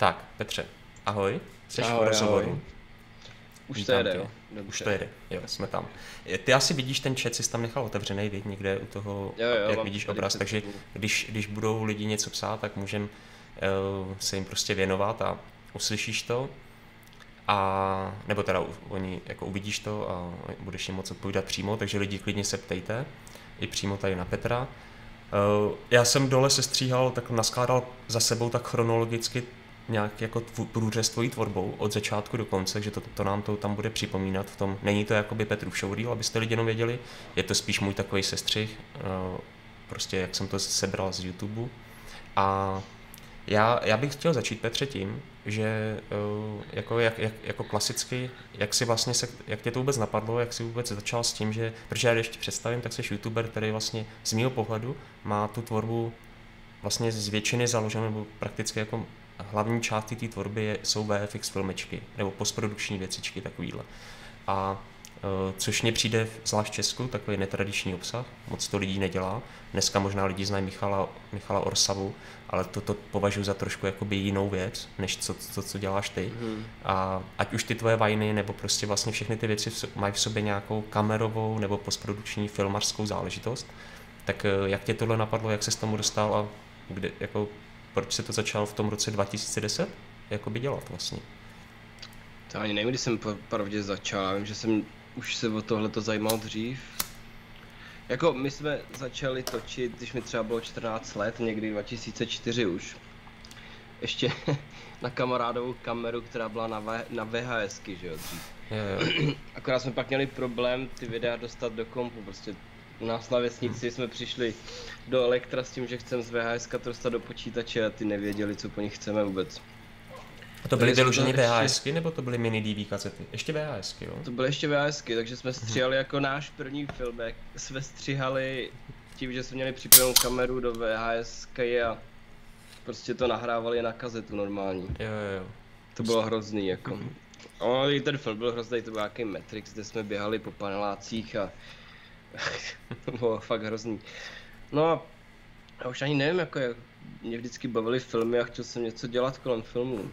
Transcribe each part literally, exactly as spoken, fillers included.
Tak, Petře, ahoj, jsi v Ahoj, ahoj. rozhovoru, Už to vítám jede, tě. jo. Už Dobře. to jede, jo, jsme tam. Ty asi vidíš ten chat, jsi tam nechal otevřený, viď, někde u toho, Jo, jo, jak mám to vidíš tady obraz, před takže sebou. když, když budou lidi něco psát, tak můžem uh, se jim prostě věnovat a uslyšíš to, a nebo teda u- oni jako uvidíš to a budeš jim moc odpovídat přímo, takže lidi klidně se ptejte, i přímo tady na Petra. Uh, já jsem dole sestříhal, tak naskládal za sebou tak chronologicky nějak jako tvu- průřez tvojí tvorbou od začátku do konce, takže to, to nám to tam bude připomínat v tom. Není to jakoby Petrův showreel, abyste lidi jenom věděli, je to spíš můj takový sestřih, uh, prostě jak jsem to sebral z YouTube. A já, já bych chtěl začít, Petře, tím, že uh, jako, jak, jak, jako klasicky, jak si vlastně se, jak tě to vůbec napadlo, jak si vůbec začal s tím, že, protože já když ti představím, tak jsi youtuber, který vlastně z mého pohledu má tu tvorbu vlastně z většiny založenou, nebo prakticky jako hlavní části té tvorby je, jsou V F X filmečky, nebo postprodukční věcičky takovýhle. A e, což mně přijde, zvlášť v Česku, takový netradiční obsah, moc to lidí nedělá. Dneska možná lidi znají Michala, Michala Orsavu, ale to, to považuji za trošku jakoby jinou věc, než co, co, co děláš ty. Mhm. A ať už ty tvoje vajny, nebo prostě vlastně všechny ty věci v so- mají v sobě nějakou kamerovou nebo postprodukční filmařskou záležitost, tak e, jak tě tohle napadlo, jak se s tomu dostal a kde, jako, proč se to začal v tom roce dva tisíce deset jakoby dělat vlastně? To ani nevím, kdy jsem po- pravdě začal, já vím, že jsem už se o tohleto zajímal dřív. Jako my jsme začali točit, když mi třeba bylo čtrnáct let, někdy dva tisíce čtyři už. Ještě na kamarádovou kameru, která byla na, v, na VHSky, že jo, dřív. Jo, jo. Akorát jsme pak měli problém ty videa dostat do kompu, prostě u nás na vesnici jsme přišli do Elektra s tím, že chceme z VHSka to dostat do počítače a ty nevěděli, co po nich chceme vůbec. A to byly Takže jsme vyloženě to ještě- VHSky, nebo to byly mini D V kazety? Ještě VHSky, jo? To byly ještě VHSky, takže jsme stříhali jako náš první filmek. Jsme stříhali tím, že jsme měli připojenou kameru do VHSky a prostě to nahrávali na kazetu normální. Jo, jo, jo. To bylo hrozný jako. No, i ten film byl hrozný, to byl nějaký Matrix, kde jsme běhali po panelácích a to bylo fakt hrozný. No a já už ani nevím, jako jak mě vždycky bavily filmy a chtěl jsem něco dělat kolem filmů.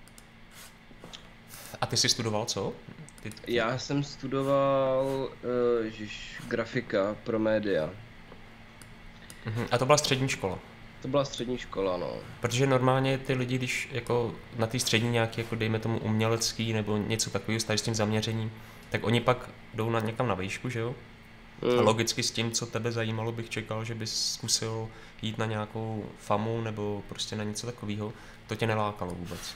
A ty jsi studoval co? Ty, Já jsem studoval uh, ježiš, grafika pro média. Mhm. A to byla střední škola. To byla střední škola, no. Protože normálně ty lidi, když jako na té střední nějaký, jako dejme tomu umělecký nebo něco takového s tím zaměřením, tak oni pak jdou na někam na výšku, že jo? A Mm. logicky s tím, co tebe zajímalo, bych čekal, že bys zkusil jít na nějakou famu nebo prostě na něco takového. To tě nelákalo vůbec.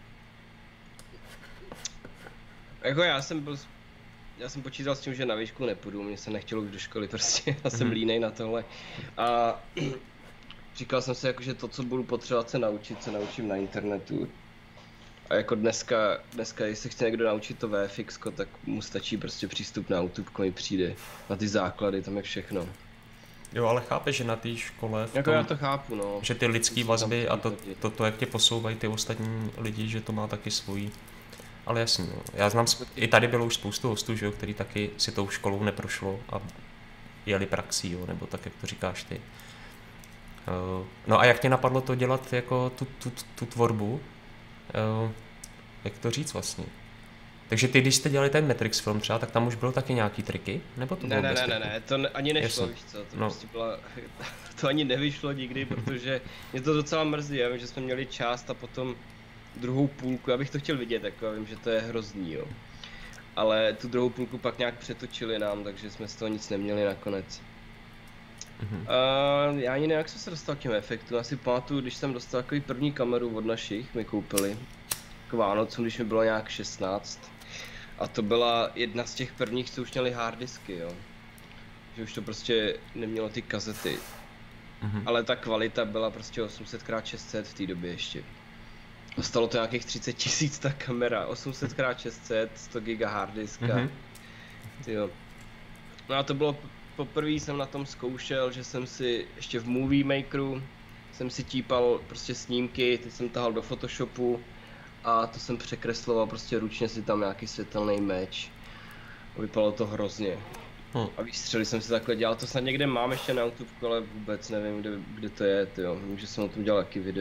Jako já jsem byl, já jsem počítal s tím, že na výšku nepůjdu, mě se nechtělo jít do školy prostě, já jsem Mhm. línej na tohle. A říkal jsem si jako, že to, co budu potřebovat se naučit, se naučím na internetu. A jako dneska, dneska, jestli chce někdo naučit to V F X, tak mu stačí prostě přístup na YouTube, mi přijde. Na ty základy, tam je všechno. Jo, ale chápeš, že na té škole v Jako tom, já to chápu, no. že ty lidský Musím vazby tam a to, chodit. to, to, jak tě posouvají ty ostatní lidi, že to má taky svůj. Ale jasně, no. Já znám, sp- i tady bylo už spoustu hostů, že jo, který taky si tou školou neprošlo a jeli praxí, jo, nebo tak, jak to říkáš ty. Uh, no a jak tě napadlo to dělat jako tu, tu, tu tvorbu? Uh, jak to říct vlastně? Takže ty, když jste dělali ten Matrix film třeba, tak tam už bylo taky nějaký triky? Nebo to Ne, bylo ne, bez ne, ne, triků? ne, to ne, ani nešlo, Jasně. víš co, to No. prostě byla, to ani nevyšlo nikdy, protože mě to docela mrzí, já vím, že jsme měli část a potom druhou půlku, já bych to chtěl vidět, jako já vím, že to je hrozný, jo. Ale tu druhou půlku pak nějak přetočili nám, takže jsme z toho nic neměli nakonec. Mhm. Uh, já ani nevím, jak jsem se dostal k těm efektům, já si pamatuju, když jsem dostal takový první kameru od našich, mi koupili k Vánocům, když mi bylo nějak šestnáct. A to byla jedna z těch prvních, co už měli harddisky, jo. Že už to prostě nemělo ty kazety. Mhm. Ale ta kvalita byla prostě osm set krát šest set v té době ještě. A stalo to nějakých třicet tisíc ta kamera, osm set krát šest set, sto giga harddiska. Mhm. Tyjo. No a to bylo, poprvé jsem na tom zkoušel, že jsem si ještě v Movie Makeru jsem si típal prostě snímky, ty jsem tahal do Photoshopu a to jsem překresloval prostě ručně si tam nějaký světelný meč. A vypadalo to hrozně. Hm. A výstřely jsem si takhle dělal, to snad někde mám ještě na YouTube, ale vůbec nevím, kde, kde to je, tyjo. Vím, že jsem o tom dělal taky video.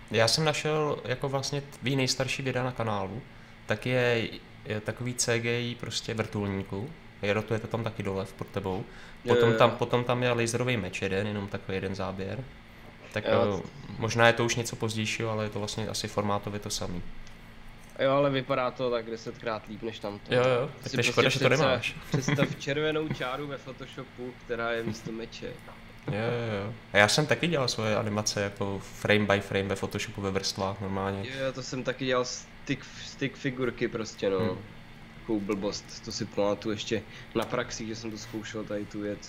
Já jsem našel jako vlastně tvý nejstarší videa na kanálu, tak je, je takový C G I prostě vrtulníku, je rotuje to tam taky dole pod tebou, potom tam, potom tam je laserový meč jeden, jenom takový jeden záběr, tak jo. Možná je to už něco pozdějšího, ale je to vlastně asi formátově to samý. Jo, ale vypadá to tak desetkrát líp než tamto. Jo, jo, tak to je škoda, že to nemáš. Představ červenou čáru ve Photoshopu, která je místo meče. Jo, jo, jo. A já jsem taky dělal svoje animace jako frame by frame ve Photoshopu ve vrstvách normálně. Jo, to jsem taky dělal stick, stick figurky prostě, no. Hmm. Takovou blbost, to si pamatuju ještě na praxi, že jsem to zkoušel tady tu věc.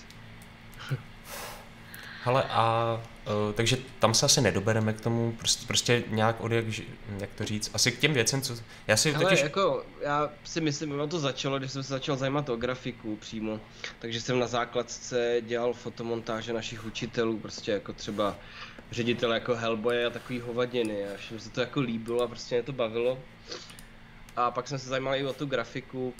Hele, a uh, takže tam se asi nedobereme k tomu, prostě, prostě nějak od jak, jak to říct, asi k těm věcem, co, já si Hele, totiž... jako, já si myslím, ono to začalo, když jsem se začal zajímat o grafiku přímo, takže jsem na základce dělal fotomontáže našich učitelů, prostě jako třeba ředitel jako Hellboye a takový hovadiny, a všem se to jako líbilo a prostě mě to bavilo. A pak jsem se zajímal i o tu grafiku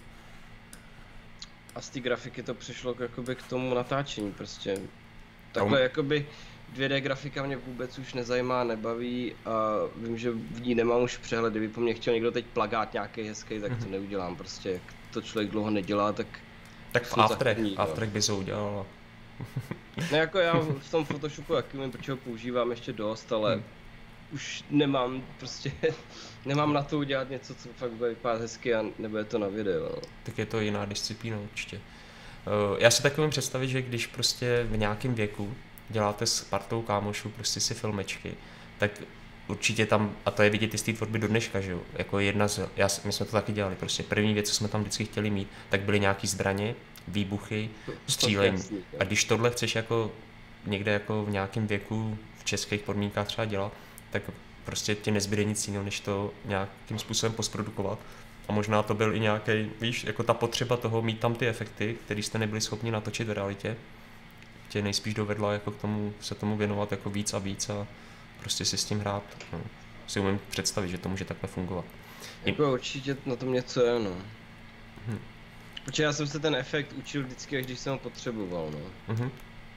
a z té grafiky to přišlo k, jakoby, k tomu natáčení prostě. Takhle jakoby dvě dé grafika mě vůbec už nezajímá, nebaví a vím, že v ní nemám už přehled. Kdyby po mně chtěl někdo teď plagát nějaký hezký, tak to neudělám prostě. Jak to člověk dlouho nedělá, tak... Tak v Afterech, Afterech by se udělal. No jako já v tom Photoshopu jaký umím, protože ho používám ještě dost, ale hmm. už nemám prostě, nemám na to udělat něco, co fakt bude vypadat hezky a nebude to na video. No. Tak je to jiná disciplína určitě. Já si taky můžu představit, že když prostě v nějakém věku děláte s partou kámošů prostě si filmečky, tak určitě tam, a to je vidět i z té tvorby do dneška, že jo, jako jedna z, já, my jsme to taky dělali, prostě první věc, co jsme tam vždycky chtěli mít, tak byly nějaký zbraně, výbuchy, střílení. A když tohle chceš jako někde jako v nějakém věku v českých podmínkách třeba dělat, tak prostě ti nezbyde nic jiného, než to nějakým způsobem postprodukovat. A možná to byl i nějaký, víš, jako ta potřeba toho mít tam ty efekty, které jste nebyli schopni natočit v realitě, tě nejspíš dovedla jako k tomu, se tomu věnovat jako víc a víc a prostě si s tím hrát. No. Si umím představit, že to může takhle fungovat. Jako určitě na tom něco je, no. Hmm. Protože já jsem se ten efekt učil vždycky, až když jsem ho potřeboval, no. Hmm.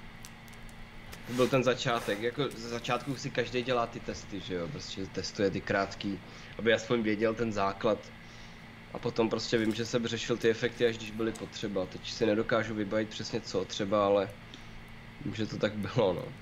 To byl ten začátek, jako za začátku si každý dělá ty testy, že jo, prostě testuje ty krátký, aby aspoň věděl ten základ. A potom prostě vím, že jsem řešil ty efekty, až když byly potřeba. Teď si nedokážu vybavit přesně co třeba, ale vím, že to tak bylo, no.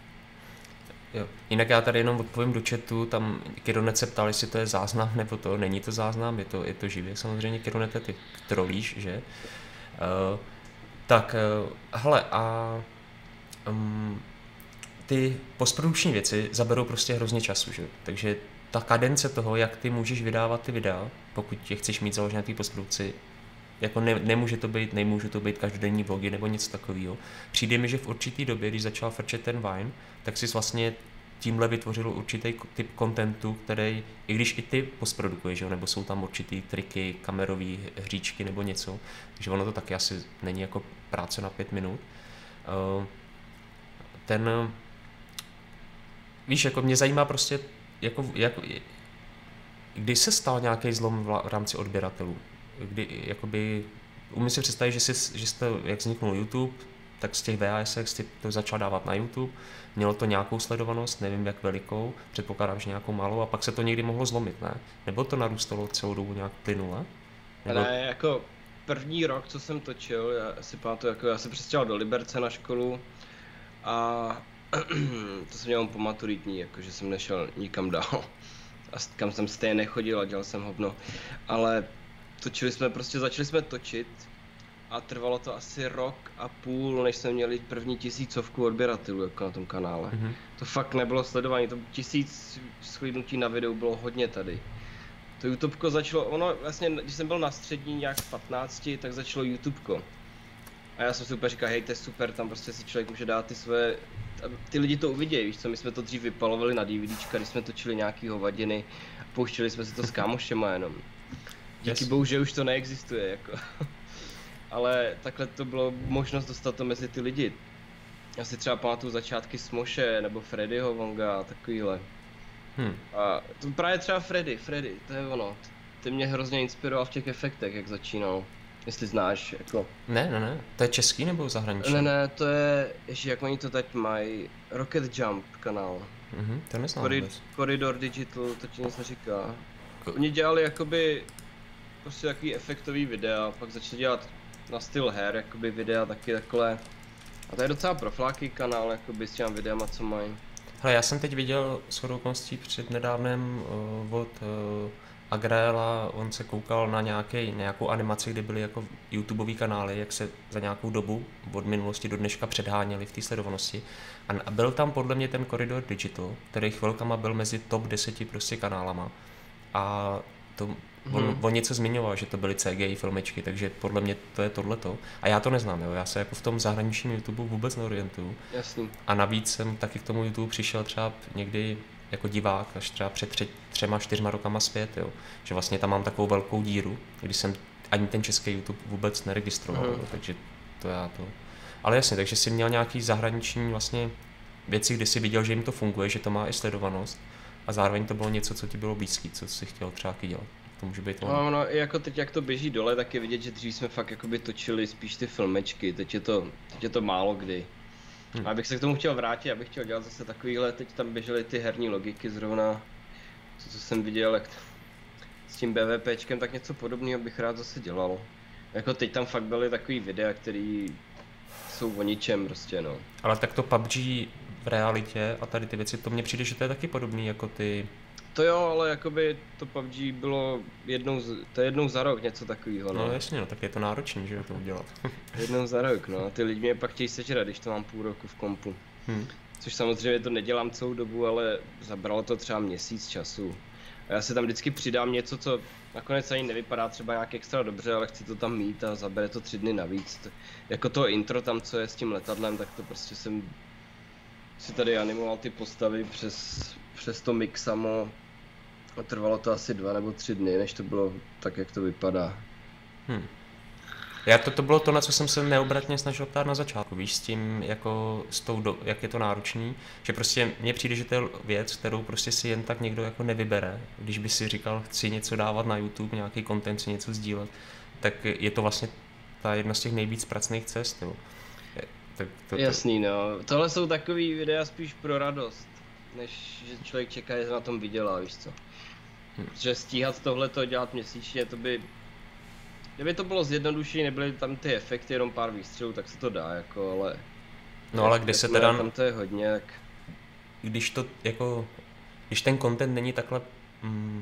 Jo. Jinak já tady jenom odpovím do chatu, tam Kironet se ptal, jestli to je záznam nebo to, není to záznam, je to, je to živě samozřejmě, Kironete, ty trolíš, že? Uh, tak, uh, hele, a um, ty postprodukční věci zaberou prostě hrozně času, že? Takže ta kadence toho, jak ty můžeš vydávat ty videa, pokud tě chceš mít založené ty postprodukci, jako ne, nemůže to být, nemůže to být každodenní vlogy nebo něco takového. Přijde mi, že v určitý době, když začal frčet ten Vine, tak jsi vlastně tímhle vytvořil určitý typ contentu, který, i když i ty postprodukuješ, nebo jsou tam určitý triky, kamerové hříčky nebo něco, takže ono to taky asi není jako práce na pět minut. Ten, víš, jako mě zajímá prostě, jako, jako, kdy se stal nějaký zlom v rámci odběratelů? Kdy, jakoby, umím si představit, že, jsi, že jste, jak vzniknul YouTube, tak z těch V H S jsi to začal dávat na YouTube, mělo to nějakou sledovanost, nevím jak velikou, předpokládám, že nějakou malou, a pak se to někdy mohlo zlomit, ne? Nebo to narůstalo celou dobu nějak plynule? Nebo... Ne, jako první rok, co jsem točil, já si pamatuju, jako já jsem přestěhoval do Liberce na školu a to jsem měl po maturitní, jakože jsem nešel nikam dál. A kam jsem stejně nechodil a dělal jsem hovno, ale točili jsme, prostě začali jsme točit a trvalo to asi rok a půl, než jsme měli první tisícovku odběratelů jako na tom kanále. Mm-hmm. To fakt nebylo sledování, to tisíc shlédnutí na videu bylo hodně tady. To YouTubeko začalo, ono vlastně, když jsem byl na střední nějak v patnácti, tak začalo YouTubeko. A já jsem si úplně říkal, hej, to je super, tam prostě si člověk může dát ty své, ty lidi to uvidějí, víš co, my jsme to dřív vypalovali na DVDčka, když jsme točili nějaký hovadiny, pouštěli jsme si to s kámošema jenom. Díky yes. bohu, že už to neexistuje, jako. Ale takhle to bylo možnost dostat to mezi ty lidi. Já si třeba pamatuju začátky Smoše nebo Freddyho Vonga a takovýhle. Hmm. A to právě třeba Freddy, Freddy, to je ono. Ty mě hrozně inspiroval v těch efektech, jak začínal. Jestli znáš, jako... Ne, ne, ne, to je český nebo zahraniční? Ne, ne, to je, ještě jak oni to teď mají, Rocket Jump kanál. Mhm, to neznám Corrid- vůbec. Corridor Digital, to ti nic neříká. Oni dělali jakoby prostě takový efektový videa, pak začali dělat na styl her, jakoby videa taky takhle. A to je docela profláký kanál, jakoby s těmi videama, co mají. Hele, já jsem teď viděl shodou okolností před nedávnem uh, od uh, Agréla, on se koukal na nějaký, nějakou animaci, kde byly jako YouTubeový kanály, jak se za nějakou dobu od minulosti do dneška předháněli v té sledovanosti. A, a byl tam podle mě ten Corridor Digital, který chvilkama byl mezi top deseti prostě kanálama. A to, on, Mhm. on něco zmiňoval, že to byly C G I filmečky, takže podle mě to je tohleto. A já to neznám, jo, já se jako v tom zahraničním YouTube vůbec neorientuju. Jasný. A navíc jsem taky k tomu YouTube přišel třeba někdy jako divák, až třeba před tři, třema, čtyřma rokama zpět, jo. Že vlastně tam mám takovou velkou díru, když jsem ani ten český YouTube vůbec neregistroval, Mhm. jo, takže to já to... Ale jasně, takže jsi měl nějaký zahraniční vlastně věci, kdy jsi viděl, že jim to funguje, že to má i sledovanost a zároveň to bylo něco, co ti bylo blízký, co jsi chtěl třeba taky dělat. To může být ono. No, no, i jako teď, jak to běží dole, tak je vidět, že dřív jsme fakt jakoby točili spíš ty filmečky, teď je to, teď je to málo kdy. Hm. A abych se k tomu chtěl vrátit, abych chtěl dělat zase takovýhle, teď tam běžely ty herní logiky zrovna, to, co jsem viděl, jak s tím BVPčkem, tak něco podobného bych rád zase dělal. Jako teď tam fakt byly takový videa, který jsou o ničem prostě, no. Ale tak to P U B G v realitě a tady ty věci, to mně přijde, že to je taky podobný jako ty... To jo, ale jakoby to P U B G bylo jednou, z, to je jednou za rok něco takového, no. No jasně, no, tak je to náročný, že jo, to udělat. Jednou za rok, no. A ty lidi mě pak chtějí sežrat, když to mám půl roku v kompu. Hm. Což samozřejmě to nedělám celou dobu, ale zabralo to třeba měsíc času. A já si tam vždycky přidám něco, co nakonec ani nevypadá třeba nějak extra dobře, ale chci to tam mít a zabere to tři dny navíc. To, jako to intro tam, co je s tím letadlem, tak to prostě jsem si tady animoval ty postavy přes, přes to Mixamo. A trvalo to asi dva nebo tři dny, než to bylo tak, jak to vypadá. Hm. Já to, to bylo to, na co jsem se neobratně snažil ptát na začátku, víš, s tím, jako, s tou do, jak je to náročný, že prostě mně přijde, že to je věc, kterou prostě si jen tak někdo jako nevybere, když by si říkal, chci něco dávat na YouTube, nějaký content, si něco sdílet, tak je to vlastně ta jedna z těch nejvíc pracných cest, jo. Je- Tak to, to, Jasný, no. Tohle jsou takový videa spíš pro radost, než že člověk čeká, že se na tom vydělá, víš co. Hm. Protože stíhat tohleto dělat měsíčně, to by... Kdyby to bylo zjednodušené, nebyly tam ty efekty, jenom pár výstřelů, tak se to dá, jako, ale... no ale kde se jakmile teda, tam to je hodně, tak... když to jako, když ten content není takhle, mm,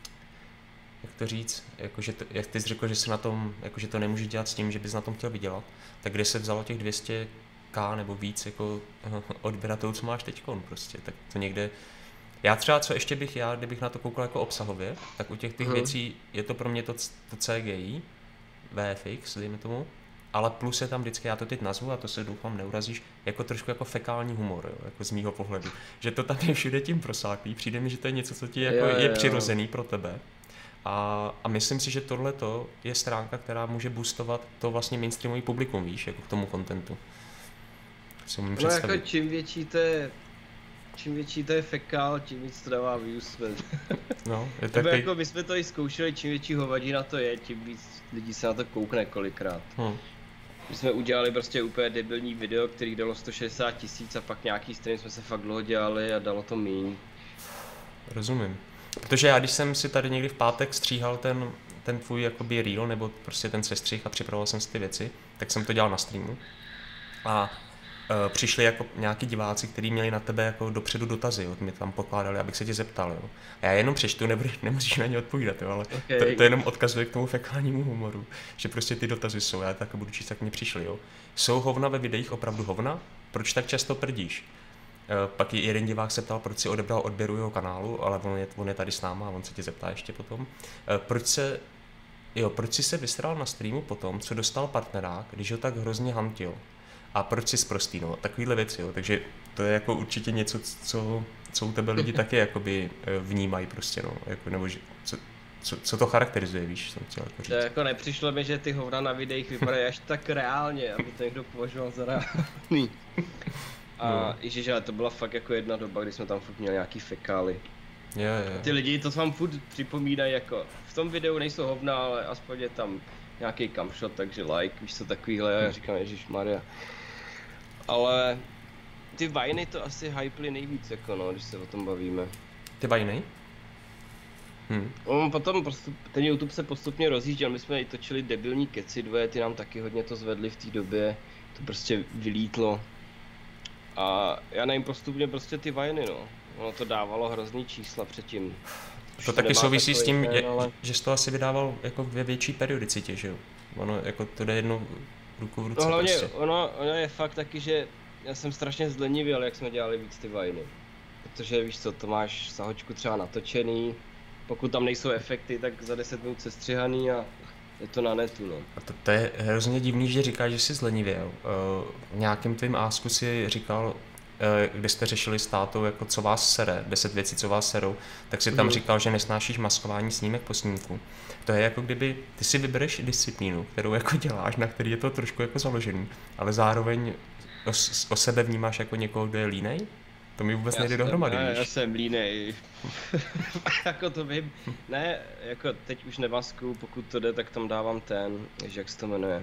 jak to říct, jako, že to, jak ty jsi řekl, že se na tom, jako, že to nemůžeš dělat s tím, že bys na tom chtěl vydělat, tak kde se vzalo těch dvě stě k nebo víc jako odběratelů, co máš teďkon prostě, tak to někde, já třeba, co ještě bych já, kdybych na to koukal jako obsahově, tak u těch těch Mhm. věcí je to pro mě to, c- to C G I, V F X, dejme tomu, ale plus je tam vždycky, já to teď nazvu a to se doufám neurazíš, jako trošku jako fekální humor, jo, jako z mýho pohledu. Že to tam je všude tím prosáklý, přijde mi, že to je něco, co ti jako Jo, jo, je jo. přirozený pro tebe. A, a myslím si, že tohleto je stránka, která může boostovat to vlastně mainstreamový publikum, víš, jako k tomu kontentu. Si umím No jako představit. čím větší to je... Čím větší to je fekál, tím víc to dává views. Jsme. No, je Nebo takový... jako my jsme to i zkoušeli, čím větší hovadina to je, tím víc lidí se na to koukne kolikrát. Hm. My jsme udělali prostě úplně debilní video, který dalo sto šedesát tisíc a pak nějaký stream jsme se fakt dlouho dělali a dalo to míň. Rozumím. Protože já, když jsem si tady někdy v pátek stříhal ten, ten tvůj jakoby reel, nebo prostě ten sestřih a připravoval jsem si ty věci, tak jsem to dělal na streamu. A uh, přišli jako nějaký diváci, kteří měli na tebe jako dopředu dotazy, jo, mi tam pokládali, abych se tě zeptal, jo. A já jenom přečtu, nebudeš, nemusíš na ně odpovídat, jo, ale Okay. to, to jenom odkazuje k tomu fekálnímu humoru, že prostě ty dotazy jsou, já tak budu číst, tak mě přišli, jo. Jsou hovna ve videích opravdu hovna? Proč tak často prdíš? Uh, pak i jeden divák se ptal, proč si odebral odběru jeho kanálu, ale on je, on je tady s náma a on se tě zeptá ještě potom. Uh, proč se, jo, proč si se vysral na streamu potom, co dostal partnerák, když ho tak hrozně hantil? A proč si sprostý, no, takovýhle věci, jo, takže to je jako určitě něco, co, co u tebe lidi taky jakoby eh, vnímají prostě, no, jako, nebo že, co, co, co to charakterizuje, víš, jsem chtěl jako říct. To jako nepřišlo mi, že ty hovna na videích vypadají až tak reálně, aby to někdo považoval za reálný. A No. ježiš, ale to byla fakt jako jedna doba, kdy jsme tam fakt měli nějaký fekály. Jo, jo, Ty lidi to vám furt připomínají jako, v tom videu nejsou hovna, ale aspoň je tam nějaký camshot, takže like, víš co takovýhle, já říkám ježišmarja. Ale ty vajny to asi hypely nejvíc, jako no, když se o tom bavíme. Ty vajny? Hmm. On potom postup, ten YouTube se postupně rozjížděl, my jsme i točili debilní keci dvoje, ty nám taky hodně to zvedli v té době, to prostě vylítlo. A já nevím, postupně prostě ty vajny, no. Ono to dávalo hrozný čísla předtím. Už to taky souvisí s tím, ten, ale... že jsi to asi vydával jako ve větší periodicitě, že jo? Ono jako to jde jednou ruku v ruce. No hlavně prostě. ono, ono je fakt taky, že já jsem strašně zlenivěl, jak jsme dělali víc ty vajny. Protože víš co, to máš sahočku třeba natočený, pokud tam nejsou efekty, tak za deset minut sestřihaný a je to na netu, no. A to, to je hrozně divný, že říkáš, že jsi zlenivěl. Uh, v nějakém tvým ásku si říkal, uh, když jste řešili s tátou, jako co vás sere, deset věcí, co vás serou, tak si tam Mhm. říkal, že nesnášíš maskování snímek po snímku. To je jako kdyby ty si vybereš disciplínu, kterou jako děláš, na který je to trošku jako založený, ale zároveň o, o sebe vnímáš jako někoho, kdo je línej? To mi vůbec nejde jsem- dohromady, ne, víš? já jsem línej. Jako to vím. Ne, jako teď už nemaskuju, pokud to jde, tak tam dávám ten, že jak se to jmenuje.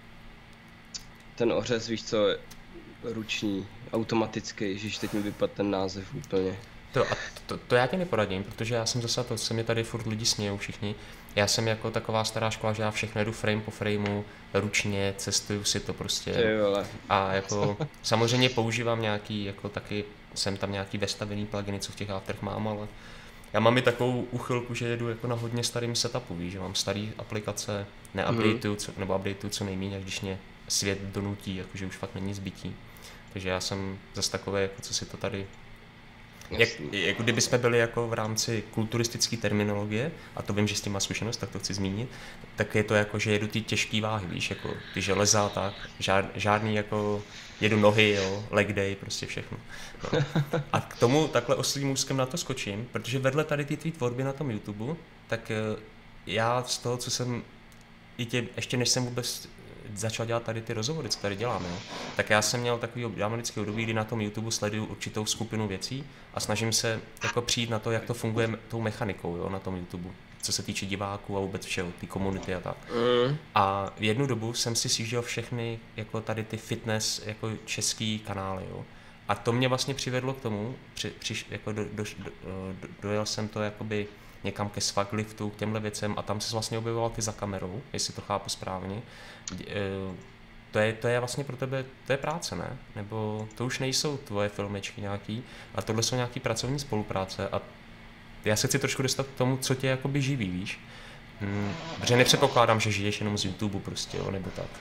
Ten ořez, víš co, ruční, automatický, ježiš, teď mi vypadl ten název úplně. To, a to, to já ti neporadím, protože já jsem zase, to se mi tady furt lidi smějou všichni. Já jsem jako taková stará škola, že já všechno jedu frame po frameu, ručně, cestuju si to prostě. Ty vole. A jako samozřejmě používám nějaký, jako taky jsem tam nějaký vestavený pluginy, co v těch afterech mám, ale já mám i takovou uchylku, že jedu jako na hodně starým setupu, víš, že mám starý aplikace, neupdateuju, co, nebo updateuju co nejméně, až když mě svět donutí, jakože už fakt není zbytí. Takže já jsem zase takové, jako co si to tady jak, jako kdyby jsme byli jako v rámci kulturistické terminologie, a to vím, že s tím má zkušenost, tak to chci zmínit, tak je to jako, že jedu ty těžké váhy, víš, jako ty železa, tak, žád, žádný jako, jedu nohy, jo, leg day, prostě všechno. No. A k tomu takhle oslým úzkem na to skočím, protože vedle tady ty tvý tvorby na tom YouTube, tak eh, já z toho, co jsem, i tě, ještě než jsem vůbec začal dělat tady ty rozhovory, co tady děláme, jo, tak já jsem měl takový dramatický období, kdy na tom YouTube sleduju určitou skupinu věcí a snažím se jako přijít na to, jak to funguje tou mechanikou, jo, na tom YouTube, co se týče diváků a vůbec všeho, ty komunity a tak. Mm. A v jednu dobu jsem si sjížděl všechny jako tady ty fitness jako český kanály, jo. A to mě vlastně přivedlo k tomu, při, přiš, jako do, do, do, do, dojel jsem to jakoby někam ke svagliftu, k těmhle věcem a tam se vlastně objevoval ty za kamerou, jestli to chápu správně. E, To je, to je vlastně pro tebe, to je práce, ne? Nebo to už nejsou tvoje filmečky nějaký, a tohle jsou nějaký pracovní spolupráce a já se chci trošku dostat k tomu, co tě jakoby živí, víš? Hmm, protože nepředpokládám, že žiješ jenom z YouTube prostě, jo, nebo tak.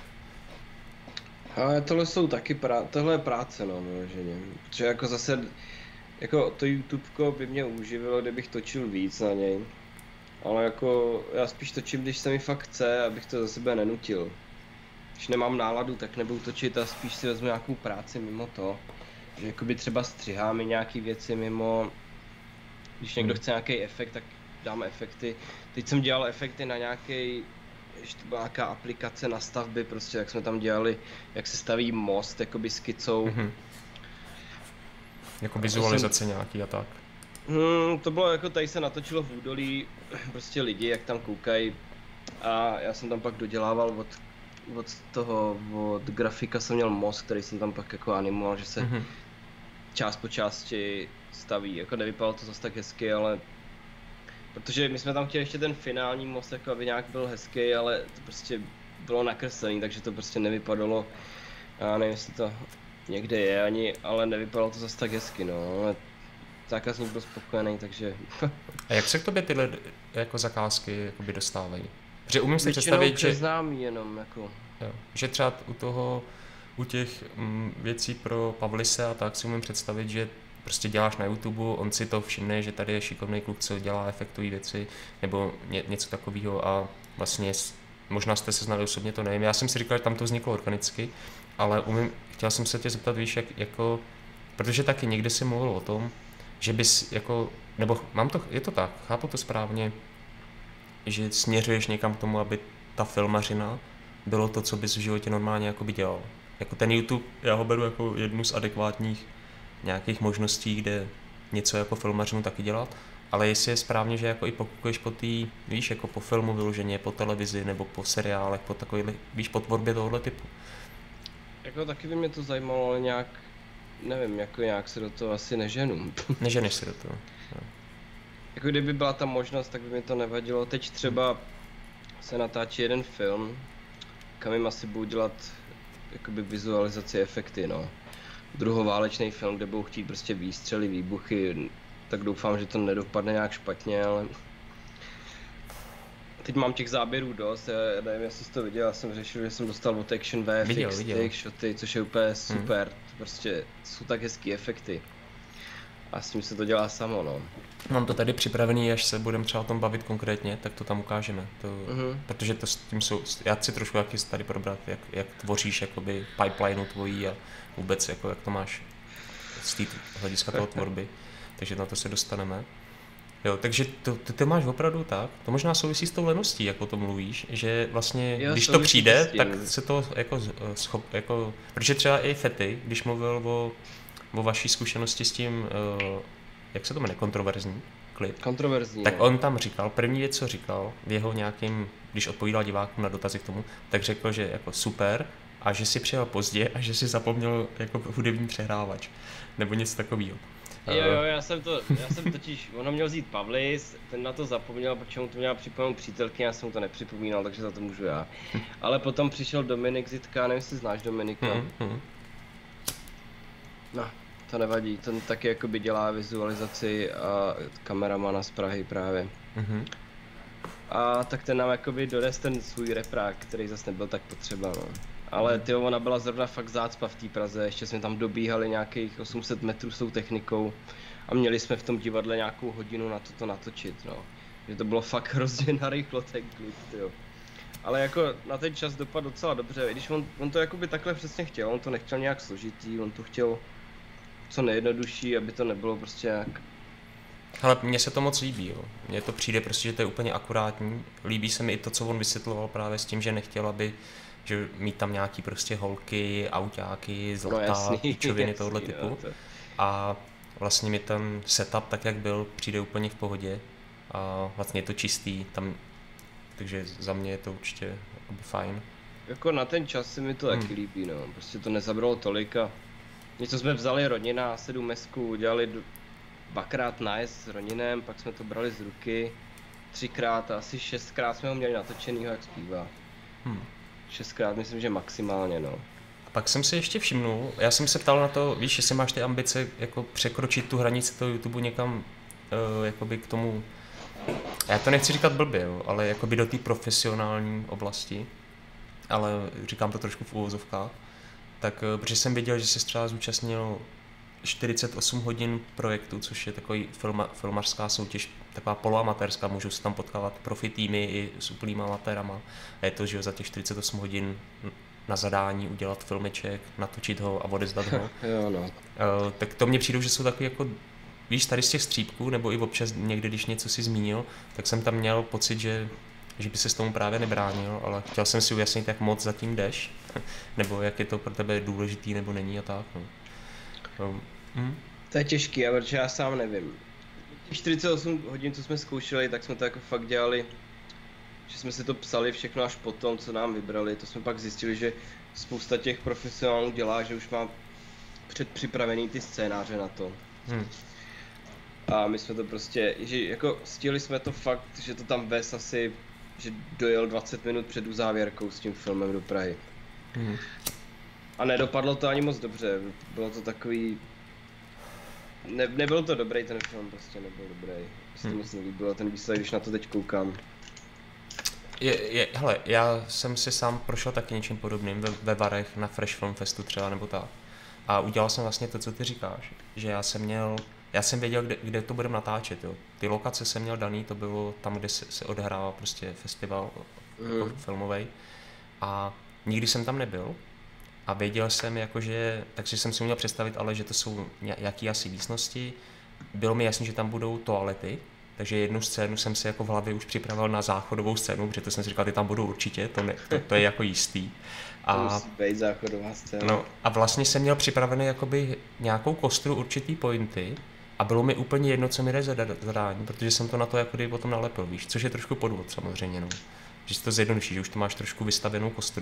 Ale tohle jsou taky prá- tohle je práce, no, vyloženě. Protože jako zase, jako to YouTubeko by mě uživilo, kdybych točil víc na něj. Ale jako já spíš točím, když se mi fakt chce, abych to za sebe nenutil. Když nemám náladu, tak nebudu točit a spíš si vezmu nějakou práci mimo to. Že jakoby třeba střiháme nějaký věci mimo, když někdo Hmm. chce nějaký efekt, tak dáme efekty. Teď jsem dělal efekty na nějaký, ještě to byla nějaká aplikace na stavby, prostě jak jsme tam dělali, jak se staví most, jakoby skicou. Mhm. Jako vizualizace nějaký a tak. Hmm, to bylo jako, tady se natočilo v údolí, prostě lidi, jak tam koukají. A já jsem tam pak dodělával od, od toho, od grafika jsem měl most, který jsem tam pak jako animoval, že se Mhm. část po části staví. Jako nevypadalo to zase tak hezky, ale protože my jsme tam chtěli ještě ten finální most, jako aby nějak byl hezký, ale to prostě bylo nakreslený, takže to prostě nevypadalo. Já nevím, jestli to někde je ani, ale nevypadalo to zase tak hezky, no. Ale zákazník byl spokojený, takže A jak se k tobě tyhle jako zakázky jakoby dostávají? Protože umím si většinou představit, že, přes známý jenom, jako. jo, že třeba u toho, u těch mm, věcí pro Pavlise a tak si umím představit, že prostě děláš na YouTube, on si to všimne, že tady je šikovný kluk, co dělá efektové věci, nebo ně, něco takového a vlastně s- možná jste se znali osobně, to nevím. Já jsem si říkal, že tam to vzniklo organicky, ale umím, chtěl jsem se tě zeptat, víš, jak, jako, protože taky někde si mluvil o tom, že bys jako, nebo mám to, je to tak, chápu to správně, že směřuješ někam k tomu, aby ta filmařina bylo to, co bys v životě normálně jakoby dělal. Jako ten YouTube, já ho beru jako jednu z adekvátních nějakých možností, kde něco jako filmařinu taky dělat, ale jestli je správně, že jako i pokukuješ po té, víš, jako po filmu vyloženě, po televizi nebo po seriálech, po takových, víš, po tvorbě tohohle typu. Jako taky by mě to zajímalo, ale nějak nevím, jako nějak se do toho asi neženu. Neženeš se do toho. No. Jako kdyby byla ta možnost, tak by mi to nevadilo. Teď třeba se natáčí jeden film, kam jim asi budu dělat jakoby vizualizaci, efekty, no. Druhoválečný film, kde budou chtít prostě výstřely, výbuchy, tak doufám, že to nedopadne nějak špatně, ale teď mám těch záběrů dost, já nevím, jestli jsi to viděl, já jsem řešil, že jsem dostal od Action V F X těch shoty, což je úplně super, hmm. prostě jsou tak hezký efekty. A s tím se to dělá samo, no. Mám to tady připravený, až se budeme třeba o tom bavit konkrétně, tak to tam ukážeme. To, uh-huh. Protože to s tím jsou, já chci trošku jaký tady probrat, jak, jak tvoříš jakoby pipelineu tvojí a vůbec jako jak to máš z té hlediska toho tvorby. Takže na to se dostaneme. Jo, takže to, to, to máš opravdu tak, to možná souvisí s tou leností, jak o tom mluvíš, že vlastně, jo, když to přijde, tak se to jako, schop, jako, protože třeba i Fety, když mluvil o, o vaší zkušenosti s tím, uh, jak se to jmenuje, kontroverzní klip, kontroverzní, tak on tam říkal, první věc, co říkal, v jeho nějakým, když odpovídal divákům na dotazy k tomu, tak řekl, že jako super, a že si přijel pozdě a že si zapomněl jako hudební přehrávač, nebo něco takového. Jo, jo, já jsem to, já jsem totiž, ono měl vzít Pavlis, ten na to zapomněl, protože mu to měla připomenout přítelky, já jsem mu to nepřipomínal, takže za to můžu já. Ale potom přišel Dominik Zitka, nevím, jestli znáš Dominika. Mm-hmm. No, to nevadí, ten taky jakoby dělá vizualizaci a kameramana z Prahy právě. Mm-hmm. A tak ten nám jakoby dones ten svůj reprák, který zase nebyl tak potřeba, no. Ale ty ona byla zrovna fakt zácpa v té Praze, ještě jsme tam dobíhali nějakých osm set metrů s tou technikou a měli jsme v tom divadle nějakou hodinu na to, to natočit, no. Že to bylo fakt hrozně narychlo ten klip, tyjo. Ale jako na ten čas dopadl docela dobře, i když on, on to jakoby takhle přesně chtěl, on to nechtěl nějak složitý, on to chtěl co nejjednodušší, aby to nebylo prostě jak... Ale mně se to moc líbí, jo. Mně to přijde prostě, že to je úplně akurátní, líbí se mi i to, co on vysvětloval právě s tím, že nechtěl, aby že mít tam nějaký prostě holky, autáky, zlatá, no pičoviny tohohle typu. No, to... A vlastně mi ten setup, tak jak byl, přijde úplně v pohodě. A vlastně je to čistý, tam, takže za mě je to určitě fajn. Jako na ten čas se mi to hmm. taky líbí, no. Prostě to nezabralo tolik a něco jsme vzali rodina, sedm mesků, udělali dvakrát nájezd s Roninem, pak jsme to brali z ruky, třikrát a asi šestkrát jsme ho měli natočenýho, jak zpívá. Hmm. Šestkrát, myslím, že maximálně, no. A pak jsem si ještě všimnul, já jsem se ptal na to, víš, jestli máš ty ambice jako překročit tu hranici toho YouTube někam uh, jakoby k tomu, já to nechci říkat blbě, jo, ale jakoby do té profesionální oblasti, ale říkám to trošku v uvozovkách, tak uh, protože jsem viděl, že jsi třeba zúčastnil čtyřicet osm hodin projektu, což je takový filma, filmařská soutěž, taková poloamatérská, můžou se tam potkávat profi týmy i s úplnýma amatérama. A je to, že za těch čtyřicet osm hodin na zadání udělat filmeček, natočit ho a odezdat ho. Jo, no. Uh, tak to mně přijde, že jsou takový jako, víš, tady z těch střípků, nebo i občas někdy, když něco si zmínil, tak jsem tam měl pocit, že, že by se s tomu právě nebránil, ale chtěl jsem si ujasnit, jak moc zatím jdeš, nebo jak je to pro tebe důležitý, nebo není a tak. No. Um, hmm. To je těžký, protože já sám nevím. čtyřicet osm hodin, co jsme zkoušeli, tak jsme to jako fakt dělali, že jsme si to psali všechno až potom, co nám vybrali. To jsme pak zjistili, že spousta těch profesionálů dělá, že už má předpřipravený ty scénáře na to. Hmm. A my jsme to prostě, že jako stihli jsme to fakt, že to tam Ves asi, že dojel dvacet minut před uzávěrkou s tím filmem do Prahy. Hmm. A nedopadlo to ani moc dobře, bylo to takový, ne, nebyl to dobrý ten film, prostě nebyl dobrý, prostě hmm. moc nelíbilo ten výsledek, když na to teď koukám. Je, je, hele, já jsem si sám prošel taky něčím podobným ve, ve Varech na Fresh Film Festu třeba nebo tak. A udělal jsem vlastně to, co ty říkáš, že já jsem měl, já jsem věděl, kde, kde to budeme natáčet, jo. Ty lokace jsem měl daný, to bylo tam, kde se, se odehrával prostě festival mm. jako filmovej. A nikdy jsem tam nebyl. A věděl jsem, jakože, takže jsem si uměl představit, ale že to jsou jaký asi místnosti. Bylo mi jasné, že tam budou toalety, takže jednu scénu jsem si jako v hlavě už připravil na záchodovou scénu, protože to jsem si říkal, ty tam budou určitě, to, ne, to, to je jako jistý. A, to musí být záchodová scéna. No, a vlastně jsem měl připravený jakoby nějakou kostru určitý pointy a bylo mi úplně jedno, co mi jde zadání, protože jsem to na to jako potom nalepil, víš, což je trošku podvod samozřejmě, no. Že si to zjednoduší, že už to máš trošku vystavenou kostru.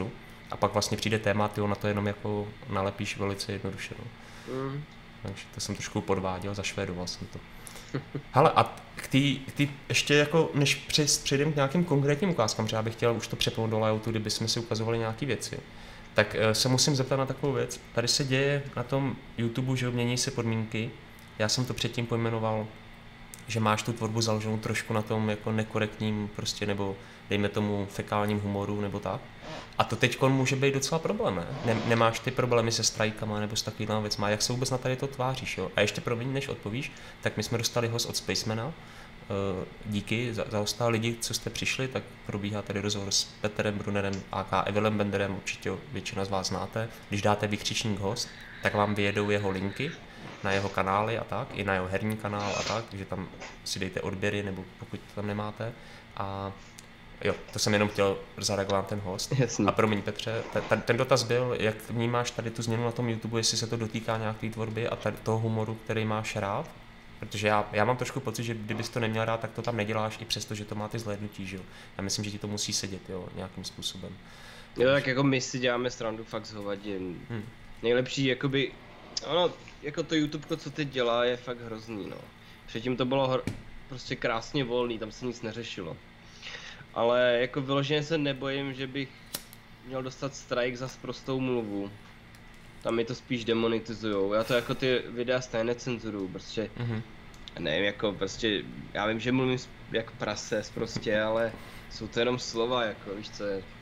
A pak vlastně přijde téma, ty na to jenom jako nalepíš velice jednoduše. No. Mm. Takže to jsem trošku podváděl, zašvédoval jsem to. Hele, a k tý, k tý, ještě jako, než přejdem k nějakým konkrétním ukázkám, že já bych chtěl už to přepnout do layoutu, kdyby jsme si ukazovali nějaké věci, tak se musím zeptat na takovou věc. Tady se děje na tom YouTube, že mění se podmínky. Já jsem to předtím pojmenoval, že máš tu tvorbu založenou trošku na tom jako nekorektním prostě, nebo dejme tomu fekálním humoru nebo tak. A to teď může být docela problém, ne? ne? Nemáš ty problémy se strajkama nebo s takovýma věcma, jak se vůbec na tady to tváříš, jo? A ještě promiň, než odpovíš, tak my jsme dostali host od Spacemana. Díky za, za ostálé lidi, co jste přišli, tak probíhá tady rozhovor s Petrem Brunerem aka Evelem Benderem, určitě většina z vás znáte. Když dáte vykřičník host, tak vám vyjedou jeho linky na jeho kanály a tak, i na jeho herní kanál a tak, takže tam si dejte odběry, nebo pokud to tam nemáte. A jo, to jsem jenom chtěl zareagovat ten host. Jasný. A promiň Petře, ten, ten dotaz byl, jak vnímáš tady tu změnu na tom YouTube, jestli se to dotýká nějaké tvorby a tady toho humoru, který máš rád? Protože já, já mám trošku pocit, že kdybys to neměl rád, tak to tam neděláš i přesto, že to má ty zhlédnutí, že jo. Já myslím, že ti to musí sedět, jo, nějakým způsobem. Jo, tak jako my si děláme srandu fakt s hovadím. Hmm. Nejlepší, jakoby, ono, jako to YouTube, co teď dělá, je fakt hrozný, no. Předtím to bylo hr- prostě krásně volný, tam se nic neřešilo. Ale jako vyloženě se nebojím, že bych měl dostat strike za sprostou mluvu. Tam mi to spíš demonetizujou. Já to jako ty videa stejně necenzuruju, prostě, mm-hmm. nevím, jako prostě, já vím, že mluvím jako prase prostě, ale jsou to jenom slova, jako víš co je.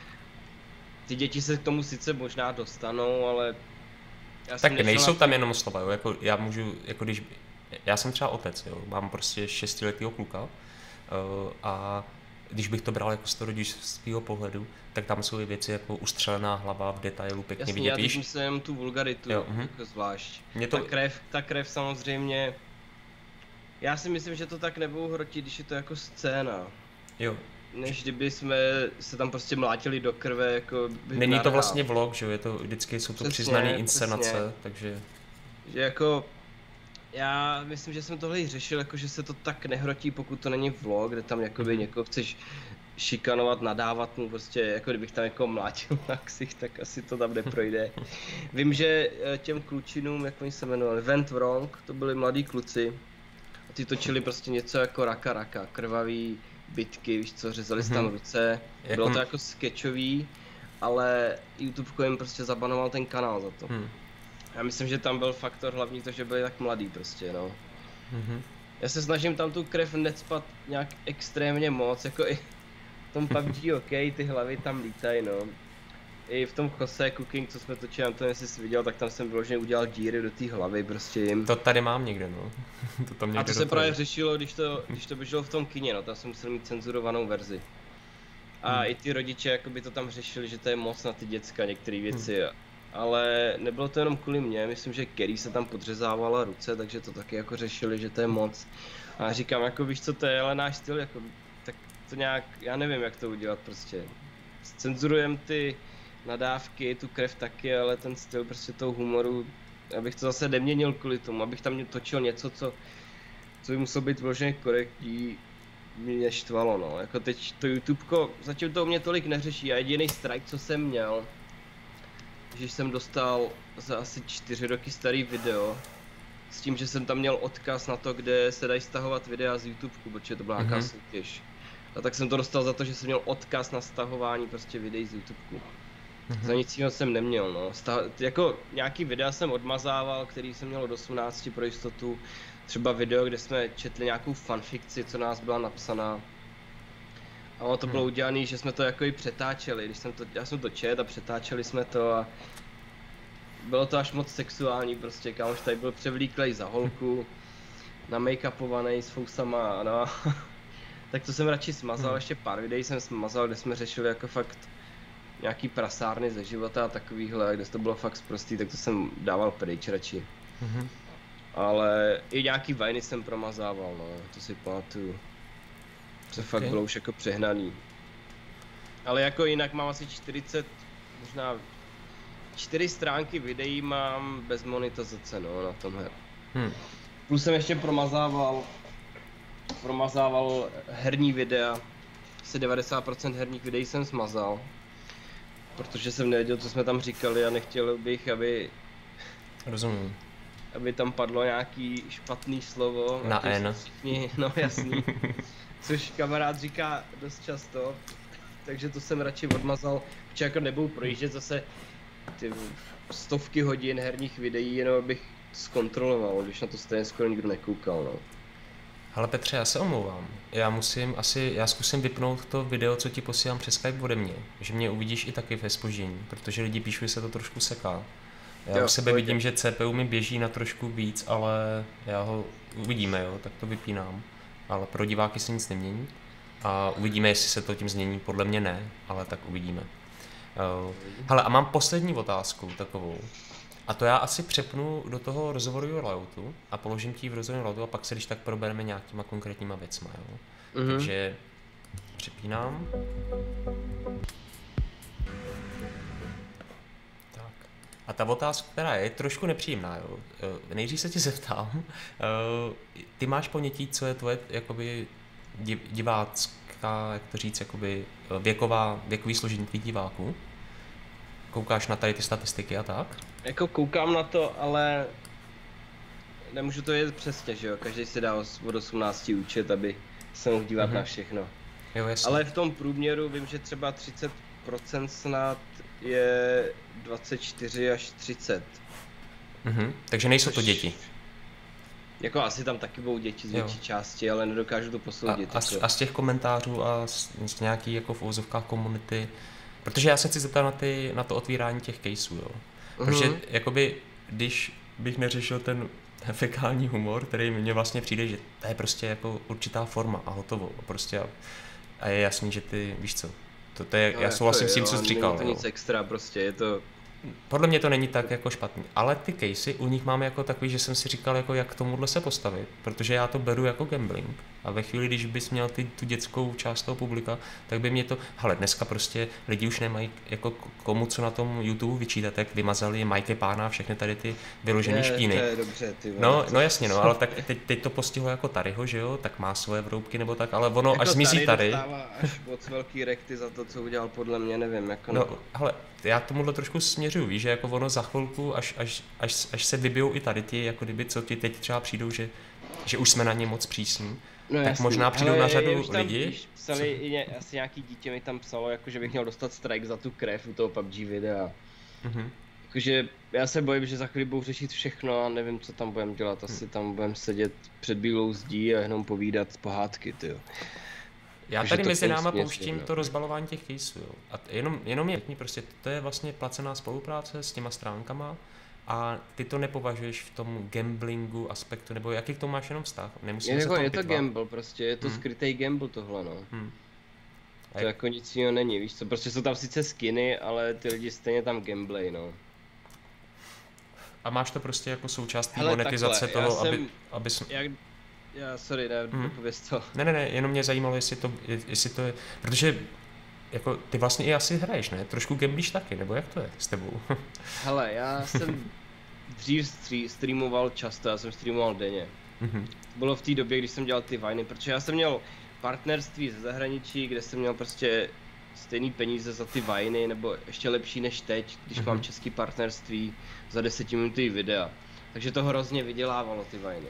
Ty děti se k tomu sice možná dostanou, ale já tak nejsou tam jenom slova, jo, jako já můžu, jako když, já jsem třeba otec, jo, mám prostě šestiletýho kluka uh, a když bych to bral jako z toho rodičského pohledu, tak tam jsou i věci jako ustřelená hlava v detailu, pěkně jasně, vidět. Jasně, já myslím tu vulgaritu, jo, uh-huh. jako zvlášť. To... Ta, krev, ta krev samozřejmě, já si myslím, že to tak nebudou hrotit, když je to jako scéna. Jo. Než kdyby jsme se tam prostě mlátili do krve, jako... Není to vlastně vlog, že jo, je to, vždycky jsou to přiznané inscenace, přesně. Takže... Že jako... Já myslím, že jsem tohle i řešil, jako že se to tak nehrotí, pokud to není vlog, kde tam jakoby někoho chceš šikanovat, nadávat mu prostě, jako kdybych tam jako mlátil na ksich, tak asi to tam neprojde. Vím, že těm klučinům, jak oni se jmenovali, Went Wrong, to byli mladí kluci. A ty točili prostě něco jako Raka Raka, krvavý bitky, víš co, řezali si tam ruce. Bylo to jako sketchový, ale YouTube jim prostě zabanoval ten kanál za to. Hmm. Já myslím, že tam byl faktor hlavní to, že byli tak mladý prostě, no. Mm-hmm. Já se snažím tam tu krev necpat nějak extrémně moc, jako i v tom P U B G, ok, ty hlavy tam lítají, no. I v tom Jose Cooking, co jsme točili, Anton, jestli jsi viděl, tak tam jsem vyloženě udělal díry do té hlavy, prostě jim. To tady mám někde, no. to tam někde A to se právě řešilo, když to, když to běželo v tom kině, no, tam jsem musel mít cenzurovanou verzi. A hmm. i ty rodiče jakoby to tam řešili, že to je moc na ty děcka, některé věci. Hmm. Ale nebylo to jenom kvůli mně, myslím, že Kerry se tam podřezávala ruce, takže to taky jako řešili, že to je moc. A já říkám, jako víš co to je, ale náš styl, jako, tak to nějak, já nevím jak to udělat prostě. Cenzurujem ty nadávky, tu krev taky, ale ten styl prostě toho humoru, abych to zase neměnil kvůli tomu, abych tam točil něco, co, co by muselo být vloženě korektní, mě štvalo, no. Jako teď to YouTubeko, zatím to u mě tolik neřeší a jediný strike, co jsem měl, že jsem dostal za asi čtyři roky starý video s tím, že jsem tam měl odkaz na to, kde se dají stahovat videa z YouTubeku, protože to byla nějaká mm-hmm. soutěž. A tak jsem to dostal za to, že jsem měl odkaz na stahování prostě videí z YouTubeku. Mm-hmm. Za nic jiného jsem neměl, no. Stah- jako nějaký videa jsem odmazával, který jsem měl od osmnácti pro jistotu. Třeba video, kde jsme četli nějakou fanfikci, co nás byla napsaná. A ono to bylo udělané, že jsme to jako i přetáčeli, když jsem to, já jsem to čet a přetáčeli jsme to a bylo to až moc sexuální prostě, kámoš tady byl převlíklej za holku, na make-upovaný s fousama, no. Tak to jsem radši smazal, hmm. ještě pár videí jsem smazal, kde jsme řešili jako fakt nějaký prasárny ze života a takovýhle, kde to bylo fakt sprostý, tak to jsem dával pryč radši. Hmm. Ale i nějaký vajny jsem promazával, no, to si pamatuju. To okay. Fakt bylo už jako přehnaný. Ale jako jinak mám asi čtyřicet, možná čtyři stránky videí mám bez monetizace, no, na tomhle. Hmm. Plus jsem ještě promazával, promazával herní videa. Asi devadesát procent herních videí jsem smazal. protože jsem nevěděl, co jsme tam říkali a nechtěl bych, aby... Rozumím. Aby tam padlo nějaký špatný slovo. Na N. Všichni, no jasný. Což kamarád říká dost často, takže to jsem radši odmazal, protože jako nebudu projíždět zase ty stovky hodin herních videí, jenom abych zkontroloval, když na to stejně skoro nikdo nekoukal, no. Ale Petře, já se omlouvám. Já musím asi, já zkusím vypnout to video, co ti posílám přes Skype ode mě, že mě uvidíš i taky ve zpoždění, protože lidi píšou, že se to trošku seká. Já Jo, u sebe pojď. vidím, že C P U mi běží na trošku víc, ale já ho uvidíme, jo, tak to vypínám. Ale pro diváky se nic nemění a uvidíme, jestli se to tím změní, podle mě ne, ale tak uvidíme. Uh, hele, a mám poslední otázku takovou. A to já asi přepnu do toho rozhovoru layoutu a položím ti v rozhovoru layoutu a pak se když tak probereme nějakýma konkrétníma věcma, jo. Mhm. Takže přepínám. Tak. A ta otázka, která je trošku nepříjemná, jo. Eh, Nejdřív se ti zeptám, eh, ty máš ponětí, co je tvoje jakoby div- divácká, jak to říct, jakoby eh, věková, věkový složení tvých diváků? Koukáš na tady ty statistiky a tak? Jako koukám na to, ale nemůžu to jet přesně, že jo, každý si dá os- od osmnácti účet, aby se mohl dívat Mhm. na všechno. Jo, jasně. Ale v tom průměru vím, že třeba třicet procent snad je dvacet čtyři až třicet. Mhm. Takže nejsou to Což- děti. Jako asi tam taky budou děti z Jo. větší části, ale nedokážu to A, posoudit. a, z, jako. a z těch komentářů a z, z nějaký jako v úvozovkách komunity, protože já se chci zeptat na, ty, na to otvírání těch caseů, jo. Protože Mhm. jakoby, když bych neřešil ten fekální humor, který mně vlastně přijde, že to je prostě jako určitá forma a hotovo. Prostě a, a je jasný, že ty, víš co, to, to je, No, já jako souhlasím s tím, jo, co jsi není říkal. to jo. nic extra, prostě je to... Podle mě to není tak jako špatný, ale ty casey u nich mám jako takový, že jsem si říkal, jako jak k tomuhle se postavit, protože já to beru jako gambling a ve chvíli, když bys měl ty, tu dětskou část toho publika, tak by mě to, hele, dneska prostě lidi už nemají jako k- komu co na tom YouTube vyčítat, jak vymazali Mikey Pána a všechny tady ty vyložené Je, špíny. to je dobře, ty vole, No, to- no jasně, no, ale tak teď, teď to postihlo jako Taryho, že jo, tak má svoje vroubky nebo tak, ale ono, až zmizí Tary, dostává až moc velký rekty za to, co udělal, podle mě, nevím, jako... no, hele, já tomuhle trošku směřuju, víš, že jako ono za chvilku, až, až, až, až se vybijou i tady ty, jako kdyby co ti teď třeba přijdou, že, že už jsme na ně moc přísní, No, tak jasný. možná přijdou Hele, na řadu už tam, lidi, víš, psali i ně, asi nějaký dítě mi tam psalo, jako, že bych měl dostat strike za tu krev u toho P U B G videa. Mhm. Jakože já se bojím, že za chvíli budou řešit všechno a nevím, co tam budeme dělat. Asi tam budeme sedět před bílou zdí a jenom povídat pohádky, tyjo. Já Takže tady to mezi jsem náma směs, pouštím no. to rozbalování těch caseů, jo. A t- jenom, jenom je pěkný, prostě to je vlastně placená spolupráce s těma stránkama a ty to nepovažuješ v tom gamblingu aspektu, nebo jaký k tomu máš jenom vztah? Je, Nemusíme se jako, tom je to pitvat. gamble prostě, je to Hmm. skrytý gamble tohle, no. Hm. A To jak- jako nic jiného není, víš co, prostě jsou tam sice skiny, ale ty lidi stejně tam gamblej, no. A máš to prostě jako součást té Hele, monetizace takhle, já toho, aby, jsem- aby jsme... Jak, já, sorry, ne, Mhm. dopověz to. Ne, ne, ne, jenom mě zajímalo, jestli to, je- jestli to je, protože jako ty vlastně i asi hraješ, ne? Trošku gamblíš taky, nebo jak to je s tebou? Hele, já jsem dřív stří, streamoval často, já jsem streamoval denně. Mhm. To bylo v té době, když jsem dělal ty viny, protože já jsem měl partnerství ze zahraničí, kde jsem měl prostě stejný peníze za ty viny, nebo ještě lepší než teď, když Mhm. mám český partnerství za desetiminutový videa. Takže to hrozně vydělávalo ty viny.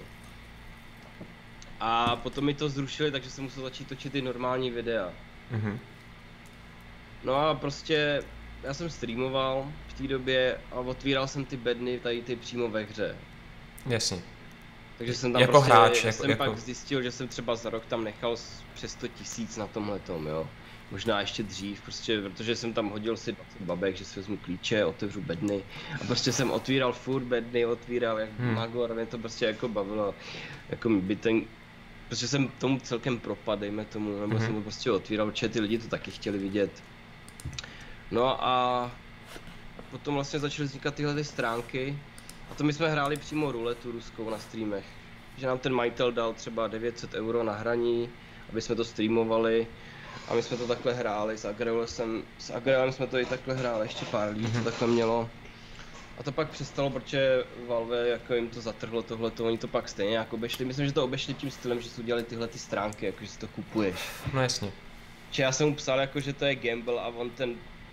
A potom mi to zrušili, takže jsem musel začít točit ty normální videa. Mhm. No a prostě já jsem streamoval v té době a otvíral jsem ty bedny tady ty přímo ve hře. Jasně. Takže jsem tam Jako prostě, hráč, já jako- jsem jako- pak zjistil, že jsem třeba za rok tam nechal s- přes sto tisíc na tomhletom, jo. Možná ještě dřív, prostě, protože jsem tam hodil si dvacet babek, že si vezmu klíče, otevřu bedny a prostě jsem otvíral furt bedny, otvíral jak Hmm. magor a mě to prostě jako bavilo, jako by ten, prostě jsem tomu celkem propadl, dejme tomu, nebo Mhm. jsem to prostě otvíral, určitě ty lidi to taky chtěli vidět. No a potom vlastně začaly vznikat tyhle ty stránky a to my jsme hráli přímo ruletu ruskou na streamech. Že nám ten majitel dal třeba devět set euro na hraní, aby jsme to streamovali a my jsme to takhle hráli, s Agrelem jsem, s Agrelem jsme to i takhle hráli, ještě pár lidí to takhle mělo. A to pak přestalo, protože Valve jako jim to zatrhlo tohleto, oni to pak stejně jako obešli. Myslím, že to obešli tím stylem, že si udělali tyhle ty stránky, jako že si to kupuješ. No jasně. Že já jsem mu psal jako, že to je gamble a on ten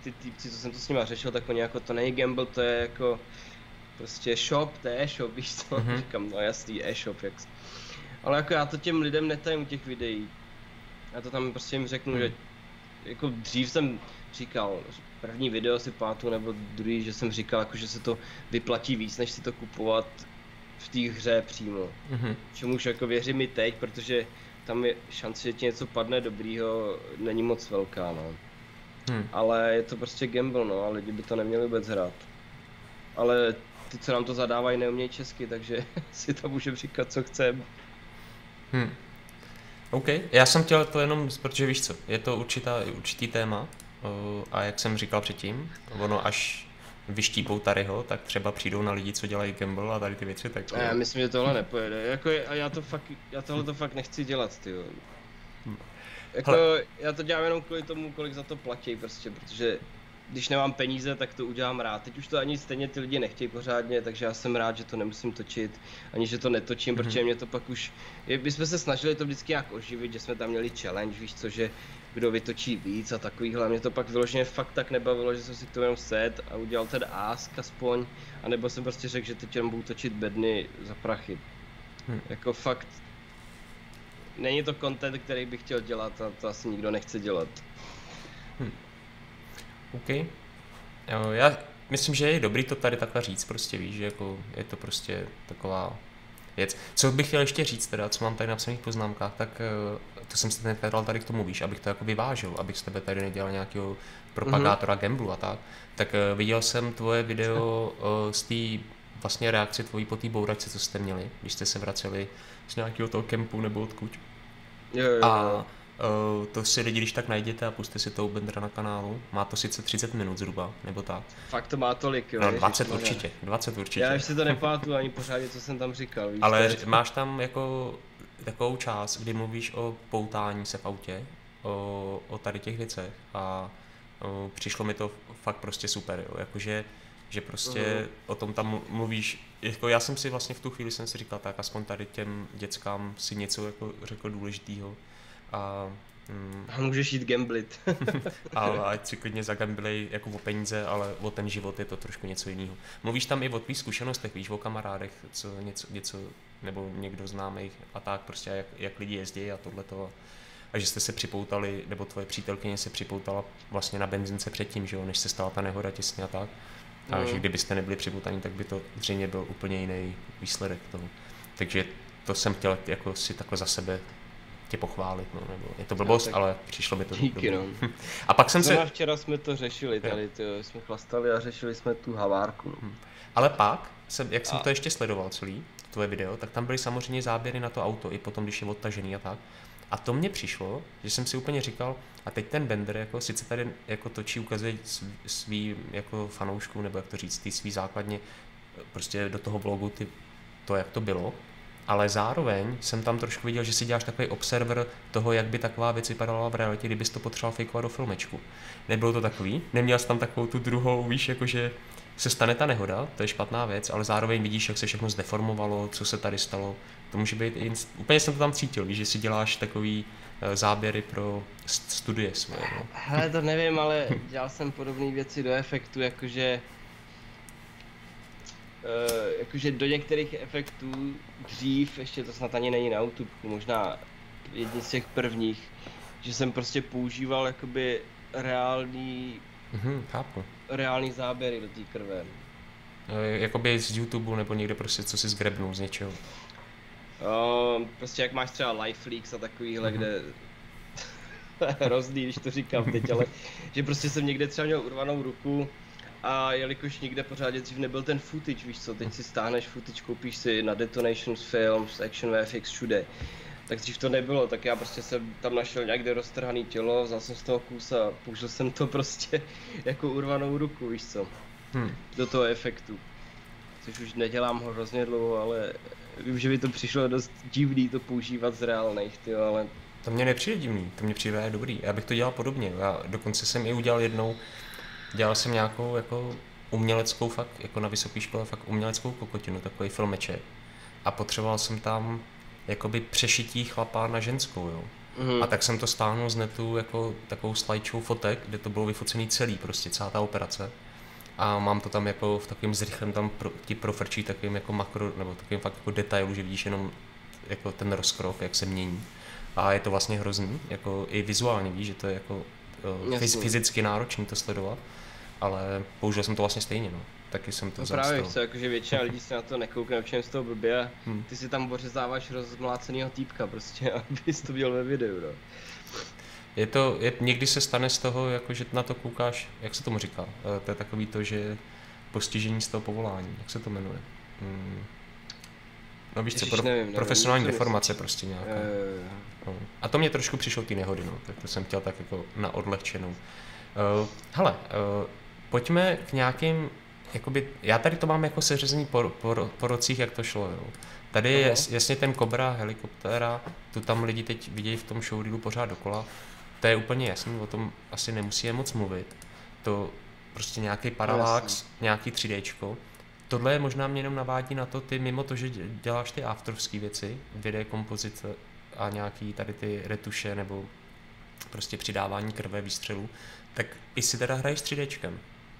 ty týpci, co jsem to s nima řešil, tak oni jako to není gamble, to je jako prostě shop, to je e-shop, víš co, mm-hmm. říkám, no jasný, e-shop, jak. Ale jako já to těm lidem netajím u těch videí, já to tam prostě jim řeknu, mm. že jako dřív jsem říkal, první video si pátu nebo druhý, že jsem říkal, jako, že se to vyplatí víc, než si to kupovat v té hře přímo. Mm-hmm. Čemuž jako věřím mi teď, protože tam je šance, že ti něco padne dobrýho, není moc velká, no. Hmm. Ale je to prostě gamble, no, a lidi by to neměli vůbec hrát. Ale ty, co nám to zadávají, neumějí česky, takže si to můžeme říkat, co chceme. Hmm. OK, já jsem chtěl to jenom, protože víš co, je to určitá, určitý téma a jak jsem říkal předtím, ono až vyštípou Taryho, tak třeba přijdou na lidi, co dělají gamble a tady ty věci, tak... Já myslím, že tohle nepojede, jako a já to fakt, já tohle to fakt nechci dělat, tyjo. Jako, Hele. Já to dělám jenom kvůli tomu, kolik za to platí prostě, protože když nemám peníze, tak to udělám rád. Teď už to ani stejně ty lidi nechtějí pořádně, takže já jsem rád, že to nemusím točit, ani že to netočím, mm-hmm. protože mě to pak už... My jsme se snažili to vždycky nějak oživit, že jsme tam měli challenge, víš co, že kdo vytočí víc a takovýhle. Mě to pak vyloženě fakt tak nebavilo, že jsem si to jenom set a udělal ten ask aspoň, anebo jsem prostě řekl, že teď jenom budu točit bedny za prachy. Hmm. Jako fakt... Není to content, který bych chtěl dělat a to asi nikdo nechce dělat. Hmm. OK. Jo, já myslím, že je dobrý to tady takhle říct, prostě víš, že jako je to prostě taková věc. Co bych chtěl ještě říct teda, co mám tady na napsaných poznámkách, tak to jsem si dal tady k tomu, víš, abych to jako vyvážil, abych z tebe tady nedělal nějakého propagátora mm-hmm. gamblu a tak. Tak viděl jsem tvoje video z té vlastně reakce tvojí po té bouračce, co jste měli, když jste se vraceli z nějakého toho kempu nebo odkud. Jo, jo, jo. A Uh, to si lidi když tak najděte a puste si to u Bendera na kanálu. Má to sice třicet minut zhruba, nebo tak. Fakt to má tolik, jo. No, dvacet určitě, dvacet určitě. Já ještě to nepamatuju ani pořádně, co jsem tam říkal. Víš, ale tady... máš tam jako takovou část, kdy mluvíš o poutání se v autě, o, o tady těch věcech a o, přišlo mi to fakt prostě super, jo. Jakože že prostě uh-huh. o tom tam mluvíš, jako já jsem si vlastně v tu chvíli jsem si říkal, tak aspoň tady těm dětskám si něco jako řekl důležitýho. A, mm, a můžeš jít gamblit. ale ať si klidně zagamblej jako o peníze, ale o ten život je to trošku něco jiného. Mluvíš tam i o tvých zkušenostech, víš, o kamarádech, co něco, něco nebo někdo známých a tak prostě, jak, jak lidi jezdí a tohleto. A, a že jste se připoutali, nebo tvoje přítelkyně se připoutala vlastně na benzince předtím, že jo, než se stala ta nehoda těsně a tak. A mm. že kdybyste nebyli připoutaní, tak by to zřejmě byl úplně jiný výsledek toho. Takže to jsem chtěl jako si takhle za sebe tě pochválit, no, nebo je to blbost, no, ale přišlo mi to díky, no. A pak jsem Zrovna se... včera jsme to řešili tady, tyjo, jsme chlastali a řešili jsme tu havárku. No. Ale pak, jsem, jak jsem a... to ještě sledoval celý, tvoje video, tak tam byly samozřejmě záběry na to auto, i potom, když je odtažený a tak. A to mně přišlo, že jsem si úplně říkal, a teď ten Bender jako sice tady jako točí, ukazuje svý jako fanoušků, nebo jak to říct, ty svý základně prostě do toho vlogu ty, to, jak to bylo. Ale zároveň jsem tam trošku viděl, že si děláš takový observer toho, jak by taková věc vypadala v realitě, kdybys to potřeboval fejkovat do filmečku. Nebylo to takový? Neměl jsi tam takovou tu druhou, víš, jakože se stane ta nehoda, to je špatná věc, ale zároveň vidíš, jak se všechno zdeformovalo, co se tady stalo. To může být i... Úplně jsem to tam cítil, víš, že si děláš takový záběry pro studie svoje. No. Hele, to nevím, ale dělal jsem podobné věci do efektu, jakože... Uh, jakože do některých efektů dřív, ještě to snad ani není na YouTube, možná jedni z těch prvních, že jsem prostě používal jakoby reální, mm-hmm, chápu. reální záběry do té krve. Jakoby z YouTube nebo někde prostě, co si zgrebnul z něčeho. Uh, prostě jak máš třeba LifeLeaks a takovýhle, mm-hmm. kde hrozný, když to říkám teď, ale že prostě jsem někde třeba měl urvanou ruku. A jelikož nikde pořádně dřív nebyl ten footage, víš co, teď si stáhneš footage, koupíš si na Detonations Films, Action V F X všude, tak dřív to nebylo, tak já prostě jsem tam našel někde roztrhaný tělo, vzal jsem z toho kus a použil jsem to prostě jako urvanou ruku, víš co, hmm. do toho efektu. Což už nedělám ho hrozně dlouho, ale vím, že by to přišlo dost divný to používat z reálných, tyjo, ale... To mě nepřijde divný, to mě přijde dobrý, já bych to dělal podobně, já dokonce jsem i udělal jednou. Dělal jsem nějakou jako uměleckou fakt, jako na vysoké škole fakt uměleckou kokotinu, takový filmeček. A potřeboval jsem tam jakoby přešití chlapa na ženskou, jo. Mhm. A tak jsem to stáhnul z netu jako takovou slideshow fotek, kde to bylo vyfocený celý, prostě celá ta operace. A mám to tam jako v takovém zrychlém, tam pro, ti profrčí takovým jako makro, nebo takovým fakt jako detailu, že vidíš jenom jako ten rozkrok, jak se mění. A je to vlastně hrozný, jako i vizuálně víš, že to je jako uh, fyzicky náročný to sledovat, ale použil jsem to vlastně stejně, no. Taky jsem to no právě co, jakože většina lidí se na to nekoukne, všem z toho blbě a hmm. ty si tam ořezáváš rozmlácenýho týpka prostě, abys to viděl ve videu, no. Je to, je, někdy se stane z toho, jako, že na to koukáš, jak se tomu říká, to je takový to, že postižení z toho povolání, jak se to jmenuje. Hmm. No víš co, pro, nevím, profesionální nevím, deformace prostě nějaká. Je... No. A to mě trošku přišlo ty nehody, no, tak to jsem chtěl tak jako na odlehčenou. Uh, hele, uh, pojďme k nějakým, jakoby, já tady to mám jako seřazení po, po, po rocích, jak to šlo, jo. Tady je jasně ten Cobra, helikoptéra, tu tam lidi teď vidějí v tom showreelu pořád dokola. To je úplně jasný, o tom asi nemusíme moc mluvit. To prostě nějaký paralax, nějaký tři déčko. Tohle je možná mě jenom navádí na to, ty mimo to, že děláš ty afterovské věci, videa kompozice a nějaký tady ty retuše nebo prostě přidávání krve, výstřelů, tak i si teda hraješ tři déčkem.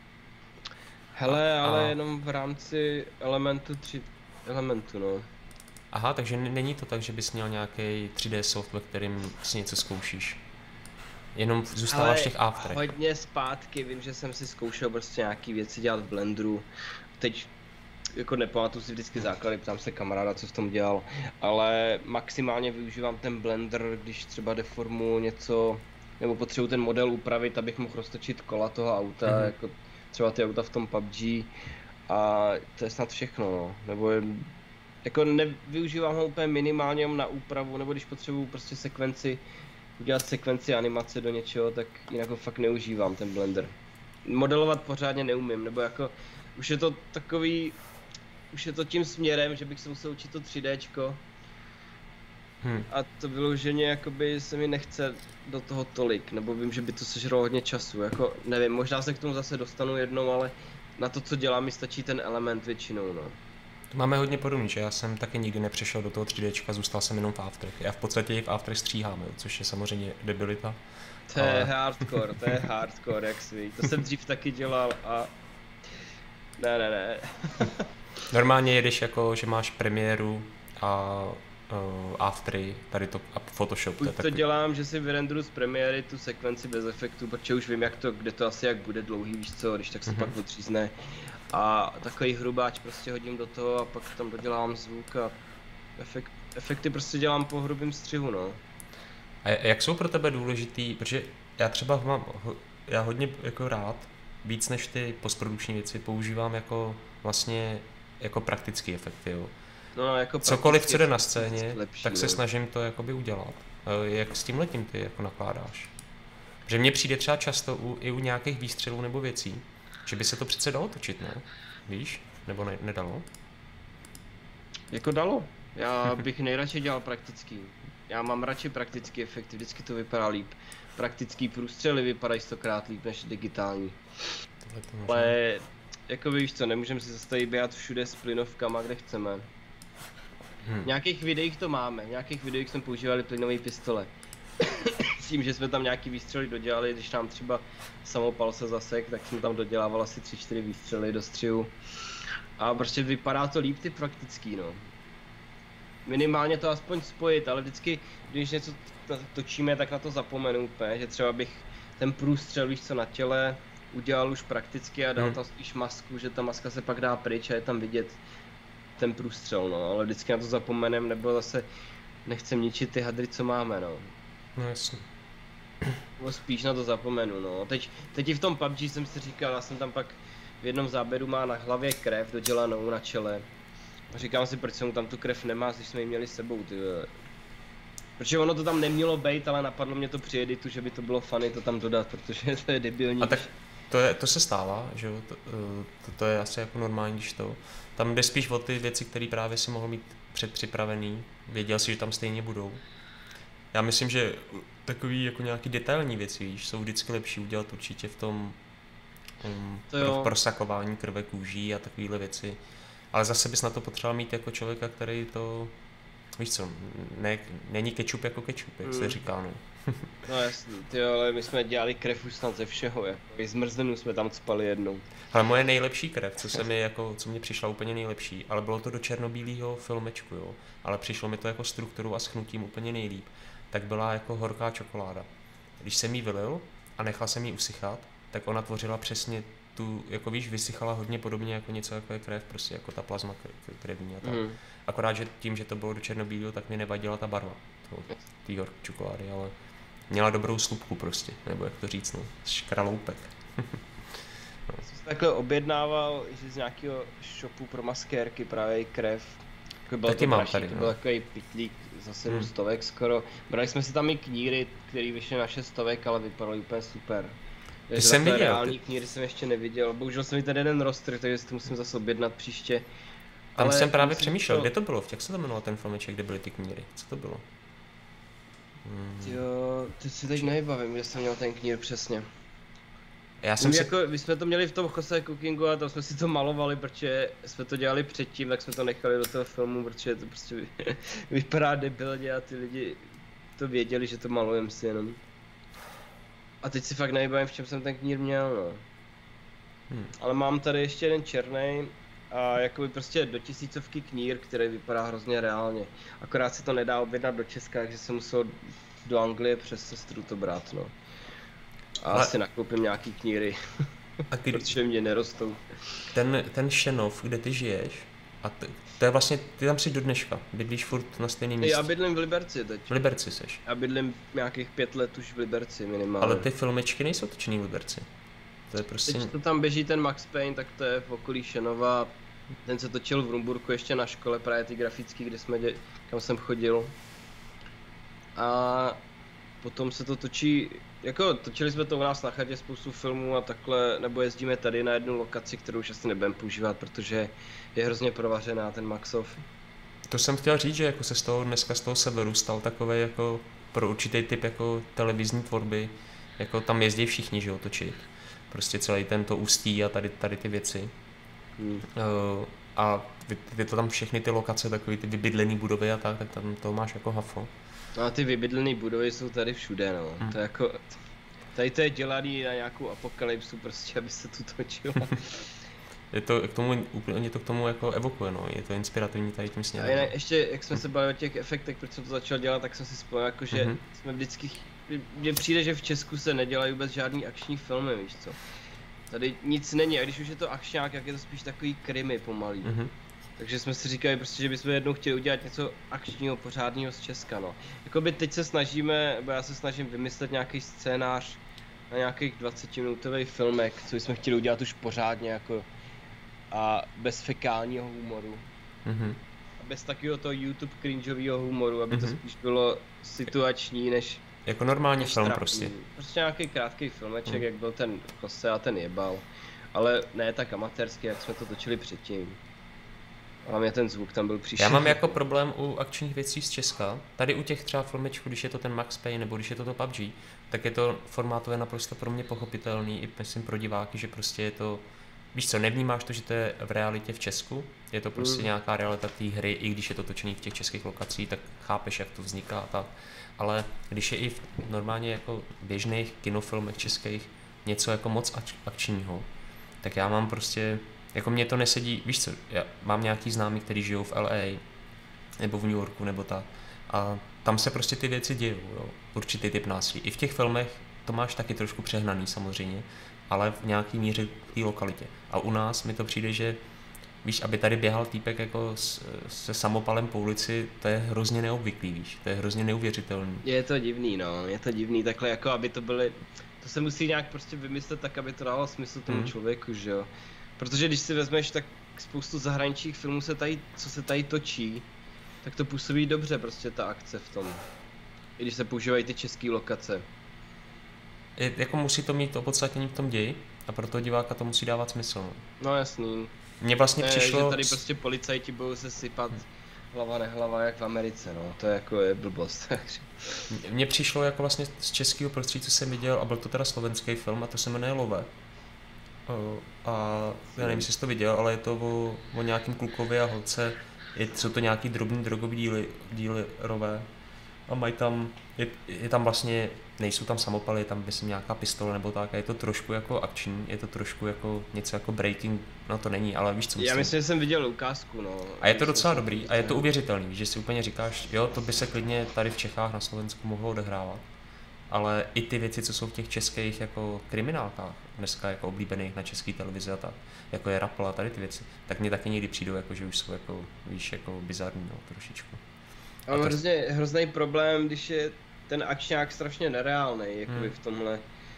Hele, a, ale a... jenom v rámci elementu tři elementu, no. Aha, takže není to tak, že bys měl nějaký tři dé soft, ve kterým si něco zkoušíš. Jenom zůstáváš v těch afterech. Hodně zpátky, vím, že jsem si zkoušel prostě nějaký věci dělat v Blenderu. Teď jako nepamatuju si vždycky základy, ptám se kamaráda, co v tom dělal, ale maximálně využívám ten Blender, když třeba deformuji něco, nebo potřebuji ten model upravit, abych mohl roztočit kola toho auta, mm-hmm. jako třeba ty auta v tom P U B G. A to je snad všechno, no. Nebo je, jako nevyužívám ho úplně minimálně na úpravu, nebo když potřebuju prostě sekvenci, udělat sekvenci animace do něčeho, tak jinak ho fakt neužívám, ten Blender. Modelovat pořádně neumím, nebo jako, už je to takový, už je to tím směrem, že bych se musel učit to tři déčko. Hmm. A to vyloženě jakoby se mi nechce do toho tolik, nebo vím, že by to sežralo hodně času, jako nevím, možná se k tomu zase dostanu jednou, ale na to, co dělám, mi stačí ten element většinou, no. To máme hodně podobný, že já jsem taky nikdy nepřešel do toho tři déčka, zůstal jsem jenom v afterech. Já v podstatě i v afterech stříhám, jo, což je samozřejmě debilita. To je ale... hardcore, to je hardcore, jak sví. To jsem dřív taky dělal a... Ne, ne, ne. Normálně jedeš jako, že máš premiéru a uh, aftery, tady to a Photoshop. Buď to, takový... dělám, že si vyrenderu z premiéry tu sekvenci bez efektu, protože už vím, jak to, kde to asi jak bude dlouhý, víš co, když tak se mm-hmm. pak odřízne. A takový hrubáč prostě hodím do toho a pak tam dodělám zvuk a efekt, efekty prostě dělám po hrubým střihu, no. A jak jsou pro tebe důležitý, protože já třeba mám, já hodně jako rád, víc než ty postprodukční věci používám jako vlastně jako praktický efekty, jo. No, jako cokoliv, co jde na scéně, lepší, tak se no. snažím to jakoby udělat. Jak s tímhletím ty jako nakládáš? Protože mně přijde třeba často u, i u nějakých výstřelů nebo věcí, že by se to přece dalo točit, ne? Víš? Nebo ne, nedalo? Jako dalo. Já bych nejradši dělal praktický. Já mám radši praktický efekty, vždycky to vypadá líp. Praktický průstřely vypadají stokrát líp než digitální. Ale jako víš co, nemůžeme si zase tady běhat všude s plynovkama, kde chceme. Hmm. V nějakých videích to máme, v nějakých videích jsme používali plynové pistole. S tím, že jsme tam nějaký výstřely dodělali, když nám třeba samopal se zasek, tak jsme tam dodělávali asi tři čtyři výstřely do střihu. A prostě vypadá to líp ty praktický, no. Minimálně to aspoň spojit, ale vždycky, když něco točíme, tak na to zapomenu úplně, že třeba bych ten průstřel, víš co, na těle udělal už prakticky a dal hmm. tam spíš masku, že ta maska se pak dá pryč a je tam vidět ten průstřel, no, ale vždycky na to zapomenem, nebo zase nechcem ničit ty hadry, co máme, no. No jasně. Nebo spíš na to zapomenu, no. Teď, teď i v tom P U B G jsem si říkal, já jsem tam pak v jednom záběru má na hlavě krev dodělanou na čele. A říkám si, proč jsem tam tu krev nemá, když jsme ji měli s sebou, ty vole. Protože ono to tam nemělo být, ale napadlo mě to při editu, že by to bylo funny to tam dodat, protože to je debilní. A tak to, je, to se stává, že jo, to, to, to je asi jako normální, když to... Tam jde spíš o ty věci, které právě si mohl mít předpřipravený, věděl si, že tam stejně budou. Já myslím, že takový jako nějaký detailní věci, víš, jsou vždycky lepší udělat určitě v tom um, pro, prosakování krve kůží a takovéhle věci. Ale zase bys na to potřeboval mít jako člověka, který to víš co, ne, není kečup jako kečup, jak mm. se říká, no. No jasný, ty ale my jsme dělali krev už snad ze všeho, jako i zmrzlinu jsme tam spali jednou. Ale moje nejlepší krev, co se mi jako, co mě přišla úplně nejlepší, ale bylo to do černobílého filmečku, jo, ale přišlo mi to jako strukturou a schnutím úplně nejlíp, tak byla jako horká čokoláda. Když jsem jí vylil a nechal jsem jí usychat, tak ona tvořila přesně tu, jako víš, vysychala hodně podobně jako něco jako je krev, prostě jako ta plazma krevní a tak. Mm. Akorát, že tím, že to bylo do černobílého, tak mi nevadila ta barva té horké čokolády, ale měla dobrou slupku prostě, nebo jak to říct, no, škraloupek. No. Jsem se takhle objednával, že z nějakého shopu pro maskérky právě krev. Taky mám tady, to byl no. Takový pitlík za sedm hmm. stovek skoro. Brali jsme si tam i kníry, které vyšly na šest stovek, ale vypadaly úplně super. Ty jsem viděl. Reální ty... kníry jsem ještě neviděl, bohužel jsem mi ten jeden roztrh, takže si to musím zase objednat příště. Tam ale jsem právě přemýšlel, to... kde to bylo, jak se to jmenoval ten filmeček, kde byly ty kníry, co to bylo? Hmm. Jo, teď si teď nevybavím, kde jsem měl ten knír přesně. Já jsem my, si... jako, my jsme to měli v tom Jose Cookingu a tam jsme si to malovali, protože jsme to dělali předtím, tak jsme to nechali do toho filmu, protože to prostě vypadá debilně a ty lidi to věděli, že to malujeme si jenom. A teď si fakt nevybavím, v čem jsem ten knír měl, no. Hmm. Ale mám tady ještě jeden černý a jakoby prostě do tisícovky knír, který vypadá hrozně reálně. Akorát se to nedá objednat do Česka, takže jsem musel do Anglie přes sestru to brát, no. A ale... asi nakoupím nějaký kníry, a ty... protože mě nerostou. Ten, ten Šenov, kde ty žiješ, a t- to je vlastně, ty tam jsi do dneška, bydlíš furt na stejném místě. Já bydlím v Liberci teď. V Liberci seš. Já bydlím nějakých pět let už v Liberci minimálně. Ale ty filmečky nejsou točený v Liberci. To je prostě... Teď to tam běží ten Max Payne, tak to je v okolí Šenova. Ten se točil v Rumburku ještě na škole, právě ty grafický, kde jsme dě... kam jsem chodil. A potom se to točí, jako točili jsme to u nás na chatě spoustu filmů a takhle, nebo jezdíme tady na jednu lokaci, kterou už asi nebudeme používat, protože je hrozně provařená ten Maxov. To jsem chtěl říct, že jako se z toho dneska z toho severu stal takový jako pro určitý typ jako televizní tvorby, jako tam jezdí všichni, že jo, točit. Prostě celý tento Ústí a tady, tady ty věci. Hmm. Uh, a vy, vy to tam všechny ty lokace, takový ty vybydlený budovy a tak, tak tam to máš jako hafo. No a ty vybydlené budovy jsou tady všude, no. Hmm. To je jako, tady to je dělaný na nějakou apokalypsu prostě, aby se tu točilo. Je to k tomu, úplně to k tomu jako evokuje, no, je to inspirativní tady tím směrem. A jinak ještě, jak jsme se bavili o těch efektech, proč jsem to začal dělat, tak jsem si vzpomněl, jako že mm-hmm. jsme vždycky, mně přijde, že v Česku se nedělají vůbec žádný akční filmy, víš co. Tady nic není, a když už je to akčňák, jak je to spíš takový krimi pomalý. Mm-hmm. Takže jsme si říkali prostě, že bychom jednou chtěli udělat něco akčního, pořádného z Česka, no. Jakoby teď se snažíme, nebo já se snažím vymyslet nějaký scénář na nějakých dvacetiminutový filmek, co bychom chtěli udělat už pořádně, jako a bez fekálního humoru. Mm-hmm. A bez takového toho YouTube cringeového humoru, aby mm-hmm. to spíš bylo situační, než jako normální než film trapný. prostě. Prostě nějaký krátký filmeček, mm. jak byl ten Jose a ten jebal. Ale ne tak amatérský, jak jsme to točili předtím. A mě ten zvuk tam byl příšerný. Já mám jako problém u akčních věcí z Česka. Tady u těch třeba filmečků, když je to ten Max Payne nebo když je to to P U B G, tak je to formátově naprosto pro mě pochopitelný, i myslím pro diváky, že prostě je to, víš co, nevnímáš to, že to je v realitě v Česku, je to prostě mm. nějaká realita té hry, i když je to točený v těch českých lokacích, tak chápeš, jak to vzniká a tak. Ale když je i v normálně jako běžných kinofilmech českých něco jako moc akčního, tak já mám prostě, jako mě to nesedí, víš co, já mám nějaký známý, který žijou v L A nebo v New Yorku nebo tak a tam se prostě ty věci dějou, jo, určitý typ násilí. I v těch filmech to máš taky trošku přehnaný samozřejmě, ale v nějaký míře v té lokalitě. A u nás mi to přijde, že víš, aby tady běhal týpek jako s, se samopalem po ulici, to je hrozně neobvyklý, víš, to je hrozně neuvěřitelný. Je to divný, no, je to divný, takhle jako aby to byly, to se musí nějak prostě vymyslet tak, aby to dávalo smysl tomu hmm. člověku, že jo. Protože když si vezmeš, tak spoustu zahraničních filmů se tady, co se tady točí, tak to působí dobře prostě ta akce v tom. I když se používají ty české lokace. Je, jako musí to mít opodstatnění v tom ději a pro toho diváka to musí dávat smysl. No jasný. Mně vlastně ne, přišlo... že tady prostě policajti budou se sypat hmm. hlava nehlava jak v Americe, no, to je jako je blbost. Mně přišlo jako vlastně z českého prostředí, co jsem viděl, a byl to teda slovenský film a to se jmenuje Love. A já nevím, jestli jsi to viděl, ale je to o, o nějakým klukovi a holce, je, jsou to nějaký drobný drogový díly, dílerové a mají tam, je, je tam vlastně, nejsou tam samopaly, je tam myslím nějaká pistole nebo tak a je to trošku jako akční, je to trošku jako něco jako breaking, no to není, ale víš co myslím. Já myslím, že jsem viděl ukázku, no. A je to docela dobrý a je to uvěřitelný, že si úplně říkáš, jo, to by se klidně tady v Čechách na Slovensku mohlo odehrávat. Ale i ty věci, co jsou v těch českých jako kriminálkách, dneska jako oblíbených na české televizi a tak, jako je Rappel a tady ty věci, tak mě taky někdy přijdou, jako, že už jsou jako, víš, jako bizarní, no, trošičku. A mám to... hrozně, hrozný problém, když je ten akčňák strašně nereálný, jakoby hmm. v tomhle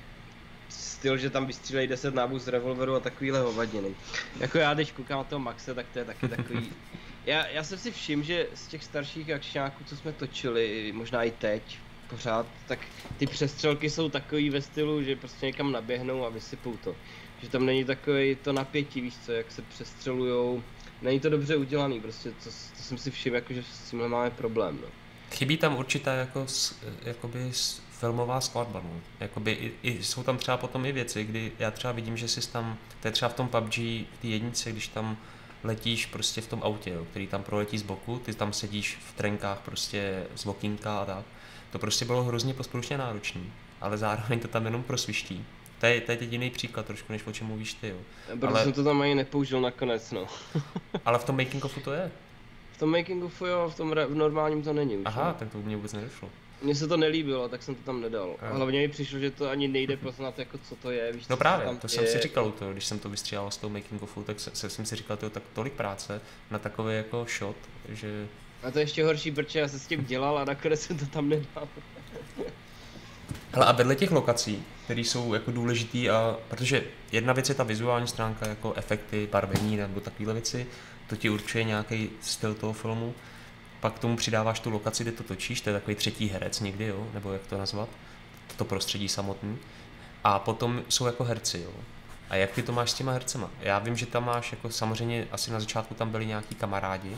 styl, že tam vystřílejí deset nábojů z revolveru a takovýhle hovadiny. Jako já teď koukám na toho Maxe, tak to je taky takový... Já, já jsem si všiml, že z těch starších akčňáků, co jsme točili, možná i teď, pořád, tak ty přestřelky jsou takový ve stylu, že prostě někam naběhnou a vysypou to. Že tam není takový to napětí, víš co, jak se přestřelujou. Není to dobře udělaný, prostě to, to jsem si všiml, jako, že s tímhle máme problém, no. Chybí tam určitá jako, jakoby filmová skladba, no. Jakoby i, i, jsou tam třeba potom i věci, kdy já třeba vidím, že jsi tam, to je třeba v tom P U B G, v té jednice, když tam letíš prostě v tom autě, jo, který tam proletí z boku, ty tam sedíš v trenkách prostě z okýnka a tak. To prostě bylo hrozně pospolušně náročný, ale zároveň to tam jenom prosviští. To je, to je jediný příklad trošku, než o čem mluvíš ty, jo. Protože ale... jsem to tam ani nepoužil nakonec, no. Ale v tom making ofu to je. V tom making ofu jo, v tom re- v normálním to není už. Aha, no. tak to mě vůbec nedošlo. Mně se to nelíbilo, tak jsem to tam nedal. A hlavně mi přišlo, že to ani nejde poznat, jako co to je, víš. No právě, tam to je... jsem si říkal to, když jsem to vystříhal z toho making ofu, tak se, se, jsem si říkal, tyjo, tak tolik práce na takový jako shot, že... A to je ještě horší, protože já jsem s tím dělal a nakonec jsem to tam nedal. Hele, a vedle těch lokací, které jsou jako důležitý, a protože jedna věc je ta vizuální stránka, jako efekty, barvení nebo takovéhle věci, to ti určuje nějaký styl toho filmu, pak k tomu přidáváš tu lokaci, kde to točíš, to je takový třetí herec někdy, jo, nebo jak to nazvat, to prostředí samotný, a potom jsou jako herci, jo. A jak ty to máš s těma hercema? Já vím, že tam máš, jako samozřejmě asi na začátku tam byli nějaký kamarádi,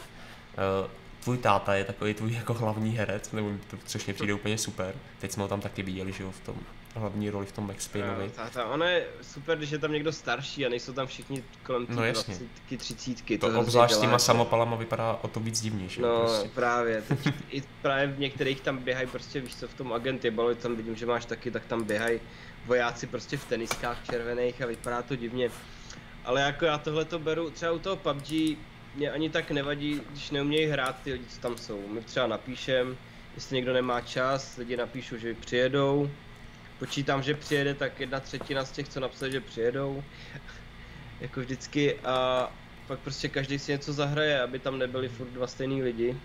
tvůj táta je takový tvůj jako hlavní herec, nebo to, což mě přijde úplně super. Teď jsme ho tam taky viděli, že jo, v tom hlavní roli v tom Max Payneovi. Táta, ono je super, když je tam někdo starší a nejsou tam všichni kolem no, dvacítky, třicítky. To, to obzvlášť s těma samopalama vypadá o to víc divně, že jo. No prostě. právě, teď i právě v některých tam běhají prostě, víš co, v tom Agent Jebalo, tam vidím, že máš taky, tak tam běhají vojáci prostě v teniskách červených a vypadá to divně. Ale jako já tohle to beru, třeba u toho P U B G, mě ani tak nevadí, když neumějí hrát ty lidi, co tam jsou. My třeba napíšem, jestli někdo nemá čas, lidi napíšou, že přijedou. Počítám, že přijede tak jedna třetina z těch, co napsali, že přijedou. Jako vždycky a pak prostě každý si něco zahraje, aby tam nebyli furt dva stejný lidi.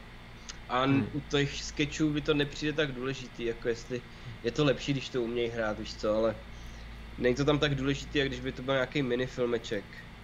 A hmm. u těch sketchů by to nepřijde tak důležitý, jako jestli je to lepší, když to umějí hrát, víš co, ale není to tam tak důležitý, jak když by to byl nějaký minifilmeček.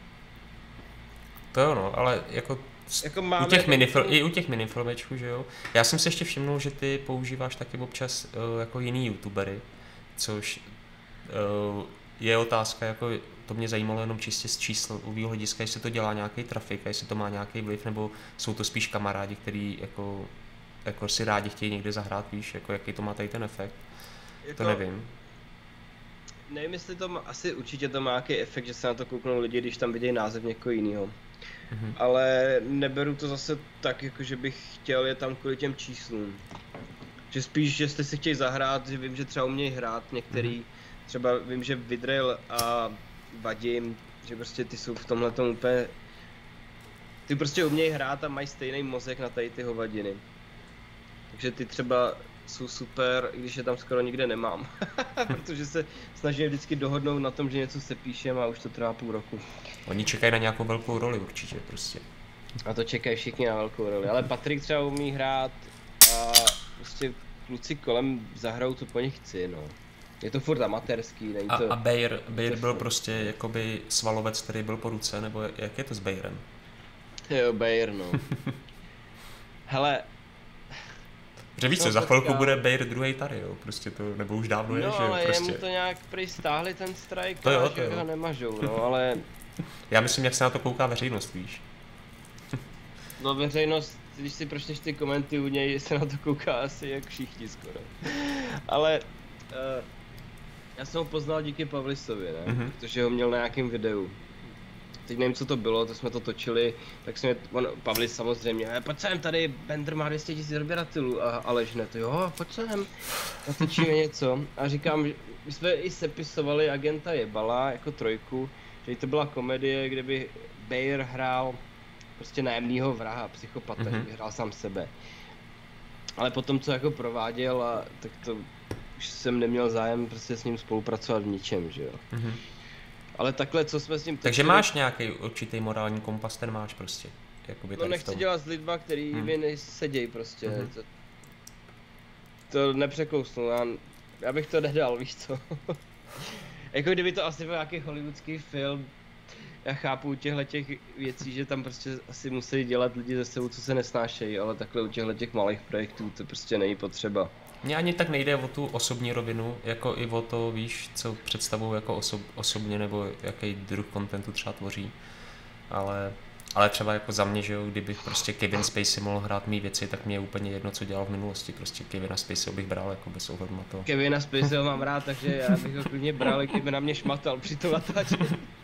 To jo no, ale jako, jako máme u těch minifil, i u těch minifilmečků, že jo. Já jsem si ještě všimnul, že ty používáš taky občas uh, jako jiný youtubery, což uh, je otázka, jako to mě zajímalo jenom čistě z číslového hlediska, jestli to dělá nějaký trafik, jestli to má nějaký vliv, nebo jsou to spíš kamarádi, který jako, jako si rádi chtějí někde zahrát, víš, jako jaký to má tady ten efekt, jako... to nevím. Nevím, jestli to má, asi určitě to má nějaký efekt, že se na to kouknou lidi, když tam vidějí název někoho jiného. Mm-hmm. Ale neberu to zase tak, jako že bych chtěl je tam kvůli těm číslům. Že spíš, že jestli si chtějí zahrát, že vím, že třeba umějí hrát některý, mm-hmm. třeba vím, že Vidril a Vadim, že prostě ty jsou v tomhletom úplně... Ty prostě umějí hrát a mají stejný mozek na tady ty hovadiny. Takže ty třeba jsou super, i když je tam skoro nikde nemám. Protože se snažím vždycky dohodnout na tom, že něco se píšem a už to trvá půl roku. Oni čekají na nějakou velkou roli určitě prostě. A to čekají všichni na velkou roli, ale Patrik třeba umí hrát a prostě kluci kolem zahrajou, co po nich chci, no. Je to furt amatérský, není to... A, a Bayer, Bayer byl prostě jakoby svalovec, který byl po ruce, nebo jak je to s Bayerem? Jo, Bayer, no. Hele... Že víš co, za chvilku bude Bayer druhej tady, jo, prostě to, nebo už dávno no, je, že jo, prostě. No ale prostě. jemu to nějak prý stáhli ten strike, to jo, a to že jo. ho nemažou, no, ale... Já myslím, jak se na to kouká veřejnost, víš. No veřejnost, když si pročteš ty komenty u něj, se na to kouká asi jak všichni skoro. Ale... Uh, já jsem ho poznal díky Pavlisovi, ne? Mm-hmm. Protože ho měl na nějakém videu. teď nevím, co to bylo, to jsme to točili, tak jsme, on, Pavlis samozřejmě, pojď sem, tady Bender má dvě stě tisíc odběratelů a Aleš ne, to jo, pojď sem, natočíme něco a říkám, že my jsme i sepisovali Agenta Jebala jako trojku, že to byla komedie, kde by Bayer hrál prostě nájemnýho vraha, psychopata, mm-hmm. že hrál sám sebe. Ale potom, co jako prováděl, a, tak to už jsem neměl zájem prostě s ním spolupracovat v ničem, že jo. Mm-hmm. Ale takhle, co jsme s ním... Takže točili, máš nějaký určitý morální kompas, ten máš prostě. Jakoby no nechci dělat s lidma, který hmm. mi nesedějí prostě. Hmm. To, to nepřekousnu, já, já bych to nedal, víš co. Jako kdyby to asi byl nějaký hollywoodský film, já chápu u těchto těch věcí, že tam prostě asi musí dělat lidi ze sebou, co se nesnášejí, ale takhle u těchto těch malých projektů to prostě není potřeba. Mně ani tak nejde o tu osobní rovinu, jako i o to, víš, co představují jako osob, osobně, nebo jaký druh kontentu třeba tvoří. Ale, ale třeba jako za mě, že jo, kdybych prostě Kevin Spacey mohl hrát mý věci, tak mě je úplně jedno, co dělal v minulosti. Prostě Kevina Spaceyho bych bral jako bez ohledu na to. Kevina Spaceyho mám rád, takže já bych ho klidně bral, kdyby na mě šmatal při tom natáčení.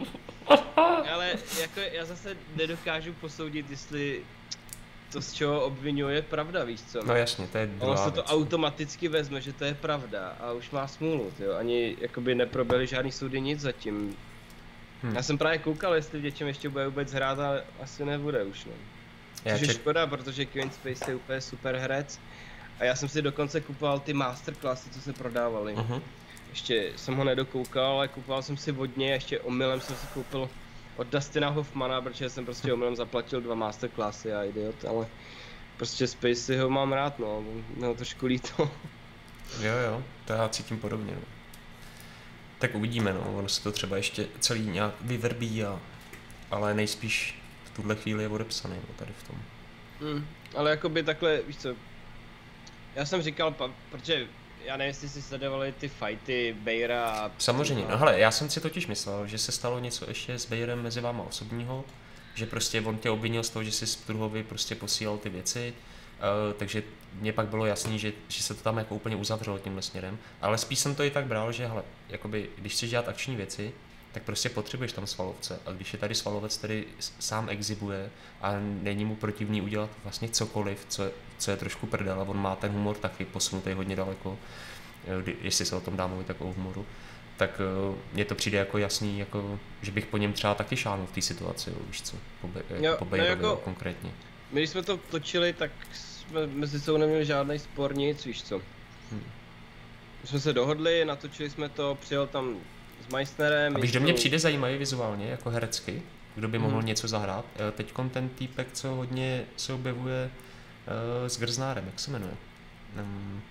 Ale jako já zase nedokážu posoudit, jestli to, z čeho obvinuje, je pravda, víš co? No jasně, to je druhá On se to věc. automaticky vezme, že to je pravda a už má smůlu, jo. Ani jakoby neproběhly žádný soudy, nic zatím. Hmm. Já jsem právě koukal, jestli v něčem ještě bude vůbec hrát, ale asi nebude už, no. Což je ček... škoda, protože Kevin Spacey je úplně super herec. A já jsem si dokonce kupoval ty masterclassy, co se prodávaly. Uh-huh. Ještě jsem ho nedokoukal, ale kupoval jsem si od něj a ještě omylem jsem si koupil od Dustina Hoffmana, protože jsem prostě omylem zaplatil dva masterclassy a idiot, ale prostě Spaceyho mám rád, no, no trošku líto. Jo jo, to já cítím podobně, no. Tak uvidíme, no, ono se to třeba ještě celý nějak vyvrbí, a, ale nejspíš v tuhle chvíli je odepsaný, no, tady v tom. Hmm, ale jakoby takhle, víš co, já jsem říkal, protože já nevím, jestli si sledovali ty fighty Bayera a... Samozřejmě, no hele, já jsem si totiž myslel, že se stalo něco ještě s Bayerem mezi váma osobního, že prostě on tě obvinil z toho, že jsi z Pruhovi prostě posílal ty věci, uh, takže mně pak bylo jasný, že, že se to tam jako úplně uzavřelo tímhle směrem, ale spíš jsem to i tak bral, že hele, jakoby, když chceš dělat akční věci, tak prostě potřebuješ tam svalovce, a když je tady svalovec, který sám exhibuje a není mu protivný udělat vlastně cokoliv, co, co je trošku prdel, a on má ten humor taky posunutý hodně daleko, jestli se o tom dá mluvit tak o humoru, tak mně to přijde jako jasný, jako, že bych po něm třeba taky šáhnul v té situaci, jo, víš co, po, be, jo, po Bayerovi jako, konkrétně. My když jsme to točili, tak jsme mezi sebou neměli žádný spor, nic, víš co. Hmm. My jsme se dohodli, natočili jsme to, přijel tam s Meissnerem. A víš, kdo mě přijde zajímavý vizuálně, jako herecky, kdo by mohl hmm. něco zahrát. Teďkon ten týpek, co hodně se objevuje uh, s Grznárem, jak se jmenuje? Um,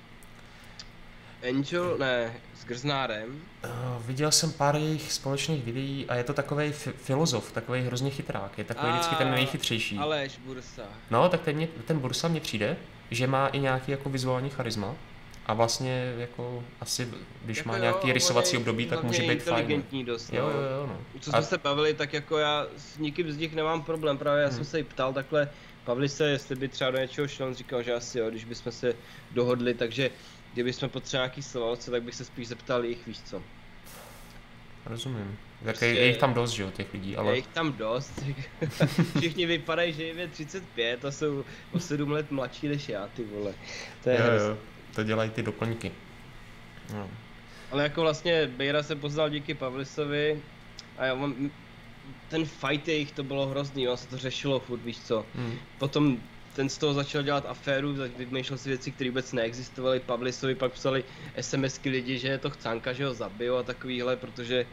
Angel, ne, s Grznárem. Uh, viděl jsem pár jejich společných videí a je to takovej f- filozof, takovej hrozně chytrák, je takový a, vždycky ten nejchytřejší. Aleš Bursa. No, tak ten, mě, ten Bursa mně přijde, že má i nějaký jako vizuální charisma. A vlastně jako asi, když jako má jo, nějaký rysovací období, tak může být fajn. Inteligentní dost, no. Jo, jo, jo, no. Co jsme a... se bavili, tak jako já s nikým z nich nemám problém, právě já hmm. jsem se jí ptal takhle, bavili se, jestli by třeba do něčeho šel, on říkal, že asi jo, když bychom se dohodli, takže kdybychom potřebovali nějaký slovalce, tak bych se spíš zeptal jich, víš co. Rozumím. Prostě je jich tam dost, že jo, těch lidí, ale... Je jich tam dost, všichni vypadají, že jim je třicet pět a jsou o sedm let mladší než já, ty vole. To je jo, jo. To dělají ty doplňky. No. Ale jako vlastně Bayera jsem poznal díky Pavlisovi a já mám, ten fight jejich to bylo hrozný, on se to řešilo furt, víš co. Mm. Potom ten z toho začal dělat aféru, vymýšlel si věci, které vůbec neexistovaly, Pavlisovi pak psali SMSky lidi, že je to chcánka, že ho zabijou a takovýhle, protože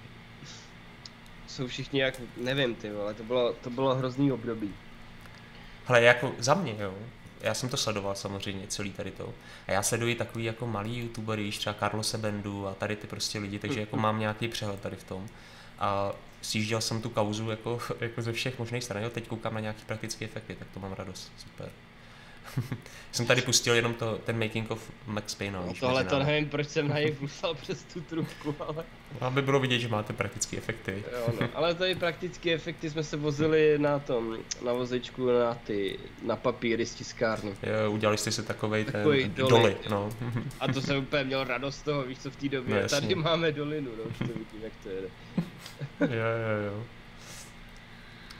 jsou všichni jak, nevím ty vole, to bylo, to bylo hrozný období. Hele, jako za mě, jo. Já jsem to sledoval samozřejmě, celý tady to. A já sleduji takový jako malý youtubery, třeba Carlose Bendu a tady ty prostě lidi, takže jako mám nějaký přehled tady v tom. A sjížděl jsem tu kauzu jako, jako ze všech možných stran, jo, teď koukám na nějaký praktické efekty, tak to mám radost, super. Jsem tady pustil jenom to, ten making of Max Payne. No tohle to nevím, proč jsem na něj vlusal přes tu trubku, ale... Aby bylo vidět, že máte praktické efekty. Jo, no. Ale tady praktické efekty jsme se vozili na tom, na vozečku, na ty, na papíry z tiskárny. Jo, udělali jste si takovej ten doly. doly, no. A to jsem úplně měl radost z toho, víš co, v té době, no, tady máme dolinu, no, už to vidím, jak to jede. Jo, jo, jo.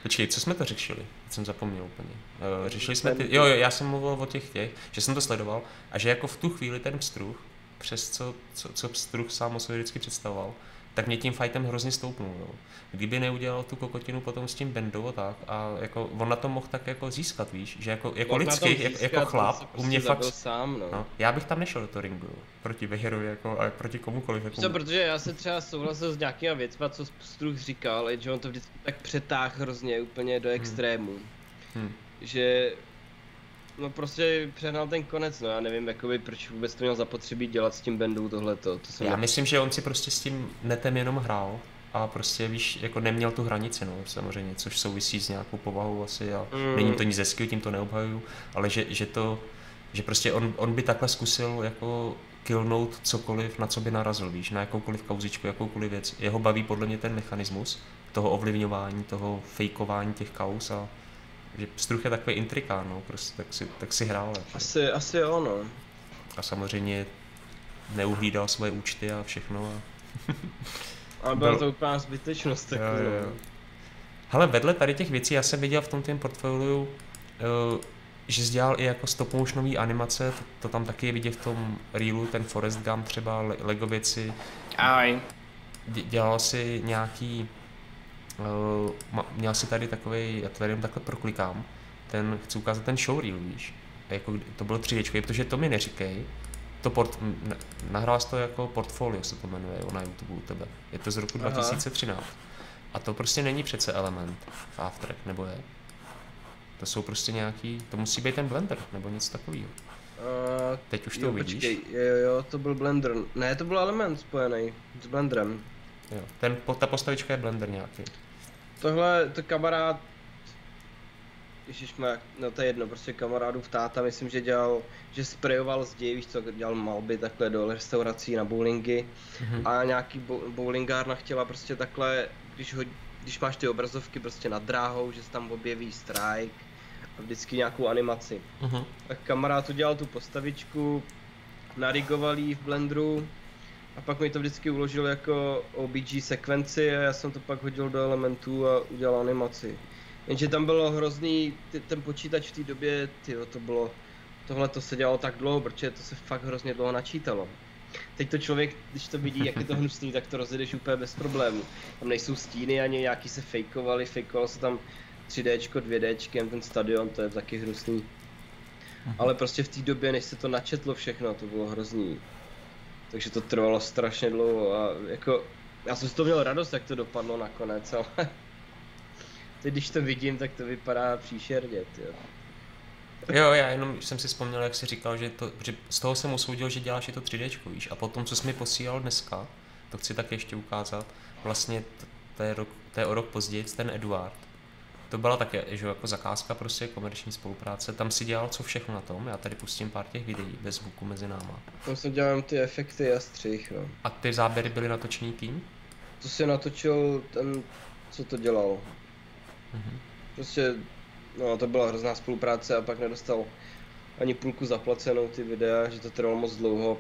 Počkej, co jsme to řešili? Teď jsem zapomněl úplně. Uh, řešili jsme ty, jo, jo, já jsem mluvil o těch těch, že jsem to sledoval a že jako v tu chvíli ten pstruh, přes co, co, co pstruh sám o sobě vždycky představoval, tak mě tím fightem hrozně stoupnul, jo. Kdyby neudělal tu kokotinu potom s tím Bendou a tak, a jako on na tom mohl tak jako získat, víš, že jako, jako lidský, získat, jako, jako chlap, prostě u mě fakt, sám, no. No, já bych tam nešel do toho ringu, jo, proti Vehrovi jako, a proti komukoliv. Jako... Co, protože já se třeba souhlasil s nějakýma věcma, co Pstruh říkal, že on to vždycky tak přetáhl hrozně úplně do extrému, hmm. Hmm. že no prostě přehnal ten konec, no já nevím jakoby proč vůbec to měl zapotřebí dělat s tím Bendou tohleto. To jsem já tak... myslím, že on si prostě s tím netem jenom hrál a prostě víš, jako neměl tu hranici, no samozřejmě, což souvisí s nějakou povahou asi a mm. není to nic hezkého, tím to neobhajuju, ale že, že to, že prostě on, on by takhle zkusil jako killnout cokoliv, na co by narazil, víš, na jakoukoliv kauzičku, jakoukoliv věc. Jeho baví podle mě ten mechanismus toho ovlivňování, toho fejkování těch kauz a že Pstruh je takový intrikán, no, prostě tak si, tak si hrál. Jako. Asi, asi jo, no. A samozřejmě neuhlídal svoje účty a všechno. A... Ale byla to úplná zbytečnost. Tak jo, jo. Hele, vedle tady těch věcí, já jsem viděl v tom tém portfoliu, uh, že jsi dělal i jako stop motionový animace, to, to tam taky je vidět v tom reelu, ten Forest Gump třeba, Lego věci. Aj. Dělal jsi nějaký, uh, měl jsi tady takovej, já to tady jen takhle proklikám, ten, chci ukázat ten showreel, víš, a jako to bylo tři déčko, protože to mi neříkej, to port, nahrál jsi to jako portfolio, se to jmenuje na YouTube u tebe, je to z roku Aha. dva tisíce třináct a to prostě není přece element v After Effects, nebo je? To jsou prostě nějaký, to musí být ten Blender, nebo něco takového. Uh, Teď už to jo, uvidíš. Počkej, jo, jo, to byl Blender, ne, to byl element spojený s Blenderem. Jo, ten, ta postavička je Blender nějaký. Tohle, to kamarád, ježišmarja, no to je jedno, prostě kamarádův táta, myslím, že dělal, že sprejoval zdi, víš co, dělal malby takhle do restaurací na bowlingy mm-hmm. a nějaký bowlingárna chtěla prostě takhle, když, ho, když máš ty obrazovky prostě nad dráhou, že se tam objeví strike a vždycky nějakou animaci. Mm-hmm. Tak kamarád udělal tu postavičku, narigoval jí v Blenderu a pak mi to vždycky uložil jako O B G sekvenci a já jsem to pak hodil do elementů a udělal animaci. Jenže tam bylo hrozný, ty, ten počítač v té době, tyjo, to bylo, tohle to se dělalo tak dlouho, protože to se fakt hrozně dlouho načítalo. Teď to člověk, když to vidí, jak je to hnusný, tak to rozjedeš úplně bez problémů. Tam nejsou stíny ani nějaký se fejkovali, fejkovalo se tam tři déčko, dvě déčkem, ten stadion, to je taky hnusný. Ale prostě v té době, než se to načetlo všechno, to bylo hrozný. Takže to trvalo strašně dlouho a jako, já jsem z toho měl radost, jak to dopadlo nakonec, ale teď když to vidím, tak to vypadá příšerně, jo. Jo, já jenom jsem si vzpomněl, jak jsi říkal, že, to, že z toho jsem usoudil, že děláš je to tři déčko, víš, a potom, co jsi mi posílal dneska, to chci tak ještě ukázat, vlastně to je, rok, to je o rok později, ten Eduard. To byla také, že jako zakázka, prostě komerční spolupráce, tam si dělal co všechno na tom, já tady pustím pár těch videí bez zvuku mezi náma. Tam jsem dělal ty efekty a střih, no. A ty záběry byly natočený kým? To si natočil ten, co to dělal. Mm-hmm. Prostě, no to byla hrozná spolupráce a pak nedostal ani půlku zaplacenou ty videa, že to trvalo moc dlouho.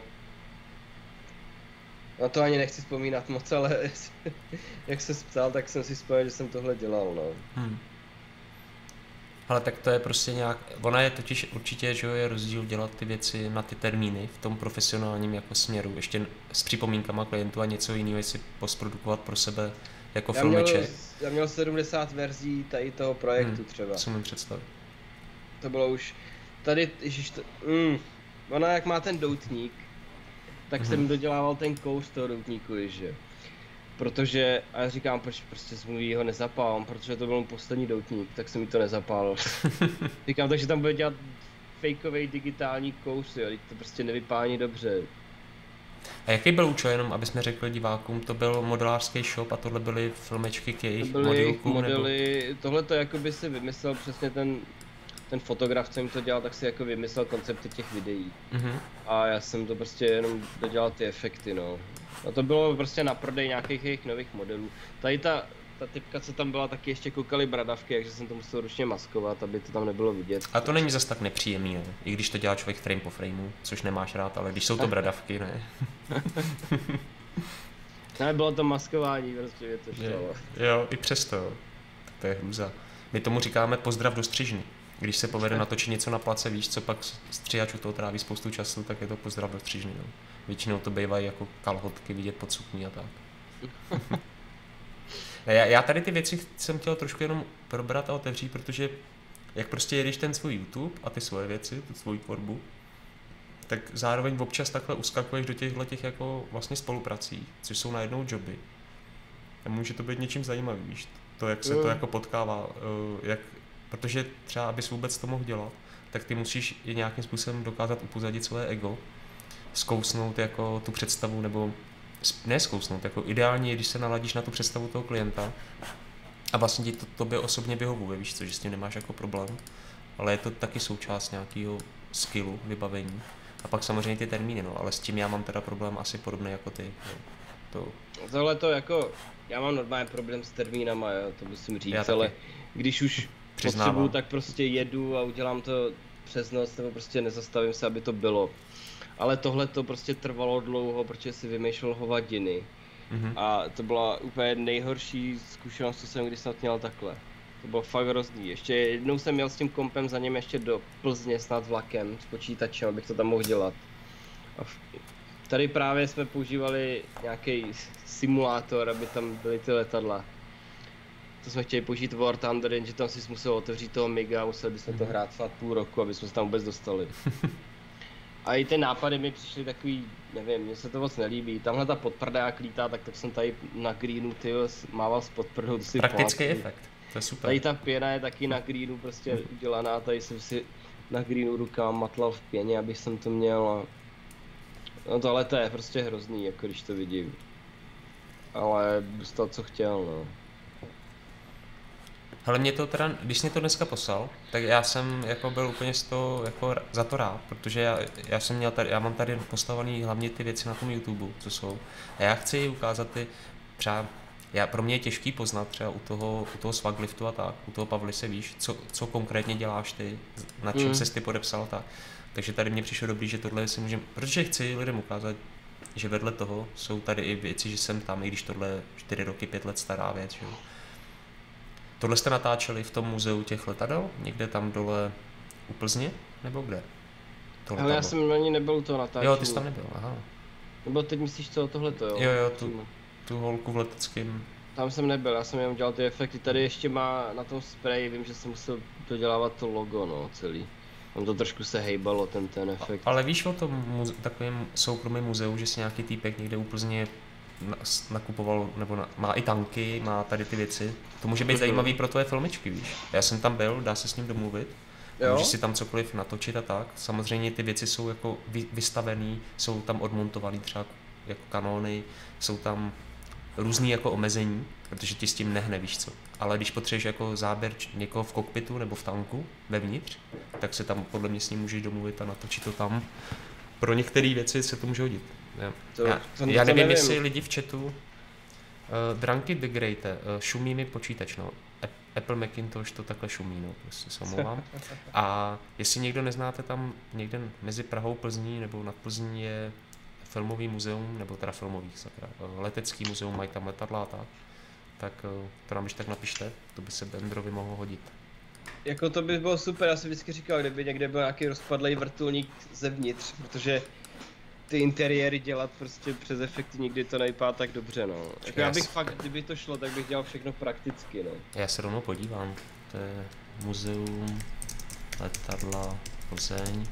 Na to ani nechci vzpomínat moc, ale jak se ptal, tak jsem si vzpomněl, že jsem tohle dělal, no. Hmm. Ale tak to je prostě nějak, ona je totiž určitě, že je rozdíl dělat ty věci na ty termíny v tom profesionálním jako směru, ještě s připomínkama klientů a něco jiného, jestli postprodukovat pro sebe jako já filmeček. Měl, já měl sedmdesát verzí tady toho projektu hmm, třeba. Co mi představit. To bylo už, tady, ježiš, to, mm, ona jak má ten doutník, tak hmm. jsem dodělával ten kous toho doutníku, že? Protože, a já říkám, proč prostě jsem ho nezapálil, protože to byl můj poslední doutník, tak jsem mi to nezapálil. Říkám, takže tam bude dělat fejkovej digitální kous, jo, to prostě nevypálí dobře. A jaký byl účel, jenom aby jsme řekli divákům, to byl modelářský shop a tohle byly filmečky k jejich modelkům? Modely, nebo... tohle to jako by si vymyslel přesně ten, ten fotograf, co jim to dělal, tak si jako vymyslel koncepty těch videí. Mm-hmm. A já jsem to prostě jenom dodělal ty efekty, no. A to bylo prostě na prodej nějakých jejich nových modelů. Tady ta, ta typka, co tam byla, taky ještě koukali bradavky, takže jsem to musel ručně maskovat, aby to tam nebylo vidět. A to není zas tak nepříjemný, ne? I když to dělá člověk frame po frameu, což nemáš rád, ale když jsou to bradavky, ne? Ne, bylo to maskování, prostě je to šlo. Jo, i přesto, to je hrůza. My tomu říkáme pozdrav do střižny. Když se povede natočit něco na place, víš, co pak stříhač u toho tráví spoustu času, tak je to pozdrav do střižny. No. Většinou to bývají jako kalhotky vidět pod sukní a tak. já, já tady ty věci jsem chtěl trošku jenom probrat a otevřít, protože jak prostě jedeš ten svůj YouTube a ty svoje věci, tu svoji tvorbu, tak zároveň občas takhle uskakuješ do těchto těch jako vlastně spoluprací, což jsou najednou joby. A může to být něčím zajímavý, víš, to, jak se to jako potkává, jak, protože třeba, abys vůbec to mohl dělat, tak ty musíš i nějakým způsobem dokázat upozadit svoje ego, zkousnout jako tu představu, nebo ne zkousnout, jako ideálně je, když se naladíš na tu představu toho klienta a vlastně ti to tobě osobně vyhovuje, víš co, že s tím nemáš jako problém, ale je to taky součást nějakého skillu, vybavení. A pak samozřejmě ty termíny, no, ale s tím já mám teda problém asi podobný jako ty. No, to... Tohle to jako, já mám normálně problém s termínama, jo, to musím říct, já ale taky. když už potřebuju, tak prostě jedu a udělám to přes noc, nebo prostě nezastavím se, aby to bylo. Ale tohle to prostě trvalo dlouho, protože si vymýšlel hovadiny. Mm-hmm. A to byla úplně nejhorší zkušenost, co jsem kdy snad měl takhle. To bylo fakt hrozný. Ještě jednou jsem měl s tím kompem za něm ještě do Plzně snad vlakem s počítačem, abych to tam mohl dělat. A tady právě jsme používali nějaký simulátor, aby tam byly ty letadla. To jsme chtěli použít War Thunder, jenže tam si musel otevřít toho Miga, museli bychom to hrát snad půl roku, aby jsme se tam vůbec dostali. A i ty nápady mi přišly takový, nevím, mně se to moc nelíbí. Tamhle ta podprdák lítá, tak, tak jsem tady na greenu, tyjo, mával s podprdou, to si praktický efekt, to je super. Tady ta pěna je taky na greenu prostě udělaná, tady jsem si na greenu rukám matlal v pěně, abych jsem to měl a... No tohle to je prostě hrozný, jako když to vidím. Ale dostal co chtěl, no. Hele, mě to teda, když jsi mě to dneska poslal, tak já jsem jako byl úplně z toho, jako za to rád, protože já, já jsem měl tady, já mám tady postavený hlavně ty věci na tom YouTube, co jsou. A já chci ukázat ty, třeba, já, pro mě je těžký poznat třeba u toho, u toho Swagliftu a tak, u toho Pavlise, víš, co, co konkrétně děláš ty, na čem mm. ses ty podepsal tak. Takže tady mě přišlo dobrý, že tohle si můžeme, protože chci lidem ukázat, že vedle toho jsou tady i věci, že jsem tam, i když tohle je čtyři roky, pět let stará věc, že jo. Tohle jste natáčeli v tom muzeu těch letadel? Někde tam dole u Plzně? Nebo kde? Tohle ale já jsem ani nebyl to natáčení. Jo, ty jsi tam nebyl, aha. Nebo teď myslíš co, tohleto, jo? Jo, jo, tu, tu holku v leteckém. Tam jsem nebyl, já jsem jenom dělal ty efekty. Tady ještě má na tom spreji, vím, že jsem musel dodělávat to logo, no, celý. Tam to trošku se hejbalo, ten, ten efekt. Ale víš o tom muze- takovém soukromém muzeu, že si nějaký týpek někde u Plzně nakupoval, nebo na, má i tanky, má tady ty věci. To může být zajímavý pro tvoje filmičky, víš. Já jsem tam byl, dá se s ním domluvit. Jo? Můžeš si tam cokoliv natočit a tak. Samozřejmě ty věci jsou jako vy, vystavený, jsou tam odmontovaný třeba jako kanóny, jsou tam různý jako omezení, protože ti s tím nehne, víš co. Ale když potřebuješ jako záběr někoho v kokpitu nebo v tanku vevnitř, tak se tam podle mě s ním můžeš domluvit a natočit to tam. Pro některé věci se to může hodit. To, já, to, já to nevím, nevím, jestli lidi v chatu uh, Drunky the Great, uh, šumí mi počítač, no. Apple Macintosh to takhle šumí, no, prostě se omlouvám. A jestli někdo neznáte, tam někde mezi Prahou, Plzní nebo nad Plzní je filmový muzeum, nebo teda filmový, sakra, letecký muzeum, mají tam letadla a tak. Tak uh, to nám když tak napište, to by se Bendrovi mohlo hodit. Jako to by bylo super, já si vždycky říkal, kdyby někde byl nějaký rozpadlej vrtulník zevnitř, protože ty interiéry dělat prostě přes efekty nikdy to nejpá tak dobře, no. Jako já bych fakt, kdyby to šlo, tak bych dělal všechno prakticky, no. Já se rovnou podívám, to je muzeum letadla Plzeň.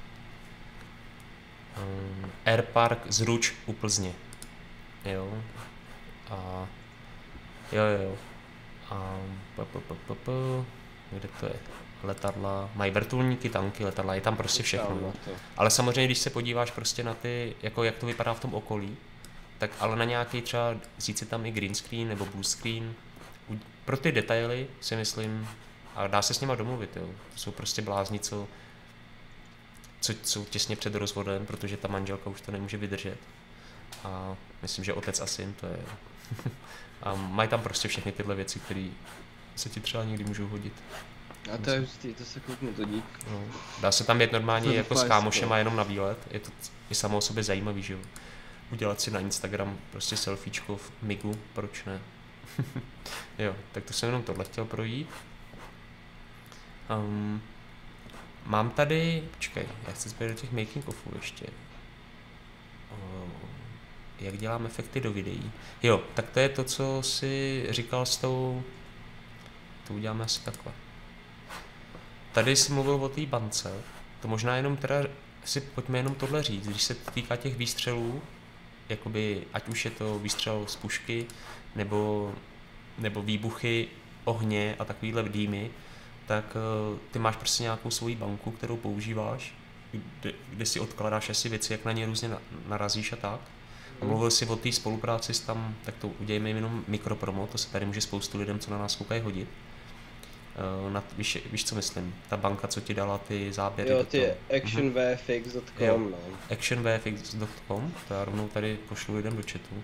Um, Airpark Zruč u Plzně, jo. A jo, jo, jo. A p, p, p, p, p, kde to je? Letadla, mají vrtulníky, tanky, letadla, je tam prostě všechno. No. Ale samozřejmě, když se podíváš prostě na ty, jako jak to vypadá v tom okolí, tak ale na nějaký třeba, vzít si tam i green screen nebo blue screen, pro ty detaily si myslím, a dá se s nima domluvit, jo. Jsou prostě blázni, co, co jsou těsně před rozvodem, protože ta manželka už to nemůže vydržet. A myslím, že otec a syn, to je... A mají tam prostě všechny tyhle věci, které se ti třeba někdy můžou hodit. A to je hustý, to se kouknu, to dík. No. Dá se tam jet normálně jako s kámošema jenom na výlet, je to i samo o sobě zajímavý, že jo. Udělat si na Instagram prostě selfiečko v Migu, proč ne? Jo, tak to jsem jenom tohle chtěl projít. Um, mám tady, počkej, já chci zbět do těch making ofů ještě. Um, jak dělám efekty do videí. Jo, tak to je to, co jsi říkal s tou, to uděláme asi takhle. Tady jsi mluvil o té bance, to možná jenom teda si pojďme jenom tohle říct, když se týká těch výstřelů, jakoby ať už je to výstřel z pušky, nebo, nebo výbuchy ohně a takovýhle dýmy, tak uh, ty máš prostě nějakou svoji banku, kterou používáš, kde, kde si odkládáš asi věci, jak na ně různě narazíš a tak. A mluvil jsi o té spolupráci s tam, tak to udějme jenom mikropromo, to se tady může spoustu lidem, co na nás koukají, hodit. Uh, na, víš, víš, co myslím? Ta banka, co ti dala ty záběry. Jo, ty action v f x tečka com, no. action v f x tečka com, to já rovnou tady pošlu lidem do chatu.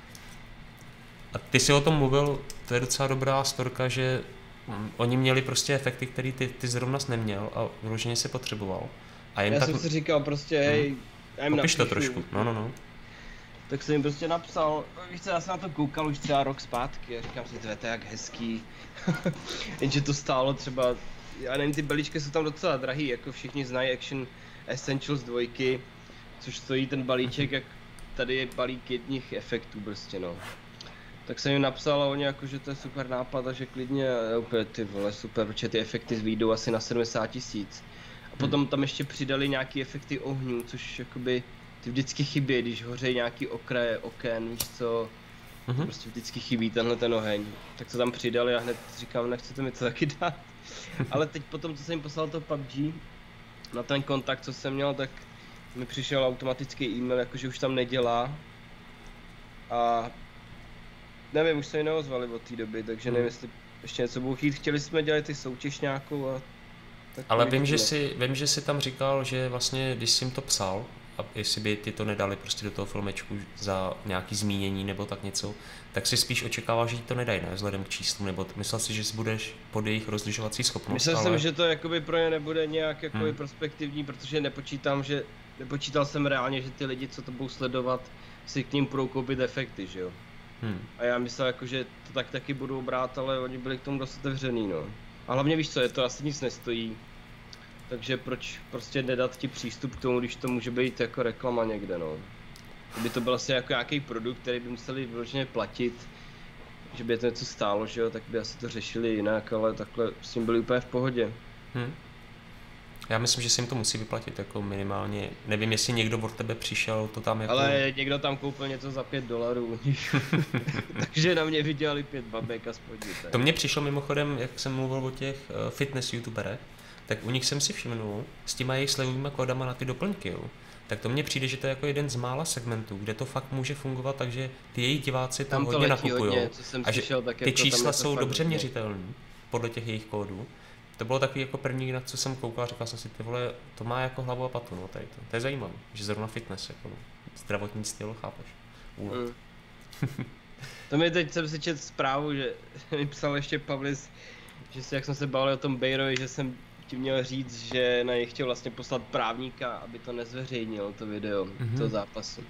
A ty jsi o tom mluvil, to je docela dobrá storka, že mm, oni měli prostě efekty, které ty, ty zrovna neměl a vyloženě si potřeboval. A jim já tak... jsem si říkal prostě, hej, já jim Popiš to napíšu. trošku, no, no, no. Tak jsem jim prostě napsal, víš co, já jsem na to koukal už třeba rok zpátky a říkám si, to je to jak hezký. Jenže to stálo třeba, já nevím, ty balíčky jsou tam docela drahý, jako všichni znají Action Essentials dvojky, což stojí ten balíček, jak tady je balík jedních efektů prostě, no. Tak jsem jim napsal a oni jako, že to je super nápad a že klidně, a úplně ty vole, super, protože ty efekty vyjdou asi na sedmdesát tisíc. A potom tam ještě přidali nějaký efekty ohňů, což jakoby ty vždycky chybí, když hoří nějaký okraje oken, víš co, mm-hmm. prostě vždycky chybí tenhle ten oheň. Tak to tam přidali a hned říkám, nechcete mi to taky dát. Ale teď potom, co jsem jim poslal to P U B G, na ten kontakt, co jsem měl, tak mi přišel automatický e-mail, jakože už tam nedělá. A nevím, už se mi neozvali od té doby, takže mm. nevím, jestli ještě něco budou chtít. Chtěli jsme dělat ty soutěž nějakou a... Ale vím že, si, vím, že jsi tam říkal, že vlastně, když jsi jim to psal, a jestli by ty to nedali prostě do toho filmečku za nějaký zmínění nebo tak něco, tak si spíš očekával, že ti to nedají, ne, vzhledem k číslu, nebo myslel si, že si budeš pod jejich rozlišovací schopnost, Myslel ale... jsem, že to jakoby pro ně nebude nějak jakoby hmm. perspektivní, protože nepočítám, že, nepočítal jsem reálně, že ty lidi, co to budou sledovat, si k ním budou koupit efekty, že jo. Hmm. A já myslel jako, že to tak taky budou brát, ale oni byli k tomu dost otevřený, no. A hlavně víš co, je to asi nic nestojí. Takže proč prostě nedat ti přístup k tomu, když to může být jako reklama někde, no. Kdyby to byl asi jako nějaký produkt, který by museli vyloženě platit, že by je to něco stálo, že jo, tak by asi to řešili jinak, ale takhle s tím byli úplně v pohodě. Hmm. Já myslím, že si jim to musí vyplatit jako minimálně, nevím, jestli někdo od tebe přišel, to tam jako... Ale někdo tam koupil něco za pět dolarů, takže na mě vydělali pět babek aspoň. To mně přišlo mimochodem, jak jsem mluvil o těch uh, fitness youtuberech, tak u nich jsem si všimnul s těma jejich slevovýma kódama na ty doplňky, jo. Tak to mně přijde, že to je jako jeden z mála segmentů, kde to fakt může fungovat, takže ty jejich diváci tam, tam hodně nakupujou a že slyšel, tak ty čísla jsou dobře měřitelné podle těch jejich kódů. To bylo takový jako první, na co jsem koukal, říkal jsem si, ty vole, to má jako hlavu a patu, no, tady to. To je zajímavé, že zrovna fitness, jako zdravotní styl, chápeš? Úvod. Mm. To mi teď jsem si četl zprávu, že mi psal ještě Pavlis, že si, jak jsme se bavili o tom Bejrovi, že jsem ti měl říct, že na něj chtěl vlastně poslat právníka, aby to nezveřejnil, to video, mm-hmm. toho zápasu.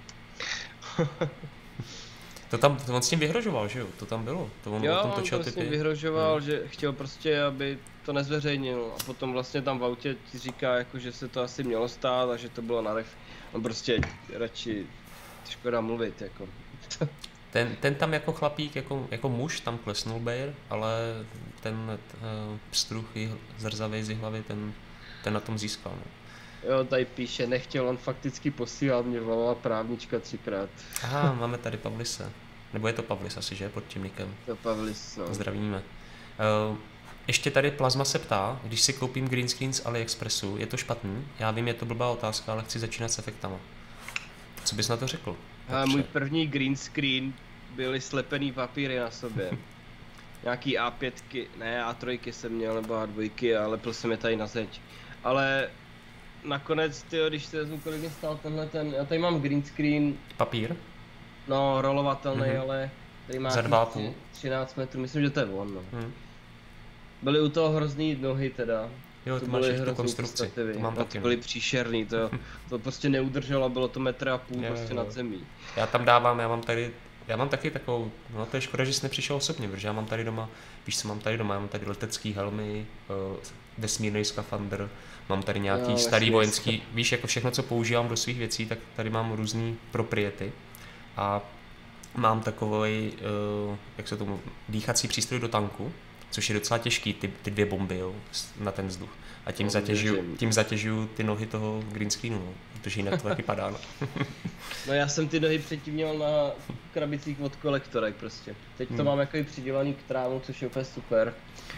To tam, to on s tím vyhrožoval, že jo? To tam bylo. To on jo, o tom točil on ty vlastně vyhrožoval, hmm. že chtěl prostě, aby to nezveřejnil a potom vlastně tam v autě ti říká, jako, že se to asi mělo stát a že to bylo na ref. On prostě radši škoda mluvit, jako. Ten, ten tam jako chlapík, jako, jako muž tam klesnul Bayer, ale ten uh, pstruh zrzavej z hlavy, ten, ten na tom získal. No. Jo, tady píše, nechtěl, on fakticky posílal, mě volala právnička třikrát. Aha, máme tady Pavlise. Nebo je to Pavlis asi, že? Pod tím nikem. To Pavlis, no. Zdravíme. Uh, ještě tady Plazma se ptá, když si koupím green screen z AliExpressu, je to špatný? Já vím, je to blbá otázka, ale chci začínat s efektama. Co bys na to řekl? A můj první green screen byly slepený papíry na sobě. Nějaký á pět, ne á tři jsem měl, nebo á dva, ale lepil jsem je tady na zeď. Ale nakonec, tyjo, když si vezmu, kolik mi stál tenhle ten, já tady mám green screen. Papír? No, rolovatelný, mm-hmm. ale tady má za dva třináct metrů, myslím, že to je on, no. Mm. Byly u toho hrozný nohy teda. Jo, to máš tu konstrukci, to mám taky. To byly příšerný, to, to prostě neudrželo, bylo to metr a půl jo, prostě jo. nad zemí. Já tam dávám, já mám tady Já mám taky takovou, no to je škoda, že jsi nepřišel osobně, protože já mám tady doma, víš co mám tady doma, já mám tady letecký helmy, uh, vesmírný skafandr, mám tady nějaký Jo, starý vesmír. vojenský, víš, jako všechno, co používám do svých věcí, tak tady mám různý propriety a mám takový, uh, jak se tomu, dýchací přístroj do tanku, což je docela těžký, ty, ty dvě bomby, jo, na ten vzduch. A tím, No, zatěžuju, věřím. tím zatěžuju ty nohy toho green screenu, no, protože jinak to taky padá. No. No já jsem ty nohy předtím měl na krabicích od kolektorek prostě. Teď to Hmm. mám jako i přidělaný k trámu, což je úplně super.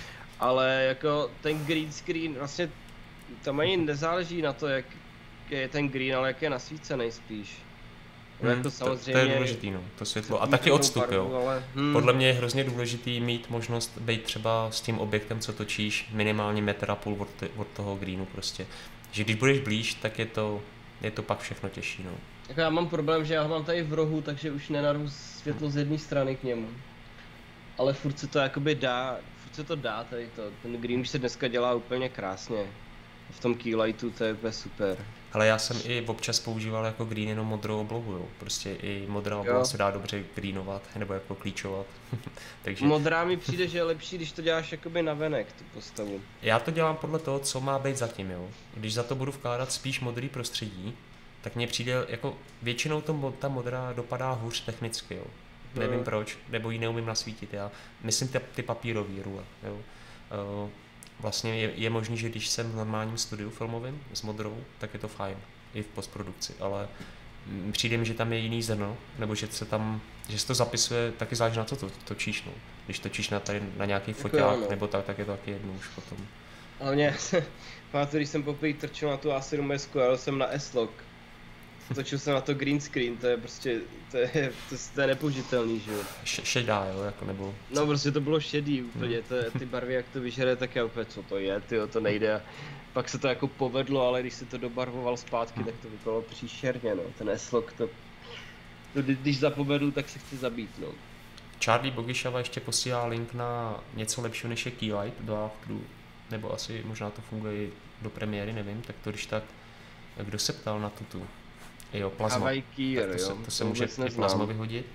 Ale jako ten green screen, vlastně tam ani nezáleží na to, jak je ten green, ale jak je nasvícený spíš. No, Hmm, jako to, samozřejmě... to je důležitý, no, to světlo. A mít taky rovnou odstup, barvu, jo. Ale, hmm, Podle mě je hrozně důležitý mít možnost být třeba s tím objektem, co točíš, minimálně metr a půl od, t- od toho greenu prostě. Že když budeš blíž, tak je to, je to pak všechno těžší, no. jako já mám problém, že já ho mám tady v rohu, takže už nenarvu světlo z jedné strany k němu. Ale furt se to jakoby dá, furt se to dá tady to. Ten green už se dneska dělá úplně krásně. V tom keylightu to je úplně super. Ale já jsem i občas používal jako green jenom modrou oblohu, jo. Prostě i modrá obloha Jo. se dá dobře greenovat, nebo jako klíčovat. Takže Modrá mi přijde, že je lepší, když to děláš jakoby navenek, tu postavu. já to dělám podle toho, co má být zatím, jo. Když za to budu vkládat spíš modrý prostředí, tak mně přijde, jako většinou to, mo- ta modrá dopadá hůř technicky, jo. Nevím Hmm. proč, nebo ji neumím nasvítit, já myslím ty, ty papírový rule, jo. Uh, vlastně je, je možný, že když jsem v normálním studiu filmovém s modrou, tak je to fajn, i v postprodukci, ale mm, přijde mi, že tam je jiný zrno, nebo že se tam, že se to zapisuje, taky záleží na co to točíš, no. Když točíš na, tady, na nějaký Jako foťák, jo, no. nebo tak, tak je to taky jedno už potom. Ale mě, pamatuju, když jsem poprvé trčil na tu A sedm S, jel jsem na S-Log. Točil jsem na to green screen, to je prostě, to je, to, je- to je nepoužitelný, že jo. Š- šedá, jo, jako, nebo No prostě to bylo šedý úplně, Hmm. to, je- ty barvy jak to vyžere, tak já úplně co to je, tyjo, to nejde. A pak se to jako povedlo, ale když se to dobarvoval zpátky, Hmm. tak to vypadalo příšerně, no, ten S-Log to, to kdy- když zapovedu, tak se chci zabít, no. Charlie Bogišava ještě posílá link na něco lepšího než je Keylight do Afteru, nebo asi možná to funguje i do premiéry, nevím, tak to když tak, kdo se ptal na tuto? Jo, plazma. Hawaii Gear, Tak to se, jo, to se může vůbec i neznám. plazma vyhodit.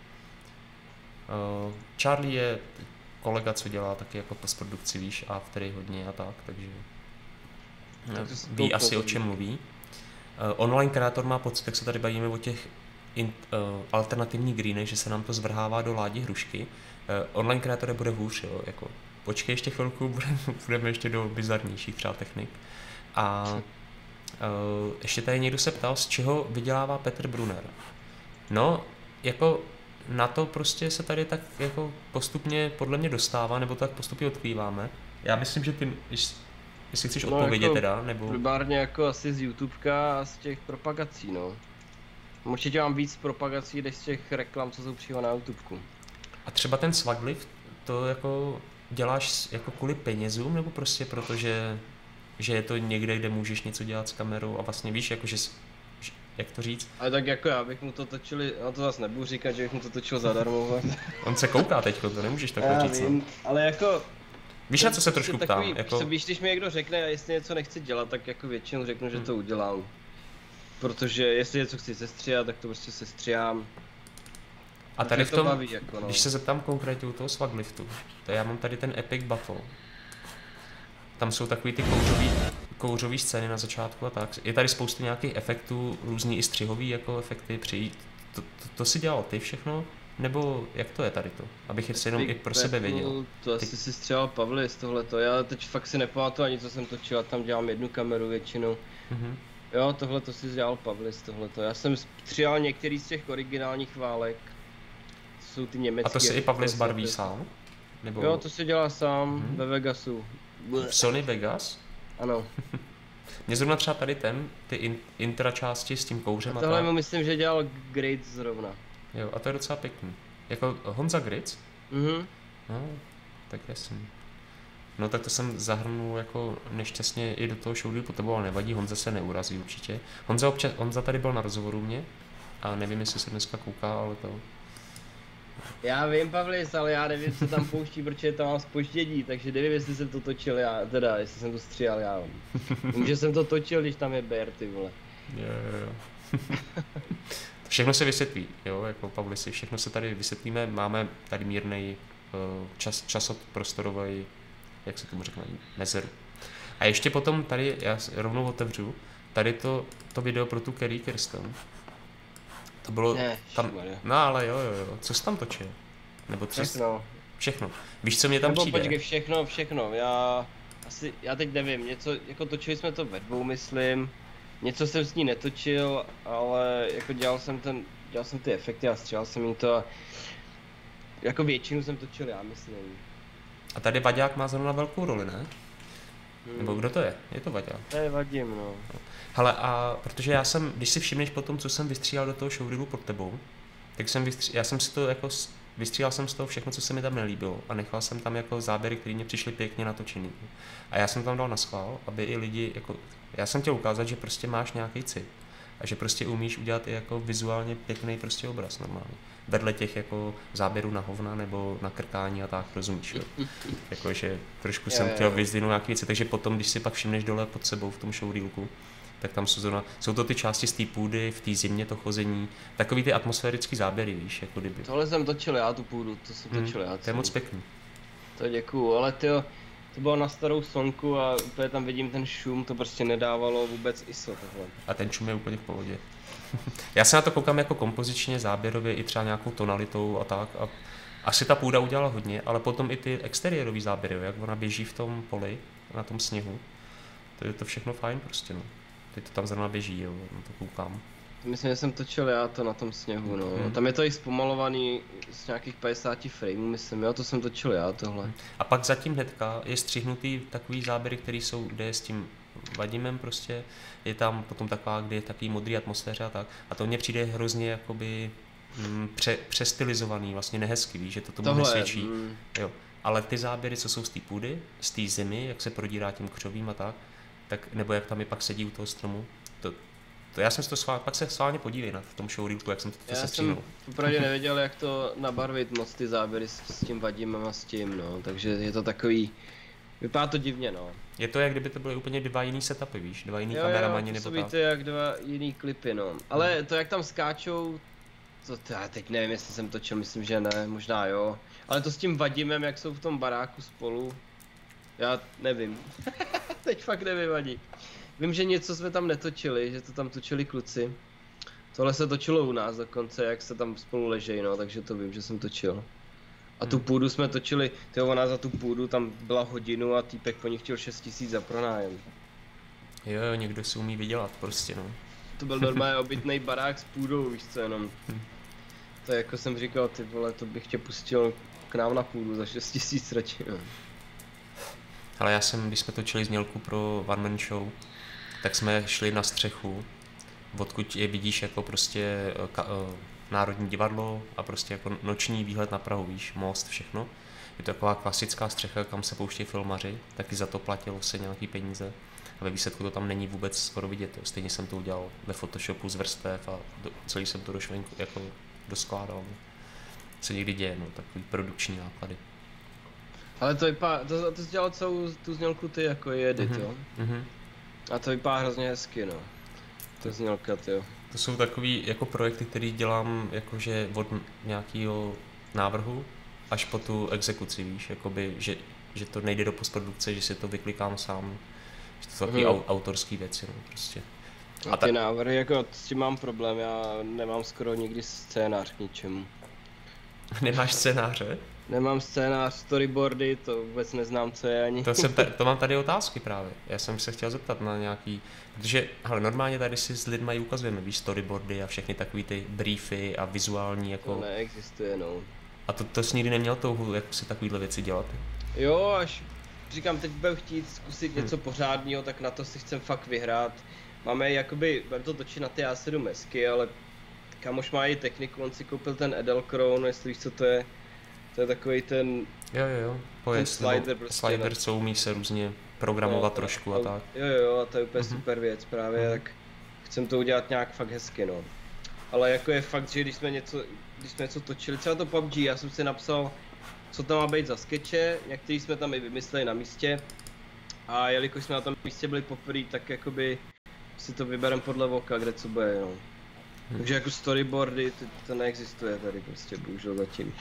Uh, Charlie je kolega, co dělá taky jako postprodukci, víš, Aftery hodně a tak, takže Tak to si ví kouknu, asi o to čem ví. mluví. Uh, online kreator má pocit, jak se tady bavíme o těch in, uh, alternativních greenech, že se nám to zvrhává do ládi hrušky. Uh, online kreatore bude hůř, jo, jako počkej ještě chvilku, budeme, budeme ještě do bizarnějších třeba technik. A uh, ještě tady někdo se ptal, z čeho vydělává Petr Brunner. No, jako na to prostě se tady tak jako postupně podle mě dostává, nebo tak postupně odkrýváme. Já myslím, že ty, jež- jestli chceš No, odpovědět jako teda, nebo... Primárně jako asi z YouTubeka a z těch propagací, no. Určitě mám víc propagací, než z těch reklam, co jsou přímo na YouTubeku. A třeba ten swaglift, to jako děláš s- jako kvůli penězům, nebo prostě protože že je to někde, kde můžeš něco dělat s kamerou a vlastně víš, jako že, s- že jak to říct, Ale tak jako já bych mu to točili, no to zase nebudu říkat, že bych mu to točil zadarmo. on se kouká teďko, to nemůžeš takhle Já říct, no. vím, ale jako... Víš, na co se trošku prostě ptám, takový, jako, Víš, když mi někdo řekne, jestli něco nechci dělat, tak jako většinou řeknu, že to udělám. Protože jestli něco chci sestříhat, tak to prostě sestříhám. a tady v Protože to tom, baví, jako no. když se zeptám konkrétně u toho swagliftu, to já mám tady ten Epic Battle. Tam jsou takový ty kouřový, kouřový scény na začátku a tak. Je tady spoustu nějakých efektů, různý i střihový jako efekty přijít. To, to, to si dělal ty všechno? Nebo jak to je tady to? Abych si jenom i pro sebe věděl. To asi si stříhal Pavlis tohleto, já teď fakt si nepamatuju ani co jsem točil, já tam dělám jednu kameru většinou. Mhm. Jo, tohle to si dělal Pavlis tohleto, já jsem stříhal některý z těch originálních válek. To jsou ty německé. A to si i Pavlis jako barví ty- sám? Nebo Jo, to si dělá sám Mhm. ve Vegasu. v Sony Vegas? Ano. Mě zrovna třeba tady ten, ty in, intra části s tím kouřem a, Tohle tak. mu myslím, že dělal Great zrovna. Jo, a to je docela pěkný. Jako Honza Gritz? Mhm. No, tak jasný. No tak to jsem zahrnul jako nešťastně i do toho showdealu po tebou, ale nevadí, Honza se neurazí určitě. Honza, občas, Honza tady byl na rozhovoru mě a nevím, jestli se dneska kouká, ale to... Já vím, Pavlis, ale já nevím, co tam pouští, protože tam mám zpoždění, takže nevím, jestli jsem to točil já, teda, jestli jsem to stříhal já. Vím, že jsem to točil, když tam je Bear, ty vole. Jo, jo, jo. všechno se vysvětlí, jo, jako Pavli si, všechno se tady vysvětlíme, máme tady mírnej uh, čas, časoprostorový, jak se tomu řekne, mezeru. A ještě potom tady, já rovnou otevřu, tady to, to video pro tu Kerry Kirsten. To bylo ne, tam, no ale jo, jo, jo, co jsi tam točil? Nebo co všechno. Všechno. Víš, co mě tam Nebo přijde? počkej, všechno, všechno, já asi, já teď nevím, něco, jako točili jsme to ve dvou, myslím. Něco jsem s ní netočil, ale jako dělal jsem ten, dělal jsem ty efekty a střelal jsem jí to a jako většinu jsem točil já, myslím. A tady Vaďák má zrovna velkou roli, ne? Hmm. Nebo kdo to je? Je to Vaďák? To je Vadim, no. Hele, a protože já jsem, když si všimneš po tom, co jsem vystříhal do toho showreelu pod tebou, tak jsem vystří, já jsem si to jako, vystříhal jsem z toho všechno, co se mi tam nelíbilo a nechal jsem tam jako záběry, které mě přišly pěkně natočený. A já jsem tam dal na schvál, aby i lidi, jako, já jsem chtěl ukázat, že prostě máš nějaký cit a že prostě umíš udělat i jako vizuálně pěkný prostě obraz normálně. Vedle těch jako záběrů na hovna nebo na krkání a tak, rozumíš, jo? Jakože trošku jsem chtěl vyzdvihnout nějaké věci, takže potom, když si pak všimneš dole pod sebou v tom showreelku, tak tam jsou, zrovna, jsou to ty části z té půdy, v té zimě to chození, takový ty atmosférický záběry, víš, jako kdyby. Tohle jsem točil já, tu půdu, to jsem hmm, točil já. To je moc pěkný. To děkuju, ale tyjo, to bylo na starou sonku a úplně tam vidím ten šum, to prostě nedávalo vůbec I S O tohle. A ten šum je úplně v pohodě. Já se na to koukám jako kompozičně, záběrově, i třeba nějakou tonalitou a tak. A asi ta půda udělala hodně, ale potom i ty exteriérový záběry, jak ona běží v tom poli, na tom sněhu. To je to všechno fajn prostě, no. Teď to tam zrovna běží, jo, na to koukám. Myslím, že jsem točil já to na tom sněhu, no. Hmm. Tam je to i zpomalovaný z nějakých padesát frameů, myslím, jo, to jsem točil já tohle. A pak zatím hnedka je střihnutý takový záběry, které jsou, kde je s tím Vadimem prostě, je tam potom taková, kde je takový modrý atmosféře a tak. A to mně přijde hrozně jakoby mm, pře, přestylizovaný, vlastně nehezký, víš, že to tomu tohle, nesvědčí. Mm. Jo. Ale ty záběry, co jsou z té půdy, z té zimy, jak se prodírá tím křovím a tak, tak, nebo jak tam je pak sedí u toho stromu, to, to já jsem si to svál, pak se sválně podívej na v tom showreelku, jak jsem to, to já se stříhnul. Já jsem opravdu nevěděl, jak to nabarvit moc ty záběry s, s tím Vadimem a s tím, no, takže je to takový, vypadá to divně, no. Je to, jak kdyby to byly úplně dva jiný setupy, víš, dva jiný kameramani nebo tak. Jo, to jak dva jiný klipy, no. Ale hmm. to, jak tam skáčou, to, to já teď nevím, jestli jsem točil, myslím, že ne, možná jo. Ale to s tím Vadimem, jak jsou v tom baráku spolu, já nevím. Teď fakt nevím ani. Vím, že něco jsme tam netočili, že to tam točili kluci. Tohle se točilo u nás dokonce, jak se tam spolu ležejí, no, takže to vím, že jsem točil. A tu půdu jsme točili, tyjo, ona za tu půdu tam byla hodinu a týpek po ní chtěl šest tisíc za pronájem. Jo, jo, někdo si umí vydělat prostě, no. To byl normálně obytnej barák s půdou, víš co, jenom. To jako jsem říkal, ty vole, to bych tě pustil k nám na půdu za šest tisíc radši, no. Ale já jsem, když jsme točili znělku pro One Man Show, tak jsme šli na střechu, odkud je vidíš jako prostě ka, uh, Národní divadlo a prostě jako noční výhled na Prahu, víš, most, všechno. Je to taková klasická střecha, kam se pouštějí filmaři, taky za to platilo se nějaký peníze. A ve výsledku to tam není vůbec skoro vidět, jo. Stejně jsem to udělal ve Photoshopu z vrstev a do, celý jsem to do švenku, jako doskládal. Se někdy děje, no, takový produkční náklady. Ale to vypadá, to, to jsi dělal celou tu znělku ty jako je edit, mm-hmm. jo? Mm-hmm. A to vypadá hrozně hezky, no. To znělka, jo. To jsou takový jako projekty, které dělám jakože od nějakého návrhu až po tu exekuci, víš, jakoby, že, že to nejde do postprodukce, že si to vyklikám sám, že to jsou takový hmm. autorský věci, no, prostě. A, a ty ta... návrhy, jako s tím mám problém, já nemám skoro nikdy scénář k ničemu. Nemáš scénáře? Nemám scénář, storyboardy, to vůbec neznám, co je ani. To, jsem tady, to mám tady otázky právě, já jsem se chtěl zeptat na nějaký, protože hele, normálně tady si s lidmi ukazujeme, víš, storyboardy a všechny takový ty briefy a vizuální jako... To neexistuje, no. A to, to jsi nikdy neměl touhu, jak si takovýhle věci dělat? Jo, až říkám, teď budu chtít zkusit něco hmm. pořádného, tak na to si chcem fakt vyhrát. Máme jakoby, budeme to točit na ty A sedm esky, ale kamoš má i techniku, on si koupil ten Edelkrone, jestli víš, co to je. To je takový ten... Jo, jo, jo. Pojezd, slider, prostě slider, co umí se různě programovat no, trošku a tak. Jo, jo, a to je úplně mm-hmm. super věc právě, mm-hmm. tak chcem to udělat nějak fakt hezky, no. Ale jako je fakt, že když jsme něco, když jsme něco točili, třeba to P U B G, já jsem si napsal, co tam má být za skeče, některý jsme tam i vymysleli na místě. A jelikož jsme na tom místě byli poprvé, tak jakoby si to vybereme podle voka, kde co bude, no. Takže jako storyboardy, to, to neexistuje tady prostě, bohužel zatím.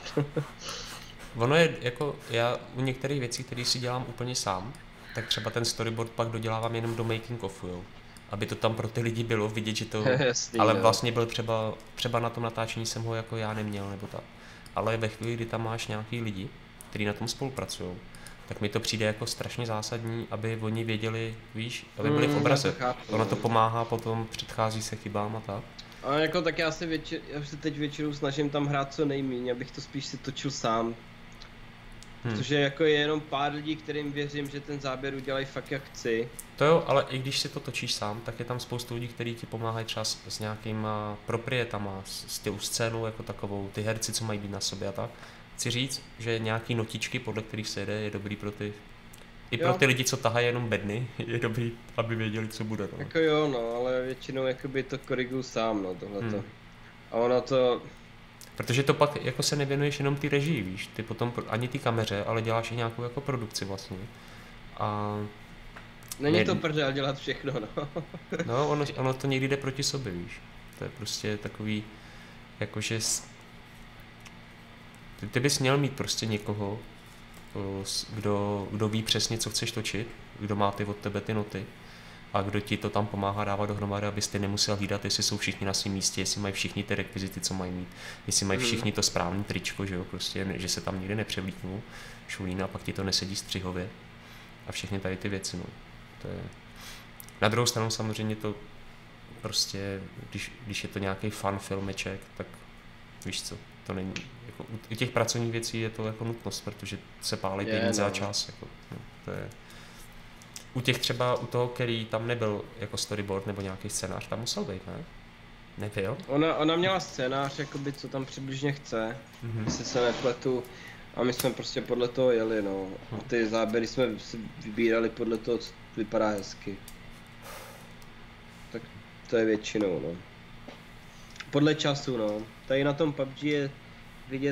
Ono je jako, já u některých věcí, které si dělám úplně sám, tak třeba ten storyboard pak dodělávám jenom do making ofu, jo. Aby to tam pro ty lidi bylo vidět, že to, Jasný, ale no. vlastně byl třeba, třeba na tom natáčení jsem ho jako já neměl, nebo tak. Ale ve chvíli, kdy tam máš nějaký lidi, kteří na tom spolupracují, tak mi to přijde jako strašně zásadní, aby oni věděli, víš, aby byli v Mm, obraze. já to chápu, Ono no. to pomáhá potom, předchází se chybám a tak. A jako tak já se, větši, já se teď většinou snažím tam hrát co nejméně, abych to spíš si točil sám. Hmm. Protože jako je jenom pár lidí, kterým věřím, že ten záběr udělají fakt jak chci. To jo, ale i když si to točíš sám, tak je tam spoustu lidí, kteří ti pomáhají třeba s, s nějakýma proprietama, s, s tou scénou jako takovou, ty herci, co mají být na sobě a tak. Chci říct, že nějaký notičky, podle kterých se jede, je dobrý pro ty, i pro Jo. ty lidi, co tahají jenom bedny, je dobrý, aby věděli, co bude. No. Jako jo, no, ale většinou jakoby to koriguju sám, no, tohleto. Hmm. A ono to, Protože to pak jako se nevěnuješ jenom ty režii, víš, ty potom pro- ani ty kameře, ale děláš i nějakou jako produkci vlastně. A není Ne- to prdel dělat všechno, no. no, ono, ono to někdy jde proti sobě, víš. To je prostě takový, jakože s- ty, ty bys měl mít prostě někoho, o, s- kdo, kdo ví přesně, co chceš točit, kdo má ty od tebe ty noty a kdo ti to tam pomáhá dávat dohromady, abys ty nemusel hlídat, jestli jsou všichni na svém místě, jestli mají všichni ty rekvizity, co mají mít, jestli mají Mhm. všichni to správné tričko, že jo, prostě, ne- že se tam nikdy nepřevlíknou šulína a pak ti to nesedí střihově a všechny tady ty věci, no. To je... Na druhou stranu samozřejmě to prostě, když, když je to nějaký fun filmeček, tak víš co, to není, jako u- u těch pracovních věcí je to jako nutnost, protože se pálí Je, peníze a no. čas, jako, no, to je... U těch třeba, u toho, který tam nebyl jako storyboard nebo nějaký scénář, tam musel být, ne? Nebyl? Ona, ona měla scénář, jakoby, co tam přibližně chce, Mhm. jestli se nepletu. A my jsme prostě podle toho jeli, no. A ty záběry jsme si vybírali podle toho, co vypadá hezky. Tak to je většinou, no. Podle času, no. Tady na tom P U B G je vidět,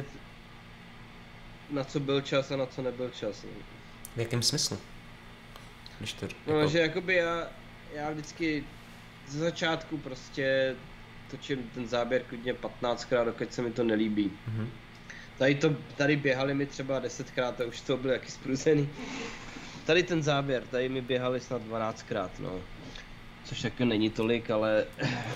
na co byl čas a na co nebyl čas. No, V jakém smyslu? Když to no jako... že jakoby já, já vždycky ze začátku prostě točím ten záběr klidně patnáctkrát, dokud se mi to nelíbí. Mhm. Tady, to, tady běhali mi třeba desetkrát a už to bylo jaký spruzený. Tady ten záběr, tady mi běhali snad dvanáctkrát, no. Což jako není tolik, ale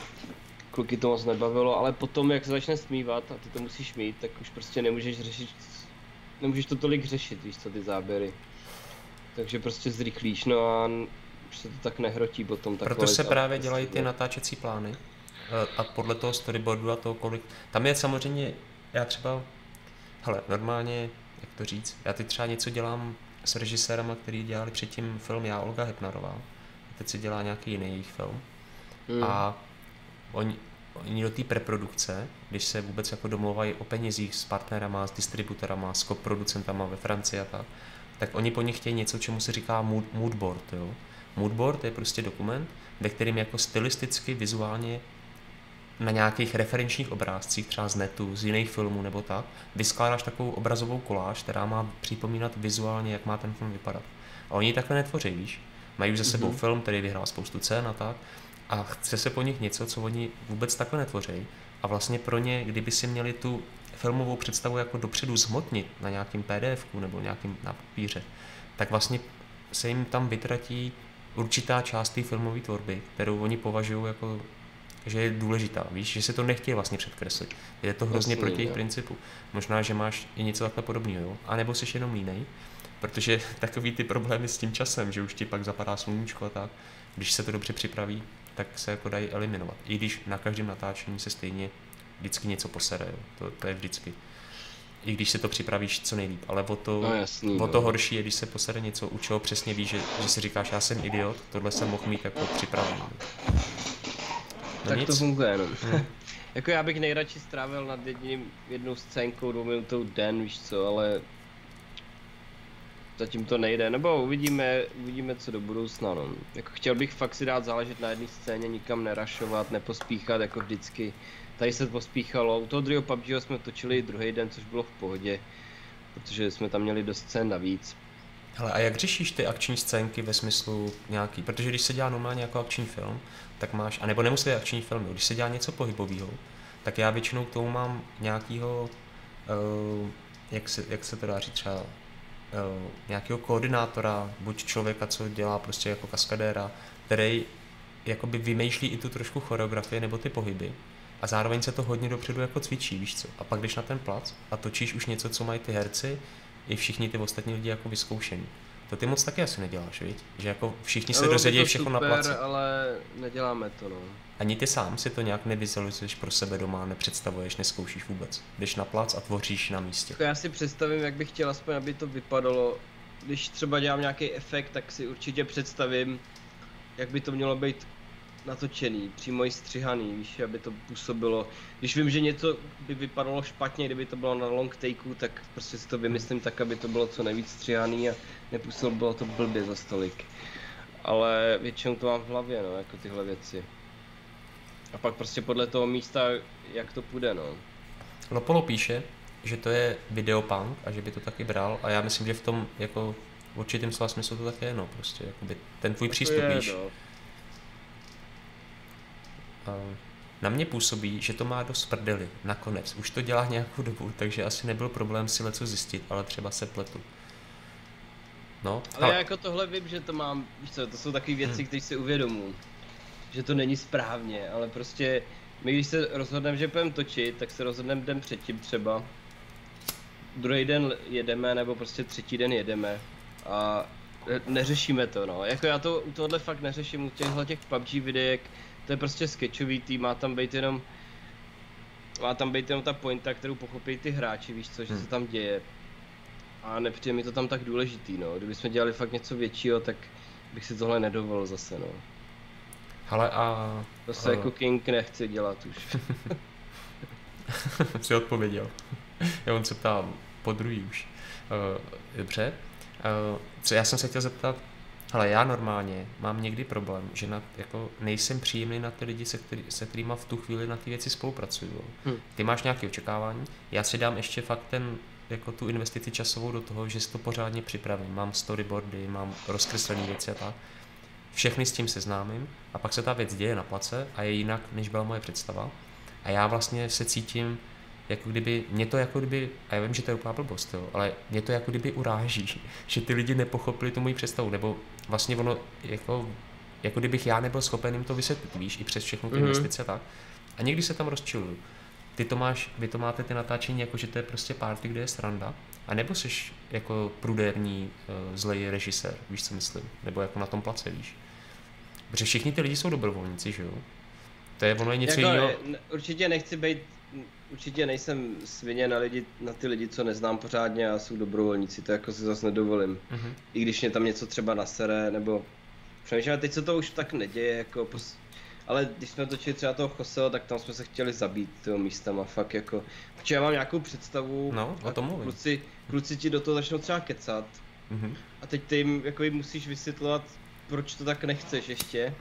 kluky to moc nebavilo, ale potom jak se začne smívat a ty to musíš mít, tak už prostě nemůžeš řešit, nemůžeš to tolik řešit, víš co, ty záběry. Takže prostě zrychlíš, no a už se to tak nehrotí potom. ta Proto se kvalita. právě dělají ty natáčecí plány eh, a podle toho storyboardu a toho kolik... Tam je samozřejmě, já třeba, hele, normálně, jak to říct, já teď třeba něco dělám s režisérama, který dělali předtím film Já, Olga Hepnarová, a teď si dělá nějaký jiný jejich film. Hmm. A oni, oni do té preprodukce, když se vůbec jako domluvají o penězích s partnerama, s distributorama, s koproducentama ve Francii a tak, tak oni po nich chtějí něco, čemu se říká mood, moodboard, jo. Moodboard je prostě dokument, ve kterým jako stylisticky, vizuálně na nějakých referenčních obrázcích, třeba z netu, z jiných filmů nebo tak, vyskládáš takovou obrazovou koláž, která má připomínat vizuálně, jak má ten film vypadat. A oni takhle netvoří, víš. Mají už za sebou Mhm. film, který vyhrál spoustu cen a tak, a chce se po nich něco, co oni vůbec takhle netvoří. A vlastně pro ně, kdyby si měli tu filmovou představu jako dopředu zhmotnit na nějakým P D F ku nebo nějakým na papíře, tak vlastně se jim tam vytratí určitá část té filmové tvorby, kterou oni považují jako, že je důležitá, víš, že se to nechtějí vlastně předkreslit. Je to hrozně Jasný, proti jejich jo. principu. Možná, že máš i něco takhle podobného, jo? A nebo jsi jenom línej, protože takový ty problémy s tím časem, že už ti pak zapadá sluníčko a tak, když se to dobře připraví, tak se jako dají eliminovat. I když na každém natáčení se stejně vždycky něco posere, jo? To, to je vždycky. I když se to připravíš co nejlíp, ale o to, No jasný, o no. to horší je, když se posere něco, u čeho přesně víš, že, že si říkáš, já jsem idiot, tohle jsem mohl mít jako připravený. No Tak nic. to funguje, no. Hmm. Jako já bych nejradši strávil nad jedním, jednou scénkou, dvouminutou den, víš co, ale zatím to nejde, nebo uvidíme, uvidíme co do budoucna, no. Jako chtěl bych fakt si dát záležet na jedné scéně, nikam nerašovat, nepospíchat jako vždycky. Tady se pospíchalo, u toho druhého P U B G jsme točili druhý den, což bylo v pohodě, protože jsme tam měli dost scén navíc. Hele, a jak řešíš ty akční scénky ve smyslu nějaký, protože když se dělá normálně jako akční film, tak máš, anebo nemusí být akční film, když se dělá něco pohybového, tak já většinou k tomu mám nějakýho, uh, jak, se, jak se to dá říct třeba, uh, nějakého koordinátora, buď člověka, co dělá prostě jako kaskadéra, který jakoby vymýšlí i tu trošku choreografii nebo ty pohyby a zároveň se to hodně dopředu jako cvičí, víš co. A pak jdeš na ten plac a točíš už něco, co mají ty herci i všichni ty ostatní lidi jako vyzkoušení. To ty moc taky asi neděláš, viď? Že jako všichni se dozvědějí všechno super, na placi. Ale neděláme to, no. Ani ty sám si to nějak nevizualizuješ pro sebe doma, nepředstavuješ, neskoušíš vůbec. Jdeš na plac a tvoříš na místě. Já si představím, jak bych chtěl aspoň, aby to vypadalo. Když třeba dělám nějaký efekt, tak si určitě představím, jak by to mělo být natočený, přímo i střihaný, víš, aby to působilo. Když vím, že něco by vypadalo špatně, kdyby to bylo na long takeu, tak prostě si to vymyslím tak, aby to bylo co nejvíc střihaný a nepůsobilo to blbě za stolik. Ale většinou to mám v hlavě, no, jako tyhle věci. A pak prostě podle toho místa, jak to půjde, no. Lopolo píše, že to je videopunk a že by to taky bral a já myslím, že v tom jako v určitém slova smyslu to tak je, no, prostě, jakoby ten tvůj přístup, je, víš. no. Na mě působí, že to má dost prdeli, nakonec. Už to dělá nějakou dobu, takže asi nebyl problém si leco zjistit, ale třeba se pletu. No, ale, ale já jako tohle vím, že to mám, víš co, to jsou takové věci, hmm. které si uvědomuji. Že to není správně, ale prostě my když se rozhodneme, že půjdeme točit, tak se rozhodneme den předtím třeba. Druhý den jedeme, nebo prostě třetí den jedeme a neřešíme to, no. Jako já to u tohle fakt neřeším, u těchhle těch P U B G videek, to je prostě sketchový tým, má tam být jenom má tam být jenom ta pointa, kterou pochopí ty hráči, víš co, že hmm. se tam děje. A nepřijde mi to tam tak důležitý, no. Kdybychom dělali fakt něco většího, tak bych si tohle nedovolil zase, no. Hele a... To se uh... jako King nechci dělat už. Jsi odpověděl. Já on se ptám po druhý už. Uh, dobře. Uh, co já jsem se chtěl zeptat, hele, já normálně mám někdy problém, že na, jako nejsem příjemný na ty lidi, se, který, se kterýma v tu chvíli na ty věci spolupracuju. Hmm. Ty máš nějaké očekávání, já si dám ještě fakt ten, jako tu investici časovou do toho, že si to pořádně připravím. Mám storyboardy, mám rozkreslené věci a tak. Všechny s tím seznámím a pak se ta věc děje na place a je jinak, než byla moje představa. A já vlastně se cítím, jako kdyby, mě to jako kdyby, a já vím, že to je úplná blbost, jo, ale mě to jako kdyby uráží, že ty lidi nepochopili tu moji představu, nebo vlastně ono, jako, jako kdybych já nebyl schopen jim to vysvětlit, víš, i přes všechny ty mm-hmm. investice tak. A někdy se tam rozčiluju. Ty to máš, vy to máte ty natáčení jako, že to je prostě party, kde je sranda, a nebo jsi jako prudérní, uh, zlej režisér, víš, co myslím, nebo jako na tom place, víš. Protože všichni ty lidi jsou dobrovolníci, že jo. To je, ono je něco jako, jiného. Ne, určitě nechci být, určitě nejsem svině na lidi, na ty lidi, co neznám pořádně a jsou dobrovolníci, to jako si zase nedovolím. Mm-hmm. I když mě tam něco třeba nasere, nebo přemýšlím, teď se to už tak neděje, jako pos... ale když jsme točili třeba toho Chosela, tak tam jsme se chtěli zabít toho místama, fakt jako, protože já mám nějakou představu, no, o tom mluvím. Kluci, kluci ti do toho začnou třeba kecat mm-hmm. a teď ty jim jako jim musíš vysvětlovat, proč to tak nechceš ještě.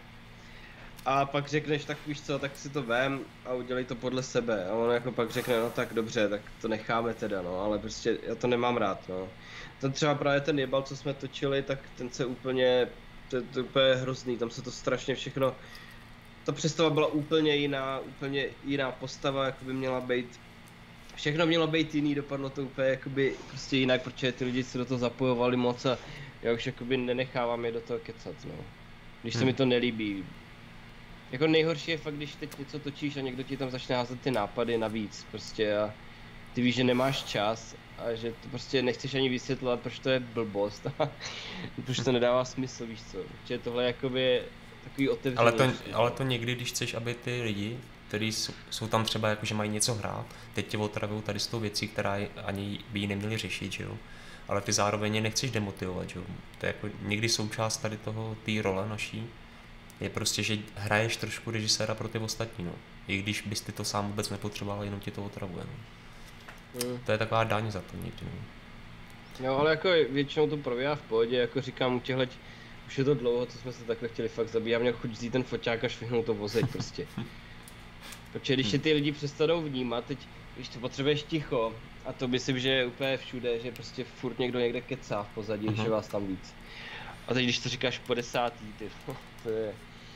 A pak řekneš, tak víš co, tak si to vem a udělej to podle sebe. A on jako pak řekne, no tak dobře, tak to necháme teda, no, ale prostě já to nemám rád, no. Ten třeba právě ten jebal, co jsme točili, tak ten se úplně, to, to úplně hrozný, tam se to strašně všechno, ta představa byla úplně jiná, úplně jiná postava, jako by měla být. Všechno mělo být jiný, dopadlo to úplně jakoby prostě jinak, protože ty lidi se do toho zapojovali moc a já už jakoby nenechávám je do toho kecat, no. Když se hmm. mi to nelíbí. Jako nejhorší je fakt, když teď něco točíš a někdo ti tam začne házet ty nápady navíc prostě a ty víš, že nemáš čas a že to prostě nechceš ani vysvětlovat, proč to je blbost a proč to nedává smysl, víš co. Že tohle jakoby je takový otevřený. Ale to, ale to někdy, když chceš, aby ty lidi, kteří jsou, jsou tam třeba jako, že mají něco hrát, teď tě otravují tady s tou věcí, která ani by ji neměli řešit, že jo. Ale ty zároveň je nechceš demotivovat, že jo. To je jako někdy součást tady toho, té role naší. Je prostě, že hraješ trošku režiséra pro ty ostatní, no. I když bys ty to sám vůbec nepotřeboval, jenom ti to otravuje, no. Mm. To je taková daň za to někdy, no. No, ale jako většinou to probíhá v pohodě, jako říkám u těchto, už je to dlouho, co jsme se takhle chtěli fakt zabít, já měl chuť vzít ten foťák a švihnout to vozeď prostě. Protože když je ty lidi přestanou vnímat, teď když to potřebuješ ticho, a to myslím, že je úplně všude, že prostě furt někdo někde kecá v pozadí, uh-huh. když je vás tam víc. A teď když to říkáš po desátý, ty, to je...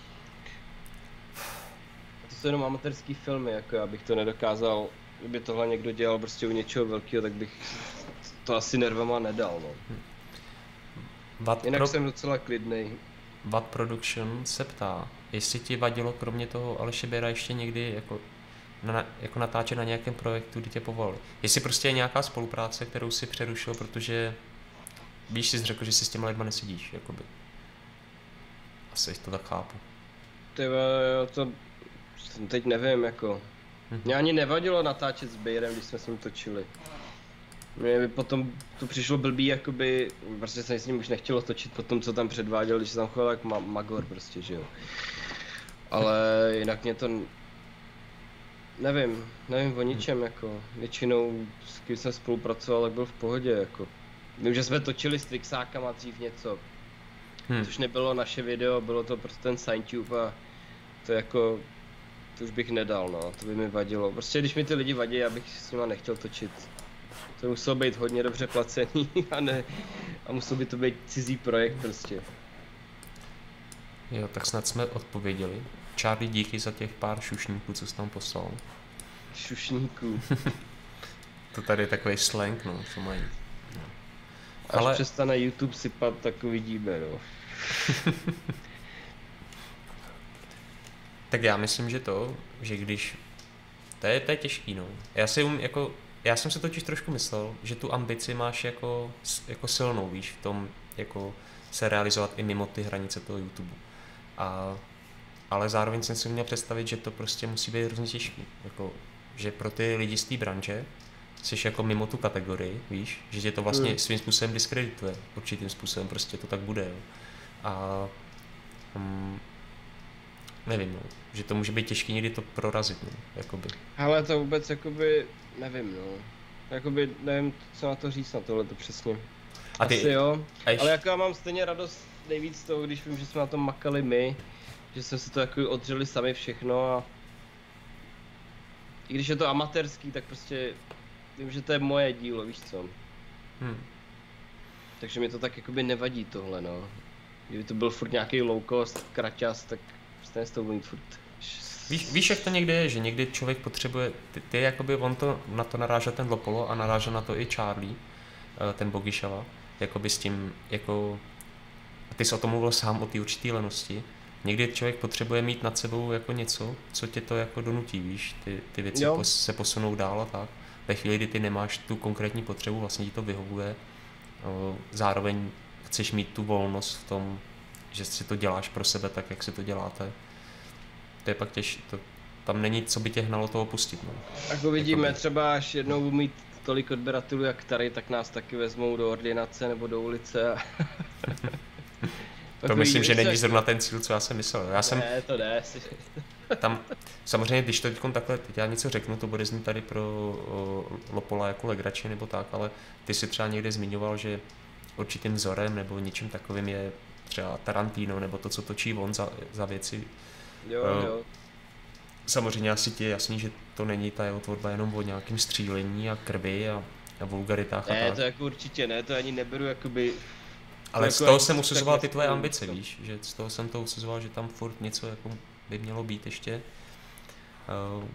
A to jsou jenom amatérský filmy, jako já bych to nedokázal, kdyby tohle někdo dělal prostě u něčeho velkého, tak bych to asi nervama nedal, no. Watt Jinak pro... jsem docela klidnej. Watt Production se ptá, jestli ti vadilo kromě toho Aleše Běra ještě někdy jako, na, jako natáčet na nějakém projektu, kdy tě povolali. Jestli prostě je nějaká spolupráce, kterou si přerušil, protože víš, jsi řekl, že si s těma lidma nesedíš, jakoby. Asi to tak chápu. Tyba, jo, to teď nevím, jako. Mhm. Mě ani nevadilo natáčet s Bejrem, když jsme s ním točili. Mě by potom to přišlo blbý, jakoby, prostě jsem s ním už nechtělo točit po tom, co tam předváděl, když se tam choval jak ma- magor prostě, že jo. Ale jinak mě to, nevím, nevím o ničem, jako, většinou s kým jsem spolupracoval, tak byl v pohodě, jako. Vím, že jsme točili s Trixákama dřív něco, hmm. což nebylo naše video, bylo to prostě ten SignTube a to jako, to už bych nedal, no, to by mi vadilo. Prostě když mi ty lidi vadí, já bych s nima nechtěl točit. To muselo být hodně dobře placený a ne, a musel by to být cizí projekt prostě. Jo, tak snad jsme odpověděli. Charlie, díky za těch pár šušníků, co jsi tam poslal. Šušníků. To tady je takový slang, no, co mají. No. Až ale... přestane YouTube sypat, tak uvidíme, no. Tak já myslím, že to, že když... To je, to je těžký, no. Já si um, jako... Já jsem si totiž trošku myslel, že tu ambici máš jako, jako silnou, víš, v tom jako se realizovat i mimo ty hranice toho YouTube. A, ale zároveň jsem si měl představit, že to prostě musí být hrozně těžký. Jako, že pro ty lidi z té branže jsi jako mimo tu kategorii, víš, že tě to vlastně mm. svým způsobem diskredituje, určitým způsobem, prostě to tak bude. Jo. A hm, nevím, no, že to může být těžký někdy to prorazit, no, jakoby. Ale to vůbec jakoby, nevím, no, jakoby nevím, co na to říct, na tohle to přesně. A ty, Asi jo, až... ale jako já mám stejně radost nejvíc z toho, když vím, že jsme na tom makali my, že jsme si to jako odřeli sami všechno a i když je to amatérský, tak prostě vím, že to je moje dílo, víš co. Hmm. Takže mi to tak jakoby nevadí tohle, no. Kdyby to byl furt nějaký low cost, kraťas, tak prostě s tou furt. Víš, víš, jak to někde je, že někdy člověk potřebuje, ty, ty jakoby on to, na to narážel ten Lopolo a narážel na to i Charlie, ten Bogišava, jakoby s tím, jako, ty jsi o tom mluvil sám, o té určité lenosti. Někdy člověk potřebuje mít nad sebou jako něco, co tě to jako donutí, víš, ty, ty věci pos, se posunou dál a tak. Ve chvíli, kdy ty nemáš tu konkrétní potřebu, vlastně ti to vyhovuje, zároveň chceš mít tu volnost v tom, že si to děláš pro sebe tak, jak si to děláte. To je pak těžší, to, tam není, co by tě hnalo toho pustit. No. Jako vidíme, jako třeba až jednou budu mít tolik odběratelů jak tady, tak nás taky vezmou do ordinace nebo do ulice. A to myslím, že není zrovna ten cíl, co já jsem myslel. Já jsem... Ne, to ne. Tam, samozřejmě, když to teď takhle, teď já něco řeknu, to bude znít tady pro o, Lopola jako legrači nebo tak, ale ty si třeba někde zmiňoval, že určitým vzorem nebo něčím takovým je třeba Tarantino nebo to, co točí on za, za věci. Jo, jo. Samozřejmě asi ti je jasný, že to není ta jeho tvorba jenom o nějakém střílení a krvi a, a vulgaritách ne, a tak. Ne, to jako určitě ne, to ani neberu jakoby... Ale z toho jsem usuzoval ty tvoje ambice, víš, že z toho jsem to usuzoval, že tam furt něco jako by mělo být ještě. Uh,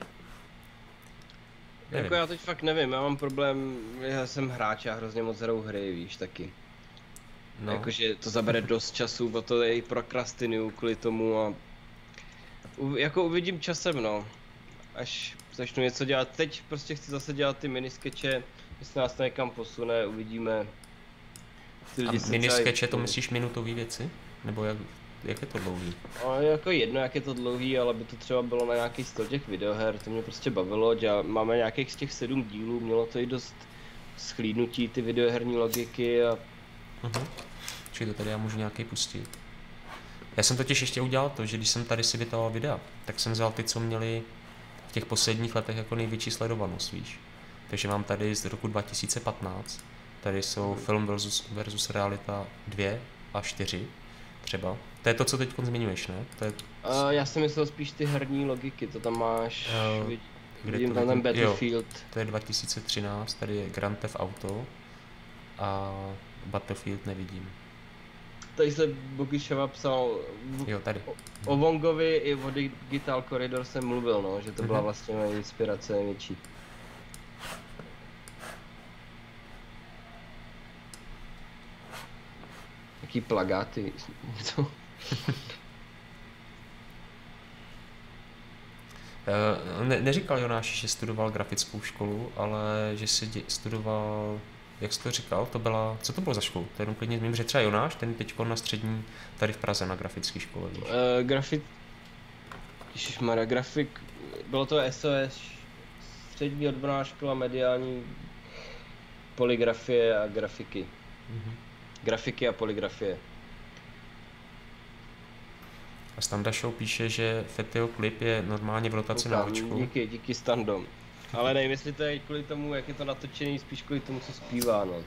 jako já teď fakt nevím, já mám problém, já jsem hráč, já hrozně moc hraju hry, víš, taky. No. Jakože to zabere dost času, o to i prokrastinuju kvůli tomu a u, jako uvidím časem, no, až začnu něco dělat. Teď prostě chci zase dělat ty miniskeče, jestli nás to někam posune, uvidíme. A miniskeče, to myslíš minutový věci? Nebo jak, jak je to dlouhý? No, jako jedno, jak je to dlouhý, ale by to třeba bylo na nějakých sto těch videoher, to mě prostě bavilo. Děla, máme nějakých z těch sedm dílů, mělo to i dost schlídnutí ty videoherní logiky a... Uh-huh. Čili to tady já můžu nějaký pustit. Já jsem totiž ještě udělal to, že když jsem tady si vytavoval videa, tak jsem vzal ty, co měli v těch posledních letech jako největší sledovanost, víš. Takže mám tady z roku dva tisíce patnáct, tady jsou film versus, versus realita dva a čtyři, třeba. To je to, co teď zmiňuješ, ne? To je... Uh, já jsem myslel spíš ty herní logiky, to tam máš, uh, vidím tam ten Battlefield. Jo, to je dva tisíce třináct, tady je Grand Theft Auto a Battlefield nevidím. Tady se Bogišova psal jo, tady. O, o Wongovi i o Digital Corridor jsem mluvil, no, že to byla vlastně moje inspirace největší. Jaký plagáty, něco. ne, neříkal Jonáš, že studoval grafickou školu, ale že si dě, studoval, jak jsi to říkal, to byla, co to bylo za školu? To jenom klidně zmím, že třeba Jonáš, ten teďko na střední, tady v Praze na grafické škole. Uh, grafik, ježišmarja, grafik, bylo to S O S, střední odborná škola mediální polygrafie a grafiky. Mm-hmm. Grafiky a polygrafie. A Standa Show píše, že Fetio klip je normálně v rotaci na očku. Díky, díky Standom. Ale nevím, jestli to je kvůli tomu, jak je to natočený, spíš kvůli tomu, co zpívá, no.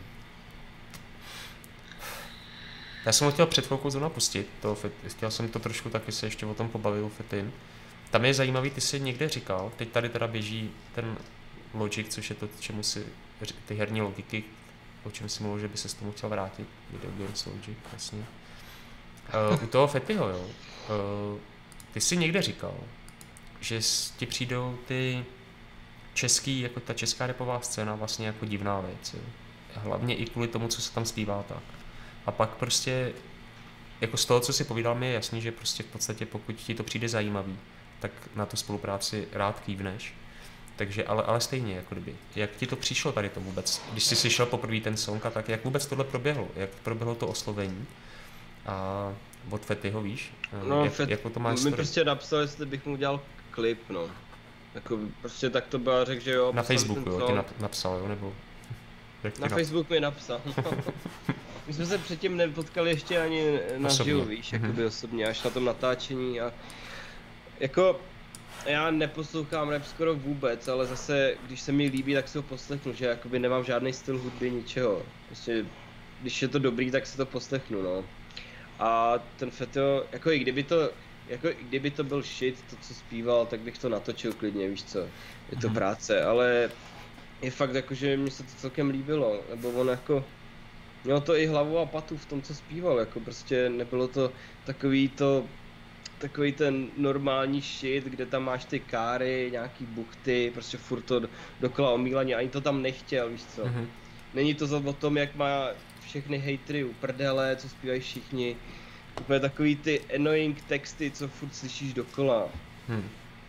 Já jsem ho chtěl před chvilkou zrovna pustit, to, chtěl jsem to trošku taky se ještě o tom pobavil, Fetin. Tam je zajímavý, ty jsi někde říkal, teď tady teda běží ten Logic, což je to, čemu si, ty herní logiky, o čem si mluvil, že by se s tomu chtěl vrátit, Video Games Logic, vlastně. Uh, u toho Fetiho, jo, uh, ty jsi někde říkal, že ti přijdou ty český, jako ta česká rapová scéna vlastně jako divná věc, jo. Hlavně i kvůli tomu, co se tam zpívá tak. A pak prostě, jako z toho, co si povídal, mi je jasný, že prostě v podstatě pokud ti to přijde zajímavý, tak na tu spolupráci rád kývneš. Takže, ale, ale stejně, jako kdyby. Jak ti to přišlo tady to vůbec? Když jsi slyšel poprvé ten song a tak, jak vůbec tohle proběhlo? Jak proběhlo to oslovení? A od Fetyho, víš? No, jak, Fet, jako to má mi prostě napsal, jestli bych mu udělal klip, no. Jako prostě tak to byl, řekl, že jo. Na Facebooku, jo, ti napsal, jo, nebo... Na Facebook mi napsal. My jsme se předtím nepotkali ještě ani na živu, víš, mm-hmm. jakoby osobně, až na tom natáčení a... Jako... Já neposlouchám rap skoro vůbec, ale zase, když se mi líbí, tak si ho poslechnu, že jakoby nemám žádný styl hudby, ničeho. Prostě, když je to dobrý, tak si to poslechnu, no. A ten Fetio, jako i kdyby to, jako i kdyby to byl shit, to co zpíval, tak bych to natočil klidně, víš co. Je to práce, ale je fakt jako, že mi se to celkem líbilo, nebo on jako, měl to i hlavu a patu v tom, co zpíval, jako prostě nebylo to takový to, takový ten normální shit, kde tam máš ty káry, nějaký buchty, prostě furt to dokola omílaně, ani to tam nechtěl, víš co. Mm-hmm. Není to o tom, jak má všechny hejtry u prdele, co zpívají všichni. Úplně takový ty annoying texty, co furt slyšíš dokola. Hmm.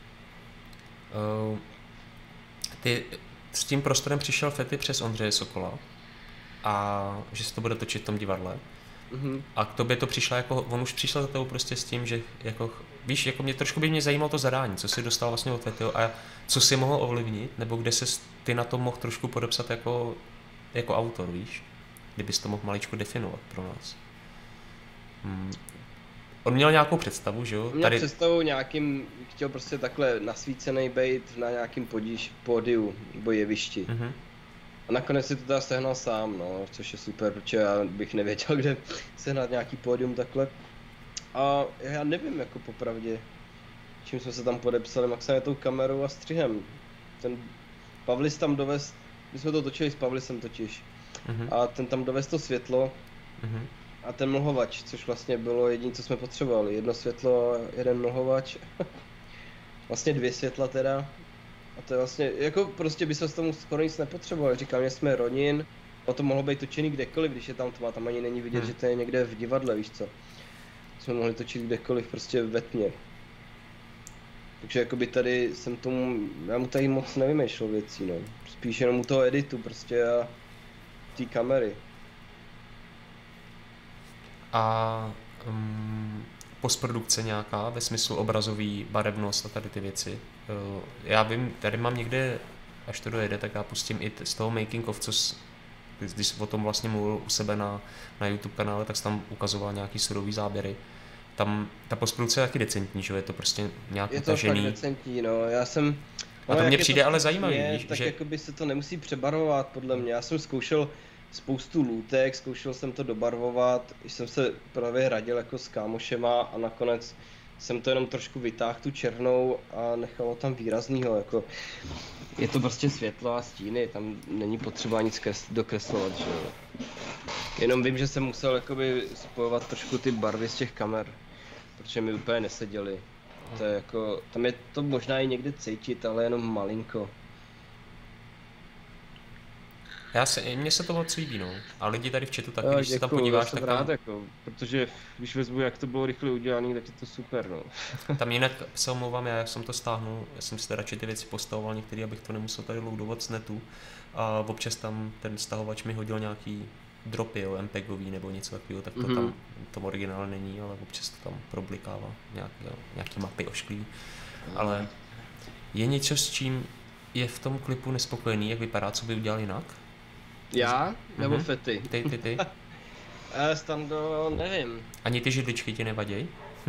Uh, ty s tím prostorem přišel Fety přes Ondřeje Sokola a že se to bude točit v tom divadle. Mm-hmm. A k tobě to přišlo jako, on už přišel za tebou prostě s tím, že jako, víš, jako mě trošku by mě zajímalo to zadání, co jsi dostal vlastně od Fetyho a co jsi mohl ovlivnit, nebo kde se ty na to mohl trošku podepsat jako, jako autor, víš? Kdybys to mohl maličko definovat pro nás. Hmm. On měl nějakou představu, že jo? Měl Tady... představu nějakým, chtěl prostě takhle nasvícený bejt na nějakým podíž, pódiu nebo jevišti. Mm-hmm. A nakonec si to teda sehnal sám, no, což je super, protože já bych nevěděl, kde sehnat nějaký pódium takhle. A já nevím, jako popravdě, čím jsme se tam podepsali, maximálně tou kamerou a střihem. Ten Pavlis tam dovez, my jsme to točili s Pavlisem totiž. Mm-hmm. A ten tam dovez to světlo mm-hmm. a ten mlhovač, což vlastně bylo jediné, co jsme potřebovali. Jedno světlo, jeden mlhovač, vlastně dvě světla teda. A to je vlastně, jako prostě by se s tomu skoro nic nepotřebovali. Říkám, že jsme Ronin, a to mohlo být točený kdekoliv, když je tam tma, tam ani není vidět, hmm. že to je někde v divadle, víš co. Jsme mohli točit kdekoliv, prostě ve tmě. Takže jakoby tady jsem tomu, já mu tady moc nevymýšlel věcí, no. Spíš jenom u toho editu prostě a té kamery. A um, postprodukce nějaká ve smyslu obrazový, barevnost a tady ty věci. Uh, já vím, tady mám někde, až to dojede, tak já pustím i z toho making of, co jsi, když jsi o tom vlastně mluvil u sebe na, na YouTube kanále, tak jsi tam ukazoval nějaký surový záběry. Tam ta postprodukce je taky decentní, že je to prostě nějak utažený. Je to fakt decentní, no, já jsem... A to mně přijde to ale zajímavý, je, víš, tak že... jakoby se to nemusí přebarvovat podle mě, já jsem zkoušel spoustu lůtek, zkoušel jsem to dobarvovat, jsem se právě radil jako s kámošema a nakonec jsem to jenom trošku vytáhl tu černou a nechalo tam výraznýho, jako je to prostě světlo a stíny, tam není potřeba nic kres, dokreslovat, že jo. Jenom vím, že jsem musel jakoby spojovat trošku ty barvy z těch kamer, protože mi úplně neseděly. To je jako, tam je to možná i někde cítit, ale jenom malinko. Já se, mně se to moc líbí, no. A lidi tady v chatu taky, Jo, když se tam děkuju, podíváš, já jsem tak rád, tam, jako, protože když vezmu, jak to bylo rychle udělané, tak je to super, no. tam jinak se omlouvám, já jsem to stáhnul, já jsem si teda radši ty věci postavoval některý, abych to nemusel tady loadovat z netu. A občas tam ten stahovač mi hodil nějaký dropy, jo, MPEGový nebo něco takového, tak to mm-hmm. tam v tom originále není, ale občas to tam problikává, nějaký, jo, nějaký mapy ošklivý. Mm. Ale je něco, s čím je v tom klipu nespokojený, jak vypadá, co by udělal jinak? Já? Nebo mm-hmm. Fety? Ty, ty, ty. Stando, nevím. Ani ty židličky ti nevaděj?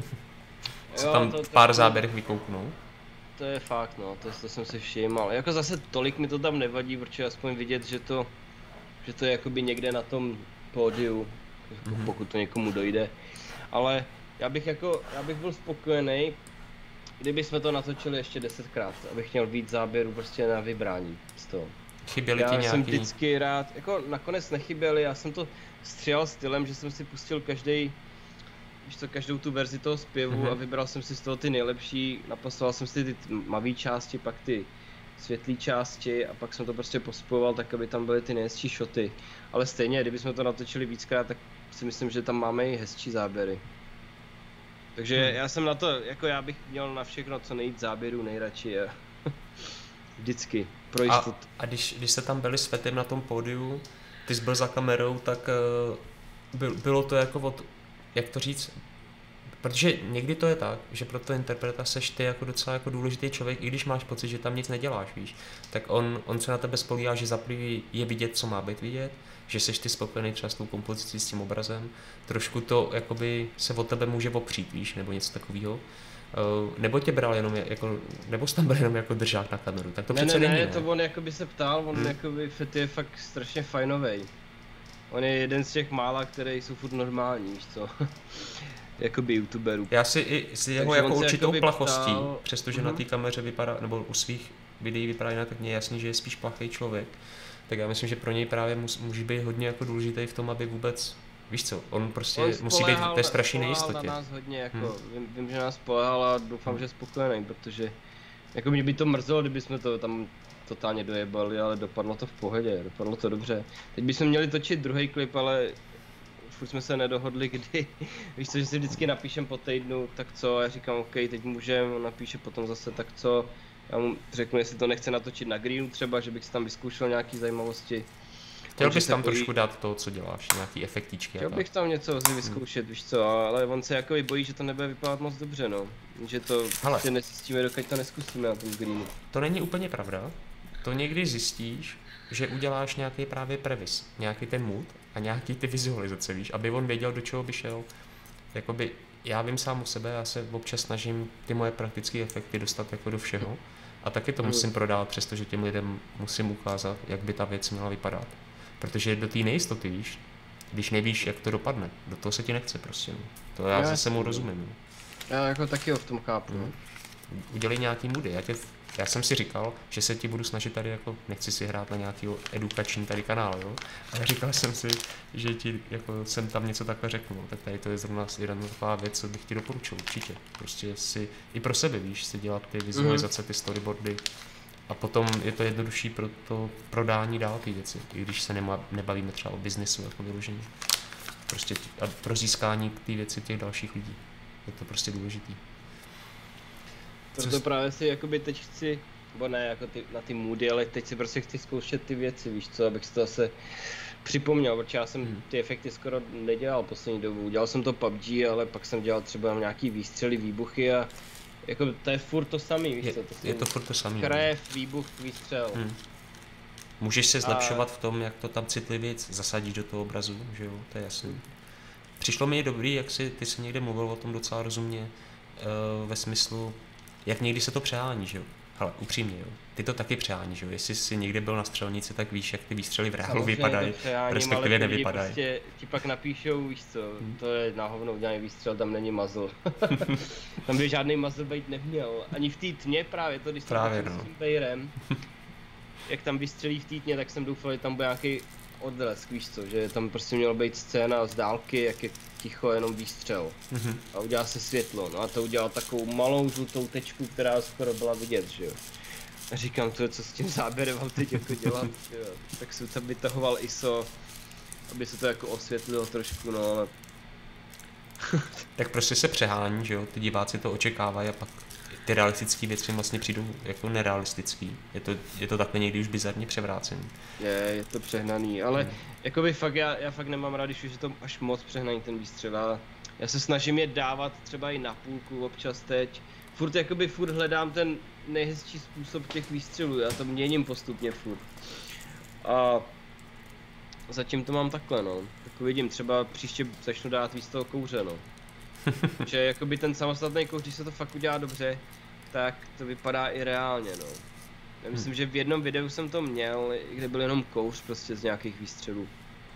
Co Jo, tam to, v pár to, záběrech vykouknou? To je fakt, no, to, to jsem si všiml. Jako zase tolik mi to tam nevadí, protože aspoň vidět, že to, že to je jakoby někde na tom pódiu, jako mm-hmm. pokud to někomu dojde. Ale já bych jako, já bych byl spokojený, kdyby jsme to natočili ještě desetkrát, abych měl víc záběrů prostě na vybrání z toho. Chyběly já ti nějaký? Já jsem vždycky rád, jako nakonec nechyběly, já jsem to stříhal stylem, že jsem si pustil každý, víš co, každou tu verzi toho zpěvu mm-hmm. a vybral jsem si z toho ty nejlepší, napasoval jsem si ty tmavý části, pak ty světlý části a pak jsem to prostě pospojoval tak, aby tam byly ty nejhezčí shoty. Ale stejně, kdybychom to natočili víckrát, tak si myslím, že tam máme i hezčí záběry. Takže hmm. já jsem na to, jako já bych měl na všechno co nejít záběrů nejradši a vždycky, pro jistotu. A, a když, když jste tam byli s Fetem na tom pódiu, ty jsi byl za kamerou, tak uh, byl, bylo to jako od, jak to říct, protože někdy to je tak, že pro to interpreta seš ty jako docela jako důležitý člověk, i když máš pocit, že tam nic neděláš, víš, tak on, on se na tebe spolíhá, že za prvý je vidět, co má být vidět, že seš ty spokojený třeba s tou kompozicí, s tím obrazem, trošku to jakoby se od tebe může opřít, víš, nebo něco takového. Uh, nebo tě bral jenom jako, nebo jsi tam byl jenom jako držák na kameru, tak to ne, přece ne, není, ne, ne? to on jakoby se ptal, on hmm. jakoby Fety je fakt strašně fajnovej. On je jeden z těch mála, který jsou furt normální, víš co? Jakoby youtuberů. Já si i s jeho jako určitou plachostí, ptal... přestože uh-huh. na té kameře vypadá, nebo u svých videí vypadá jinak, tak mně je jasný, že je spíš plachý člověk. Tak já myslím, že pro něj právě mus, může být hodně jako důležitý v tom, aby vůbec, víš co, on prostě on musí být v té strašné nejistotě. Na nás hodně, jako, hmm. vím, vím, že nás spolehal a doufám, že je spokojený, protože jako mě by to mrzelo, kdyby jsme to tam totálně dojebali, ale dopadlo to v pohodě, dopadlo to dobře. Teď bychom měli točit druhý klip, ale furt jsme se nedohodli, kdy, víš co, že si vždycky napíšem po týdnu, tak co, já říkám, ok, teď můžem, on napíše potom zase, tak co, já mu řeknu, jestli to nechce natočit na greenu třeba, že bych si tam vyzkoušel nějaký zajímavosti. Chtěl bys tam bojí... trošku dát toho, co děláš, nějaký efektíčky. Chtěl bych tam něco si vyzkoušet, hmm. víš co, ale on se jako bojí, že to nebude vypadat moc dobře, no. Že to prostě nezjistíme, dokud to neskusíme na tom greenu. To není úplně pravda, to někdy zjistíš, že uděláš nějaký právě previs, nějaký ten mood a nějaký ty vizualizace, víš, aby on věděl, do čeho by šel. Jakoby, já vím sám u sebe, já se občas snažím ty moje praktické efekty dostat jako do všeho a taky to musím hmm. prodávat, přestože těm lidem musím ukázat, jak by ta věc měla vypadat. Protože do té nejistoty, víš, když nevíš, jak to dopadne, do toho se ti nechce prostě, no. To já, já zase mu rozumím. No. Já jako taky ho v tom chápu. Hmm. Udělej nějaký moody, já tě Já jsem si říkal, že se ti budu snažit tady jako, nechci si hrát na nějaký edukační tady kanál, jo, ale říkal jsem si, že ti jako jsem tam něco takhle řeknu, tak tady to je zrovna jedna taková věc, co bych ti doporučil určitě, prostě si i pro sebe, víš, si dělat ty vizualizace, ty storyboardy a potom je to jednodušší pro to prodání dál ty věci, i když se nema, nebavíme třeba o biznesu jako vyložení, prostě a pro získání ty věci těch dalších lidí, je to prostě důležitý. Proto právě si jakoby teď chci, nebo ne jako ty, na ty moody, ale teď si prostě chci zkoušet ty věci, víš co, abych si to zase připomněl, protože já jsem ty efekty skoro nedělal poslední dobu, dělal jsem to P U B G, ale pak jsem dělal třeba nějaký výstřely, výbuchy a jako to je furt to samý, víš je, co, to je to furt to samý. Krev, výbuch, výstřel. Hmm. Můžeš se zlepšovat a... v tom, jak to tam citlivě zasadíš do toho obrazu, že jo, to je jasný. Přišlo mi dobrý, jak si, ty jsi někde mluvil o tom docela rozumně, uh, ve smyslu, jak někdy se to přehání, že jo? hele, upřímně, jo, ty to taky přeháníš, jo, jestli jsi někdy byl na střelnici, tak víš, jak ty výstřely v reálu vypadají, respektive nevypadají. Prostě ti pak napíšou, víš co, hmm. to je na hovno udělaný výstřel, tam není muzzle. Tam by žádný muzzle být neměl, ani v té tmě právě, to když právě, jsem no. s tím Bejrem, jak tam vystřelí v té tmě, tak jsem doufal, že tam bude nějaký odlesk, víš co, že tam prostě měla být scéna z dálky, jak je ticho, jenom výstřel. Mm-hmm. A udělá se světlo, no a to udělal takovou malou žlutou tečku, která skoro byla vidět, že jo. A říkám, to, co s tím záběrem mám teď jako dělat, jo. Tak jsem tam vytahoval I S O, aby se to jako osvětlilo trošku, no ale... Tak prostě se přehání, že jo, ty diváci to očekávají a pak ty realistické věci vlastně přijdou jako nerealistický. Je to, je to takhle někdy už bizarně převrácený. Je, je to přehnaný, ale hmm. jakoby fakt já, já fakt nemám rád, když už je to až moc přehnaný ten výstřel. A já se snažím je dávat třeba i na půlku občas teď. Furt jakoby furt hledám ten nejhezčí způsob těch výstřelů, já to měním postupně furt. A zatím to mám takhle, no. Tak uvidím, třeba příště začnu dát víc toho kouře, no. Že jakoby ten samostatný kouř, když se to fakt udělá dobře, tak to vypadá i reálně, no. Já myslím, že v jednom videu jsem to měl, kde byl jenom kouř prostě z nějakých výstřelů.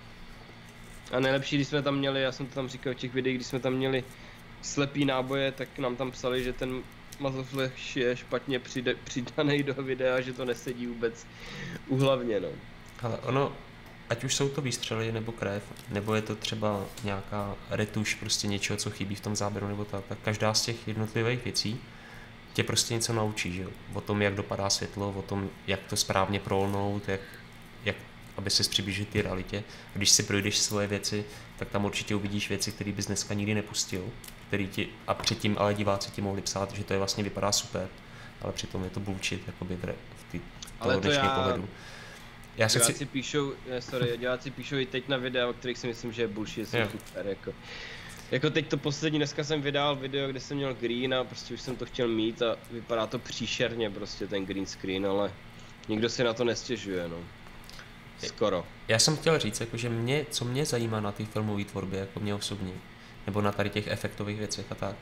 A nejlepší, když jsme tam měli, já jsem to tam říkal v těch videích, když jsme tam měli slepý náboje, tak nám tam psali, že ten muzzle flash je špatně přidaný do videa, že to nesedí vůbec uhlavně, no. Ale ono, ať už jsou to výstřely nebo krev, nebo je to třeba nějaká retuš prostě něčeho, co chybí v tom záběru nebo tak, tak každá z těch jednotlivých věcí tě prostě něco naučí, že jo? O tom, jak dopadá světlo, o tom, jak to správně prolnout, jak, jak aby se přiblížil té realitě. Když si projdeš svoje věci, tak tam určitě uvidíš věci, které bys dneska nikdy nepustil, který ti, a předtím ale diváci ti mohli psát, že to je vlastně vypadá super, ale přitom je to bullshit, jakoby v tý, toho dnešního pohledu. Já se chci... píšou, sorry, diváci píšou i teď na videa, o kterých si myslím, že je bullshit, jsem super, jako. Jako teď to poslední, dneska jsem vydal video, kde jsem měl green a prostě už jsem to chtěl mít a vypadá to příšerně prostě ten green screen, ale nikdo si na to nestěžuje, no. Skoro. Já jsem chtěl říct, jako, že mě, co mě zajímá na té filmové tvorbě, jako mě osobně, nebo na tady těch efektových věcech a tak,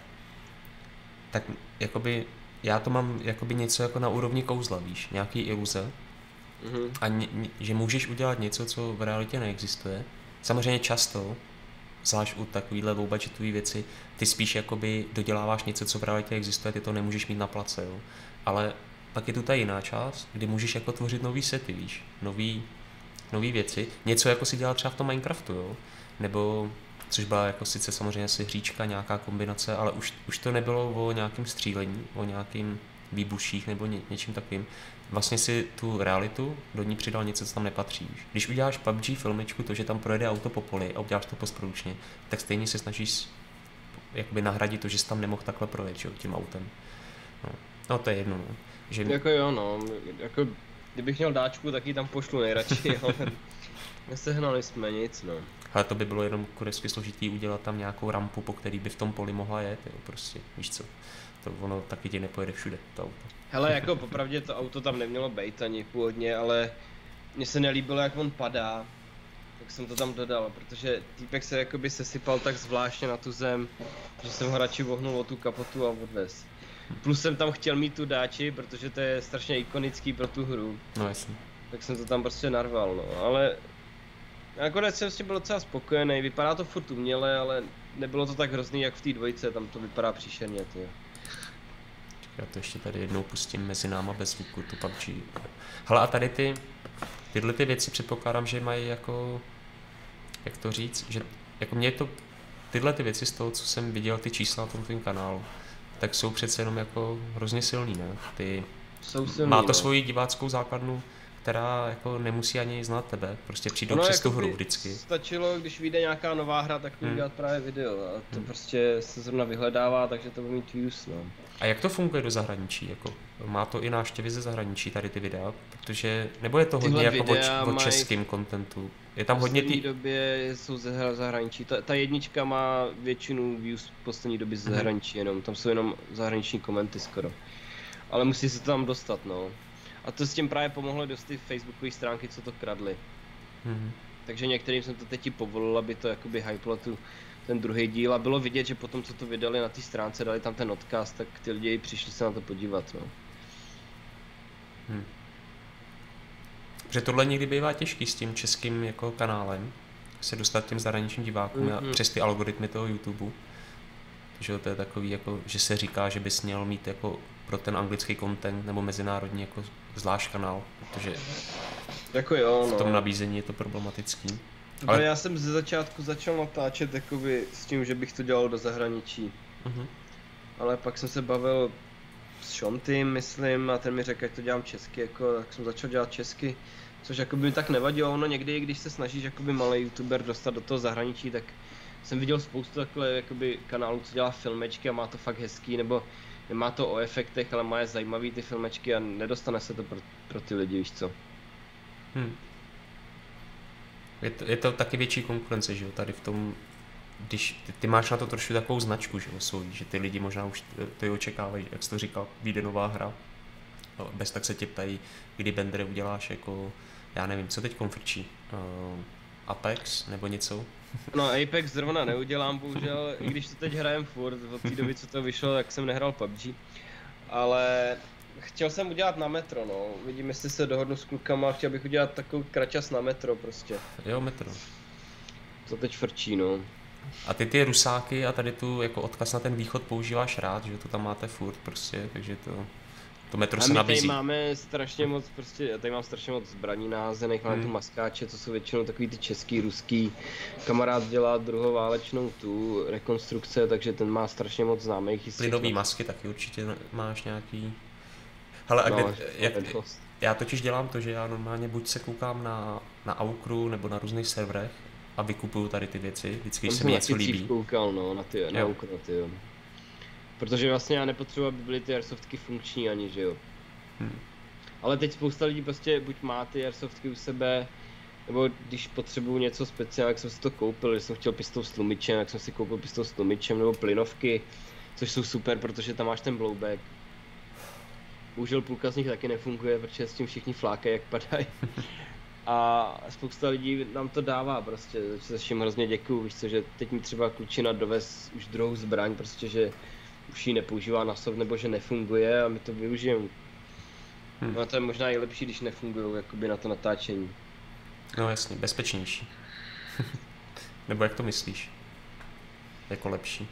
tak jakoby, já to mám jakoby něco jako na úrovni kouzla, víš, nějaký iluze, mm-hmm. a ně, že můžeš udělat něco, co v realitě neexistuje. Samozřejmě často, zvlášť u takovýhle low-budgetové věci, ty spíš jakoby doděláváš něco, co v realitě existuje, ty to nemůžeš mít na place, jo. Ale pak je tu ta jiná část, kdy můžeš jako tvořit nový sety, víš, nový, nový věci, něco jako si dělal třeba v tom Minecraftu, jo, nebo, což byla jako sice samozřejmě asi hříčka, nějaká kombinace, ale už, už to nebylo o nějakém střílení, o nějakým výbuších nebo ně, něčím takovým. Vlastně si tu realitu do ní přidal něco, co tam nepatří. Když uděláš P U B G filmičku, to, že tam projede auto po poli a uděláš to postprodukčně, tak stejně se snažíš jakoby nahradit to, že jsi tam nemohl takhle projet, jo, tím autem. No, no to je jedno, no. Že... Jako jo, no, jako kdybych měl dáčku, tak ji tam pošlu nejradši, ale nesehnali jsme nic, no. Ale to by bylo jenom kurevsky složitý udělat tam nějakou rampu, po který by v tom poli mohla jet, jo, prostě, víš co. To ono taky ti nepojede všude, to auto. Hele, jako popravdě to auto tam nemělo být ani původně, ale mně se nelíbilo, jak on padá, tak jsem to tam dodal, protože týpek se jakoby sesypal tak zvláštně na tu zem, že jsem ho radši vohnul o tu kapotu a odvez. Plus jsem tam chtěl mít tu dáči, protože to je strašně ikonický pro tu hru. No jasně. Tak jsem to tam prostě narval, no, ale nakonec jsem s tím byl docela spokojený, vypadá to furt uměle, ale nebylo to tak hrozný jak v té dvojce, tam to vypadá příšerně, tyjo. Já to ještě tady jednou pustím mezi náma bez zvuku, tu P U B G. Hele, a tady ty, tyhle ty věci předpokládám, že mají jako, jak to říct, že jako mě to, tyhle ty věci z toho, co jsem viděl, ty čísla na tom tvým kanálu, tak jsou přece jenom jako hrozně silný, ne? Ty, jsou silný, má to no. svoji diváckou základnu, která jako nemusí ani znát tebe, prostě přijdou přes tu hru vždycky. Stačilo, když vyjde nějaká nová hra, tak to hmm. udělat právě video a to hmm. prostě se zrovna vyhledává, takže to bude mít views, no. A jak to funguje do zahraničí, jako? Má to i návštěvy ze zahraničí tady ty videa, protože, nebo je to hodně jako o, o českým kontentu? Je tam hodně ty... V době jsou ze zahraničí, ta, ta jednička má většinu views v poslední době ze zahraničí jenom, tam jsou jenom zahraniční komenty skoro. Ale musí se to tam dostat, no. A to s tím právě pomohlo dost ty facebookové stránky, co to kradly. Mm-hmm. Takže některým jsem to teď i povolil, aby to jakoby hypelo tu, ten druhý díl a bylo vidět, že potom co to vydali na té stránce, dali tam ten odkaz, tak ty lidi přišli se na to podívat, no. Hmm. Protože tohle někdy bývá těžký s tím českým jako kanálem, se dostat těm zahraničním divákům mm-hmm. přes ty algoritmy toho YouTube. Takže to je takový, jako, že se říká, že bys měl mít jako pro ten anglický content nebo mezinárodní jako zvlášť kanál, protože jako jo, no. v tom nabízení je to problematický. Ale já jsem ze začátku začal natáčet jakoby s tím, že bych to dělal do zahraničí. Mm-hmm. Ale pak jsem se bavil s Šontym, myslím, a ten mi řekl, ať to dělám česky, jako, tak jsem začal dělat česky. Což jakoby mi tak nevadilo, ono někdy, když se snažíš jakoby malý youtuber dostat do toho zahraničí, tak jsem viděl spoustu takhle jakoby kanálů, co dělá filmečky a má to fakt hezký, nebo nemá to o efektech, ale má je zajímavý ty filmečky a nedostane se to pro, pro ty lidi, víš co. Hmm. Je to, je to taky větší konkurence, že jo, tady v tom, když ty, ty máš na to trošku takovou značku, že jo, svou, že ty lidi možná už to i očekávají, jak jsi to říkal, vyjde nová hra. No, bez tak se tě ptají, kdy Bender uděláš jako, já nevím, co teď frčí, uh, Apex nebo něco? No Apex zrovna neudělám, bohužel, i když to teď hrajem furt, od té doby, co to vyšlo, tak jsem nehrál P U B G. Ale chtěl jsem udělat na Metro, no, vidím, jestli se dohodnu s klukama, chtěl bych udělat takový kračas na Metro prostě. Jo, Metro. To teď frčí, no. A ty ty rusáky a tady tu jako odkaz na ten východ používáš rád, že to tam máte furt prostě, takže to... To Metro se nabízí. A my tady máme strašně moc, prostě, já tady mám strašně moc zbraní názených, máme hmm. tu maskáče, co jsou většinou takový ty český, ruský. Kamarád dělá druhoválečnou tu rekonstrukce, takže ten má strašně moc známých. Plynový masky taky určitě máš nějaký. Hele, a no, kde, jak, já totiž dělám to, že já normálně buď se koukám na, na Aukru nebo na různých serverech a vykupuju tady ty věci, vždycky, když se mi něco líbí. Koukal, no, na ty, na Aukru, na ty, jo. Protože vlastně já nepotřebuji, aby byly ty airsoftky funkční ani, že jo. Hmm. Ale teď spousta lidí prostě buď má ty airsoftky u sebe, nebo když potřebuju něco speciálního, jak jsem si to koupil, že jsem chtěl pistol s tlumičem, jak jsem si koupil pistol s tlumičem, nebo plynovky, což jsou super, protože tam máš ten blowback. Bohužel půlka z nich taky nefunguje, protože s tím všichni flákají, jak padají. A spousta lidí nám to dává prostě, za všem hrozně děkuju, víš co, že teď mi třeba klučina dovez už druhou zbraň, prostě, že už ji nepoužívá na soft, nebo že nefunguje a my to využijeme. Hmm. No a to je možná i lepší, když nefungují jakoby na to natáčení. No jasně, bezpečnější. Nebo jak to myslíš? Jako lepší?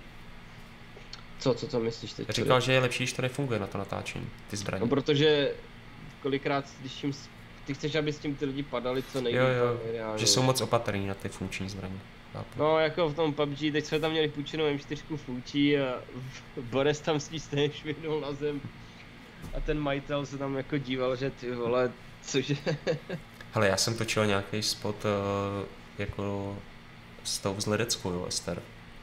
Co, co to myslíš teď? Říkal, že je lepší, když to nefunguje na to natáčení, ty zbraně. No protože kolikrát, když tím, ty chceš, aby s tím ty lidi padali co nejvíc. Jo, jo, reálně. Že jsou moc opatrní na ty funkční zbraně. No jako v tom P U B G, teď jsme tam měli půjčenou M čtyři funkční a Boris tam s ní stejně švihnul na zem. A ten majitel se tam jako díval, že ty vole, cože. Hele, já jsem točil nějaký spot uh, jako s tou vzhledeckou, jo, Ester.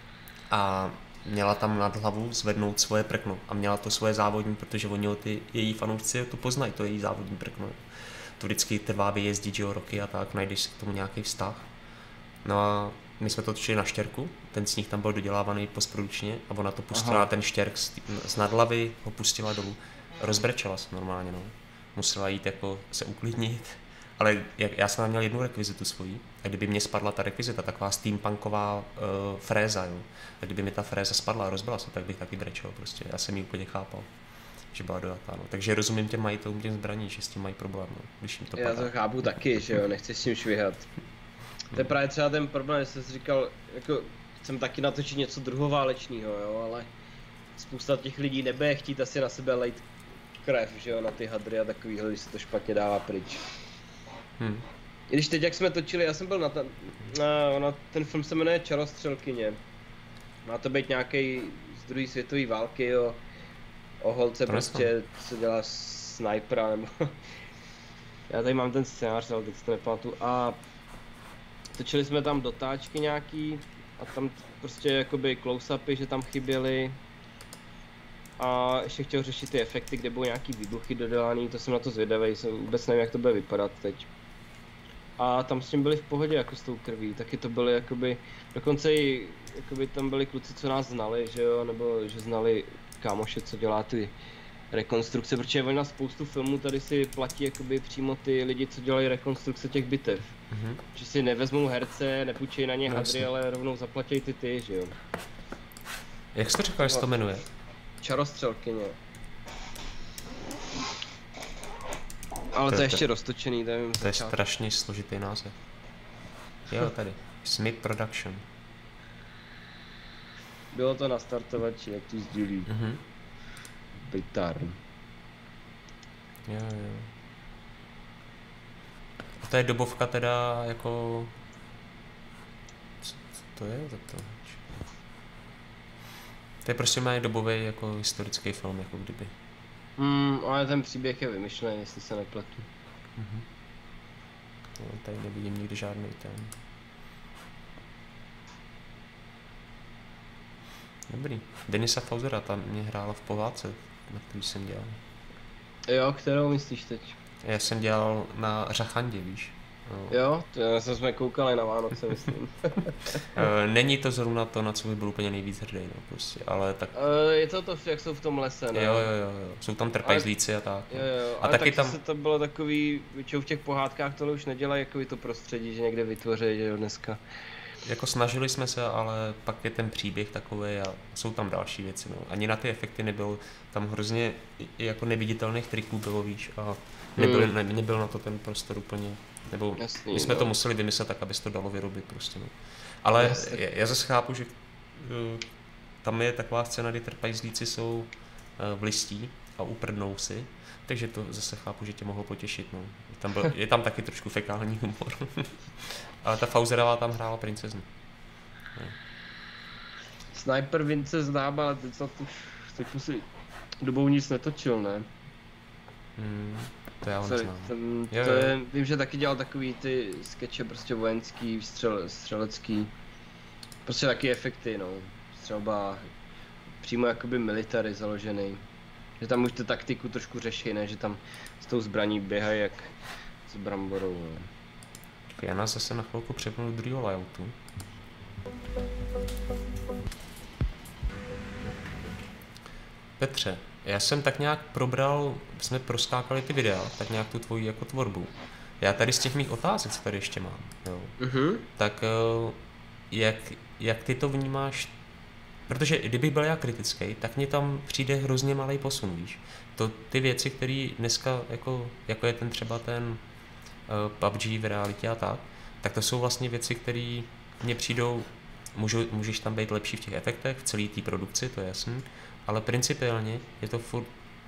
A měla tam nad hlavu zvednout svoje prkno. A měla to svoje závodní, protože oni ty její fanoušci to poznají, to její závodní prkno. To vždycky trvá vyjezdit, že jo, roky a tak, najdeš si k tomu nějaký vztah. No a my jsme to točili na štěrku, ten sníh tam byl dodělávaný postprodukčně a ona to pustila na ten štěrk z, z nadhlavy, ho pustila dolů. Rozbrečela se normálně, no. Musela jít jako se uklidnit, ale já jsem tam měl jednu rekvizitu svoji a kdyby mě spadla ta rekvizita, taková steampunková uh, fréza, jo. A kdyby mi ta fréza spadla a rozbila se, tak bych taky brečel prostě, já jsem ji úplně chápal, že byla dojatá, no. Takže rozumím těm majitelům těm zbraní, že s tím mají problém, no, když jim to padá. Já to chápu taky, že jo, nechci s tím švihat. To je právě třeba ten problém, že jsem si říkal, jako chcem taky natočit něco druhoválečného, jo, ale spousta těch lidí nebude chtít asi na sebe lejt krev, že jo, na ty hadry a takovýhle, když se to špatně dává pryč. Hmm. I když teď, jak jsme točili, já jsem byl na ten, na, na ten film se jmenuje Čarostřelkyně. Má to být nějaký z druhé světové války, o, o holce to prostě, co dělá snajpera, nebo... Já tady mám ten scénář, ale teď si to nepamatuju. A točili jsme tam dotáčky nějaký a tam prostě jakoby close-upy, že tam chyběly. A ještě chtěl řešit ty efekty, kde budou nějaký výbuchy dodělaný, to jsem na to zvědavý, jsem vůbec nevím, jak to bude vypadat teď. A tam s tím byli v pohodě jako s tou krví, taky to byly jakoby, dokonce i jakoby tam byli kluci, co nás znali, že jo, nebo že znali kámoše, co dělá ty rekonstrukce, protože oni na spoustu filmů tady si platí jakoby přímo ty lidi, co dělají rekonstrukce těch bitev. Mm-hmm. Že si nevezmou herce, nepůjčejí na ně hadry, vlastně. Ale rovnou zaplatí ty ty, že jo. Jak jsi to říkal, že se to jmenuje? Čarostřelkyně. Ale to, to je ještě roztočený, to je To je strašně složitý název. Jo, tady. Smith Production. Bylo to na startovači, jak tu sdílí. Mhm. Bytárn. Jo, jo. A to je dobovka teda jako... Co to je za to? To je prostě má dobový jako historický film, jako kdyby. Hmm, ale ten příběh je vymyšlený, jestli se nepletu. Mhm. No, tady nevidím nikdy žádný ten. Dobrý. Denisa Fausera, tam mě hrála v Pohádce, na který jsem dělal. Jo, kterou myslíš teď? Já jsem dělal na Řachandě, víš. No. Jo, to jsme koukali na Vánoce, myslím. Není to zrovna to, na co by byl úplně nejvíc hrdý, no, prostě, ale tak... Je to to, jak jsou v tom lese, ne? Jo, jo, jo, jo. Jsou tam trpajzlíci a tak. Jo, jo, a ale taky tak tam... se to bylo takový, většinou v těch pohádkách tohle už nedělají jako to prostředí, že někde vytvoří, že jo, dneska. Jako snažili jsme se, ale pak je ten příběh takový a jsou tam další věci, no. Ani na ty efekty nebyl, tam hrozně jako neviditelných triků bylo, víš, a nebyl, hmm. ne, nebyl na to ten prostor úplně, nebo Jasný, my jsme no. to museli vymyslet tak, aby se to dalo vyrobit prostě, no. Ale Jasný. já zase chápu, že uh, tam je taková scéna, kdy trpajzlíci jsou uh, v listí a uprdnou si, takže to zase chápu, že tě mohlo potěšit, no. Tam byl, je tam taky trošku fekální humor. Ale ta Fauserová tam hrála princeznu. No. Sniper Vince znám, ale teď snad už teď si dobou nic netočil, ne? Hmm, to já ho Sorry, neznám. Ten, jo, to jo. je, vím, že taky dělal takový ty skeče prostě vojenský, střele, střelecký. Prostě taky efekty, no. Třeba přímo jakoby military založený. Že tam už tu taktiku trošku řeší, ne? Že tam s tou zbraní běhají jak s bramborou, no. Já nás zase na chvilku přepnu do druhého layoutu. Petře, já jsem tak nějak probral, jsme proskákali ty videa, tak nějak tu tvoji jako tvorbu. Já tady z těch mých otázek, co tady ještě mám, jo, Mm-hmm. tak jak, jak ty to vnímáš, protože kdybych byl já kritický, tak mně tam přijde hrozně malý posun, víš. To ty věci, které dneska, jako, jako je ten třeba ten uh, P U B G v realitě a tak, tak to jsou vlastně věci, které mně přijdou, můžu, můžeš tam být lepší v těch efektech, v celé té produkci, to je jasný, ale principiálně je to furt,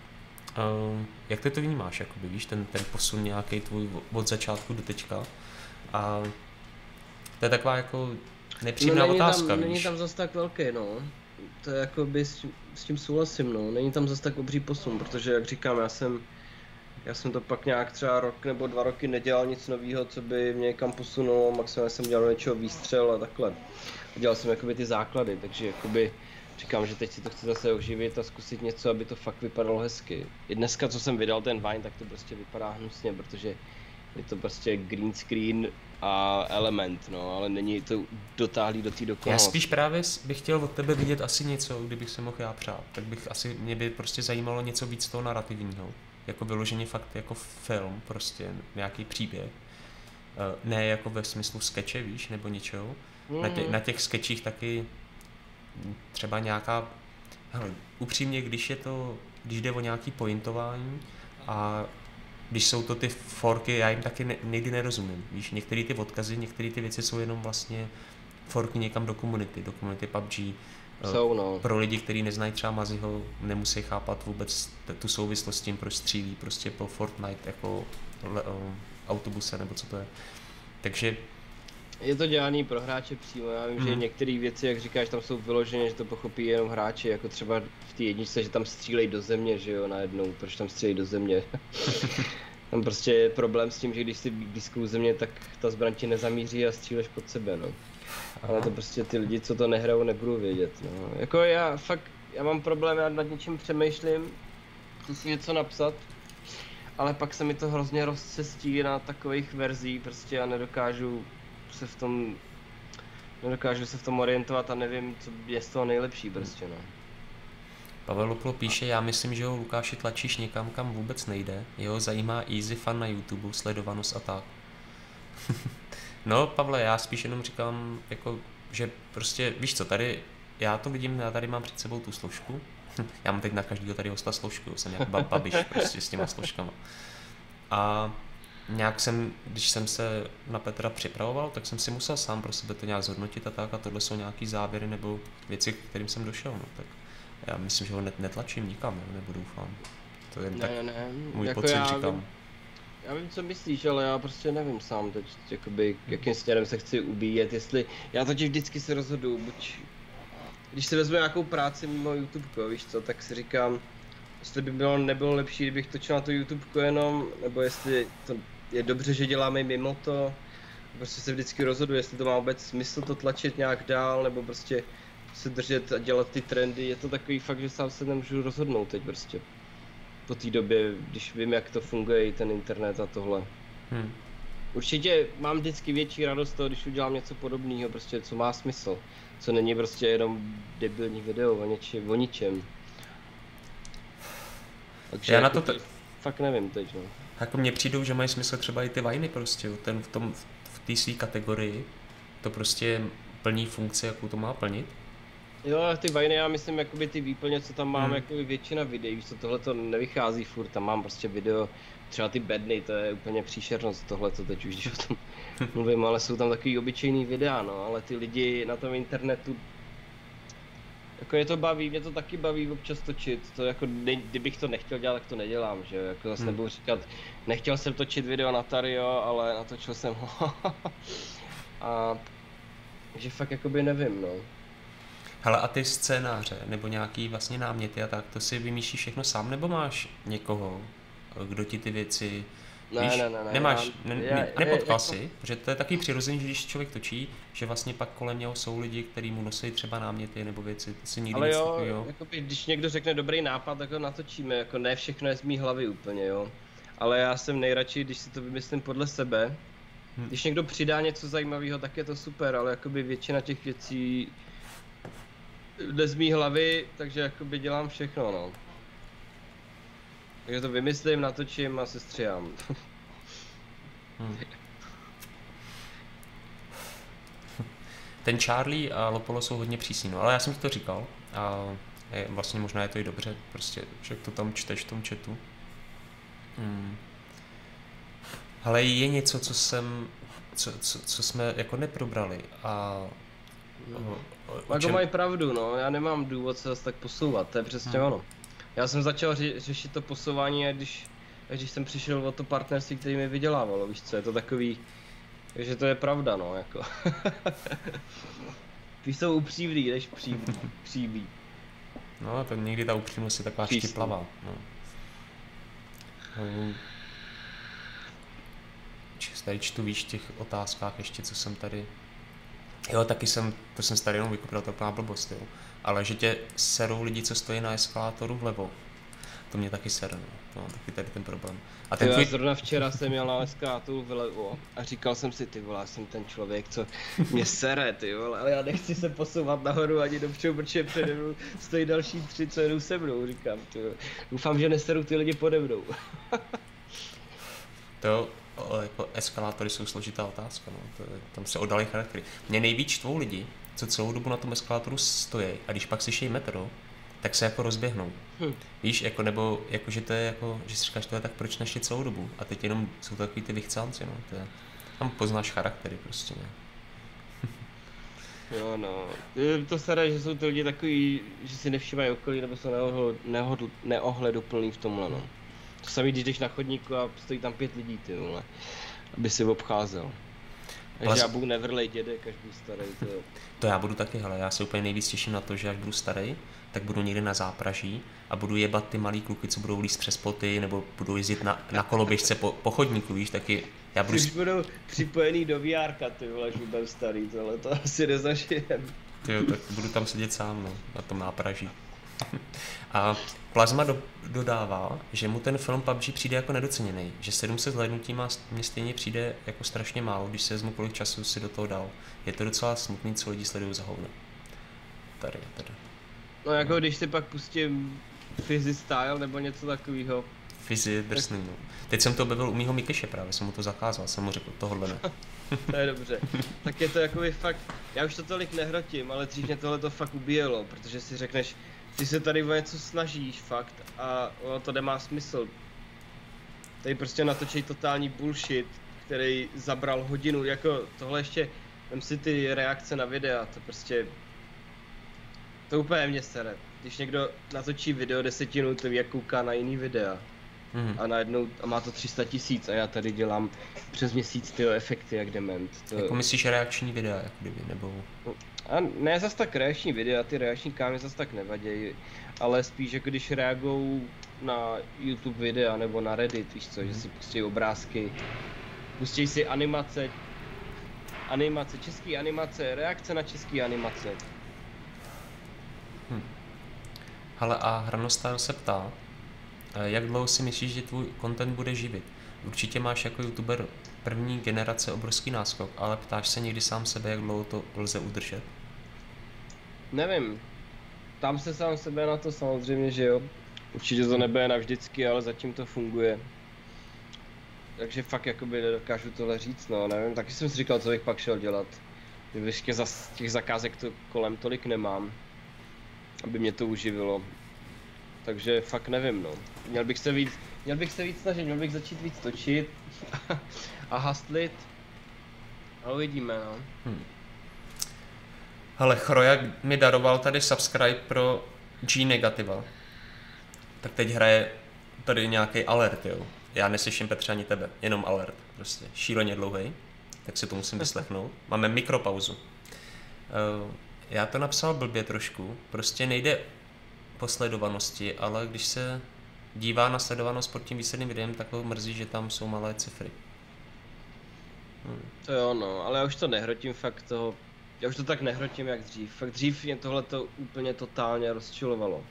uh, jak ty to vnímáš, jakoby, víš, ten, ten posun nějaký tvůj od začátku do teďka a to je taková jako nepříjemná no, otázka, tam, víš. Není tam zas tak velký, no. To je jakoby s, s tím souhlasím, no. Není tam zas tak obří posun, protože jak říkám, já jsem já jsem to pak nějak třeba rok nebo dva roky nedělal nic nového, co by mě někam posunulo, maximálně jsem dělal něčeho výstřel a takhle. Dělal jsem jakoby ty základy, takže jakoby říkám, že teď si to chci zase oživit a zkusit něco, aby to fakt vypadalo hezky. I dneska, co jsem vydal ten Vine, tak to prostě vypadá hnusně, protože je to prostě green screen a element, no, ale není to dotáhlý do té dokonalosti. Já spíš právě bych chtěl od tebe vidět asi něco, kdybych se mohl já přát, tak bych asi, mě by prostě zajímalo něco víc toho narrativního, jako vyloženě fakt jako film, prostě nějaký příběh, ne jako ve smyslu skeče, víš, nebo něčeho. Mm. Na, tě, na těch skečích taky třeba nějaká, hele, upřímně, když je to, když jde o nějaký pointování a když jsou to ty forky, já jim taky ne, někdy nerozumím, víš, některé ty odkazy, některé ty věci jsou jenom vlastně forky někam do komunity, do komunity P U B G. Jsou, no. Pro lidi, kteří neznají třeba Maziho, nemusí chápat vůbec tu souvislost s tím, proč střílí prostě po Fortnite jako le, um, autobuse, nebo co to je. Takže je to dělaný pro hráče přímo, já vím, hmm. že některé věci, jak říkáš, tam jsou vyložené, že to pochopí jenom hráči, jako třeba v té jedničce, že tam střílej do země, že jo, najednou, proč tam střílej do země. Tam prostě je problém s tím, že když jsi blízko u země, tak ta zbraň ti nezamíří a stříleš pod sebe, no. Ale to prostě ty lidi, co to nehrajou, nebudou vědět, no. Jako já fakt, já mám problém, já nad něčím přemýšlím, chci si něco napsat, ale pak se mi to hrozně rozcestí na takových verzích, prostě já nedokážu se v tom, nedokážu se v tom orientovat a nevím, co je z toho nejlepší prostě, no. Pavel Luplo píše, já myslím, že ho Lukáši tlačíš někam, kam vůbec nejde, jeho zajímá easy fun na YouTube, sledovanost a tak. No, Pavle, já spíš jenom říkám, jako, že prostě, víš co, tady, já to vidím, já tady mám před sebou tu složku, já mám teď na každého tady hosta složku, jsem jak Babiš prostě s těma složkama. A nějak jsem, když jsem se na Petra připravoval, tak jsem si musel sám pro sebe to nějak zhodnotit a tak a tohle jsou nějaký závěry nebo věci, k kterým jsem došel, no tak já myslím, že ho net, netlačím nikam, ne, nebo doufám. To je jen Ne, tak ne, ne. můj Jako pocit, já říkám. vím, já vím, co myslíš, ale já prostě nevím sám teď, jakoby, jakým směrem se chci ubíjet, jestli, já totiž vždycky se rozhoduju, buď, když si vezmu nějakou práci mimo YouTube, víš co, tak si říkám, jestli by bylo, nebylo lepší, kdybych točil na to YouTube jenom, nebo jestli to je dobře, že děláme mimo to, prostě se vždycky rozhoduju, jestli to má vůbec smysl to tlačit nějak dál, nebo prostě se držet a dělat ty trendy, je to takový fakt, že sám se nemůžu rozhodnout teď prostě. Po té době, když vím, jak to funguje, i ten internet a tohle. Hmm. Určitě mám vždycky větší radost z toho, když udělám něco podobného, prostě co má smysl. Co není prostě jenom debilní video o, něči, o ničem. Takže Já jako na to te... te... fakt nevím teď, no. Jako mně přijdou, že mají smysl třeba i ty vajny prostě, ten v tom, v té své kategorii, to prostě plní funkci, jakou to má plnit. Jo, ty vajny, já myslím, jakoby ty výplně, co tam mám, hmm. jakoby většina videí, víš co, tohle to nevychází furt, tam mám prostě video, třeba ty bedny, to je úplně příšernost tohle, to teď už, když o tom mluvím, ale jsou tam takový obyčejný videa, no, ale ty lidi na tom internetu, jako je to baví, mě to taky baví občas točit, to jako, kdybych to nechtěl dělat, tak to nedělám, že jo, jako zase hmm. nebudu říkat, nechtěl jsem točit video na Tario, ale natočil jsem ho, a, že fakt jakoby nevím, no. Hele, a ty scénáře, nebo nějaký vlastně náměty a tak, to si vymýšlíš všechno sám, nebo máš někoho, kdo ti ty věci, ne, víš, ne, ne, ne, nemáš, já, ne, já, ne, nepotkal já, jsi, jako... protože to je taky přirozený, že když člověk točí, že vlastně pak kolem něho jsou lidi, kteří mu nosí třeba náměty nebo věci, ty si nikdy ale nic jo, takového. jakoby, když někdo řekne dobrý nápad, tak ho natočíme, jako ne všechno je z mý hlavy úplně, jo. Ale já jsem nejradši, když si to vymyslím podle sebe, hmm. když někdo přidá něco zajímavého, tak je to super, ale jakoby většina těch věcí jde z mý hlavy, takže jakoby dělám všechno, no. Takže to vymyslím, natočím a sestříhám. hmm. Ten Charlie a Lopolo jsou hodně přísní, no, ale já jsem ti to říkal a je, vlastně možná je to i dobře, prostě, že to tam čteš v tom chatu. Hmm. Ale je něco, co jsem, co, co, co jsme jako neprobrali a... No. Jako mají pravdu, no, já nemám důvod se zase tak posouvat, to je přesně hmm. ono. Já jsem začal ři řešit to posouvání, a když, když jsem přišel o to partnerství, který mi vydělávalo, víš co, je to takový, že to je pravda, no, jako. Ty jsou upřímný, než přímý, přímý. No, to někdy ta upřímnost je taková štiplavá, no. Um, tady čtu víš těch otázkách ještě, co jsem tady... Jo, taky jsem, to jsem tady jenom vykupil, to je plná blbost, jo. Ale že tě serou lidi, co stojí na eskalátoru vlevo, to mě taky sere, no. No, taky tady ten problém. A ten tvůj... Zrovna včera jsem jel na eskalátoru vlevo a říkal jsem si, ty vole, já jsem ten člověk, co mě sere, ty vole, ale já nechci se posouvat nahoru ani dopředu, protože přede mnou stojí další tři, co jedou se mnou, říkám, ty vole. Doufám, že neseru ty lidi pode mnou. To jako eskalátory jsou složitá otázka, no. To je, tam se oddaly charaktery. Mě nejvíc štvou lidi, co celou dobu na tom eskalátoru stojí a když pak slyší metro, tak se jako rozběhnou. Hm. Víš, jako nebo jako, že to je jako, že si říkáš, to je tak proč nešli celou dobu a teď jenom jsou to takový ty vychcánci, no. To je, tam poznáš charaktery prostě, ne. Jo no, to se dá, že jsou ty lidi takový, že si nevšímají okolí nebo jsou neohledu, neohleduplný v tomhle, no. To samý, když jdeš na chodníku a stojí tam pět lidí, ty vole, aby si obcházel. Takže Plas... já budu nevrlej dědek, až budu starý, to jo. To já budu taky, hele, já se úplně nejvíc těším na to, že až budu starý, tak budu někde na zápraží a budu jebat ty malý kluky, co budou líst přes ploty, nebo budou jezdit na, na koloběžce po, po chodníku, víš, taky já budu... Už budou připojený do vé erka, ty vole, až budem starý, tohle to asi nezažijem. Jo, tak budu tam sedět sám, no, na tom nápraží. A Plazma do, dodává, že mu ten film P U B G přijde jako nedoceněný, že sedm set zhlédnutí má mně stejně přijde jako strašně málo, když se vezmu, kolik času si do toho dal. Je to docela smutný, co lidi sledují za hovno. Tady, tady. No jako když si pak pustím Fizzy Style nebo něco takového. Fizzy drsný, no. Teď jsem to objevil u mýho Mikeše právě, jsem mu to zakázal, jsem mu řekl, tohle ne. To je dobře. Tak je to jakoby fakt, já už to tolik nehrotím, ale dřív mě tohle to fakt ubíjelo, protože si řekneš, ty se tady o něco snažíš fakt a ono to nemá smysl. tady prostě natočí totální bullshit, který zabral hodinu, jako tohle ještě, vem si ty reakce na videa, to prostě, to úplně mě sere. Když někdo natočí video desetiminutový a kouká na jiný videa mm. a najednou a má to tři sta tisíc a já tady dělám přes měsíc tyho efekty jak dement. To... Jako myslíš reakční videa, jako kdyby, nebo... A ne zas tak reakční videa, ty reakční kámy zas tak nevadějí, ale spíš jako když reagujou na YouTube videa nebo na Reddit, víš co, mm. že si pustí obrázky, pustí si animace, animace, český animace, reakce na český animace. Hm. Hele, a Hranostal se ptá, jak dlouho si myslíš, že tvůj content bude živit? Určitě máš jako youtuber první generace obrovský náskok, ale ptáš se někdy sám sebe, jak dlouho to lze udržet? Nevím. Ptám se sám sebe na to samozřejmě, že jo. Určitě to nebude navždycky, ale zatím to funguje. Takže fakt jakoby nedokážu tohle říct, no nevím, taky jsem si říkal, co bych pak šel dělat. Ještě zas těch zakázek to kolem tolik nemám, aby mě to uživilo. Takže fakt nevím, no. Měl bych se víc, měl bych se víc snažit, měl bych začít víc točit a hustlit. A uvidíme, no. Hmm. Hele, Chrojak mi daroval tady subscribe pro G Negativa. Tak teď hraje tady nějaký alert, jo. Já neslyším, Petře, ani tebe, jenom alert, prostě šíleně dlouhý, tak si to musím vyslechnout. Máme mikropauzu. Uh, já to napsal blbě trošku, prostě nejde po sledovanosti, ale když se dívá na sledovanost pod tím výsledným videem, tak ho mrzí, že tam jsou malé cifry. Hmm. To jo, no, ale já už to nehrotím fakt toho, já už to tak nehrotím jak dřív, fakt dřív mě tohle to úplně totálně rozčilovalo.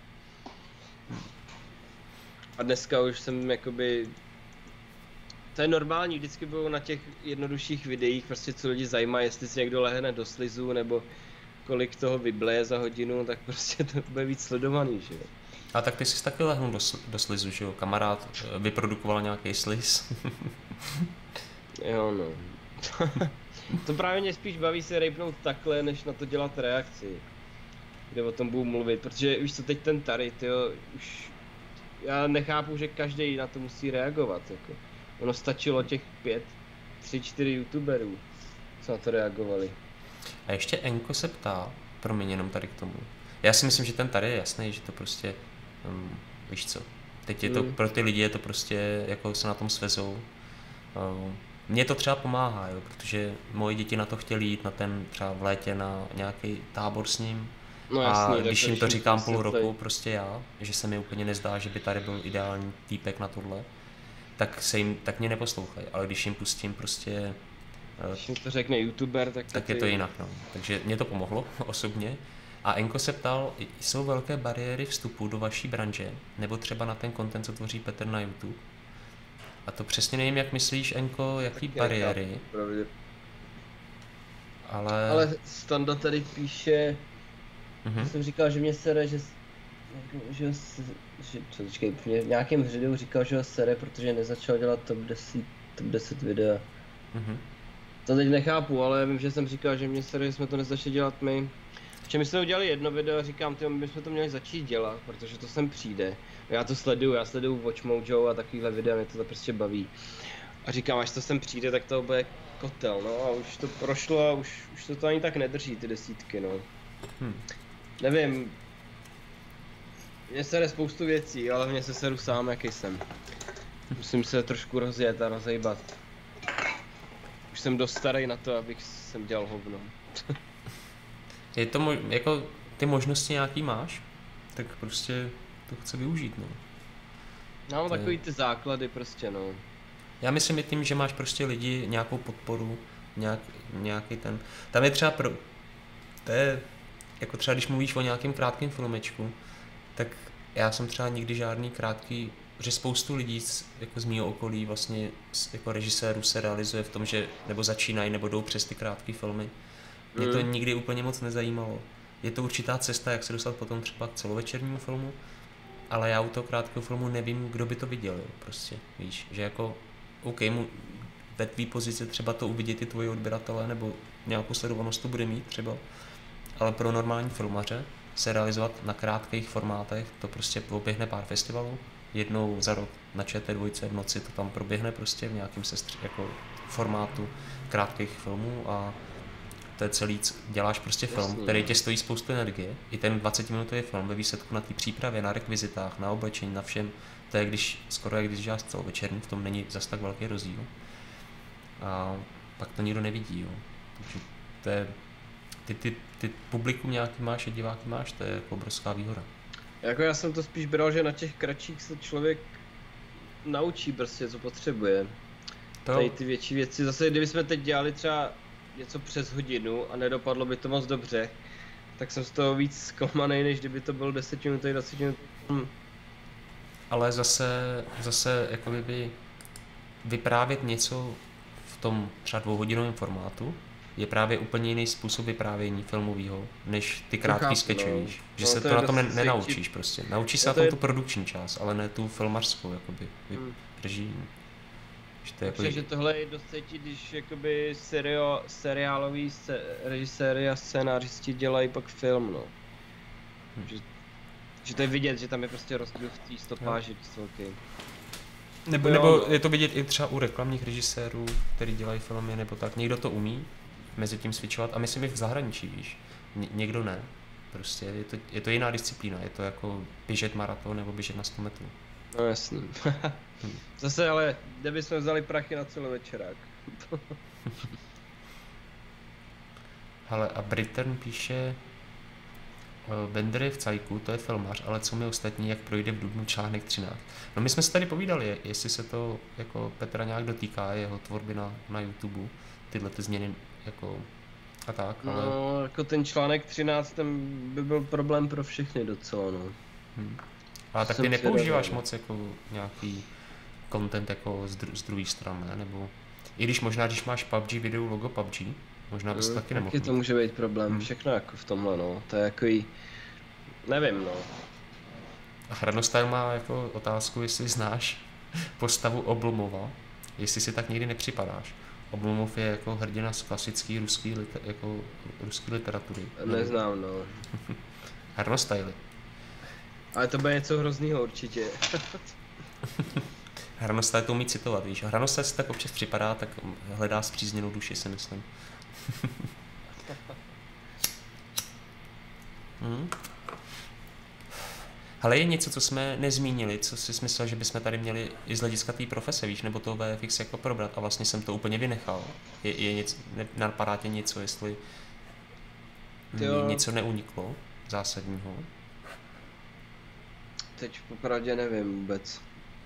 A dneska už jsem jakoby, to je normální, vždycky bylo na těch jednodušších videích, prostě co lidi zajímá, jestli si někdo lehne do slizu, nebo kolik toho vybleje za hodinu, tak prostě to bude víc sledovaný, že jo. A tak ty jsi taky lehnul do, do slizu, že jo, kamarád vyprodukoval nějaký sliz. Jo no. To právě mě spíš baví se rejpnout takhle, než na to dělat reakci. Kde o tom budu mluvit, protože už co teď ten tady, tyjo, už já nechápu, že každý na to musí reagovat, jako. Ono stačilo těch pět, tři, čtyři youtuberů, co na to reagovali. A ještě Enko se ptá, promiň jenom tady k tomu. Já si myslím, že ten tady je jasný, že to prostě, um, víš co, teď je to, mm. pro ty lidi je to prostě, jako se na tom svezou. Um, Mně to třeba pomáhá, jo, protože moje děti na to chtěly jít na ten třeba v létě na nějaký tábor s ním. No jasný, a když jim to říkám půl roku, prostě já, že se mi úplně nezdá, že by tady byl ideální týpek na tohle, tak se jim, tak mě neposlouchají, ale když jim pustím prostě... Když jim to řekne youtuber, tak, tak je to jinak, no. Takže mě to pomohlo osobně. A Enko se ptal, jsou velké bariéry vstupu do vaší branže, nebo třeba na ten content, co tvoří Petr na YouTube? A to přesně nevím, jak myslíš, Enko, jaký tak bariéry. Pravdě. Ale... Ale Standa tady píše, mm-hmm. jsem říkal, že mě sere, že, že, že co, počkej, mě v nějakém videu říkal, že ho sere, protože nezačal dělat top deset, top deset videa. Mm-hmm. To teď nechápu, ale vím, že jsem říkal, že mě sere, že jsme to nezačali dělat my. Protože my jsme udělali jedno video a říkám, tyjo, my jsme to měli začít dělat, protože to sem přijde. Já to sleduju, já sleduju Watch Mojo a takovýhle videa, mě to prostě baví. A říkám, až to sem přijde, tak to bude kotel, no a už to prošlo a už, už to, to ani tak nedrží, ty desítky, no. Hmm. Nevím, mně se jde spoustu věcí, ale mně se seru sám, jaký jsem. Musím se trošku rozjet a rozejbat. Už jsem dost starý na to, abych sem dělal hovno. Je to mo- jako ty možnosti nějaký máš, tak prostě to chce využít, no. Mám takový ty základy prostě, no. Já myslím i tím, že máš prostě lidi, nějakou podporu, nějak, nějaký ten, tam je třeba pro, to je, jako třeba když mluvíš o nějakém krátkém filmečku, tak já jsem třeba nikdy žádný krátký, že spoustu lidí z, jako z mýho okolí vlastně jako režisérů se realizuje v tom, že nebo začínají, nebo jdou přes ty krátké filmy. Mě to mm. nikdy úplně moc nezajímalo. Je to určitá cesta, jak se dostat potom třeba k celovečernímu filmu, ale já u toho krátkého filmu nevím, kdo by to viděl, jo, prostě, víš, že jako, OK, mu ve tvý pozici třeba to uvidět i tvoji odběratele, nebo nějakou sledovanost to bude mít třeba, ale pro normální filmaře se realizovat na krátkých formátech, to prostě oběhne pár festivalů, jednou za rok na Č T dva v noci to tam proběhne prostě v nějakém sestři, jako formátu krátkých filmů a to je celý, děláš prostě film, Jasně. který tě stojí spoustu energie. I ten dvacetiminutový film ve výsledku na té přípravě, na rekvizitách, na oblečení, na všem, to je když, skoro jak když děláš celovečerní, v tom není zas tak velký rozdíl. A pak to nikdo nevidí, jo. Takže to je, ty, ty, ty publikum nějaký máš a diváky máš, to je jako obrovská výhoda. Jako já jsem to spíš bral, že na těch kratších se člověk naučí prostě, co potřebuje. To... Tady ty větší věci, zase kdybychom teď dělali třeba něco přes hodinu a nedopadlo by to moc dobře, tak jsem z toho víc zklamaný, než kdyby to bylo deset minut, dvacet minut. Hm. Ale zase, zase jako by vyprávět něco v tom třeba dvouhodinovém formátu je právě úplně jiný způsob vyprávění filmového, než ty krátký skeče, víš. Že no, se to to na tom ne- dost nenaučíš cítit. prostě. Naučíš se No na to tom je- tu produkční část, ale ne tu filmařskou, jakoby, Hmm. režijní. Že to je jako... Takže tohle je dost cítit, když jakoby serio, seriálový se, režiséry a scénářisti dělají pak film, no. Hm. Že, že to je vidět, že tam je prostě rozdíl v té stopáži dost velký. Nebo, Jo, nebo no. je to vidět i třeba u reklamních režisérů, který dělají filmy, nebo tak. Někdo to umí mezi tím switchovat a myslím i v zahraničí, víš. Ně- někdo ne. Prostě je to, je to jiná disciplína, je to jako běžet maraton nebo běžet na sto metrů. No jasný. Zase ale, kde bychom vzali prachy na celovečerák? Hele, a Britain píše, uh, Bender je v cajku, to je filmař, ale co mi ostatní, jak projde v dubnu článek třináct. No my jsme se tady povídali, je- jestli se to jako Petra nějak dotýká, jeho tvorby na, na YouTube, tyhle ty změny jako a tak, ale... No, jako ten článek třináct, ten by byl problém pro všechny docela, no. Hm. Ale tak Jsem ty nepoužíváš zvědavý. moc jako nějaký content jako z, dru- z druhé strany, ne? Nebo i když možná, když máš P U B G video logo P U B G, možná bys Mm, taky nemohl taky to mít. může být problém, Hmm. všechno jako v tomhle, no. To je jako jí... Nevím, no. A Hradostyle má jako otázku, jestli znáš postavu Oblomova, jestli si tak nikdy nepřipadáš. Oblomov je jako hrdina z klasický ruský, liter, jako ruský literatury. Neznám, no. Hradostyle. Ale to bude něco hroznýho určitě. Hradostyle to umí citovat, víš. Hradostyle si tak občas připadá, tak hledá spřízněnou duši, si myslím. hmm? Ale je něco, co jsme nezmínili, co si myslel, že bychom tady měli i z hlediska té profese, víš, nebo toho V F X jako probrat a vlastně jsem to úplně vynechal. Je, je něco, ne, napadá tě něco, jestli Jo. mi něco neuniklo zásadního? Teď popravdě nevím vůbec.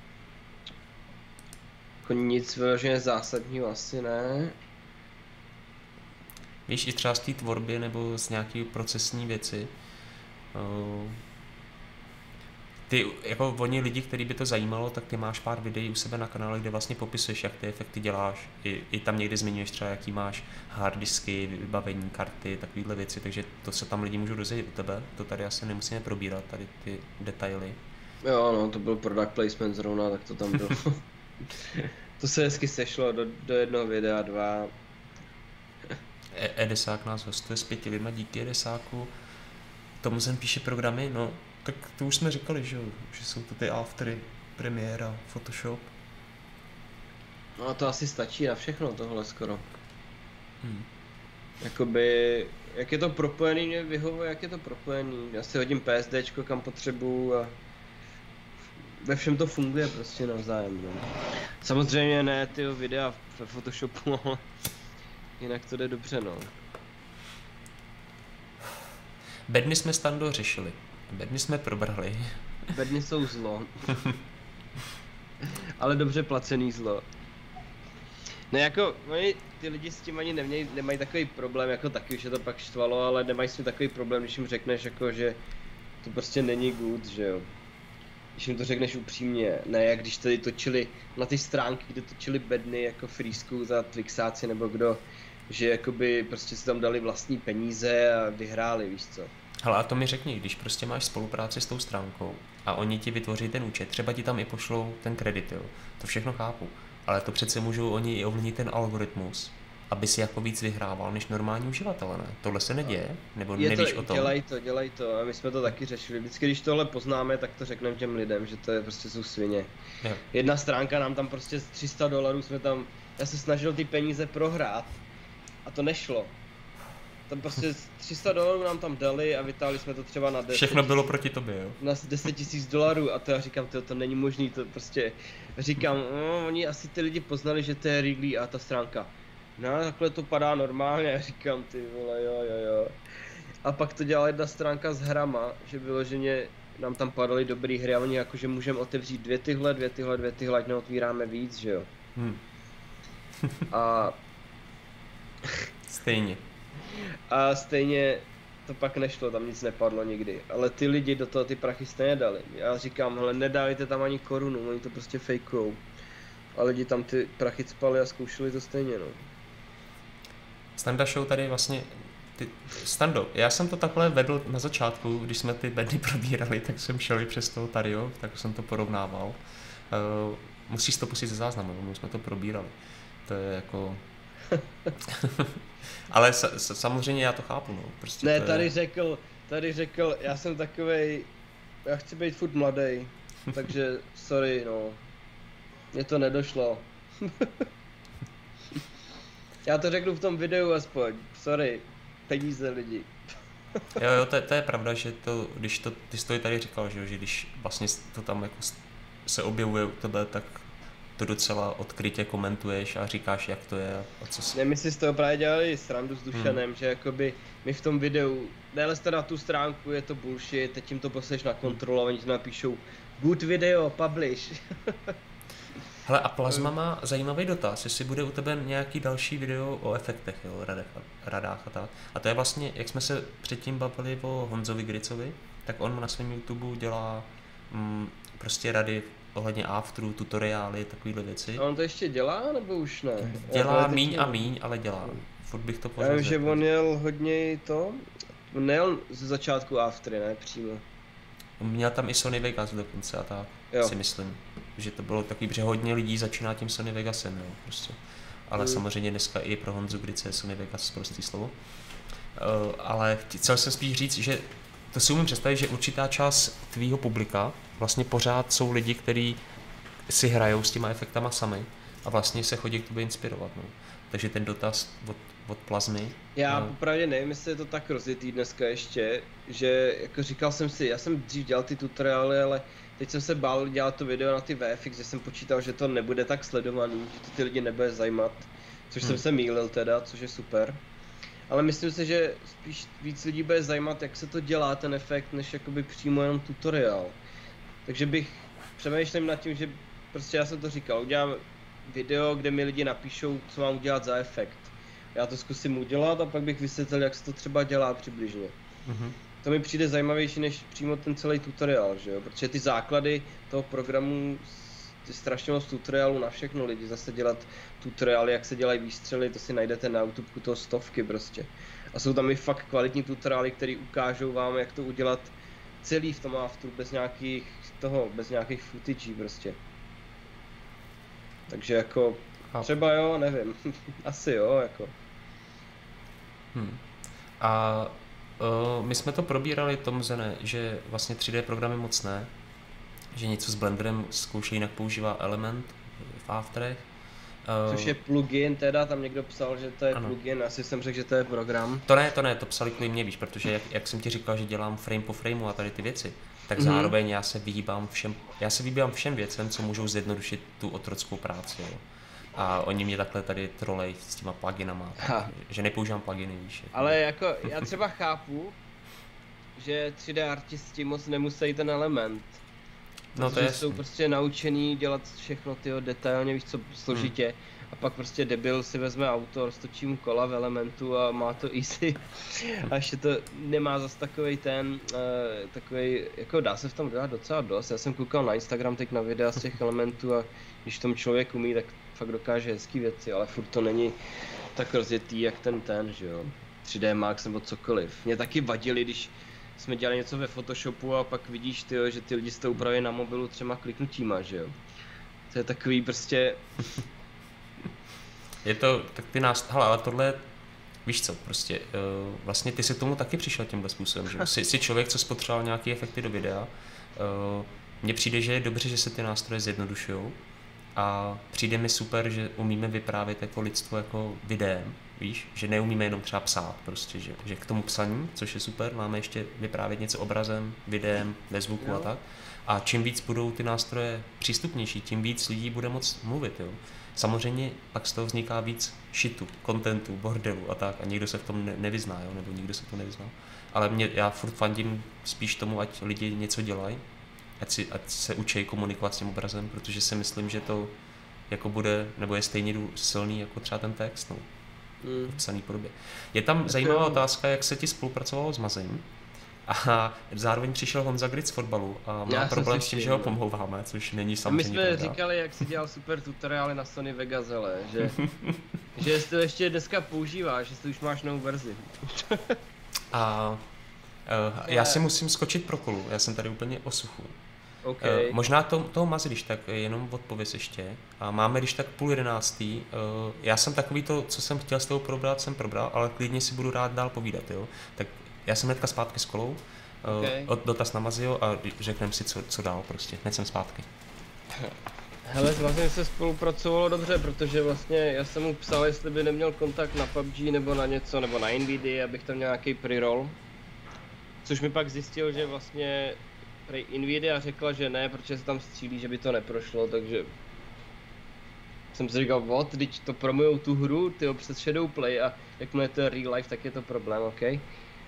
Jako nic vyloženě zásadního asi ne. Víš, i třeba z té tvorby nebo z nějaké procesní věci. Uh, ty, jako oni lidi, který by to zajímalo, tak ty máš pár videí u sebe na kanále, kde vlastně popisuješ, jak ty efekty děláš. I, i tam někdy zmiňuješ třeba, jaký máš harddisky, vybavení, karty, takovéhle věci, takže to se tam lidi můžou dozvědět u tebe. To tady asi nemusíme probírat, tady ty detaily. Jo, no, to byl product placement zrovna, tak to tam bylo. To se hezky sešlo do, do jednoho videa, dva. E- Edesák nás hostuje s pěti lidma, díky Edesáku. Tomu jsem píše programy, no, tak to už jsme říkali, že, jo, že jsou to ty aftery, premiéra, Photoshop. No to asi stačí na všechno tohle skoro. Hmm. Jakoby, jak je to propojený, mě vyhovuje, jak je to propojený. Já si hodím PSDčko kam potřebuju a ve všem to funguje prostě navzájem, no. Samozřejmě ne ty videa ve Photoshopu, ale jinak to jde dobře, no. Bedny jsme stando řešili, bedny jsme probrali. Bedny jsou zlo. Ale dobře placený zlo. No jako, oni, ty lidi s tím ani neměj, nemají takový problém, jako taky už je to pak štvalo, ale nemají s tím takový problém, když jim řekneš jako, že to prostě není good, že jo. Když jim to řekneš upřímně, ne jak když tady točili na ty stránky, kde točili bedny jako frýsku za Twixáci nebo kdo, že jakoby prostě si tam dali vlastní peníze a vyhráli, víš co. Hele, a to mi řekni, když prostě máš spolupráci s tou stránkou a oni ti vytvoří ten účet, třeba ti tam i pošlou ten kredit, jo. To všechno chápu, ale to přece můžou oni i ovlivnit ten algoritmus aby si jako víc vyhrával než normální uživatel, ne? Tohle se neděje? Nebo Je nevíš to, o tom? dělej to, dělej to. A my jsme to taky řešili. Vždycky, když tohle poznáme, tak to řekneme těm lidem, že to je prostě jsou svině. Jo. Jedna stránka nám tam prostě z tři sta dolarů jsme tam, já se snažil ty peníze prohrát a to nešlo. Tam prostě tři sta dolarů nám tam dali a vytáhli jsme to třeba na deset. Všechno bylo proti tobě, jo? Na deset tisíc dolarů a to já říkám, to, to není možný, to prostě říkám, no, oni asi ty lidi poznali, že to je Wrigley a ta stránka. No takhle to padá normálně, já říkám, ty vole, jo, jo, jo. A pak to dělala jedna stránka s hrama, že vyloženě nám tam padaly dobrý hry a oni jakože můžeme otevřít dvě tyhle, dvě tyhle, dvě tyhle, ať neotvíráme víc, že jo. Hmm. A... Stejně. A stejně to pak nešlo, tam nic nepadlo nikdy, ale ty lidi do toho ty prachy stejně dali. Já říkám, hele, nedávajte tam ani korunu, oni to prostě fejkujou. A lidi tam ty prachy cpali a zkoušeli to stejně, no. Standa Show tady vlastně, ty, Stando, já jsem to takhle vedl na začátku, když jsme ty bedny probírali, tak jsem šel i přes toho Tario, tak jsem to porovnával. Uh, musíš to pustit ze záznamu, my jsme to probírali. To je jako... Ale sa, sa, samozřejmě já to chápu, no. Prostě ne, to tady je... řekl, tady řekl, já jsem takovej, já chci být furt mladý, takže sorry, no. Mně to nedošlo. Já to řeknu v tom videu aspoň, sorry, peníze lidi. Jo, jo, to, to je pravda, že to, když to, ty jsi to tady říkal, že, že když vlastně to tam jako se objevuje u tebe, tak to docela odkrytě komentuješ a říkáš, jak to je a co si... Ne, my si z toho právě dělali srandu s Dušanem, hmm. že jakoby my v tom videu, nelezte na tu stránku, je to bullshit, teď jim to posleš na kontrolu a oni ti napíšou good video, publish. Hele, a Plazma má zajímavý dotaz, jestli bude u tebe nějaký další video o efektech, jo, radech, radách a tak. A to je vlastně, jak jsme se předtím bavili o Honzovi Gricovi, tak on na svém YouTube dělá mm, prostě rady ohledně afterů, tutoriály, takovýhle věci. A on to ještě dělá, nebo už ne? Dělá míň a míň, ale dělá. Furt bych to pořád. Já vím, že on jel hodně to, on nejel ze začátku aftery, ne, přímo. On měl tam i Sony Vegas dokonce a tak, jo. Si myslím. Že to bylo takový, že hodně lidí začíná tím Sony Vegasem, jo, prostě. Ale mm. samozřejmě dneska i pro Honzu Grice je Sony Vegas prostý slovo. Uh, ale chtěl jsem spíš říct, že to si umím představit, že určitá část tvýho publika vlastně pořád jsou lidi, kteří si hrajou s těma efektama sami a vlastně se chodí k tobě inspirovat, no. Takže ten dotaz od, od Plazmy. Já no. popravdě nevím, jestli je to tak rozjetý dneska ještě, že jako říkal jsem si, já jsem dřív dělal ty tutoriály, ale teď jsem se bál dělat to video na ty V F X, že jsem počítal, že to nebude tak sledovaný, že to ty lidi nebude zajímat, což hmm. jsem se mýlil teda, což je super. Ale myslím si, že spíš víc lidí bude zajímat, jak se to dělá ten efekt, než jakoby přímo jenom tutoriál. Takže bych přemýšlím nad tím, že prostě já jsem to říkal, udělám video, kde mi lidi napíšou, co mám udělat za efekt. Já to zkusím udělat a pak bych vysvětlil, jak se to třeba dělá přibližně. Mm-hmm. To mi přijde zajímavější než přímo ten celý tutoriál, že jo? Protože ty základy toho programu, ty strašně moc tutoriálů na všechno lidi, zase dělat tutoriály, jak se dělají výstřely, to si najdete na YouTube, to stovky prostě. A jsou tam i fakt kvalitní tutoriály, které ukážou vám, jak to udělat celý v tom afteru, bez nějakých toho, bez nějakých footage prostě. Takže jako, třeba jo, nevím, asi jo, jako. Hmm. A uh, my jsme to probírali, Tomzene, že vlastně tři dé programy moc ne, že něco s Blenderem zkoušejí, jinak používá Element v Afterech. Uh, Což je plugin teda, tam někdo psal, že to je ano. plugin, asi jsem řekl, že to je program. To ne, to ne, to psali kvůli mě, víš, protože jak, jak jsem ti říkal, že dělám frame po frameu a tady ty věci, tak mm-hmm. zároveň já se vyhýbám všem, já se vyhýbám všem věcem, co můžou zjednodušit tu otrockou práci, jo. A oni mě takhle tady trolej s těma pluginama, tak, že nepoužívám pluginy, víš. Ale jako, já třeba chápu, že tři dé artisti moc nemusí ten Element. No to je jsou prostě naučený dělat všechno tyho detailně, víš co, složitě. Hmm. A pak prostě debil si vezme auto, roztočí mu kola v Elementu a má to easy. A ještě to nemá zas takovej ten, uh, takovej, jako dá se v tom dělat docela dost. Já jsem koukal na Instagram teď na videa z těch Elementů a když tom člověk umí, tak fakt dokáže hezký věci, ale furt to není tak rozjetý jak ten ten, že jo. tři dé Max nebo cokoliv. Mě taky vadili, když jsme dělali něco ve Photoshopu a pak vidíš, tyjo, že ty lidi si to upraví na mobilu třema kliknutíma, že jo. To je takový prostě... je to, tak ty nás, hele, ale tohle, víš co, prostě, uh, vlastně ty si k tomu taky přišel tímhle způsobem, že jsi, jsi člověk, co spotřeboval nějaké efekty do videa. Uh, Mně přijde, že je dobře, že se ty nástroje zjednodušujou a přijde mi super, že umíme vyprávět jako lidstvo jako videem, víš, že neumíme jenom třeba psát prostě, že, že k tomu psaní, což je super, máme ještě vyprávět něco obrazem, videem, bez zvuku jo. a tak. A čím víc budou ty nástroje přístupnější, tím víc lidí bude moc mluvit, jo. Samozřejmě pak z toho vzniká víc shitu, contentu, bordelu a tak a nikdo se v tom ne- nevyzná, jo, nebo nikdo se v tom nevyzná. Ale mě, já furt fandím spíš tomu, ať lidi něco dělají, ať, si, ať se učí komunikovat s tím obrazem, protože si myslím, že to jako bude, nebo je stejně silný jako třeba ten text, no, mm. v psaný podobě. Je tam tak zajímavá jo. otázka, jak se ti spolupracovalo s Mazem. A zároveň přišel Honza Grid z fotbalu a má já problém s tím, že ho pomlouváme, což není samozřejmě my jsme pravda. říkali, jak si dělal super tutoriály na Sony Vegas, hele, že, že jestli to ještě dneska používáš, jestli už máš novou verzi. A uh, já si musím skočit pro kolu, já jsem tady úplně o suchu. Okay. Uh, možná to, toho Mazi, když tak jenom odpověz ještě. A máme když tak půl jedenáctý. Uh, já jsem takový to, co jsem chtěl s tou probrat, jsem probral, ale klidně si budu rád dál povídat, jo. Tak já jsem hnedka zpátky s kolou, okay. uh, dotaz na Mazio a řekneme si, co, co dál prostě. Hned jsem zpátky. Hele, vlastně se spolupracovalo dobře, protože vlastně já jsem mu psal, jestli by neměl kontakt na P U B G nebo na něco, nebo na Nvidia, abych tam měl nějaký pre-roll. Což mi pak zjistil, že vlastně Nvidia řekla, že ne, protože se tam střílí, že by to neprošlo, takže jsem si říkal, what, teď to promujou tu hru, tyjo, přes Shadowplay a jakmile to je real life, tak je to problém, ok? A,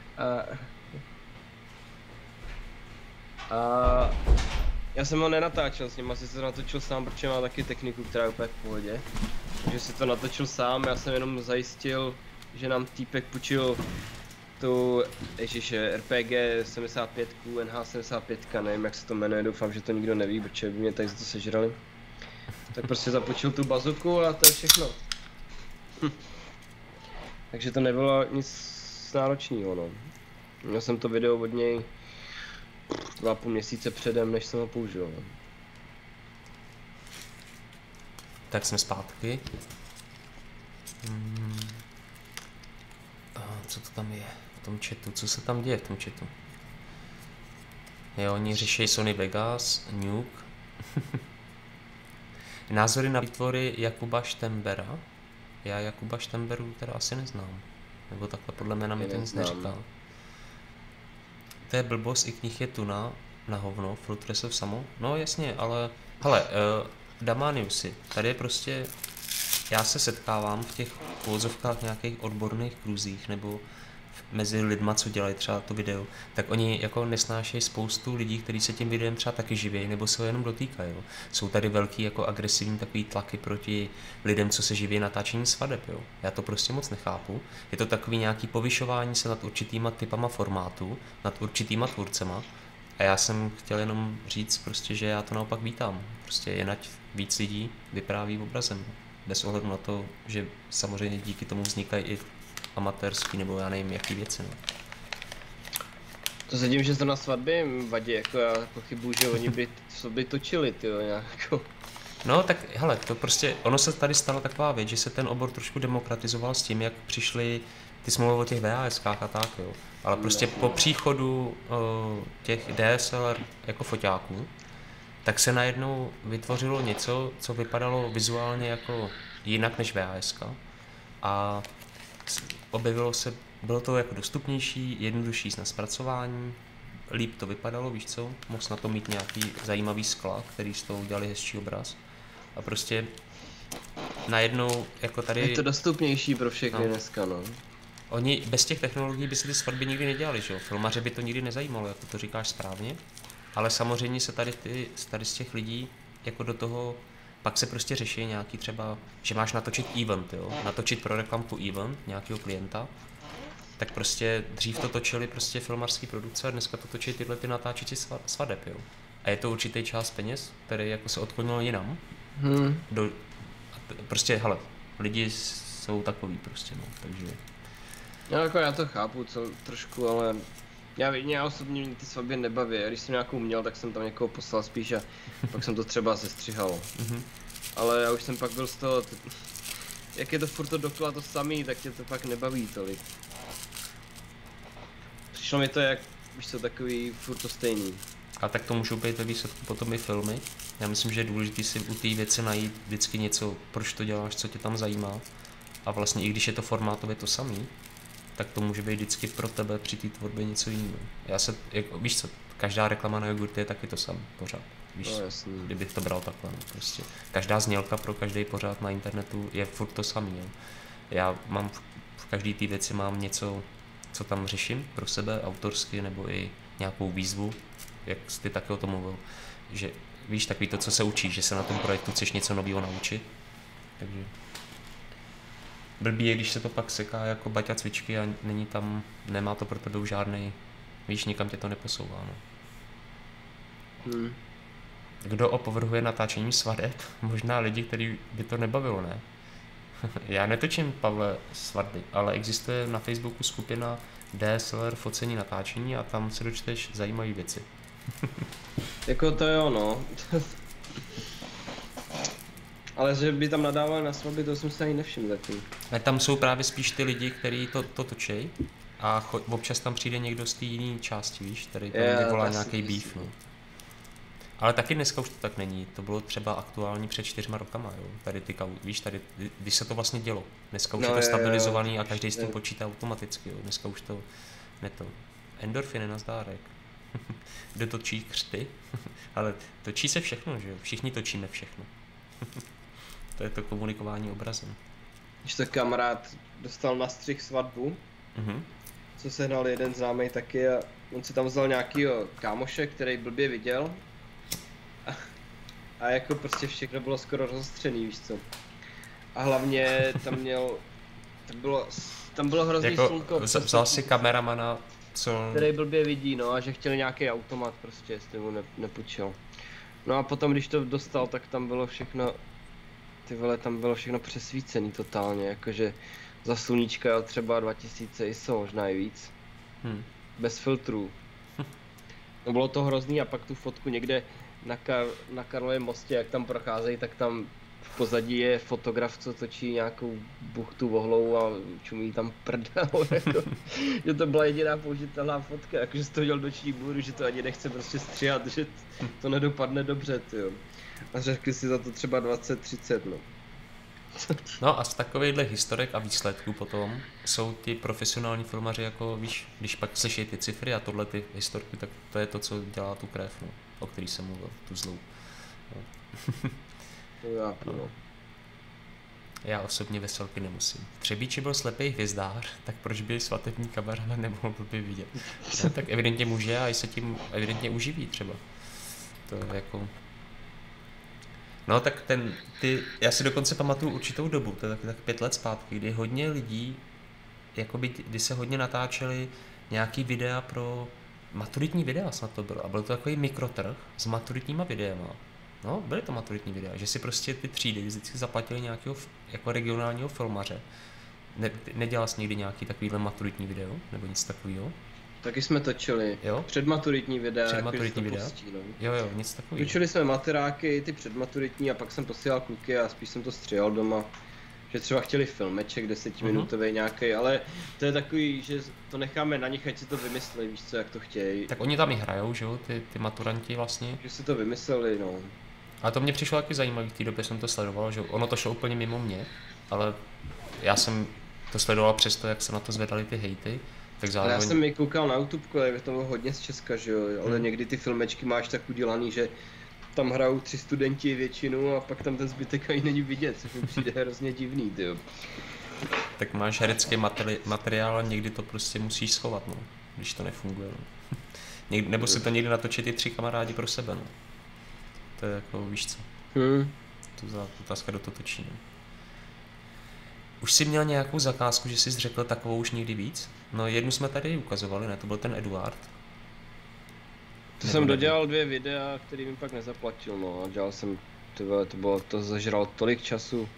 a já jsem ho nenatáčel s ním, asi se to natočil sám, protože má taky techniku, která je úplně v pohodě. Takže si to natočil sám, já jsem jenom zajistil, že nám týpek půjčil tu, ježiše, R P G sedmdesát pět, N H sedmdesát pět, nevím jak se to jmenuje, doufám, že to nikdo neví, protože by mě tady za to sežrali. Tak prostě započil tu bazuku a to je všechno. Hm. Takže to nebylo nic náročného, no. Měl jsem to video od něj dva a půl měsíce předem, než jsem ho použil. No. Tak jsme zpátky. Hmm. A co to tam je v tom chatu? Co se tam děje v tom chatu? Jo, oni řeší Sony Vegas, Nuke. Názory na výtvory Jakuba Štembera. Já Jakuba Štemberu teda asi neznám. Nebo takhle podle jména mi to nic neříkal. To je blbost, i knih je tuna na hovno, Fruitresov samo. No jasně, ale hele, uh, Damaniusy, tady je prostě, já se setkávám v těch uvozovkách nějakých odborných kruzích nebo mezi lidma, co dělají třeba to video, tak oni jako nesnášejí spoustu lidí, kteří se tím videem třeba taky živějí nebo se ho jenom dotýkají. Jo. Jsou tady velký jako agresivní takový tlaky proti lidem, co se živí natáčení svadeb. Jo. Já to prostě moc nechápu. Je to takový nějaký povyšování se nad určitýma typama formátů, nad určitýma tvůrcema. A já jsem chtěl jenom říct prostě, že já to naopak vítám. Prostě jenať víc lidí vypráví obrazem. Bez ohledu na to, že samozřejmě díky tomu vznikají i amatérský nebo já nevím jaký věci. No. To se tím, že to na svatbě jim vadí, jako já pochybuju, že oni by v sobě točili, tyjo, nějakou. No tak hele, to prostě, ono se tady stala taková věc, že se ten obor trošku demokratizoval s tím, jak přišly ty smlouvy o těch V H S kách a tak, jo. Ale prostě po příchodu uh, těch D S L R jako foťáků, tak se najednou vytvořilo něco, co vypadalo vizuálně jako jinak než V H S ka. A objevilo se, bylo to jako dostupnější, jednodušší na zpracování, líp to vypadalo, víš co, mohl na to mít nějaký zajímavý skla, který z toho udělali hezčí obraz. A prostě najednou jako tady... Je to dostupnější pro všechny no. dneska, no. Oni bez těch technologií by si ty svatby nikdy nedělali, že jo, filmaře by to nikdy nezajímalo, jako to říkáš správně. Ale samozřejmě se tady, ty, tady z těch lidí jako do toho pak se prostě řeší nějaký třeba, že máš natočit event, jo, natočit pro reklamku event nějakého klienta, tak prostě dřív to točili prostě filmařský produkce a dneska to točí tyhle ty natáčeči svadeb, jo. A je to určitý část peněz, který jako se odklonil jinam. Hmm. Do, prostě, hele, lidi jsou takový prostě, no, takže... No jako já to chápu co, trošku, ale já, já osobně ty svatby nebaví, když jsem nějakou měl, tak jsem tam někoho poslal spíš a pak jsem to třeba sestřihal. Mm-hmm. Ale já už jsem pak byl z toho, t- jak je to furt to dokola to samý, tak tě to pak nebaví tolik. Přišlo mi to jak, víš co, takový furt to stejný. A tak to můžou být ve výsledku potom i filmy. Já myslím, že je důležité si u té věci najít vždycky něco, proč to děláš, co tě tam zajímá. A vlastně i když je to formátově to samý, tak to může být vždycky pro tebe při té tvorbě něco jiného. Já se, jako, víš co, každá reklama na jogurt je taky to samé, pořád. Víš, no, jasný. Kdybych to bral takhle, no, prostě. Každá znělka pro každý pořád na internetu je furt to samý. Jo. Já mám v, v každé té věci mám něco, co tam řeším pro sebe, autorsky, nebo i nějakou výzvu, jak jsi ty taky o tom mluvil, že víš, takový to, co se učíš, že se na tom projektu chceš něco nového naučit, takže blbý je, když se to pak seká jako baťa cvičky a není tam, nemá to pro tebe žádnej, víš, nikam tě to neposouvá, no. Hmm. Kdo opovrhuje natáčením svadeb? Možná lidi, který by to nebavilo, ne? Já netočím, Pavle, svatby, ale existuje na Facebooku skupina D S L R focení natáčení a tam se dočteš zajímavé věci. Jako to jo, no. Ale že by tam nadávali na svatby, to jsem si ani nevšiml zatím. A tam jsou právě spíš ty lidi, kteří to, to točí a cho- občas tam přijde někdo z té jiné části, víš, který tam Je, vyvolá to nějaký si beef, myslím. no. Ale taky dneska už to tak není, to bylo třeba aktuální před čtyřma rokama, jo, tady ty kau, víš, tady, když se to vlastně dělo, dneska už No je to je, stabilizovaný jo, a každý s tím je. počítá automaticky, jo, dneska už to, ne to, endorfiny nazdárek, kdo točí křty, ale točí se všechno, že jo, všichni točíme všechno, to je to komunikování obrazem. Když to kamarád dostal na střih svatbu, Mhm. co se hnal jeden známý taky a on si tam vzal nějakýho kámoše, který blbě viděl. A, a jako prostě všechno bylo skoro rozostřený, víš co. A hlavně tam měl, tam bylo, tam bylo hrozný Jako slunko. vz- vzal si kameramana, co... Který blbě vidí, no, a že chtěl nějaký automat prostě, jestli mu ne, nepůjčil. No a potom, když to dostal, tak tam bylo všechno, ty vole, tam bylo všechno přesvícený totálně, jakože za sluníčka jel třeba dva tisíce I S O, možná i víc. Hm. Bez filtrů. No bylo to hrozný a pak tu fotku někde na, Kar- na Karlově mostě, jak tam procházejí, tak tam v pozadí je fotograf, co točí nějakou buchtu vohlou a čumí tam prdel, jako, že to byla jediná použitelná fotka, jakože jsi to viděl noční můru, že to ani nechce prostě stříhat, že to nedopadne dobře, tyjo. A řekli si za to třeba dvacet třicet, no. No a z takovýchhle historek a výsledků potom jsou ti profesionální filmaři jako, víš, když pak slyší ty cifry a tohle ty historky, tak to je to, co dělá tu krev, no, o který jsem mluvil, tu zlou. No. To já, no. Já osobně veselky nemusím. V Třebíči byl slepý hvězdář, tak proč by svatební kameraman nemohl by vidět? No, tak evidentně může a i se tím evidentně uživí třeba. To je jako... No tak ten, ty, já si dokonce pamatuju určitou dobu, to je tak, tak pět let zpátky, kdy hodně lidí, jakoby, kdy se hodně natáčeli nějaký videa pro maturitní videa, snad to bylo, a byl to takový mikrotrh s maturitníma videama. No, byly to maturitní videa, že si prostě ty třídy vždycky zaplatili nějakého jako regionálního filmaře. Ne, nedělal jsi někdy nějaký takovýhle maturitní video, nebo nic takového? Taky jsme točili. Jo? Předmaturitní videa, Předmaturitní jako, že videa? to pustí, no. Jo, jo, nic takového. Točili jsme maturáky, ty předmaturitní a pak jsem posílal kluky a spíš jsem to stříhal doma. Že třeba chtěli filmeček desetiminutový uh-huh. nějaký, ale to je takový, že to necháme na nich, ať si to vymyslí, víš co, jak to chtějí. Tak oni tam i hrajou, že jo, ty, ty maturanti vlastně. Že si to vymysleli, no. A to mě přišlo taky zajímavé, v té době jsem to sledoval, že ono to šlo úplně mimo mě, ale já jsem to sledoval přesto, jak se na to zvedaly ty hejty, tak zároveň... Ale já jsem mi koukal na YouTube, jak to bylo hodně z Česka, že jo, ale hmm. někdy ty filmečky máš tak udělaný, že tam hrajou tři studenti většinu a pak tam ten zbytek ani není vidět, což mi přijde hrozně divný, tyjo. Tak máš herecký materi- materiál a někdy to prostě musíš schovat, no, když to nefunguje, no. Někdy, nebo si to někdy natočit i tři kamarádi pro sebe, no. To je jako, víš co, Hmm. to za otázka, kdo to točí, no. Už jsi měl nějakou zakázku, že jsi řekl takovou už nikdy víc? No jednu jsme tady ukazovali, ne, to byl ten Eduard. To jsem dodělal dvě videa, který mi pak nezaplatil, no a dělal jsem, tyhle, to bylo, to zažral tolik času.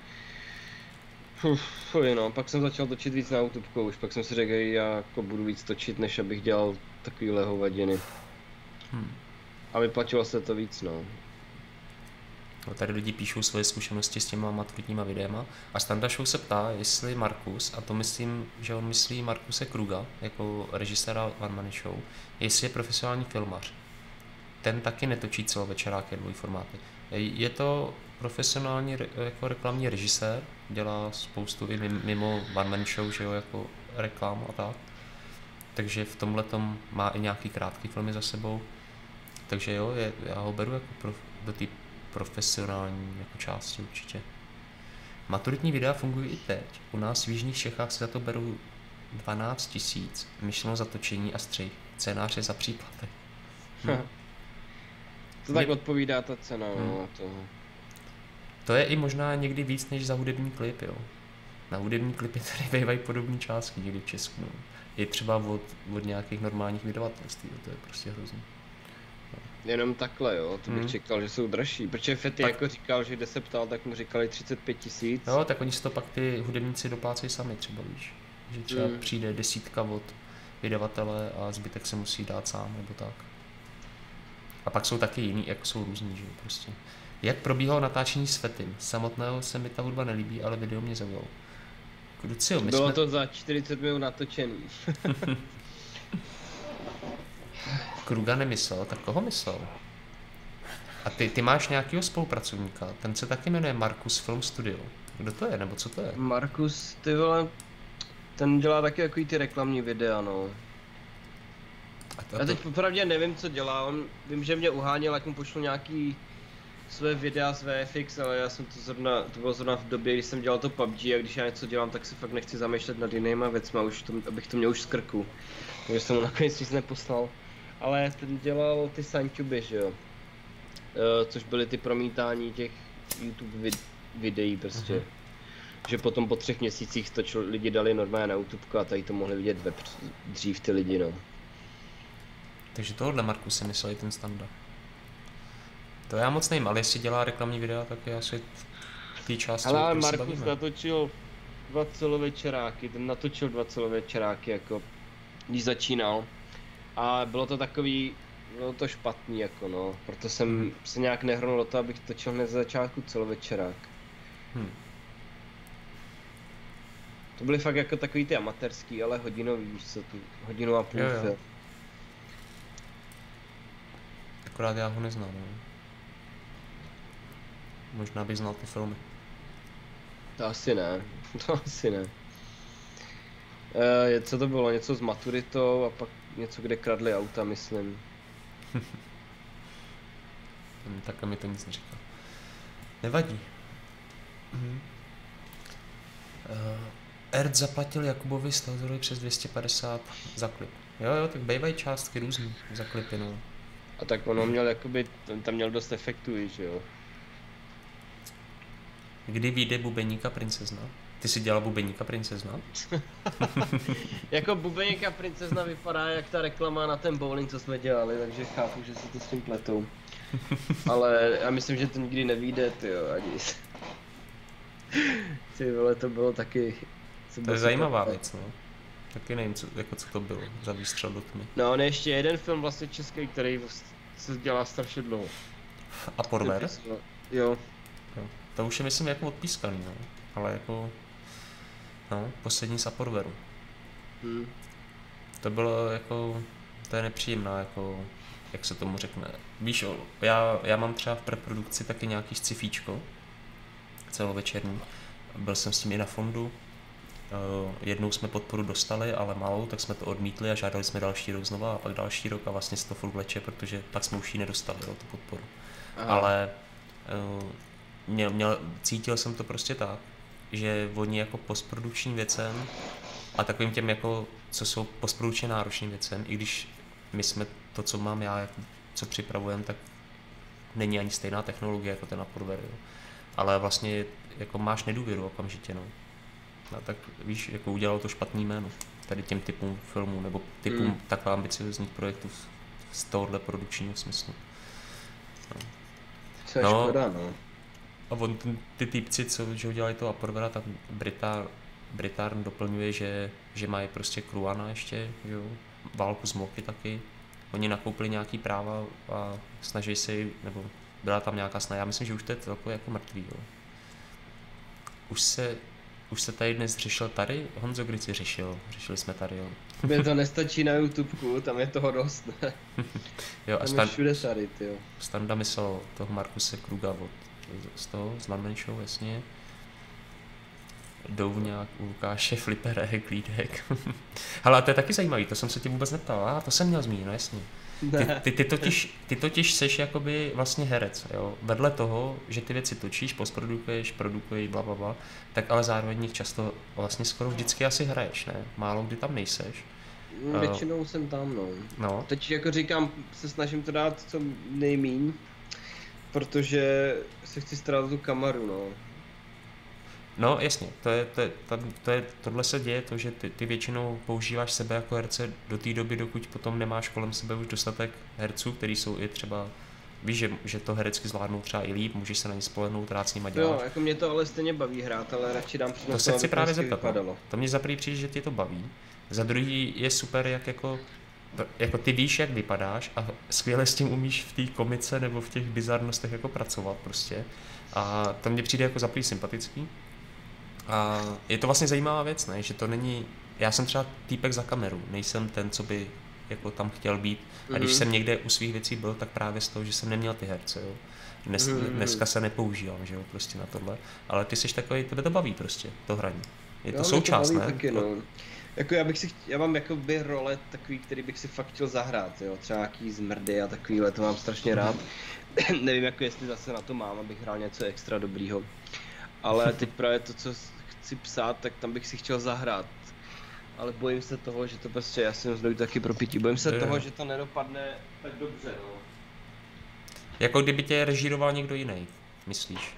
Uf, fuj, no, pak jsem začal točit víc na YouTube, už pak jsem si řekl, já jako budu víc točit, než abych dělal takovýhle hovadiny. Hmm. A vyplatilo se to víc, no. No, tady lidi píšou svoje zkušenosti s těma maturitníma videema a Standa Show se ptá, jestli Markus, a to myslím, že on myslí Markuse Kruga, jako režiséra One Man Show, jestli je profesionální filmař. Ten taky netočí celovečeráky dvojformáty. Je to profesionální jako reklamní režisér, dělá spoustu i mimo One Man Show, že jo, jako reklamu a tak. Takže v tomhletom má i nějaký krátký filmy za sebou. Takže jo, je, já ho beru jako prof, do té profesionální jako části určitě. Maturitní videa fungují i teď. U nás v jižních Čechách se za to berou dvanáct tisíc, myšleno za točení a střih. Scénář je za příplatek. Hm. To tak odpovídá ta cena, hmm. no, to... To je i možná někdy víc než za hudební klip, jo. Na hudební klipy tady bývají podobné částky někdy v Česku, no. Je třeba od, od nějakých normálních vydavatelství, to je prostě hrozný. No. Jenom takhle, jo, to bych hmm. čekal, že jsou dražší, protože Fety tak... jako říkal, že kde se ptal, tak mu říkali třicet pět tisíc. Jo, tak oni si to pak ty hudebníci doplácejí sami třeba, víš. Že třeba hmm. přijde desítka od vydavatele a zbytek se musí dát sám, nebo tak. A pak jsou taky jiný, jako jsou různý, že jo, prostě. Jak probíhalo natáčení s Fetym? Samotného se mi ta hudba nelíbí, ale video mě zaujalo. Kluci, jo, my Bylo jsme... to za čtyřicet minut natočený. Kruga nemyslel, tak koho myslel? A ty, ty máš nějakého spolupracovníka, ten se taky jmenuje Markus Film Studio. Kdo to je, nebo co to je? Markus, ty vole, ten dělá taky takový ty reklamní videa, no. A to, Já teď to... popravdě nevím, co dělá, on, vím, že mě uháněl, ať mu pošlu nějaký své videa z V F X, ale já jsem to zrovna, to bylo zrovna v době, když jsem dělal to P U B G a když já něco dělám, tak si fakt nechci zamýšlet nad jinýma věcma, už to, abych to měl už z krku. Takže jsem mu nakonec nic neposlal. Ale ten dělal ty Santuby, že jo? E, což byly ty promítání těch YouTube vid- videí prostě. Uh-huh. Že potom po třech měsících to čl- lidi dali normálně na YouTube a tady to mohli vidět web dřív ty lidi, no. Takže tohohle Marku si mysleli ten Standa. To já moc nevím, ale jestli dělá reklamní videa, tak je asi v té části. Ale Markus natočil dva celovečeráky, ten natočil dva celovečeráky, jako když začínal. A bylo to takový, bylo to špatný, jako no, proto jsem hmm. se nějak nehrnul do toho, abych točil hned za začátku celovečerák. Hmm. To byly fakt jako takový ty amatérský, ale hodinový, víš co, tu hodinu a půl. Jo, jo. Akorát já ho neznám, no. Možná bych znal ty filmy. To asi ne, to asi ne. E, co to bylo, něco s maturitou a pak něco, kde kradli auta, myslím. Takhle mi to nic neříká. Nevadí. Mhm. Uh, Erd zaplatil Jakubovi z toho přes dvě stě padesát za klip. Jo, jo, tak bývají částky různý za klipy, no. A tak ono měl jakoby, tam měl dost efektů, že jo. Kdy vyjde Bubeníka princezna? Ty jsi dělal Bubeníka princezna? Jako Bubeníka princezna vypadá jak ta reklama na ten bowling, co jsme dělali, takže chápu, že se to s tím pletou. Ale já myslím, že to nikdy nevyjde, tyjo, ani. Ty vole, to bylo taky... To je zajímavá věc, no. Taky nevím, co, jako co to bylo za výstřel do tmy. No, on je ještě jeden film vlastně český, který se dělá strašně dlouho. Aporver? Jo. jo. To už je myslím jako odpískaný, no. Ale jako... No, poslední z Aporveru. Hmm. To bylo jako... To je nepříjemná, jako... Jak se tomu řekne. Víš, já, já mám třeba v preprodukci taky nějaký scifíčko. Celovečerní. Byl jsem s tím i na fondu. Uh, jednou jsme podporu dostali, ale malou, tak jsme to odmítli a žádali jsme další rok znova a pak další rok a vlastně se to furt vleče, protože pak jsme už ji nedostali, jo, tu podporu. Aha. Ale uh, měl, měl, cítil jsem to prostě tak, že oni jako postprodukční věcem a takovým těm jako, co jsou postprodukčně náročným věcem, i když my jsme to, co mám já, jako, co připravujeme, tak není ani stejná technologie jako ten Aporver, jo. Ale vlastně jako máš nedůvěru okamžitě, no. No, tak víš, jako udělalo to špatný jméno tady těm typům filmů nebo typům mm. takhle ambiciozních projektů z tohohle produkčního smyslu. No. Co je no, škoda, no. A on, ty týpci, co že udělali toho Aporvera, tak Britár, Britárn doplňuje, že, že mají prostě Kruana ještě, jo, válku z Moky taky. Oni nakoupili nějaký práva a snaží se, nebo byla tam nějaká snaha. Já myslím, že už to je celkově jako mrtvý, jo. Už se, už se tady dnes řešil tady, Honzo, kdy jsi řešil? Řešili jsme tady, jo. Mně to nestačí na YouTubeku, tam je toho dost, ne? Jo, a tam Stan, je všude tady, tyjo. Standa myslel toho Markuse Kruga od, z toho, z One Man Show, jasně. Douvňák, Lukáše, Flipere, Klídek. Hele, to je taky zajímavý, to jsem se ti vůbec neptal, a to jsem měl zmínit, no jasně. Ty, ty, ty, totiž, ty totiž seš jakoby vlastně herec, jo. Vedle toho, že ty věci točíš, postprodukuješ, produkuješ, bla, bla, bla, tak ale zároveň nich často vlastně skoro vždycky asi hraješ, ne? Málo kdy tam nejseš. Většinou uh, jsem tam, no. no. Teď jako říkám, se snažím to dát co nejmíň, protože se chci starat o tu kameru, no. No jasně, to je, to je, to je, tohle se děje to, že ty, ty většinou používáš sebe jako herce do té doby, dokud potom nemáš kolem sebe už dostatek herců, kteří jsou i třeba, víš, že, že to herecky zvládnou třeba i líp, můžeš se na ně spolehnout, rád s nima děláš. Jo, jako mě to ale stejně baví hrát, ale radši dám přednost. To se chci právě zeptat, vypadalo. To mě za prvý přijde, že tě to baví, za druhý je super, jak jako, jako ty víš, jak vypadáš a skvěle s tím umíš v té komice nebo v těch bizarnostech jako pracovat prostě a to mně přijde jako za prvý sympatický. A je to vlastně zajímavá věc, ne? Že to není, já jsem třeba týpek za kameru, nejsem ten, co by jako tam chtěl být a když mm. jsem někde u svých věcí byl, tak právě z toho, že jsem neměl ty herce, jo. Dnes, mm. dneska se nepoužívám, že jo, prostě na tohle, ale ty jsi takový, tebe to baví prostě, to hraní. Je to jo, součást, to ne? Taky, no. Jako já bych si, já mám jakoby role takový, který bych si fakt chtěl zahrát, jo, třeba nějaký zmrdy a takovýhle, to mám strašně rád. Nevím, jako jestli zase na to mám, abych hrál něco extra dobrýho. Ale teď právě to, co chci psát, tak tam bych si chtěl zahrát. Ale bojím se toho, že to prostě, já jsem znovu taky propití, bojím se je. toho, že to nedopadne tak dobře, no. Jako kdyby tě režíroval někdo jiný, myslíš?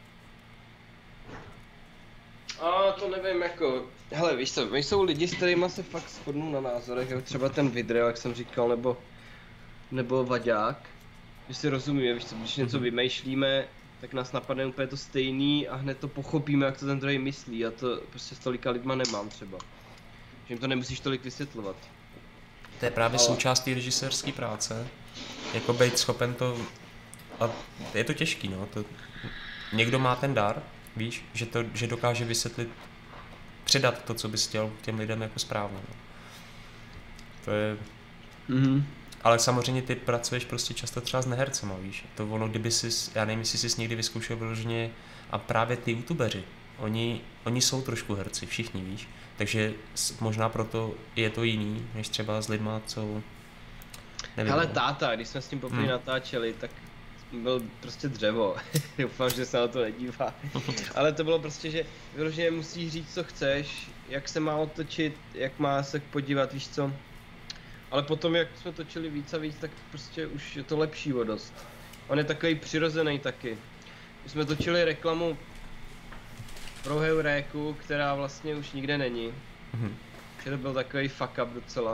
A to nevím, jako, hele, víš co, jsou lidi, s kterýma se fakt shodnou na názorech, jako třeba ten Vidrel, jak jsem říkal, nebo, nebo Vaďák. Že si rozumíme, víš co, když něco vymýšlíme, tak nás napadne úplně to stejný a hned to pochopíme, jak to ten druhý myslí a to prostě s tolika lidma nemám třeba. Že jim to nemusíš tolik vysvětlovat. To je právě Ale... součást té režisérské práce, jako být schopen to, a je to těžký, no, to... někdo má ten dar, víš, že, to, že dokáže vysvětlit, předat to, co bys chtěl těm lidem jako správně, no. To je... Mm-hmm. Ale samozřejmě ty pracuješ prostě často třeba s nehercema, víš, to ono, kdyby jsi, já nevím, jestli jsi někdy vyzkoušel vyloženě, a právě ty youtubeři, oni, oni jsou trošku herci, všichni, víš, takže možná proto je to jiný, než třeba s lidma, co, nevím. Hele, táta, když jsme s tím poprvé hmm. natáčeli, tak byl prostě dřevo, doufám, že se na to nedívá, ale to bylo prostě, že vyloženě musíš říct, co chceš, jak se má otočit, jak má se podívat, víš co. Ale potom, jak jsme točili víc a víc, tak prostě už je to lepší o dost. On je takový přirozený taky. My jsme točili reklamu pro Heuréku, která vlastně už nikde není. Mm-hmm. Že to byl takový fuck up docela.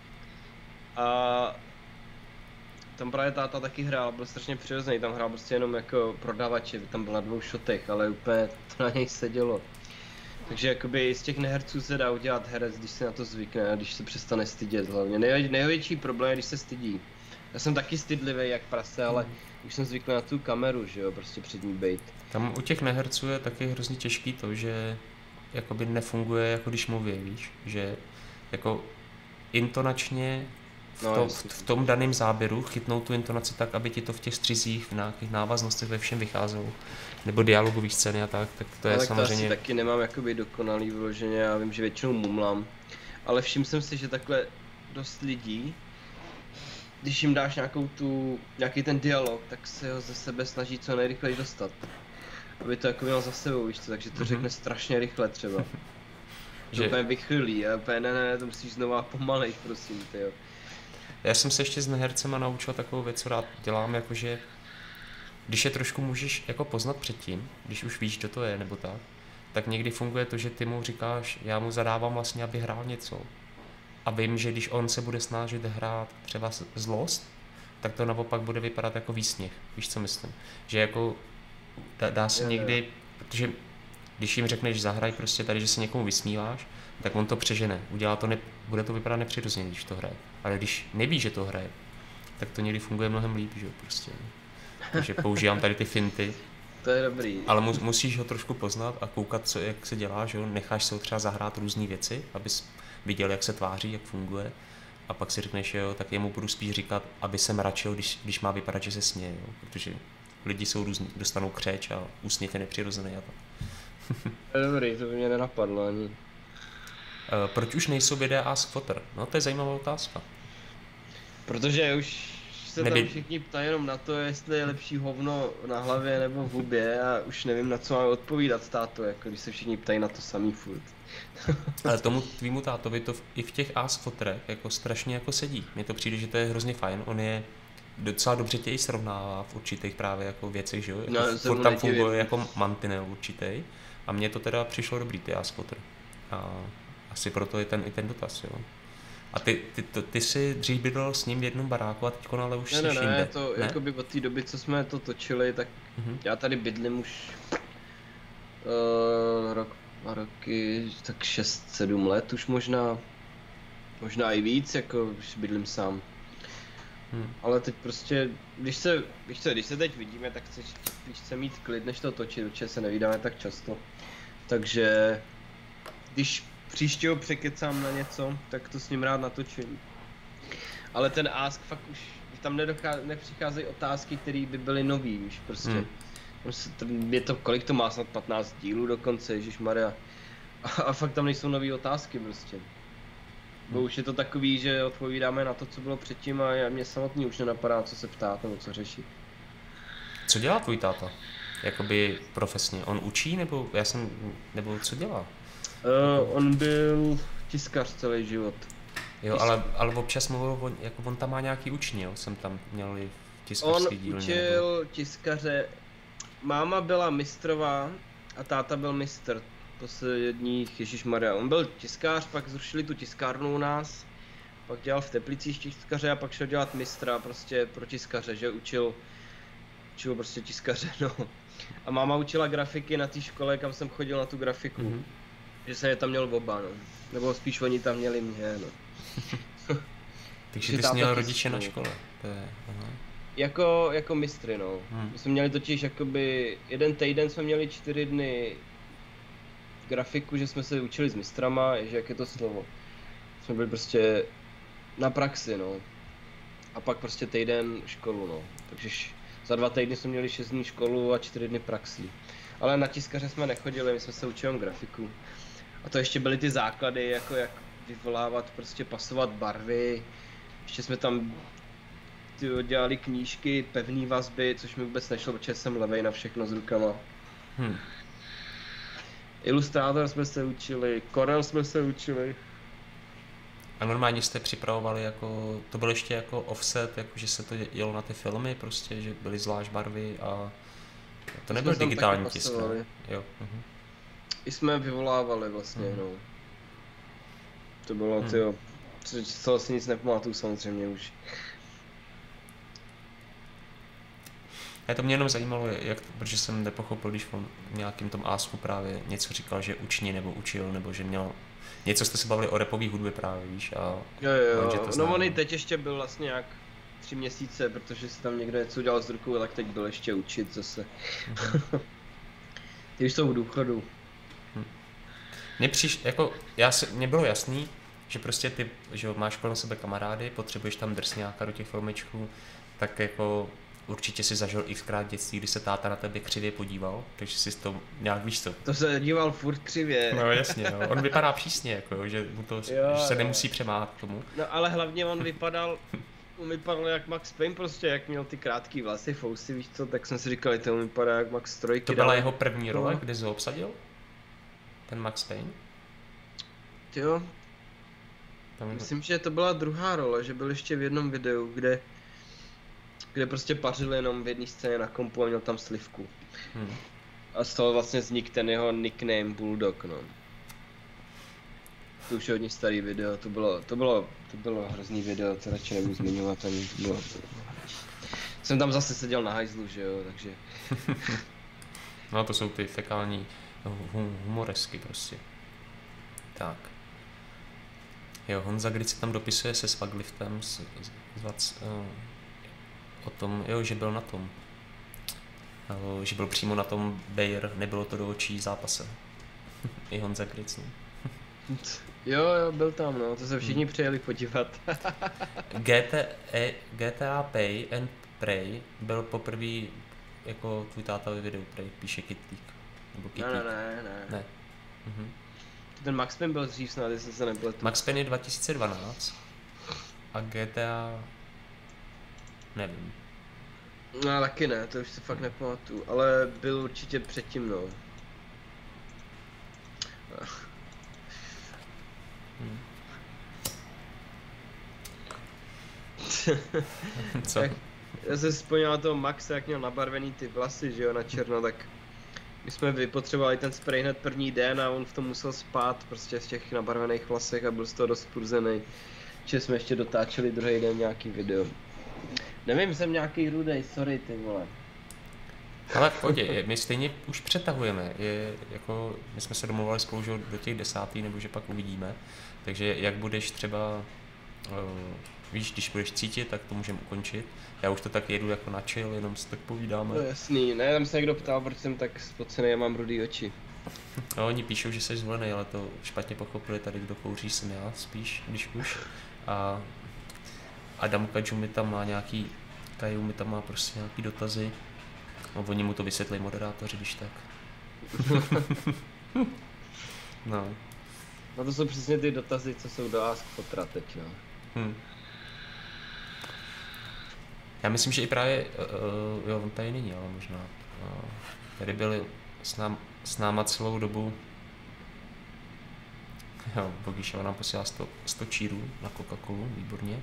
A tam právě táta taky hrál, byl strašně přirozený, tam hrál prostě jenom jako prodavače, tam byl na dvou šotech, ale úplně to na něj sedělo. Takže jakoby z těch neherců se dá udělat herec, když se na to zvykne a když se přestane stydět hlavně. Nej, největší problém je, když se stydí. Já jsem taky stydlivý jak prase, ale mm. už jsem zvyklý na tu kameru, že jo, prostě před ní bejt. Tam u těch neherců je taky hrozně těžký to, že jakoby nefunguje jako když mluví, víš, že jako intonačně v, no, to, v, v tom daném záběru chytnou tu intonaci tak, aby ti to v těch střizích, v nějakých návaznostech ve všem vycházelo. Nebo dialogové scény a tak, tak to je ale samozřejmě... Ale taky nemám jakoby dokonalý vyloženě, já vím, že většinou mumlám. Ale všiml jsem si, že takhle dost lidí, když jim dáš nějakou tu, nějaký ten dialog, tak se ho ze sebe snaží co nejrychleji dostat. Aby to jako měl za sebou, víš co, takže to mm-hmm. řekne strašně rychle třeba. Že úplně vychylí a úplně ne, ne, to musíš znova pomalej, prosím, tyjo. Já jsem se ještě s nehercema naučil takovou věc, co rád dělám, jakože když je trošku můžeš jako poznat předtím, když už víš, kdo to je nebo tak, tak někdy funguje to, že ty mu říkáš, já mu zadávám vlastně, aby hrál něco. A vím, že když on se bude snažit hrát třeba zlost, tak to naopak bude vypadat jako výsměch. Víš, co myslím? Že jako dá, dá se je, někdy, je. Protože když jim řekneš zahraj prostě tady, že se někomu vysmíváš, tak on to přežene. Udělá to ne, bude to vypadat nepřirozeně, když to hraje. Ale když neví, že to hraje, tak to někdy funguje mnohem líp, že jo, prostě. Takže používám tady ty finty. To je dobrý. Ale mu, musíš ho trošku poznat a koukat, co, jak se dělá, že jo? Necháš se ho třeba zahrát různé věci, abys viděl, jak se tváří, jak funguje. A pak si řekneš, jo, tak jemu budu spíš říkat, aby se mračil, když, když má vypadat, že se směje, jo? Protože lidi jsou různí, dostanou křeč a úsměv je nepřirozený a tak. To je dobrý, to by mě nenapadlo ani. Uh, proč už nejsou videa Ask Footer? No to je zajímavá otázka. Protože už se Neby... tam všichni ptají jenom na to, jestli je lepší hovno na hlavě nebo v hubě a už nevím, na co mám odpovídat táto, jako když se všichni ptají na to samý furt. Ale tomu tvýmu tátovi to v, i v těch Ask Footerech jako strašně jako sedí. Mně to přijde, že to je hrozně fajn, on je docela dobře tě i srovnává v určitých právě jako věcech, že jo? Jako No, furt tam funguje jako mantinel určitý. A mně to teda přišlo dobrý, ty Ask Footer. A asi proto je ten i ten dotaz, jo. A ty, ty, ty, ty jsi dřív bydlel s ním v jednom baráku a teďko ale už ne, jsi ne, jinde. Ne, to ne? Jakoby od té doby, co jsme to točili, tak mm-hmm. já tady bydlím už uh, rok, dva roky, tak šest sedm let už možná, možná i víc, jako už bydlím sám. Hmm. Ale teď prostě, když se, když se, když se teď vidíme, tak chceš, když chce mít klid, než to točit, určitě se nevídáme tak často. Takže, když příště ho překecám na něco, tak to s ním rád natočím. Ale ten Ask fakt už, tam nedochá, nepřicházejí otázky, které by byly nový, víš, prostě. Hmm. Je to, kolik to má, snad patnáct dílů dokonce, ježišmarja. A, a fakt tam nejsou nový otázky prostě. Bo už je to takový, že odpovídáme na to, co bylo předtím a já, mě samotný už nenapadá, co se ptát nebo co řešit. Co dělá tvůj táta? Jakoby profesně, on učí nebo já jsem, nebo co dělá? Uh, on byl tiskař celý život. Jo, ale, ale občas mluvil, on, jako on tam má nějaký učení, jo? Jsem tam měl i tiskařský dílně. On učil nebo... tiskaře, máma byla mistrová a táta byl mistr. Posledních, ježišmarja, on byl tiskář, pak zrušili tu tiskárnu u nás, pak dělal v Teplicích tiskaře a pak šel dělat mistra prostě pro tiskaře, že učil, učil prostě tiskaře, no. A máma učila grafiky na té škole, kam jsem chodil na tu grafiku, mm-hmm. že jsem je tam měl oba, no. Nebo spíš oni tam měli mě, no. Takže ty jsi měl rodiče na škole, to je, aha. Jako, jako mistry, no. Hmm. My jsme měli totiž jakoby, jeden týden jsme měli čtyři dny grafiku, že jsme se učili s mistrama, že jak je to slovo. Jsme byli prostě na praxi, no. A pak prostě týden školu, no. Takže za dva týdny jsme měli šest dní školu a čtyři dny praxi. Ale na tiskaře jsme nechodili, my jsme se učili grafiku. A to ještě byly ty základy, jako jak vyvolávat, prostě pasovat barvy. Ještě jsme tam tyjo, dělali knížky, pevné vazby, což mi vůbec nešlo, protože jsem levej na všechno s rukama. Hmm. Ilustrátor jsme se učili, Corel jsme se učili. A normálně jste připravovali jako, to bylo ještě jako offset, jako že se to jelo na ty filmy prostě, že byly zvlášť barvy a to nebyl digitální tisk, ne? Jo. Uh-huh. I jsme vyvolávali vlastně, uh-huh. no. To bylo, uh-huh. tyjo, z toho si nic nepamatuju samozřejmě už. A to mě jenom zajímalo, jak, protože jsem nepochopil, když on v nějakým tom Asku právě něco říkal, že uční nebo učil, nebo že měl... Něco jste se bavili o rapové hudbě právě, víš, a... Jo, jo, on, že to no on i teď ještě byl vlastně nějak tři měsíce, protože si tam někdo něco udělal s rukou, tak teď byl ještě učit zase. Mm-hmm. Ty už jsou v důchodu. Hm. Mně přiš, jako, já si, mně bylo jasný, že prostě ty, že máš kolem sebe kamarády, potřebuješ tam drsňáka do těch filmečků, tak jako... Určitě si zažil xkrát dětství, kdy se táta na tebe křivě podíval, takže jsi to nějak víš co. To se díval furt křivě. No jasně, no. On vypadá přísně, jako, že, mu to, jo, že se jo. nemusí přemáhat k tomu. No ale hlavně on vypadal, on vypadal jak Max Payne prostě, jak měl ty krátký vlasy, fousy, víš co, tak jsem si říkal, že to vypadá jak Max Trojky. To byla dál. Jeho první role, no. Kde jsi ho obsadil? Ten Max Payne? Jo. Tam... Myslím, že to byla druhá role, že byl ještě v jednom videu, kde kde prostě pařil jenom v jedné scéně na kompu a měl tam slivku. Hmm. A z toho vlastně vznikl ten jeho nickname Bulldog, no. To už je hodně starý video, to bylo, to bylo, to bylo hrozný video, to radši nebudu zmiňovat ani, to bylo... Jsem tam zase seděl na hajzlu, že jo, takže... No to jsou ty fekální humoresky prostě. Tak. Jo, Honza Grid se tam dopisuje se Swagliftem s, s, s, o tom, jo, že byl na tom. že byl přímo na tom Bayer, nebylo to do očí zápase. I Honza Kric, no. Jo, jo, byl tam, no, to se všichni hmm. přijeli podívat. G T A, G T A Pay and Pray byl poprvé jako tvůj táta ve videu, Pray, píše Kitlík. Nebo Kitlík. Ne, ne, ne. Ne. Mhm. Ten Max Payne byl dřív snad, jestli se nepletu. Max Payne je dva tisíce dvanáct a G T A nevím. No taky ne, to už si fakt nepamatuju, ale byl určitě předtím, no. Hmm. Co? Jak, já jsem si vzpomněl toho Maxa, jak měl nabarvený ty vlasy, že jo, na černo, tak my jsme vypotřebovali ten spray hned první den a on v tom musel spát prostě v těch nabarvených vlasech a byl z toho dost spruzený. Že jsme ještě dotáčeli druhý den nějaký video. Nevím, jsem nějaký rudej, sorry ty vole. Ale v pohodě, my stejně už přetahujeme, je, jako, my jsme se domluvali spolu, že do těch desátý, nebo že pak uvidíme, takže jak budeš třeba, uh, víš, když budeš cítit, tak to můžeme ukončit. Já už to tak jedu jako na chill, jenom si tak povídáme. No jasný, ne, tam se někdo ptal, proč jsem tak spocený, já mám rudý oči. No, oni píšou, že jsi zvolený, ale to špatně pochopili, tady kdo kouří jsem já spíš, když už. A Adam Kadžu mi tam má nějaký, Kaju mi tam má prostě nějaký dotazy. No, oni mu to vysvětlí moderátoři, když tak. No. No to jsou přesně ty dotazy, co jsou do Ask Fotra teď, jo. Hmm. Já myslím, že i právě, uh, jo, on tady není, ale možná. Uh, tady byli s, nám, s náma celou dobu. Jo, Bogišova nám posílá sto čírů na Coca-Colu, výborně.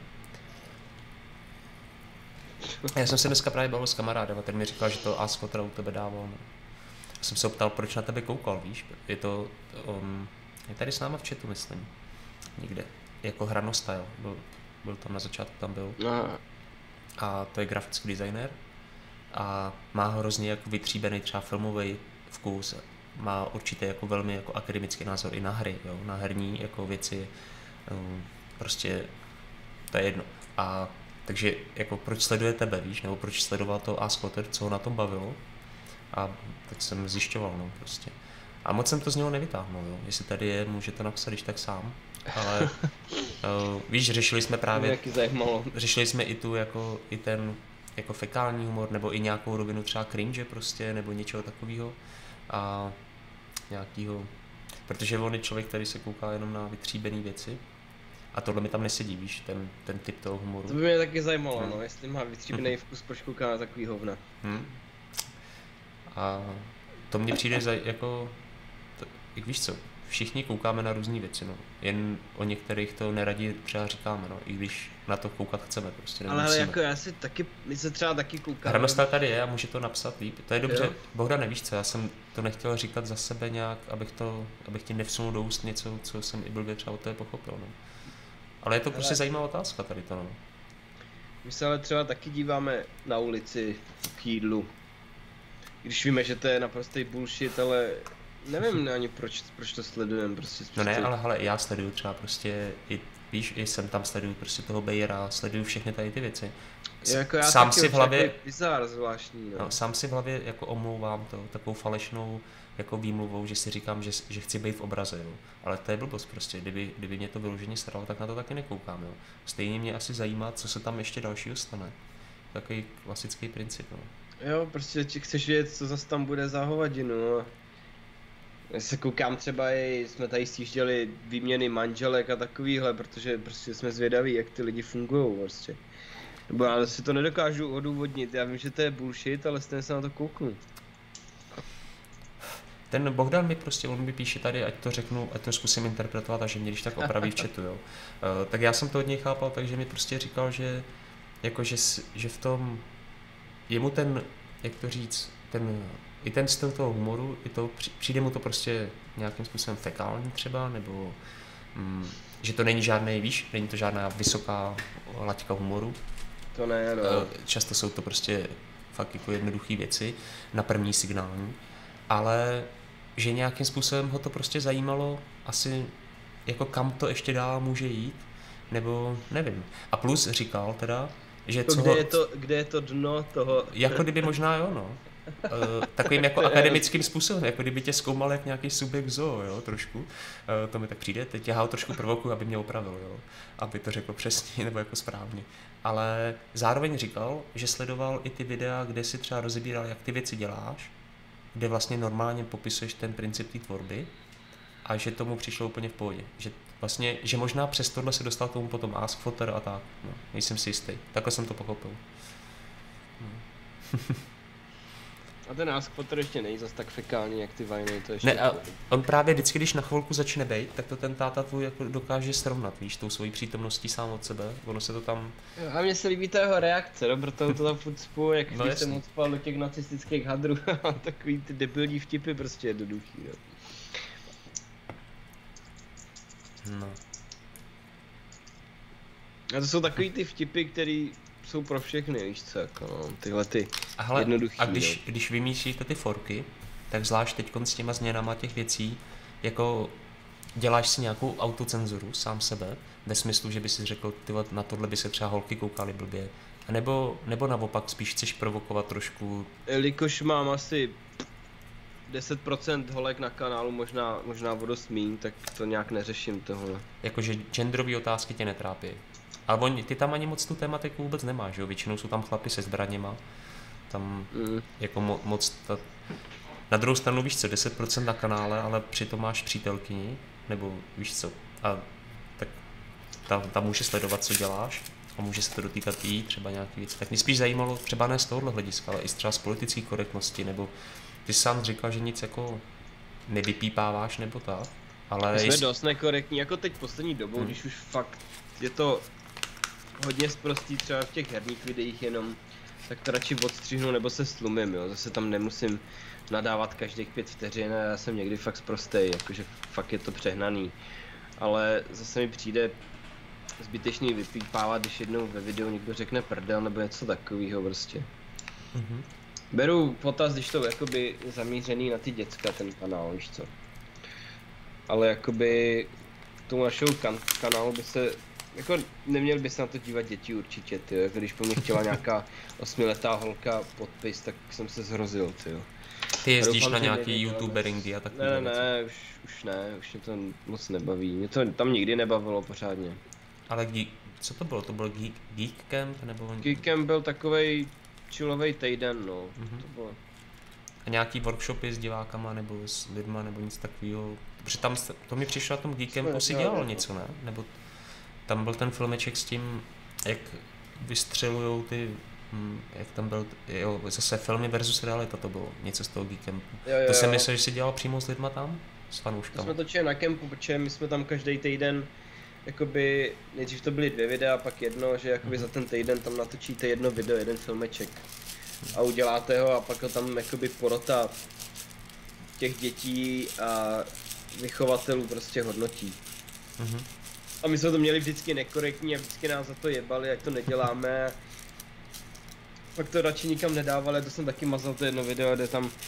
Já jsem se dneska právě bavil s kamarádem a ten mi říkal, že to Ask Fotra u tebe dával. No. Já jsem se optal, proč na tebe koukal, víš? Je to, um, je tady s náma v chatu, myslím. Někde. Jako Hrano Style. Byl, byl tam na začátku, tam byl. Aha. A to je grafický designer. A má hrozně jako vytříbený třeba filmový vkus. Má určitě jako velmi jako akademický názor i na hry, jo? Na herní jako věci. Um, prostě to je jedno. A takže jako proč sleduje tebe, víš, nebo proč sledoval to Ask Fotra, co ho na tom bavilo. A tak jsem zjišťoval, no prostě. A moc jsem to z něho nevytáhnul, jo. Jestli tady je, může to napsat, když tak sám. Ale uh, víš, řešili jsme právě, řešili jsme i tu jako, i ten jako fekální humor, nebo i nějakou rovinu třeba cringe prostě, nebo něčeho takového. A nějakýho, protože on je člověk, který se kouká jenom na vytříbené věci. A tohle mi tam nesedí, víš, ten, ten typ toho humoru. To by mě taky zajímalo, hmm. no, jestli má vytříbený vkus, proč kouká na takový hovna. Hmm. A to mně přijde za, jako, to, jak víš co, všichni koukáme na různé věci, no. Jen o některých to neradi třeba říkáme, no, i když na to koukat chceme prostě, nemusíme. Ale jako já si taky, my se třeba taky koukáme. Hranosta tady je a může to napsat líp, to je dobře. Jo. Bohdan, nevíš co, já jsem to nechtěl říkat za sebe nějak, abych to, abych ti nevsunul do úst něco, co jsem i blbě třeba od tebe pochopil, no. Ale je to prostě ale... zajímavá otázka tady to, no. My se ale třeba taky díváme na ulici k jídlu. Když víme, že to je naprostý bullshit, ale nevím ani proč, proč to sledujeme, prostě. No ne, ale hele, já sleduju třeba prostě, i, víš, i jsem tam sleduju prostě toho Bayera, sleduju všechny tady ty věci. S, jako já sám si v hlavě, bizár zvláštní, no. No, sám si v hlavě jako omlouvám to, takovou falešnou jako výmluvou, že si říkám, že, že chci být v obraze, jo. Ale to je blbost prostě, kdyby, kdyby mě to vyloženě staralo, tak na to taky nekoukám, jo. Stejně mě asi zajímá, co se tam ještě dalšího stane. Takový klasický princip, no. Jo, prostě chceš vědět, co zase tam bude za hovadinu, no. Já se koukám třeba i, jsme tady sjížděli výměny manželek a takovýhle, protože prostě jsme zvědaví, jak ty lidi fungují prostě. Nebo já si to nedokážu odůvodnit, já vím, že to je bullshit, ale stejně se na to kouknu. Ten Bohdan mi prostě, on mi píše tady, ať to řeknu, ať to zkusím interpretovat a že mě když tak opraví v chatu, jo. Uh, tak já jsem to od něj chápal, takže mi prostě říkal, že jako, že, že v tom, je mu ten, jak to říct, ten, i ten styl toho humoru, i to, přijde mu to prostě nějakým způsobem fekální třeba, nebo mm, že to není žádný, víš, není to žádná vysoká laťka humoru. To ne, no. Uh, často jsou to prostě fakt jako jednoduché věci, na první signální. Ale že nějakým způsobem ho to prostě zajímalo asi jako kam to ještě dál může jít, nebo nevím. A plus říkal teda, že to co kde, ho... je to, kde je to dno toho... Jako kdyby možná jo, no. Uh, takovým jako akademickým způsobem, jako kdyby tě zkoumal jak nějaký subjekt zoo, jo, trošku. Uh, to mi tak přijde, teď já ho trošku provokuju, aby mě opravil, jo, aby to řekl přesně nebo jako správně. Ale zároveň říkal, že sledoval i ty videa, kde si třeba rozebíral, jak ty věci děláš, kde vlastně normálně popisuješ ten princip té tvorby a že tomu přišlo úplně v pohodě. Že vlastně, že možná přes tohle se dostal k tomu potom Ask Footer a tak, no, nejsem si jistý. Takhle jsem to pochopil. A ten Ask Footer ještě není zas tak fekální, jak ty vajny, to ještě... Ne, a on právě vždycky, když na chvilku začne bejt, tak to ten táta tvůj jako dokáže srovnat, víš, tou svojí přítomností sám od sebe, ono se to tam... A mně se líbí ta jeho reakce, no, proto to tam furt spojuje, jak No když jasný. jsem odspal do těch nacistických hadrů, takový ty debilní vtipy prostě jednoduchý, jo. No. A to jsou takový ty vtipy, který jsou pro všechny, víš co, jako no, tyhle ty A, hele, jednoduchý, a když, no. když vymýšlíte ty forky, tak zvlášť teď s těma změnama těch věcí, jako děláš si nějakou autocenzuru sám sebe, ve smyslu, že by si řekl, tyhle, na tohle by se třeba holky koukaly blbě, a nebo, nebo naopak spíš chceš provokovat trošku... Jelikož mám asi deset procent holek na kanálu, možná, možná o dost míň, tak to nějak neřeším tohle. Jakože genderové otázky tě netrápí. Ale on, ty tam ani moc tu tematiku vůbec nemáš, že jo? Většinou jsou tam chlapy se zbraněma. Tam Mm. jako mo, moc... Ta... Na druhou stranu víš co, deset procent na kanále, ale přitom máš přítelkyni, nebo víš co. A tak ta, ta může sledovat, co děláš a může se to dotýkat i jí, třeba nějaký věc. Tak mě spíš zajímalo, třeba ne z tohohle hlediska, ale i třeba z politické korektnosti, nebo ty jsi sám říkal, že nic jako nevypípáváš nebo tak. Ale My jsme jest... dost nekorektní, jako teď poslední dobou, Hmm. když už fakt je to hodně sprostý třeba v těch herních videích jenom, tak to radši odstřihnu nebo se slumím, jo, zase tam nemusím nadávat každých pět vteřin a já jsem někdy fakt sprostej, jakože fakt je to přehnaný. Ale zase mi přijde zbytečný vypípávat, když jednou ve videu někdo řekne prdel nebo něco takového prostě. Mm-hmm. Beru potaz, když to jakoby zamířený na ty děcka, ten kanál, víš co. Ale jakoby k tomu našemu kan kanálu by se, jako neměl by se na to dívat děti určitě, ty, jako když po mně chtěla nějaká osmiletá holka podpis, tak jsem se zhrozil, ty. Ty jezdíš doufám, na že nějaký nejde, youtuberingy a Ne, takové ne, ne, už, už ne, už mě to moc nebaví, mě to tam nikdy nebavilo pořádně. Ale geek, co to bylo? To byl Geek, geek Camp nebo... Geekem byl takovej chillovej týden, no, Mhm. to bylo. A nějaký workshopy s divákama nebo s lidma nebo nic takového. Protože tam, se- to mi přišlo na tom Geek Campu si dělal něco, ne? Nebo tam byl ten filmeček s tím, jak vystřelujou ty, hm, jak tam byl, jo, zase filmy versus realita to bylo, něco z toho Geek Campu. Jo, jo, To jsem jo. myslel, že jsi dělal přímo s lidma tam? S My fanouškama? jsme točili na kempu, protože my jsme tam každý týden, jakoby, nejdřív to byly dvě videa, pak jedno, že jakoby za ten týden tam natočíte jedno video, jeden filmeček. A uděláte ho a pak ho tam jakoby porota těch dětí a vychovatelů prostě hodnotí. Mhm. A my jsme to měli vždycky nekorektní a vždycky nás za to jebali, ať to neděláme. Pak to radši nikam nedávali, to jsem taky mazal to jedno video, kde tam...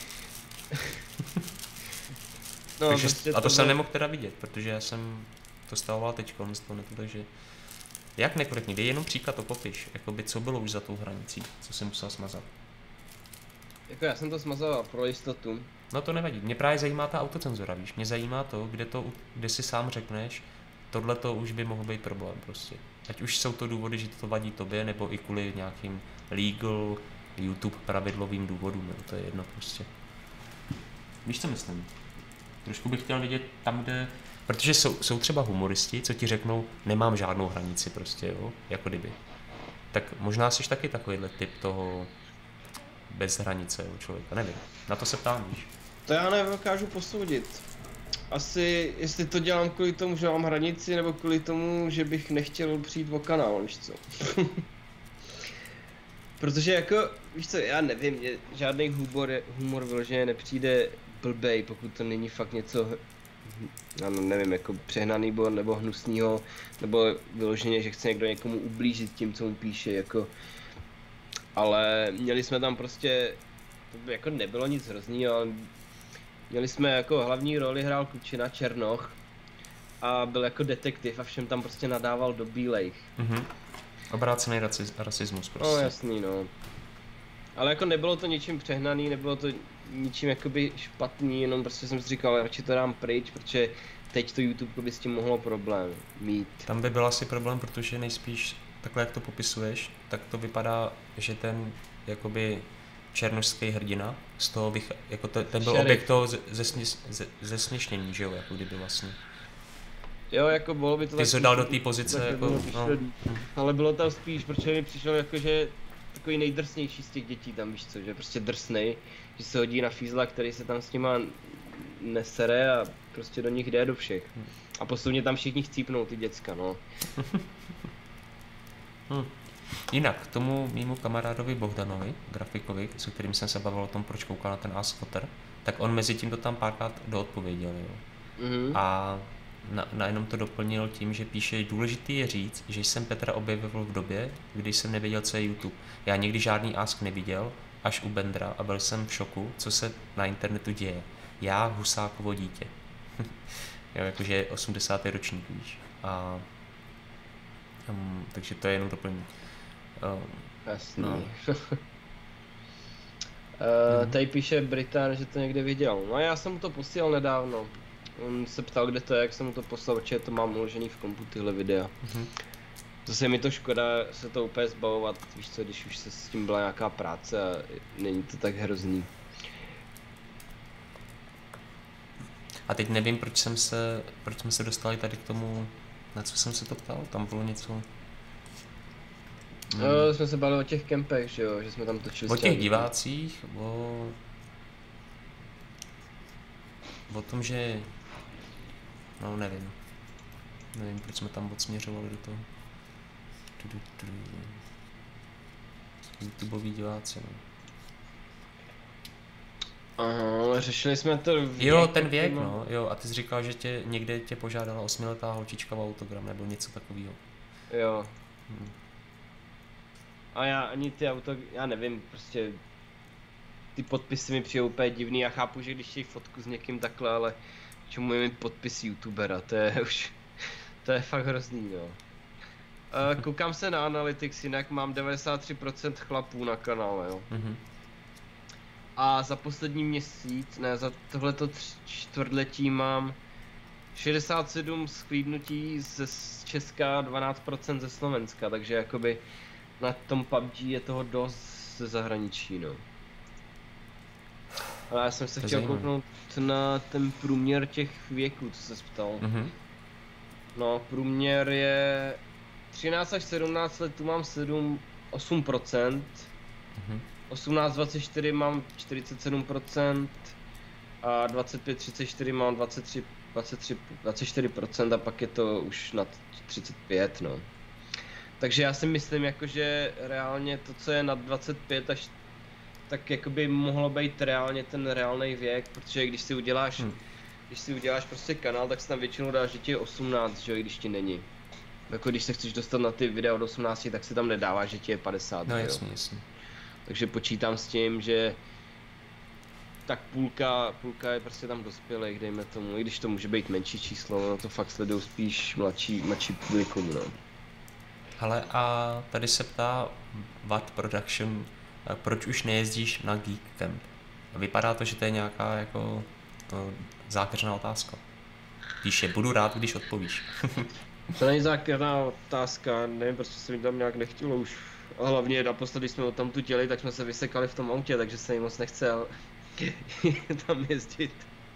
no, Takže, prostě a to jsem bylo- nemohl teda vidět, protože já jsem to stavoval teď z toho netu, takže... Jak nekorektně? Dej jenom příklad, to popiš, jakoby co bylo už za tou hranicí, co jsem musel smazat. Jako já jsem to smazal pro jistotu. No to nevadí, mě právě zajímá ta autocenzura, víš, mě zajímá to, kde to, kde si sám řekneš, tohle to už by mohl být problém prostě. Ať už jsou to důvody, že to vadí tobě, nebo i kvůli nějakým legal, YouTube pravidlovým důvodům, nebo to je jedno prostě. Víš, co myslím? Trošku bych chtěl vidět tam, kde... Protože jsou, jsou třeba humoristi, co ti řeknou, nemám žádnou hranici prostě, jo, jako kdyby. Tak možná jsi taky takovýhle typ toho bez hranice, jo, člověka, nevím. Na to se ptám, víš. To já nedokážu posoudit. Asi, jestli to dělám kvůli tomu, že mám hranici, nebo kvůli tomu, že bych nechtěl přijít o kanál, víš co. Protože jako, víš co, já nevím, mě žádný humor, humor vyloženě nepřijde blbej, pokud to není fakt něco, já nevím, jako přehnaný bo, nebo hnusnýho, nebo vyloženě, že chce někdo někomu ublížit tím, co mu píše, jako. Ale měli jsme tam prostě, to by jako nebylo nic hroznýho, ale měli jsme jako hlavní roli hrál klučina Černoch a byl jako detektiv a všem tam prostě nadával do bílejch. Mhm. Obrácený raci- rasismus prostě. No jasný no. Ale jako nebylo to ničím přehnaný, nebylo to ničím jakoby špatný, jenom prostě jsem si říkal, radši to dám pryč, protože teď to YouTube by s tím mohlo problém mít. Tam by byl asi problém, protože nejspíš takhle jak to popisuješ, tak to vypadá, že ten jakoby černošský hrdina, z toho bych, jako to, ten byl Šerif. objekt toho zesměšnění, že jo, jako kdyby vlastně. Jo, jako bylo by to Ty jsi ho dal do té pozice, tak jako, bylo no. vyšlený. Ale bylo tam spíš, protože mi přišlo jako, že takový nejdrsnější z těch dětí tam, víš co, že prostě drsnej, že se hodí na fízla, který se tam s nima nesere a prostě do nich jde do všech. A postupně tam všichni chcípnou ty děcka, no. hm. Jinak, k tomu mému kamarádovi Bohdanovi, grafikovi, se kterým jsem se bavil o tom, proč koukal na ten Ask Otter, tak on mezi tím to tam párkrát doodpověděl, jo. Mhm. A na, na jenom to doplnil tím, že píše, důležitý je říct, že jsem Petra objevil v době, když jsem nevěděl, co je YouTube. Já nikdy žádný Ask neviděl, až u Bendra, a byl jsem v šoku, co se na internetu děje. Já, Husákovo dítě. Jo, jakože osmdesátý ročník, víš. A, um, takže to je jenom doplnění. Um, Jasný. no. uh, Mhm. tady píše Britán, že to někde viděl. No já jsem mu to posílal nedávno. On se ptal, kde to je, jak jsem mu to poslal, určitě to mám uložený v kompu, tyhle videa. Mhm. Zase je mi to škoda se to úplně zbavovat, víš co, když už se s tím byla nějaká práce a není to tak hrozný. A teď nevím, proč jsem se, proč jsme se dostali tady k tomu, na co jsem se to ptal, tam bylo něco. Hmm. Hmm. No, jsme se bavili o těch kempech, že jo, že jsme tam točili O s těmi těch divácích, o, o tom, že, no nevím, nevím, proč jsme tam odsměřovali do toho. Du, du, du. YouTubeoví diváci, no. Aha, ale řešili jsme to věk, Jo, ten věk, no. no, jo, a ty jsi říkal, že tě někde tě požádala osmiletá holčička o autogram, nebo něco takového. Jo. Hm. A já ani ty auto, já nevím, prostě ty podpisy mi přijou úplně divný, já chápu, že když chtějí fotku s někým takhle, ale čemu je mít podpis youtubera, to je už, to je fakt hrozný, jo. Uh, koukám se na Analytics, jinak mám devadesát tři procent chlapů na kanále, jo. Mhm. A za poslední měsíc, ne, za tohleto tři- čtvrtletí mám šedesát sedm sklídnutí ze z Česka, dvanáct procent ze Slovenska, takže jakoby na tom P U B G je toho dost ze zahraničí, no. Ale já jsem se To je chtěl zajímavé. kouknout na ten průměr těch věků, co se ptal. Mhm. No, průměr je třináct až sedmnáct let, tu mám sedm, osm procent. Mhm. osmnáct dvacet čtyři mám čtyřicet sedm procent a dvacet pět třicet čtyři mám dvacet tři, dvacet tři, dvacet čtyři procent a pak je to už nad třicet pět, no. Takže já si myslím, jakože reálně to, co je nad dvacet pět až, tak jakoby mohlo být reálně ten reálný věk, protože když si uděláš, Hm. když si uděláš prostě kanál, tak si tam většinou dáš, že ti je osmnáct, že jo, i když ti není. Jako když se chceš dostat na ty videa od osmnácti, tak si tam nedáváš, že ti je padesát, No že jo. jasně, jasně. Takže počítám s tím, že tak půlka, půlka je prostě tam dospělých, dejme tomu, i když to může být menší číslo, no to fakt sledují spíš mladší, mladší publikum, no. Hele, a tady se ptá Watt Production, a proč už nejezdíš na Geek Camp? Vypadá to, že to je nějaká jako no, zákeřná otázka. Píše, budu rád, když odpovíš. To není zákerná otázka, nevím, prostě se mi tam nějak nechtělo už. A hlavně naposledy, když jsme o tam tu těli, tak jsme se vysekali v tom autě, takže se mi moc nechce tam jezdit.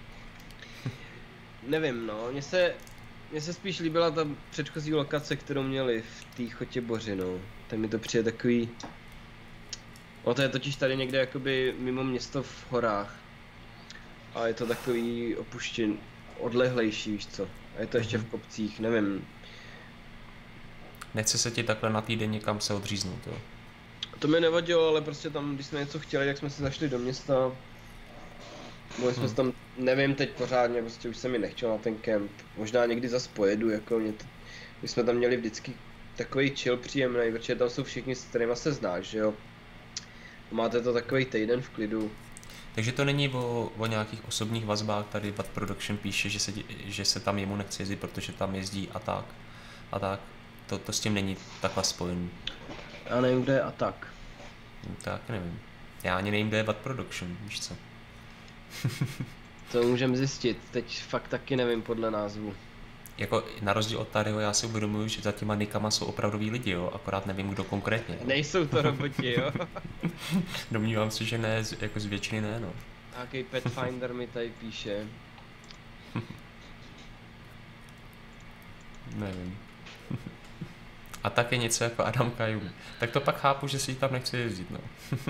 Nevím, no, mně se, mně se spíš líbila ta předchozí lokace, kterou měli v té Chotě Boři, no. Tam mi to přijde takový... No to je totiž tady někde jakoby mimo město v horách. A je to takový opuštěn, odlehlejší, víš co. A je to ještě v kopcích, nevím. Nechce se ti takhle na týden někam se odříznout, jo? To mi nevadilo, ale prostě tam, když jsme něco chtěli, tak jsme se zašli do města. Byli jsme Hmm. se tam, nevím teď pořádně, prostě už se mi nechtělo na ten kemp. Možná někdy zas pojedu, jako mě to, my jsme tam měli vždycky takový chill příjemný, protože tam jsou všichni, s kterýma se znáš, že jo. Máte to takový týden v klidu. Takže to není o, o nějakých osobních vazbách, tady Watt Production píše, že se, di- že se tam jemu nechce jezdit, protože tam jezdí a tak. A tak. To, to s tím není takhle spojený. Já nevím, kde je Atak. Tak nevím. Já ani nevím, kde je Watt Production, víš co? To můžeme zjistit, teď fakt taky nevím podle názvu. Jako na rozdíl od Taryho, já si uvědomuji, že za těma nikama jsou opravdoví lidi, jo, akorát nevím, kdo konkrétně. Jo. Nejsou to roboti, jo? Domnívám se, že ne, jako z většiny ne, no. Nějaký Pathfinder mi tady píše. Nevím. A taky něco jako Adam Kajum. Tak to pak chápu, že si tam nechci jezdit, no.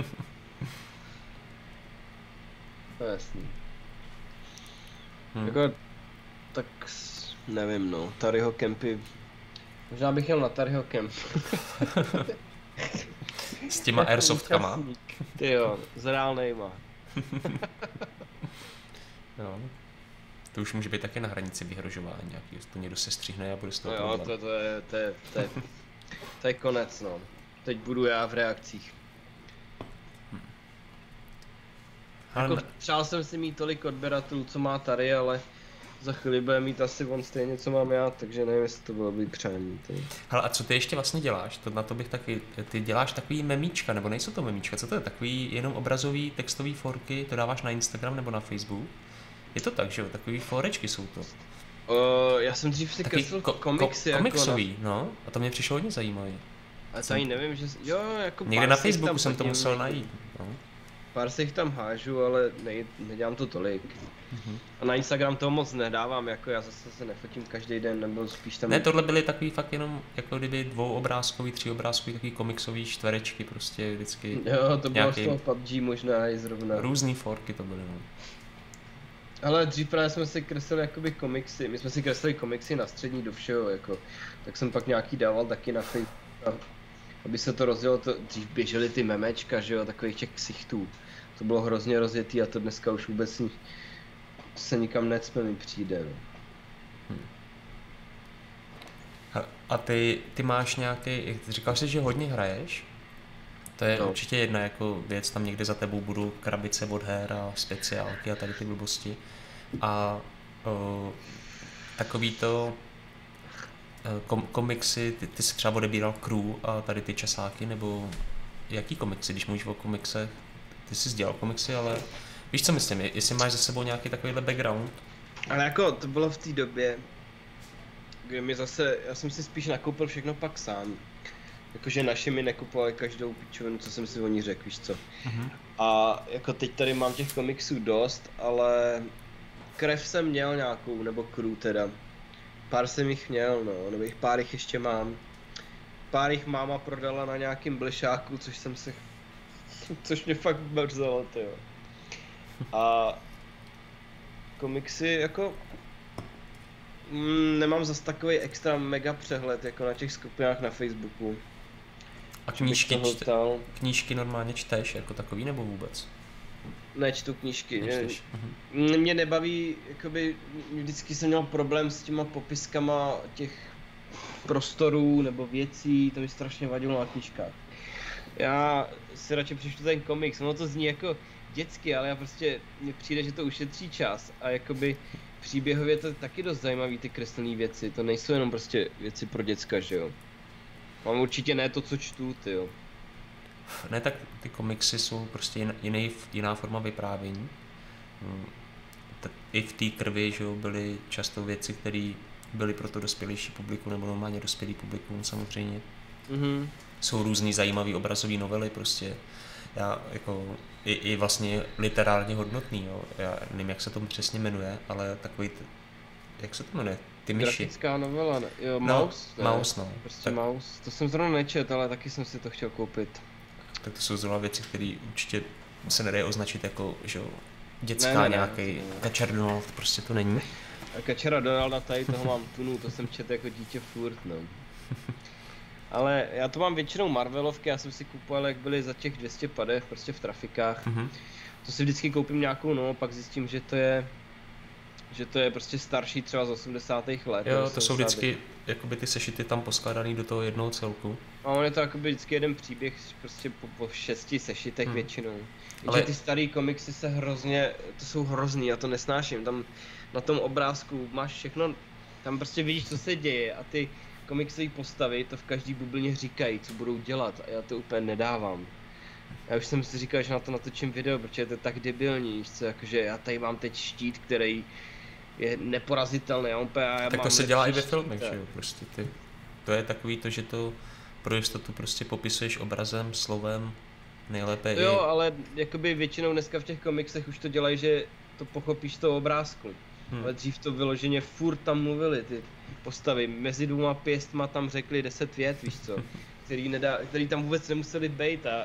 To je jasný. Hmm. Jako, tak nevím no, Taryho kempy. Možná bych jel na Taryho kemp. S těma airsoftkama. Ty jo, s reálnejma. Jo. To už může být taky na hranici vyhrožování nějaký, to někdo se střihne a bude z toho No jo, problém. to, to, je, to, je, to, je, to je konec no. Teď budu já v reakcích. Jako, přál jsem si mít tolik odběratelů, co má tady, ale za chvíli bude mít asi on stejně, co mám já, takže nevím, jestli to bylo by přání. Tady. Hele, a co ty ještě vlastně děláš? To, na to bych taky, ty děláš takový memíčka, nebo nejsou to memíčka, co to je? Takový jenom obrazový, textový forky, to dáváš na Instagram nebo na Facebook? Je to tak, že jo? Takový forečky jsou to. Uh, já jsem dřív si Takový kreslil ko- komiksy ko- jako komiksový, no. A to mě přišlo hodně zajímavý. A to ani nevím, že... Jo, jako Někde pár na si jich Facebooku tam jsem to hodím, musel najít. No. Pár si jich tam hážu, ale ne, nedělám to tolik. Mhm. A na Instagram toho moc nedávám, jako já zase se nefotím každý den, nebo spíš tam... Ne, tohle byly takový fakt jenom jako kdyby dvouobrázkový, tříobrázkový, takový komiksový čtverečky prostě vždycky. Jo, to bylo nějaký- z toho P U B G možná i zrovna. Různý forky to byly, no. Ale dřív právě jsme si kreslili jakoby komiksy, my jsme si kreslili komiksy na střední do všeho, jako. Tak jsem pak nějaký dával taky na Facebook, aby se to rozjelo, to, dřív běžely ty memečka, že jo, takových těch ksichtů. To bylo hrozně rozjetý a to dneska už vůbec ni, se nikam necpe mi přijde, no. A- A ty, ty máš nějaký, říkal jsi, že hodně hraješ? To je No. určitě jedna jako věc, tam někde za tebou budou krabice od her a speciálky a tady ty blbosti. A o, takový to e, kom, komiksy, ty, ty jsi třeba odebíral Crew a tady ty časáky, nebo jaký komiksy, když mluvíš o komiksech? Ty jsi dělal komiksy, ale víš co myslím, jestli máš za sebou nějaký takovýhle background? Ale jako to bylo v té době, kdy mi zase, já jsem si spíš nakoupil všechno pak sám. Jakože naši mi nekupovali každou pičovinu, co jsem si o ní řekl, víš co. Mhm. A jako teď tady mám těch komiksů dost, ale krev jsem měl nějakou, nebo Crew teda. Pár jsem jich měl, no, nebo jich pár jich ještě mám. Pár jich máma prodala na nějakým blešáku, což jsem se... což mě fakt mrzelo, tyjo. A... komiksy jako... Mm, nemám zas takový extra mega přehled jako na těch skupinách na Facebooku. A knížky, Bych toho čte, ptal. knížky normálně čteš jako takový nebo vůbec? Nečtu knížky. Mě, Nečteš? Mhm. mě nebaví, jakoby, vždycky jsem měl problém s těma popiskama těch prostorů nebo věcí, to mi strašně vadilo na knížkách. Já si radši přečtu ten komiks, ono to zní jako dětsky, ale já prostě, mně přijde, že to ušetří čas a jakoby příběhově to je taky dost zajímavý ty kreslené věci, to nejsou jenom prostě věci pro děcka, že jo. Mám určitě ne to, co čtu, tyjo. Ne, tak ty komiksy jsou prostě jin- jiný, jiná forma vyprávění. Mm, t- I v té krvi, že jo, byly často věci, které byly pro to dospělejší publikum, nebo normálně dospělý publikum samozřejmě. Mhm. Jsou různý zajímavý obrazové novely prostě. Já jako, i, i vlastně literárně hodnotný, jo. Já nevím, jak se to přesně jmenuje, ale takový, t- jak se to jmenuje? Ty myši. Grafická novela, ne? Jo, No, Mouse? ne? Mouse, no. Prostě Tak- Mouse. To jsem zrovna nečet, ale taky jsem si to chtěl koupit. Tak to jsou zrovna věci, které určitě se nedají označit jako, že jo, dětská Ne, ne, ne, nějaký to ne. Kačer Donald, prostě to není. A Kačera Donalda tady toho mám tunu, to jsem četl jako dítě furt, no. Ale já to mám většinou Marvelovky, já jsem si kupoval, jak byly za těch dvě stě padech, prostě v trafikách. Mhm. To si vždycky koupím nějakou, no, pak zjistím, že to je, že to je prostě starší třeba z osmdesátých let. Jo, nebo to jsou sedmdesátých. vždycky, jakoby ty sešity tam poskládaný do toho jednoho celku. A on je to jakoby vždycky jeden příběh, prostě po, po šesti sešitech Hmm. většinou. Ale- Ale ty starý komiksy se hrozně, to jsou hrozný, já to nesnáším, tam na tom obrázku máš všechno, tam prostě vidíš, co se děje a ty komiksové postavy to v každý bublině říkají, co budou dělat a já to úplně nedávám. Já už jsem si říkal, že na to natočím video, protože to je tak debilní, víš co, jakože já tady mám teď štít, který je neporazitelný, já, úplně, já Tak mám to se dělá i ve štít, filmech, tak. že jo, prostě ty. To je takový to, že to pro jistotu prostě popisuješ obrazem, slovem, nejlépe Jo, i... ale jakoby většinou dneska v těch komiksech už to dělají, že to pochopíš z toho obrázku. Hmm. Ale dřív to vyloženě furt tam mluvili ty postavy. Mezi dvěma pěstma tam řekli deset vět, víš co, který, nedá, který tam vůbec nemuseli bejt a...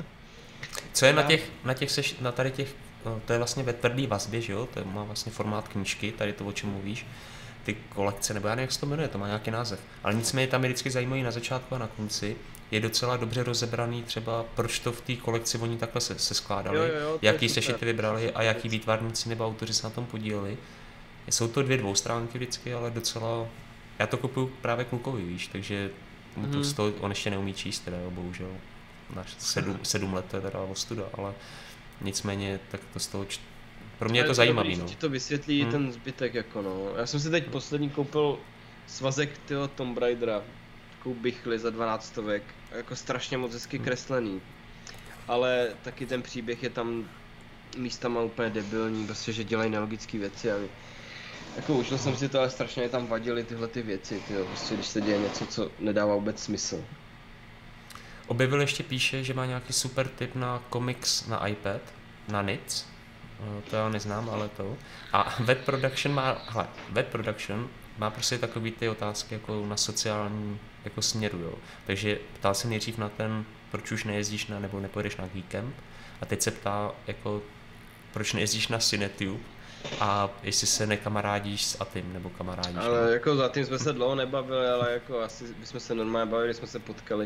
Co je na těch, na těch, seš, na tady těch, to je vlastně ve tvrdý vazbě, že jo, to má vlastně formát knížky, tady to, o čem mluvíš, ty kolekce, nebo já nevím, jak se to jmenuje, to má nějaký název, ale nicméně tam je vždycky zajímavý na začátku a na konci, je docela dobře rozebraný třeba, proč to v té kolekci oni takhle se, se skládali, jo, jo, jo, jaký sešity vybrali a jaký výtvarníci nebo autoři se na tom podíleli. Jsou to dvě dvoustránky vždycky, ale docela, já to kupuju právě klukovi, víš, takže mu to Mhm. z toho, on ještě neumí číst teda, jo, bohužel. Na sedm, sedm let to je teda ostuda, ale nicméně tak to z toho, č... pro mě je to zajímavý, no. Ti to vysvětlí Hmm. ten zbytek jako no. Já jsem si teď poslední koupil svazek tyho Tomb Raidera, takovou bychli za dvanáct stovek, jako strašně moc hezky Hmm. kreslený. Ale taky ten příběh je tam místama úplně debilní, prostě že dělají nelogické věci a jako užil jsem si to, ale strašně tam vadily tyhle ty věci, tyjo, prostě když se děje něco, co nedává vůbec smysl. Objevil ještě píše, že má nějaký super tip na komiks na iPad, na N I C, to já neznám, ale to. A web production má, hele, web production má prostě takový ty otázky jako na sociální jako směru, jo. Takže ptal se nejdřív na ten, proč už nejezdíš na, nebo nepojedeš na Geekem, a teď se ptá jako, proč nejezdíš na Cinetube, a jestli se nekamarádíš s Atim, nebo kamarádíš. Ale nebo... jako za tím jsme se dlouho nebavili, ale jako asi bychom se normálně bavili, jsme se potkali.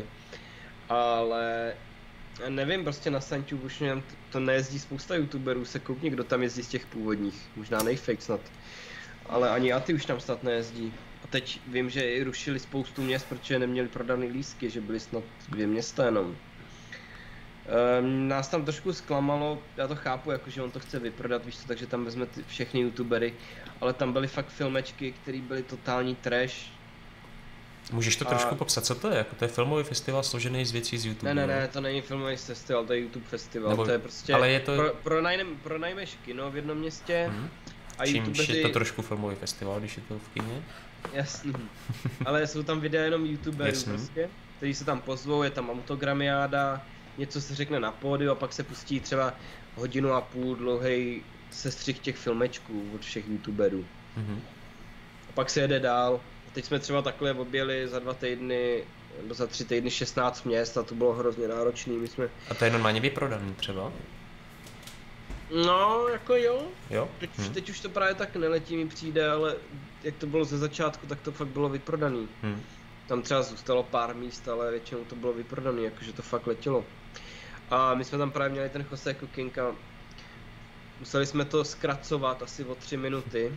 Ale já nevím, prostě na Sanťu už nevím, to nejezdí spousta youtuberů, se koukni, kdo tam jezdí z těch původních, možná nejfake snad. Ale ani Aty už tam snad nejezdí. A teď vím, že i rušili spoustu měst, protože neměli prodaný lístky, že byly snad dvě města jenom. Um, nás tam trošku zklamalo, já to chápu, jako že on to chce vyprodat, víš co, takže tam vezme ty, všechny youtubery, ale tam byly fakt filmečky, které byly totální trash. Můžeš to A- trošku popsat, co to je? Jako to je filmový festival složený z věcí z YouTube. Ne, ne, jo? ne, to není filmový festival, to je YouTube festival, Nebo- to je prostě, ale je to- pro, pronajmem, pronajmeš kino v jednom městě Mhm. a Čímž youtubeři, je to trošku filmový festival, když je to v kině. jasný, ale jsou tam videa jenom youtuberů Jasný. prostě, kteří se tam pozvou, je tam autogramiáda, něco se řekne na pódiu a pak se pustí třeba hodinu a půl dlouhý sestřih těch filmečků od všech youtuberů. Mhm. A pak se jede dál. A teď jsme třeba takhle objeli za dva týdny, nebo za tři týdny šestnáct měst a to bylo hrozně náročný, my jsme... A to je normálně vyprodaný třeba? No, jako jo, Jo? teď, Hm. teď už to právě tak neletí mi přijde, ale jak to bylo ze začátku, tak to fakt bylo vyprodaný. Hm. Tam třeba zůstalo pár míst, ale většinou to bylo vyprodaný, jakože to fakt letělo. A my jsme tam právě měli ten Jose Cooking a museli jsme to zkracovat asi o tři minuty.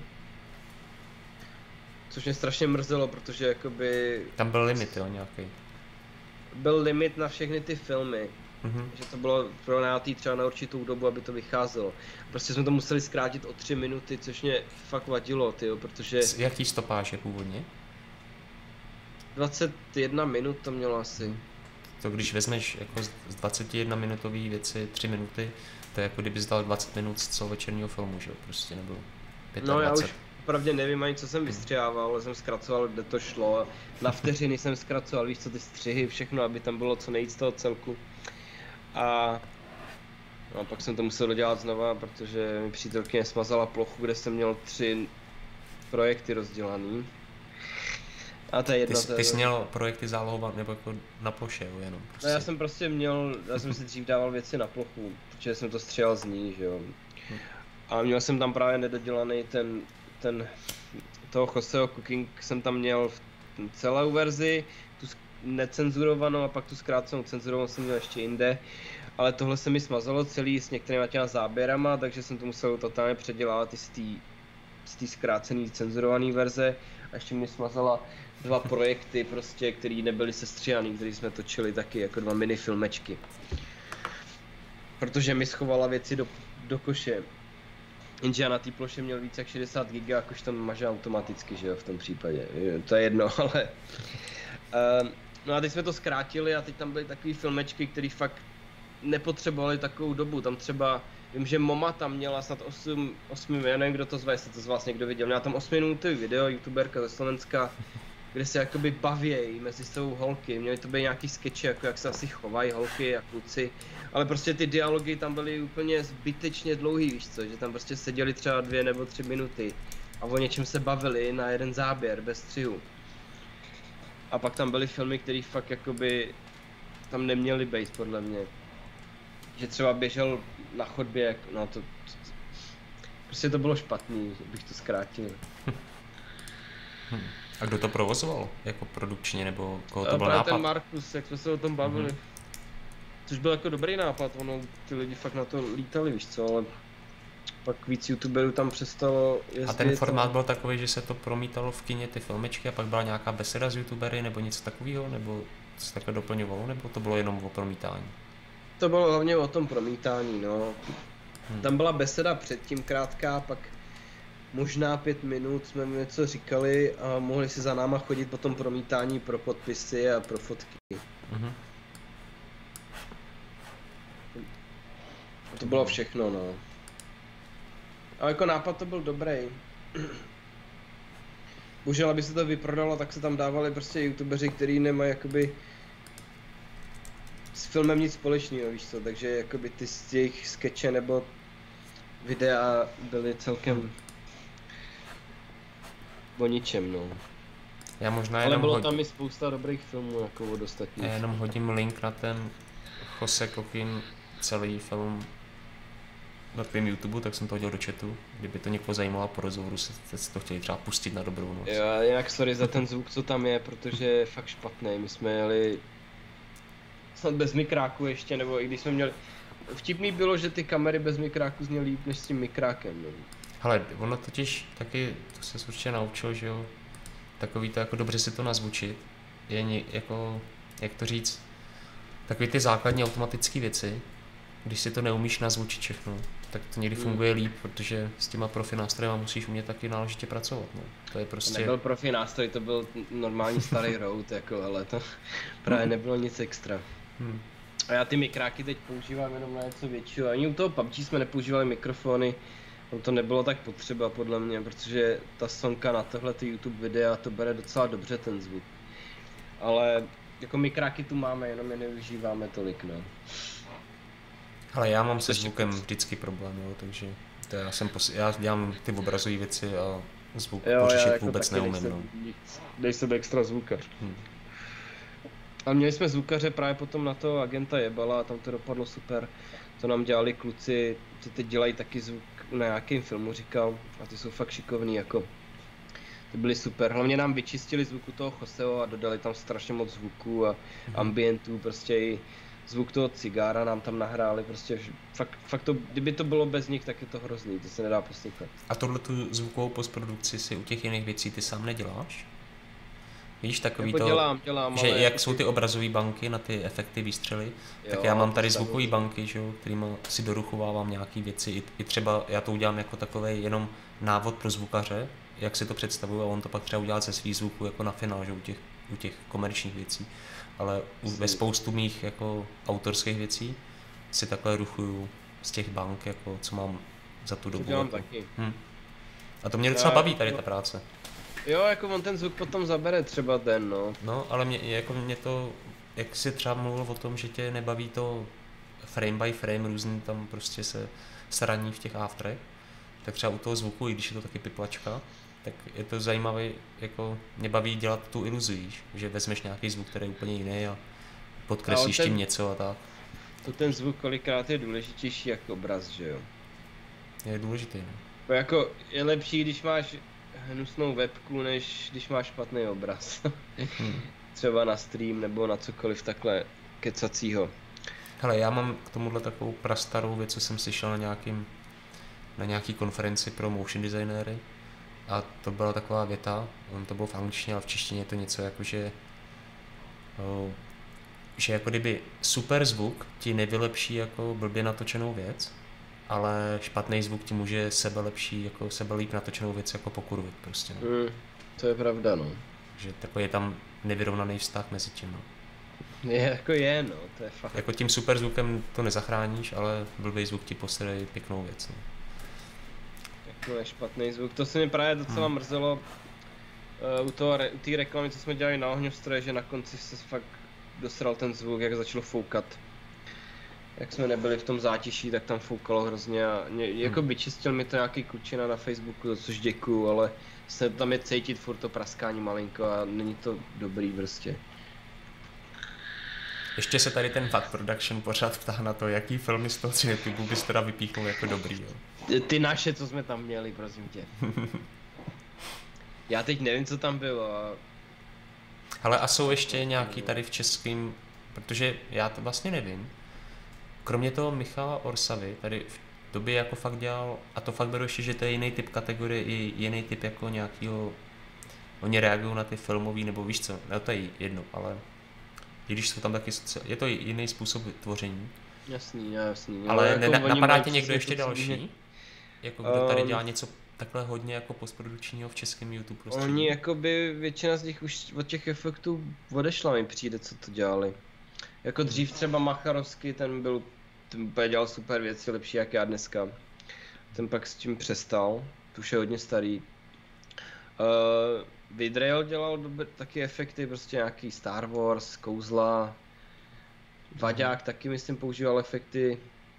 Což mě strašně mrzelo, protože jakoby Tam byl limit, jo, nějaký. byl limit na všechny ty filmy. Mhm. Že to bylo pronátý třeba na určitou dobu, aby to vycházelo. Prostě jsme to museli zkrátit o tři minuty, což mě fakt vadilo, tyjo, protože Z jaký stopáž je původně? dvacet jedna minut to mělo asi. To když vezmeš jako z z dvacetijedno minutový věci tři minuty, to je jako kdybys dal dvacet minut z celovečerního filmu, že jo, prostě, nebo No já dvacet už pět. opravdu nevím ani co jsem vystřihával, ale jsem zkracoval, kde to šlo. Na vteřiny jsem zkracoval, víš co, ty střihy, všechno, aby tam bylo co nejvíc toho celku. A no, pak jsem to musel dodělat znova, protože mi přítelkyně smazala plochu, kde jsem měl tři projekty rozdělaný. A to je Ty, jedna, jsi- to je ty jsi měl projekty zálohovat nebo jako na ploše, jo, jenom prostě. No já jsem prostě měl, já jsem si dřív dával věci na plochu, protože jsem to střihal z ní, že jo. Hm. A měl jsem tam právě nedodělaný ten, ten, toho Joseho Cooking jsem tam měl v celou verzi, tu sk- necenzurovanou a pak tu zkrácenou cenzurovanou jsem měl ještě jinde. Ale tohle se mi smazalo celý s některými těma záběrama, takže jsem to musel totálně předělávat i z té z té zkrácené cenzurované verze. A ještě mi smazala dva projekty prostě, které nebyly sestříhaný, které jsme točili taky jako dva mini filmečky. Protože mi schovala věci do, do koše. Jenže já na té ploše měl víc jak šedesát giga, jakož to maže automaticky, že jo, v tom případě. To je jedno, ale... Um, no a teď jsme to zkrátili a teď tam byly takové filmečky, které fakt nepotřebovali takovou dobu, tam třeba, vím, že Moma tam měla snad osm, osm, já nevím, kdo to zve, jestli to z vás někdo viděl, měla tam osmiminutový video, youtuberka ze Slovenska, kde se jakoby bavějí mezi sebou holky, měly to být nějaký skeče, jako jak se asi chovají holky a kluci, ale prostě ty dialogy tam byly úplně zbytečně dlouhý, víš co, že tam prostě seděli třeba dvě nebo tři minuty a o něčem se bavili na jeden záběr, bez střihu. A pak tam byly filmy, které fakt jakoby tam neměly být podle mě. Že třeba běžel na chodbě, jak, no to, to, to, prostě to bylo špatný, bych to zkrátil. Hmm. A kdo to provozoval? Jako produkčně, nebo koho to a byl právě nápad? ten Markus, jak jsme se o tom bavili. Mm-hmm. Což byl jako dobrý nápad, ono, ty lidi fakt na to lítali, víš co, ale pak víc youtuberů tam přestalo jezdit. A ten formát a... byl takový, že se to promítalo v kině, ty filmečky, a pak byla nějaká beseda s youtubery, nebo něco takového, nebo se takhle doplňovalo, nebo to bylo jenom o promítání? To bylo hlavně o tom promítání, no. Hmm. Tam byla beseda předtím krátká, pak možná pět minut jsme mu něco říkali a mohli si za náma chodit po tom promítání pro podpisy a pro fotky. Hmm. To bylo všechno, no. Ale jako nápad to byl dobrý. Bohužel, aby se to vyprodalo, tak se tam dávali prostě youtubeři, kteří nemají jakoby s filmem nic společného, víš co, takže jakoby ty z těch skeče nebo videa byly celkem o ničem, no. Já možná Ale jenom bylo hodím, tam i spousta dobrých filmů, jako od ostatních. já jenom hodím link na ten Jose Coquin celý film na tvém YouTube, tak jsem to hodil do chatu, kdyby to někoho zajímalo po rozhovoru, se, se to chtěli třeba pustit na dobrou noc. Jo, jinak sorry za ten zvuk, co tam je, protože je fakt špatný. My jsme jeli snad bez mikráku ještě, nebo i když jsme měli... Vtipný bylo, že ty kamery bez mikráku zněly líp než s tím mikrákem. No. Hele, ono totiž taky, to se určitě naučil, že jo, takový to jako dobře si to nazvučit, je ně, jako, jak to říct, takový ty základní automatické věci, když si to neumíš nazvučit všechno, tak to někdy funguje líp, protože s těma profi nástrojema musíš umět taky náležitě pracovat, no. To je prostě... To nebyl profi nástroj, to byl normální starý Rode, jako, ale to právě nebylo nic extra. Hmm. A já ty mikráky teď používám jenom na něco většího, ani u toho P U B G jsme nepoužívali mikrofony, to nebylo tak potřeba podle mě, protože ta sonka na tohle ty YouTube videa to bere docela dobře ten zvuk. Ale jako mikráky tu máme, jenom je nevyužíváme tolik, no. Ale já mám se zvukem vždycky problém, jo, takže to já, jsem pos... já dělám ty obrazové věci a zvuk jo, pořešit jako vůbec neumím, no. Dej sebe extra zvukař. Hmm. A měli jsme zvukaře právě potom na to Agenta Jebala a tam to dopadlo super. To nám dělali kluci, co teď dělají taky zvuk na nějakém filmu, říkal, a ty jsou fakt šikovní, jako. Ty byly super, hlavně nám vyčistili zvuku toho Joseho a dodali tam strašně moc zvuku a hmm. ambientů, prostě i zvuk toho cigára nám tam nahráli, prostě fakt, fakt to, kdyby to bylo bez nich, tak je to hrozný, to se nedá poslouchat. A tohle tu zvukovou postprodukci si u těch jiných věcí ty sám neděláš? Víš, takový jako to, dělám, dělám, že ale jak jsou ty obrazové banky na ty efekty výstřely, jo, tak já mám tady zvukové banky, že jo, kterýma si doruchovávám nějaký věci, I, i třeba já to udělám jako takovej jenom návod pro zvukaře, jak si to představuju a on to pak třeba udělá ze svých zvuků jako na finál, že u těch, u těch komerčních věcí, ale u, ve spoustu mých jako autorských věcí si takhle ruchuju z těch bank, jako co mám za tu dobu. To dělám jako. taky. Hm. A to mě docela baví tady ta práce. Jo, jako on ten zvuk potom zabere třeba ten, no. No, ale mě, jako mě to, jak jsi třeba mluvil o tom, že tě nebaví to frame by frame, různý tam prostě se sraní v těch afterech, tak třeba u toho zvuku, i když je to taky piplačka, tak je to zajímavé, jako mě baví dělat tu iluzi, víš, že vezmeš nějaký zvuk, který je úplně jiný a podkreslíš ten, tím něco a tak. To ten zvuk kolikrát je důležitější jako obraz, že jo? Je důležitý, no. To jako je lepší, když máš hnusnou webku, než když máš špatný obraz. hmm. Třeba na stream nebo na cokoliv takhle kecacího. Hele, já mám k tomuhle takovou prastarou věc, co jsem slyšel na nějakým, na nějaký konferenci pro motion designéry. A to byla taková věta, on to bylo v angličtině, ale v češtině je to něco jako, že, oh, že jako kdyby super zvuk ti nevylepší jako blbě natočenou věc, ale špatný zvuk ti může sebe lepší, jako sebe líp natočenou věc jako pokurvit prostě. No. Mm, to je pravda, no. Že takový je tam nevyrovnaný vztah mezi tím, no. Je, jako je, no, to je fakt. Jako tím super zvukem to nezachráníš, ale blbý zvuk ti posede pěknou věc. No. Jako je špatný zvuk, to se mi právě docela hmm. mrzelo uh, u toho, u té reklamy, co jsme dělali na ohňostroje, že na konci se fakt dosral ten zvuk, jak začalo foukat. Jak jsme nebyli v tom zátiší, tak tam foukalo hrozně a ně, hmm. jako vyčistil mi to nějaký klučina na Facebooku, za což děkuju, ale se tam je cítit furt to praskání malinko a není to dobrý prostě. Ještě se tady ten Fat Production pořád ptá na to, jaký filmy z toho YouTube bys teda vypíchnul jako dobrý, jo? Ty naše, co jsme tam měli, prosím tě. Já teď nevím, co tam bylo. A... Ale a jsou ještě nějaký tady v českým, protože já to vlastně nevím. Kromě toho Michala Orsavy, tady v době jako fakt dělal, a to fakt beru ještě, že to je jiný typ kategorie, i jiný typ jako nějakýho, oni reagují na ty filmový, nebo víš co, no to je jedno, ale i když jsou tam taky, je to jiný způsob tvoření. Jasný, jasný. Ale jako ne, napadá tě někdo ještě další? Mě... Jako kdo tady dělá něco takhle hodně jako postprodukčního v českém YouTube prostředí? Oni jakoby, většina z nich už od těch efektů odešla, mi přijde, co to dělali. Jako dřív třeba Macharovský, ten byl, ten úplně dělal super věci, lepší jak já dneska. Ten pak s tím přestal, to už je hodně starý. Uh, Vidrail dělal dobře, taky efekty, prostě nějaký Star Wars, kouzla. Vaďák taky myslím používal efekty.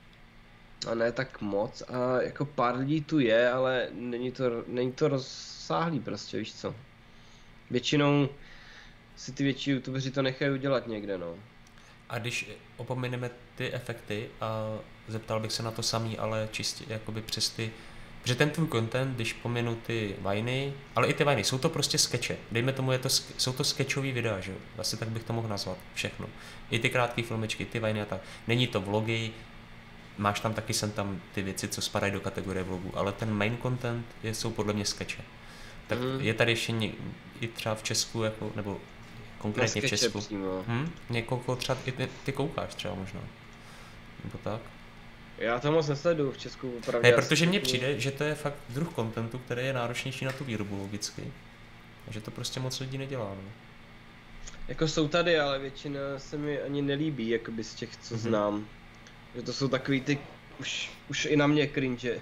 A ne tak moc a jako pár lidí tu je, ale není to, není to rozsáhlý prostě, víš co. Většinou si ty větší youtubeři to nechají udělat někde, no. A když opomineme ty efekty a zeptal bych se na to samý, ale čistě jakoby přes ty, protože ten tvůj content, když pominu ty vajny, ale i ty vajny, jsou to prostě skeče. Dejme tomu, je to, jsou to skečový videa, že jo? Asi tak bych to mohl nazvat, všechno. I ty krátké filmečky, ty vajny a tak. Není to vlogy, máš tam taky sem tam ty věci, co spadají do kategorie vlogů, ale ten main content je, jsou podle mě skeče. Tak mm. je tady ještě ně, i třeba v Česku, jako, nebo konkrétně v Česku. Hm? Někoho třeba i ty, ty koukáš třeba možná. Nebo tak? Já to moc nesleduju v Česku opravdu. Ne, protože mně přijde, že to je fakt druh kontentu, který je náročnější na tu výrobu logicky. A že to prostě moc lidí nedělá. No. Jako jsou tady, ale většina se mi ani nelíbí, jakoby z těch, co mm-hmm. znám. Že to jsou takový ty, už, už i na mě cringe.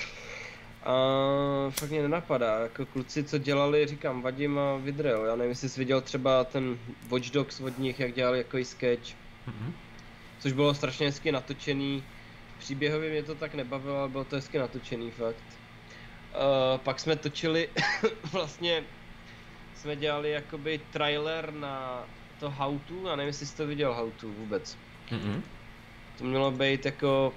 A fakt mě nenapadá, jako kluci, co dělali, říkám, Vadim a Vidrel, já nevím, jestli jsi viděl třeba ten Watch Dogs od nich, jak dělali jako i sketch. Mm-hmm. Což bylo strašně hezky natočený, příběhově mě to tak nebavilo, ale bylo to hezky natočený fakt. Uh, pak jsme točili, vlastně jsme dělali jakoby trailer na to How to, já nevím, jestli jsi to viděl How to vůbec. Mm-hmm. To mělo být jako,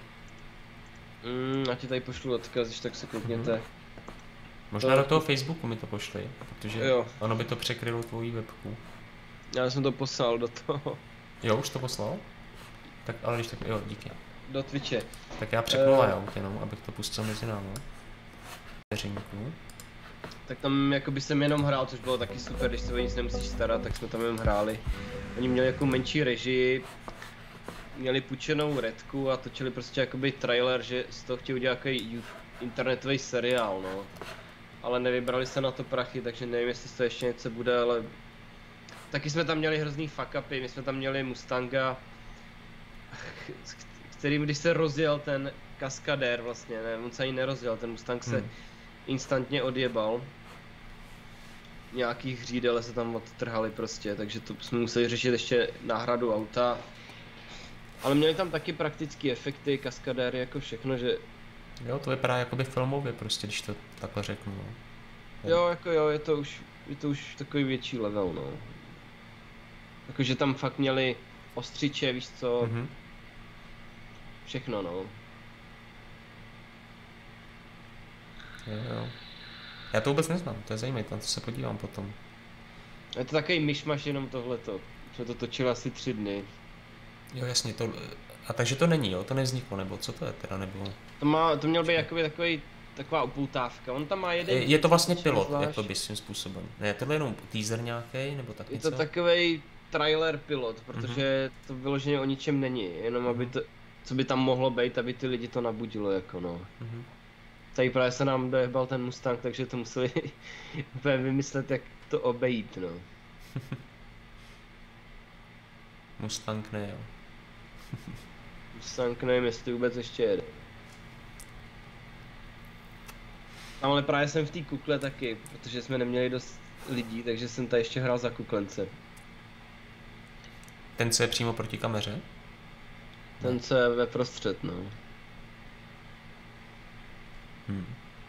mm, já ti tady pošlu odkaz, když tak se koukněte. Mm-hmm. Možná to... do toho Facebooku mi to pošli, protože jo. Ono by to překrylo tvojí webku. Já jsem to poslal do toho. Jo, už to poslal? Tak ale když tak, jo, díky. Do Twitche. Tak já přepnu uh... layout jenom, abych to pustil mezi námi. Věřinku. Tak tam jakoby jsem jenom hrál, což bylo taky super, když se o nic nemusíš starat, tak jsme tam jenom hráli. Oni měli jako menší režii, měli půjčenou redku a točili prostě jakoby trailer, že z toho chtěli udělat takový internetový seriál, no. Ale nevybrali se na to prachy, takže nevím, jestli to ještě něco bude, ale... Taky jsme tam měli hrozný fuck upy, my jsme tam měli Mustanga, kterým když se rozjel ten kaskadér vlastně, ne, on se ani nerozjel, ten Mustang se hmm. instantně odjebal. Nějaký hřídele se tam odtrhali prostě, takže to jsme museli řešit ještě náhradu auta. Ale měli tam taky praktické efekty, kaskadéry, jako všechno, že... Jo, to vypadá jakoby filmově prostě, když to takhle řeknu, no. Jo, jako jo, je to už, je to už takový větší level, no. Jakože tam fakt měli ostřiče, víš co, mm-hmm. všechno, no. Jo, jo. Já to vůbec neznám, to je zajímavé, tam to se podívám potom. Je to takový myšmaš jenom tohleto, jsme to točili asi tři dny. Jo, jasně, to, a takže to není, jo, to nevzniklo, nebo co to je teda, nebo... To má, to měl být jakoby takový, taková upoutávka, on tam má jeden... Je, je to vlastně pilot, jakoby svým způsobem, ne, tohle je jenom teaser nějaký, nebo tak něco? Je to takovej trailer pilot, protože mm-hmm. to vyloženě o ničem není, jenom aby to, co by tam mohlo být, aby ty lidi to nabudilo, jako no. Mm-hmm. Tady právě se nám dojebal ten Mustang, takže to museli úplně vymyslet, jak to obejít, no. Mustang ne, jo. Mustang nevím, jestli vůbec ještě jede. Ale právě jsem v té kukle taky, protože jsme neměli dost lidí, takže jsem tady ještě hrál za kuklence. Ten, co je přímo proti kameře? Ten, co je ve prostřed, no. Hmm.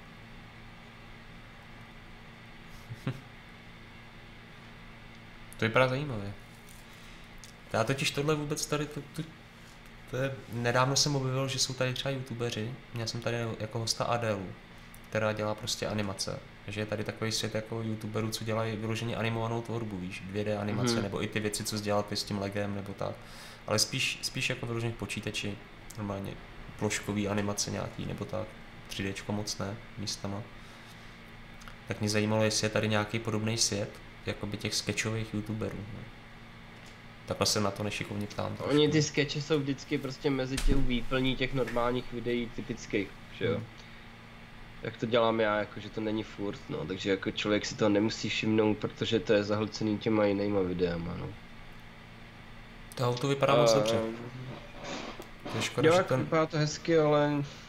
To vypadá zajímavě. Já totiž tohle vůbec tady, to, to, to je, nedávno jsem objevil, že jsou tady třeba youtubeři, měl jsem tady jako hosta Adélu, která dělá prostě animace, že je tady takový svět jako youtuberů, co dělají vyloženě animovanou tvorbu, víš, dvě dé animace, mm-hmm. nebo i ty věci, co jsi dělal ty s tím legem, nebo tak, ale spíš, spíš jako vyloženě v počítači, normálně ploškový animace nějaký, nebo tak, tři déčko moc ne, místama. Tak mě zajímalo, jestli je tady nějaký podobný svět, jakoby těch sketchových youtuberů. Ne? Takhle se na to nešikovně ptám. Trošku. Oni ty skeče jsou vždycky prostě mezi těch výplní těch normálních videí typických, že jo. Hmm. Jak to dělám já, jako že to není furt, no, takže jako člověk si to nemusí všimnout, protože to je zahlcený těma jinýma videama, no. To auto vypadá uh, moc dobře. To je škoda, jo, že jako ten... vypadá to hezky, ale...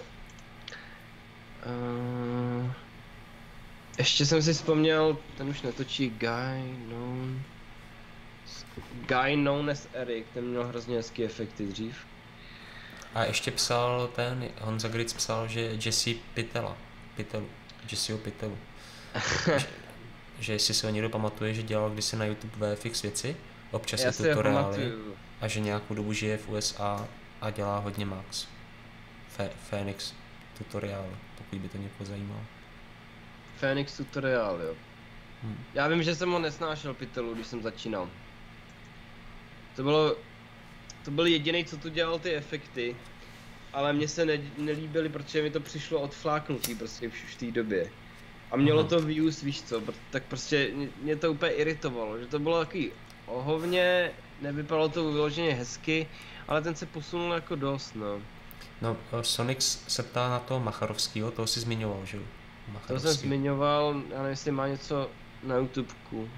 Uh, ještě jsem si vzpomněl, ten už netočí Guy known... Guy known as Eric, ten měl hrozně hezký efekty dřív. A ještě psal ten, Honza Gritz psal, že Jesse Pitela, Pitelu, Jesseho Pitelu. že, že jestli se o někdo pamatuje, že dělal kdysi na YouTube V F X věci, občas je tutoriály a že nějakou dobu žije v U S A a dělá hodně Max. Fe, Phoenix tutoriál, pokud by to někoho zajímalo. Phoenix tutoriál, jo. Hmm. Já vím, že jsem ho nesnášel Pitelu, když jsem začínal. To bylo, to byl jediný, co tu dělal ty efekty, ale mně se ne, nelíbily, protože mi to přišlo odfláknutý prostě v, v té době. A mělo Aha. to views, víš co, tak prostě mě, mě to úplně iritovalo, že to bylo takový ohovně, nevypadalo to vyloženě hezky, ale ten se posunul jako dost, no. No, Sonix se ptá na toho Macharovskýho, toho si zmiňoval, že jo? To jsem zmiňoval, já nevím, jestli má něco na YouTubeku.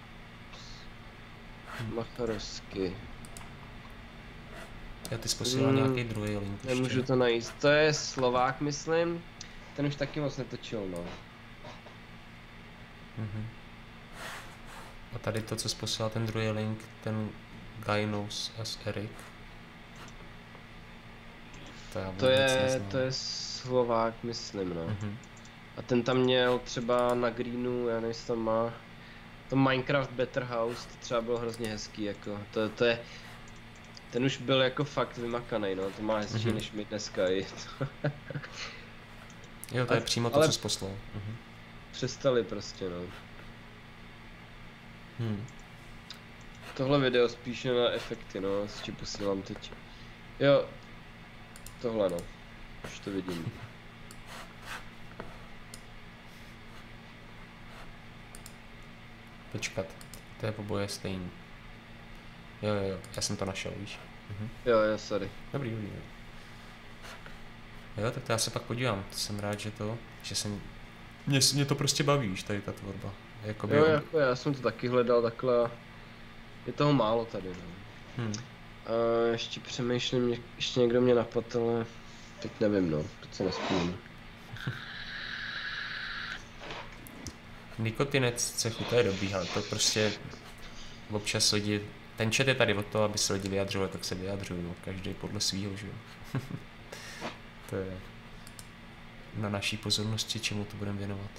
Macharovský. Já ty posílal hmm, nějaký druhý link. Nemůžu ještě. To najít. To je Slovák, myslím. Ten už taky moc netočil, no. Mhm. A tady to, co jsi posílal, ten druhý link, ten Guy knows as Eric. To, já to je, to je Slovák, myslím, no. Mhm. A ten tam měl třeba na greenu, já nevím, jestli tam má. To Minecraft Better House, to třeba bylo hrozně hezký, jako, to, to je, ten už byl jako fakt vymakaný, no, to má hezčí mm-hmm. než my dneska i. Jo, to je přímo to, co jsi poslal. Mm-hmm. Přestali prostě, no. Hmm. Tohle video spíše na efekty, no, si ti posílám teď. Jo, tohle no, už to vidím. Počkat, to je oboje stejný. Jo, jo, jo, já jsem to našel, víš. Mhm. Jo, jo, sorry. Dobrý, dobrý. Jo, tak to já se pak podívám, to jsem rád, že to, že jsem, mě, mě to prostě baví, víš, tady ta tvorba. Jakoby jo, on... jako já jsem to taky hledal takhle, je toho málo tady, no. Hmm. A ještě přemýšlím, ještě někdo mě napadl, ale teď nevím, no, teď se nespomínám. Nikotinec cechu, to je dobrý, ale to prostě občas lidi, ten chat je tady od toho, aby se lidi vyjadřovali, tak se vyjadřují, no, každý podle svýho, že jo. To je na naší pozornosti, čemu to budeme věnovat.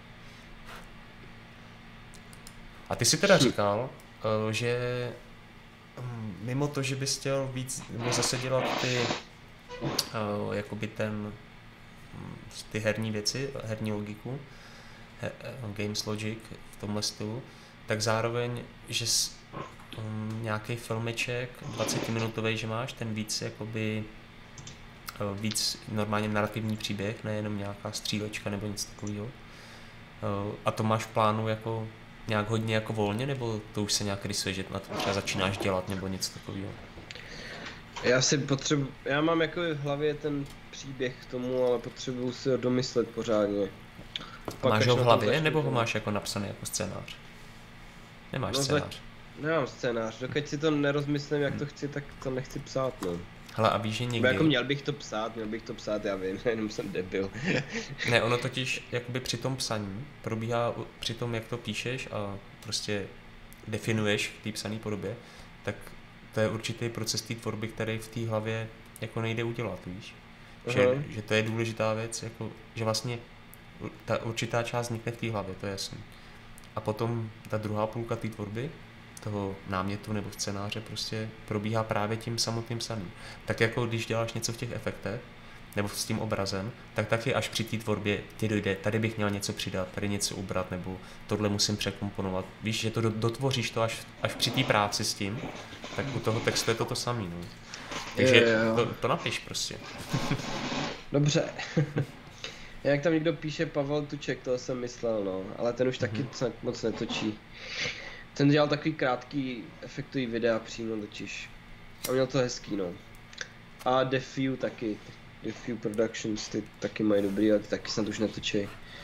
A ty si teda říkal, že mimo to, že bys chtěl víc, nebo zase dělat ty, jakoby ten, ty herní věci, herní logiku, Games Logic v tomhle stylu, tak zároveň, že jsi um, nějaký filmeček dvacetiminutový, že máš ten víc jakoby uh, víc normálně narrativní příběh, nejenom nějaká střílečka nebo nic takového. Uh, a to máš v plánu jako nějak hodně jako volně, nebo to už se nějak rysuje, že na to třeba začínáš dělat nebo něco takového? Já si potřebuji, já mám jako v hlavě ten příběh k tomu, ale potřebuju si ho domyslet pořádně. Máš ho v hlavě, nebo ho máš jako napsaný jako scénář? Nemáš no scénář? Za, Nemám scénář, dokud si to nerozmyslím, jak to chci, tak to nechci psát, no. Hele, a víš, že Nebo někdy... jako měl bych to psát, měl bych to psát, já vím, jenom jsem debil. Ne, ono totiž jakoby při tom psaní probíhá při tom, jak to píšeš a prostě definuješ v té psané podobě, tak to je určitý proces té tvorby, který v té hlavě jako nejde udělat, víš? Že, že to je důležitá věc, jako, že vlastně ta určitá část vznikne v té hlavě, to je jasný. A potom ta druhá půlka té tvorby, toho námětu nebo scénáře prostě probíhá právě tím samotným psaním. Tak jako když děláš něco v těch efektech, nebo s tím obrazem, tak taky až při té tvorbě ti dojde, tady bych měl něco přidat, tady něco ubrat, nebo tohle musím překomponovat. Víš, že to dotvoříš to až, až při té práci s tím, tak u toho textu je to to samý, no. Takže je, to, to napiš prostě. Dobře. Jak tam někdo píše Pavel Tuček, toho jsem myslel, no, ale ten už taky mm-hmm. moc netočí. Ten dělal takový krátký efektový videa přímo totiž. A měl to hezký, no. A Defew taky. Defew Productions, ty taky mají dobrý, ale ty taky snad už netočí.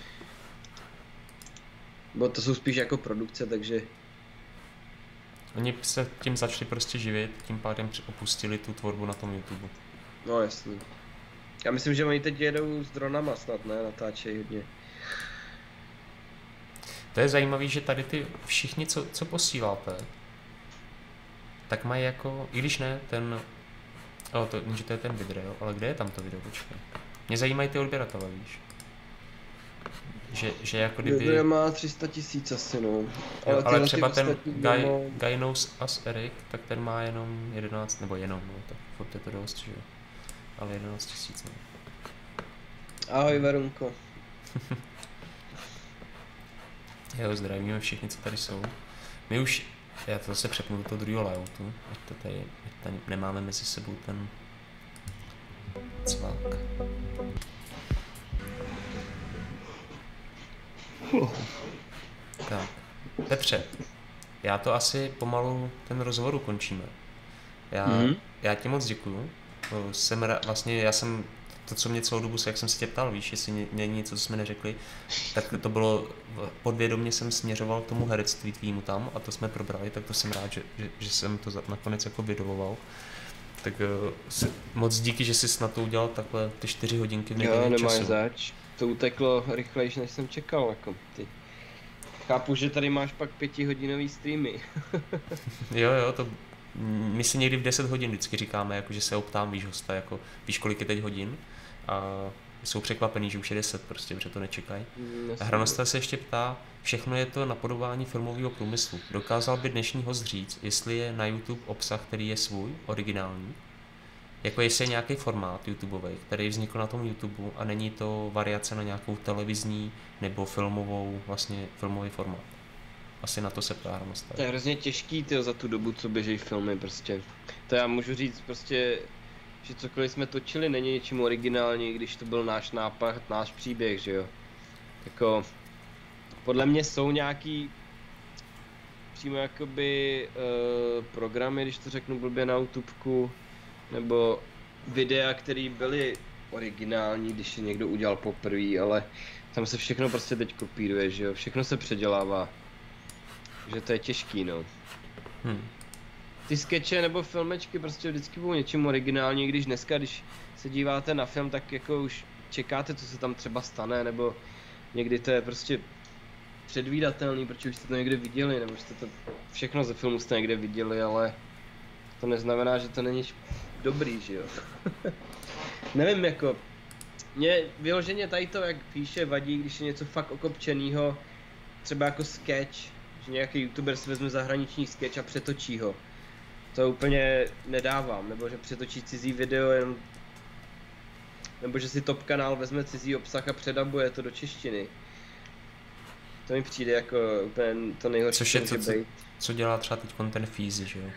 Bo to jsou spíš jako produkce, takže... Oni se tím začali prostě živit, tím pádem opustili tu tvorbu na tom YouTube. No jasný. Já myslím, že oni teď jedou s dronama snad, ne? Natáčejí hodně. To je zajímavé, že tady ty všichni, co, co posíláte, tak mají jako, i když ne, ten, o, to, že to je ten video, ale kde je tam to video, počkej. Mě zajímají ty odběratele, víš. Že, že jako kdyby... Video má tři sta tisíc asi, no. Ale, jo, ale třeba ten Guy, no... Guy Knows Us Eric, tak ten má jenom jedenáct, nebo jenom, no, tak furt je to dost, že jo. Ale jedenáct tisíc, no. Ahoj, Verunko. Jo, zdravíme všichni, co tady jsou. My už, já to zase přepnu do toho druhého layoutu, ať to tady, ať tady nemáme mezi sebou ten cvak. Tak, Petře, já to asi pomalu ten rozhovor ukončíme. Já, mm-hmm. já ti moc děkuju. Jsem ra, vlastně, já jsem to, co mě celou dobu, jak jsem se tě ptal, víš, jestli není něco, co jsme neřekli, tak to bylo, podvědomě jsem směřoval k tomu herectví tvýmu tam a to jsme probrali, tak to jsem rád, že, že, že jsem to nakonec jako vydoloval. Tak uh, moc díky, že jsi na to udělal takhle ty čtyři hodinky v nedělním času. Jo, nemáš zač. To uteklo rychlejš, než jsem čekal, jako ty. Chápu, že tady máš pak pětihodinový streamy. Jo, jo, to my si někdy v deset hodin vždycky říkáme, jako, že se optám, víš, hosta, jako, víš, kolik je teď hodin a jsou překvapený, že už je deset prostě, protože to nečekají. Mm, a Hranostel se ještě ptá, všechno je to napodobání filmového průmyslu. Dokázal by dnešní host říct, jestli je na YouTube obsah, který je svůj, originální? Jako jestli je nějaký formát YouTubeový, který vznikl na tom YouTube a není to variace na nějakou televizní nebo filmovou, vlastně filmový formát. Asi na to se ptá Hranostel. To je hrozně těžký, tyjo, za tu dobu, co běžejí filmy prostě. To já můžu říct prostě, že cokoliv jsme točili není něčím originální, když to byl náš nápad, náš příběh, že jo. Jako, podle mě jsou nějaký přímo jakoby uh, programy, když to řeknu blbě na YouTubeku, nebo videa, které byly originální, když je někdo udělal poprvé, ale tam se všechno prostě teď kopíruje, že jo, všechno se předělává. Že to je těžký, no. Hmm. Ty skeče nebo filmečky prostě vždycky budou něčím originální, když dneska, když se díváte na film, tak jako už čekáte, co se tam třeba stane, nebo někdy to je prostě předvídatelný, protože už jste to někde viděli, nebo jste to všechno ze filmu jste někde viděli, ale to neznamená, že to není dobrý, že jo. Nevím, jako, mě vyloženě tady to, jak píše, vadí, když je něco fakt okopčenýho, třeba jako sketch, že nějaký youtuber si vezme zahraniční sketch a přetočí ho. To úplně nedávám, nebo že přetočí cizí video jen... Nebo že si Top kanál vezme cizí obsah a předabuje to do češtiny. To mi přijde jako úplně to nejhorší, což je to, co, co dělá třeba teď ten Fízy, že jo?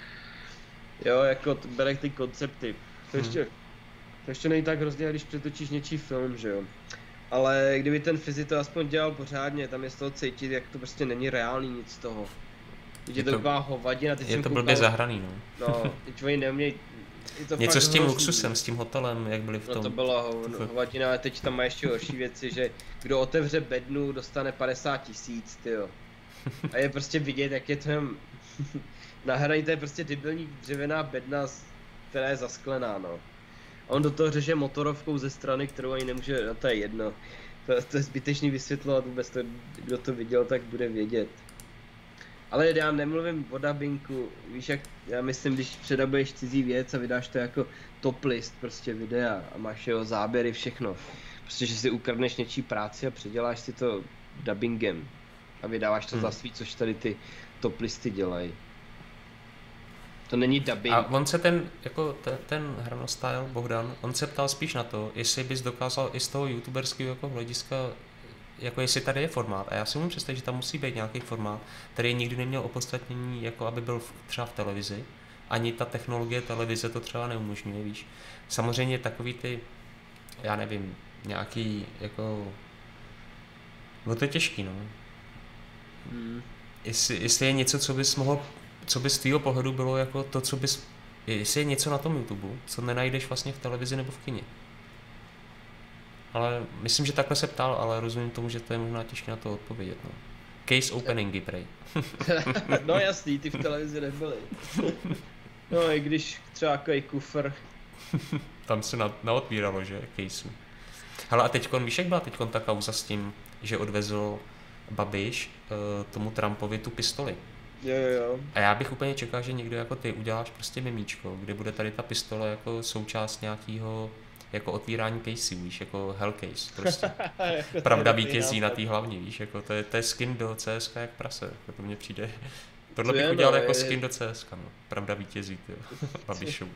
Jo, jako to bere ty koncepty. To ještě, hmm. to ještě není tak hrozně, když přetočíš něčí film, že jo? Ale kdyby ten Fizi to aspoň dělal pořádně, tam je z toho cítit, jak to prostě není reálný nic z toho. Je to taková hovadina, teď je to blbě zahraný, no. No, teď oni neumějí... Něco s tím hrozný. Luxusem, s tím hotelem, jak byli v tom... No to byla hovadina, ale teď tam má ještě horší věci, že kdo otevře bednu, dostane padesát tisíc, tyjo. A je prostě vidět, jak je to jen Na to je prostě debilní dřevěná bedna, která je zasklená, no. A on do toho řeže motorovkou ze strany, kterou ani nemůže, no to je jedno. To, to je zbytečný vysvětlovat vůbec, to, kdo to viděl, tak bude vědět. Ale já nemluvím o dabinku, víš jak, já myslím, když předabuješ cizí věc a vydáš to jako top list prostě videa a máš jeho záběry, všechno. Prostě, že si ukradneš něčí práci a předěláš si to dubbingem a vydáváš to hmm. za svý, což tady ty top listy dělají. To není dubbing. A on se ten, jako ten, ten Hranostyl, Bohdan, on se ptal spíš na to, jestli bys dokázal i z toho youtuberského jako hlediska, jako jestli tady je formát. A já si můžu představit, že tam musí být nějaký formát, který nikdy neměl opodstatnění, jako aby byl v, třeba v televizi. Ani ta technologie televize to třeba neumožňuje, víš. Samozřejmě takový ty, já nevím, nějaký, jako, no to je těžký, no. Hmm. Jestli, jestli je něco, co bys mohl, co by z tvýho pohledu bylo jako to, co bys, jestli je něco na tom YouTube, co nenajdeš vlastně v televizi nebo v kině. Ale myslím, že takhle se ptal, ale rozumím tomu, že to je možná těžké na to odpovědět, no. Case openingy, prej. No jasný, ty v televizi nebyly. No i když třeba takový kufr. Tam se na, naotvíralo, že, caseu. Hele, a teďkon, víš, jak byla teďkon ta kauza s tím, že odvezl Babiš uh, tomu Trumpovi tu pistoli? Jo, jo, jo. A já bych úplně čekal, že někdo jako ty uděláš prostě mimíčko, kde bude tady ta pistole jako součást nějakého jako otvírání caseu, víš, jako hell case, prostě. Jako pravda vítězí na té hlavní, víš, jako to je, to je skin do C S K jak prase, jako to mně přijde. Tohle bych udělal no, jako je... skin do C S K, no. Pravda vítězí, tyjo, Babišů.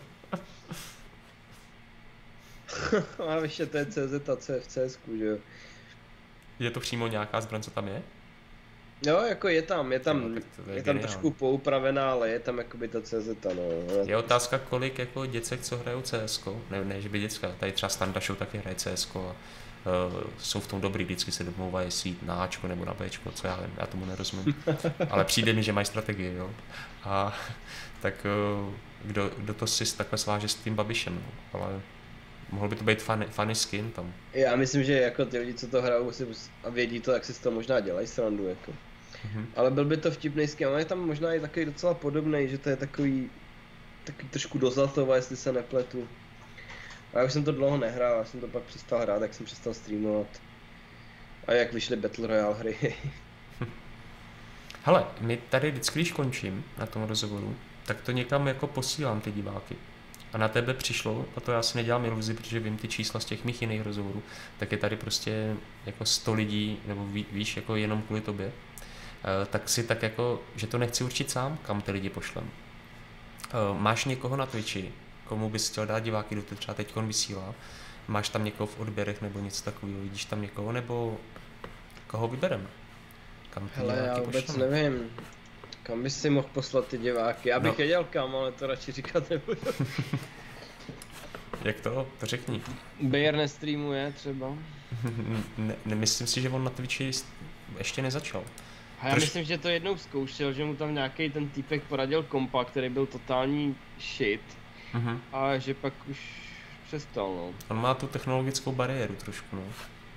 A ještě to je C Z a C v C S ku, že jo. Je to přímo nějaká zbraň, co tam je? Jo, jako je tam, je tam, no, je, je tam trošku poupravená, ale je tam jakoby ta C Z, no. Je otázka, kolik jako děcek, co hrajou C S ko, ne, ne, že by děcka, tady třeba Standa Show taky hraje C S ko a uh, jsou v tom dobrý, vždycky se domlouvají, jestli jít na Ačko nebo na Bčko, co já vím, já tomu nerozumím, ale přijde mi, že mají strategii, jo. A tak uh, kdo, kdo to si takhle sváže s tím Babišem, no, ale mohl by to být funny, funny skin tam. Já myslím, že jako ty lidi, co to hrajou a vědí to, jak si to možná dělají srandu, jako. Mm-hmm. Ale byl by to vtipný skin, ale je tam možná i takový docela podobný, že to je takový, takový trošku do Zlatova, jestli se nepletu. A já už jsem to dlouho nehrál, já jsem to pak přestal hrát, jak jsem přestal streamovat. A jak vyšly Battle Royale hry. Hele, my tady vždycky, když končím na tom rozhovoru, tak to někam jako posílám ty diváky. A na tebe přišlo, a to já si nedělám iluzi, protože vím ty čísla z těch mých jiných rozhovorů, tak je tady prostě jako sto lidí, nebo ví, víš, jako jenom kvůli tobě. Uh, tak si tak jako, že to nechci určit sám, kam ty lidi pošlem. Uh, máš někoho na Twitchi, komu bys chtěl dát diváky, kdo to třeba teďkon vysílá? Máš tam někoho v odběrech nebo něco takového, vidíš tam někoho, nebo koho vybereme? Kam ty Hele, diváky já vůbec pošleme? nevím. Kam bys si mohl poslat ty diváky? Já bych no. věděl kam, ale to radši říkat nebudu. Jak to? To řekni. Bayer nestreamuje třeba? ne, nemyslím si, že on na Twitchi ještě nezačal. A já Proč? myslím, že to jednou zkoušel, že mu tam nějaký ten týpek poradil kompa, který byl totální shit. Uh-huh. A že pak už přestal, no. On má tu technologickou bariéru trošku, no.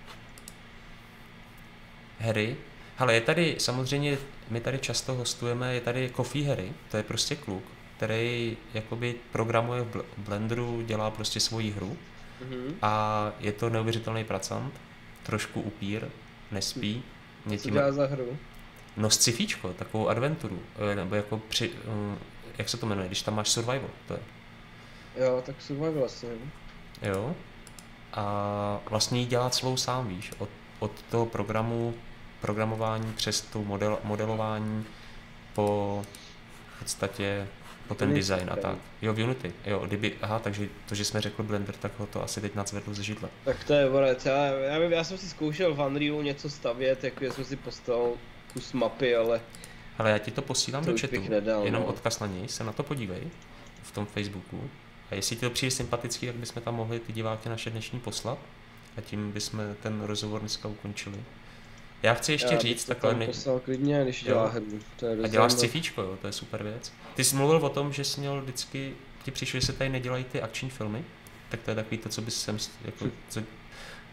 Harry? Hele, je tady samozřejmě, my tady často hostujeme, je tady Coffee Harry, to je prostě kluk, který jakoby programuje v Blenderu, dělá prostě svoji hru mm-hmm. a je to neuvěřitelný pracant, trošku upír, nespí. Co tím... dělá za hru? No scifíčko, takovou adventuru, nebo jako při, jak se to jmenuje, když tam máš survival, to je. Jo, tak survival vlastně. Jo, a vlastně ji dělá celou sám, víš, od, od toho programu, programování přes tu model, modelování po v podstatě po ten Unity, design a tak. Jo, v Unity. Jo, kdyby, aha, takže to, že jsme řekli Blender, tak ho to asi teď nadzvedlo ze židle. Tak to je borec, já, já, já jsem si zkoušel v Unrealu něco stavět, jako jsem si postavil kus mapy, ale... Ale já ti to posílám to do chatu, nedal, jenom no. odkaz na něj, se na to podívej v tom Facebooku. A jestli ti to přijde sympatický, tak bychom tam mohli ty diváky naše dnešní poslat a tím bychom ten rozhovor dneska ukončili. Já chci ještě já říct takhle... Já poslal klidně, když dělá hru. To je a děláš scifíčko, jo, to je super věc. Ty jsi mluvil o tom, že jsi měl vždycky, ti přišlo, že se tady nedělají ty akční filmy, tak to je takový to, co bys sem, jako, co,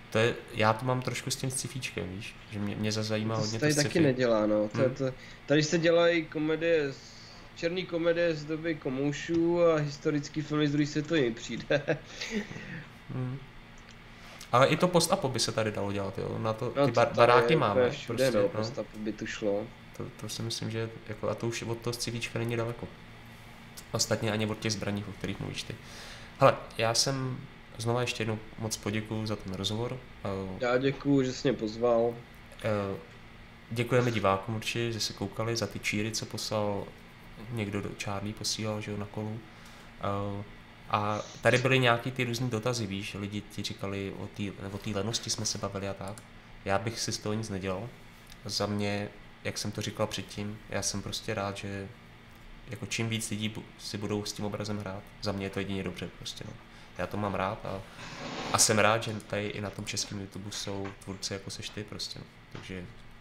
To je, já to mám trošku s tím scifíčkem, víš, že mě, mě zajímá To hodně se to tady sci-fi. taky nedělá, no. To, Hmm. to, tady se dělají komedie, z- černý komedie z doby komoušů a historický filmy z druhé světové mi přijde. Hmm. Ale i to post-apo by se tady dalo dělat, jo, na to, No, ty to bar, tady baráky je máme, úplně všude, prostě, no, no, postapu by to šlo. to, to si myslím, že jako, a to už od toho scivíčka není daleko. Ostatně ani od těch zbraní, o kterých mluvíš ty. Hele, já jsem znova ještě jednou moc poděkuju za ten rozhovor. Eh, Já děkuju, že jsi mě pozval. eh, Děkujeme divákům určitě, že se koukali za ty číry, co poslal někdo do Charlie, posílal, že jo, na kolu. Eh, A tady byly nějaký ty různý dotazy, víš, lidi ti říkali o té o té lenosti jsme se bavili a tak. Já bych si z toho nic nedělal. Za mě, jak jsem to říkal předtím, já jsem prostě rád, že jako čím víc lidí bu- si budou s tím obrazem hrát, za mě je to jedině dobře prostě, no. Já to mám rád a, a jsem rád, že tady i na tom českém YouTube jsou tvůrci jako seš ty prostě, no. Takže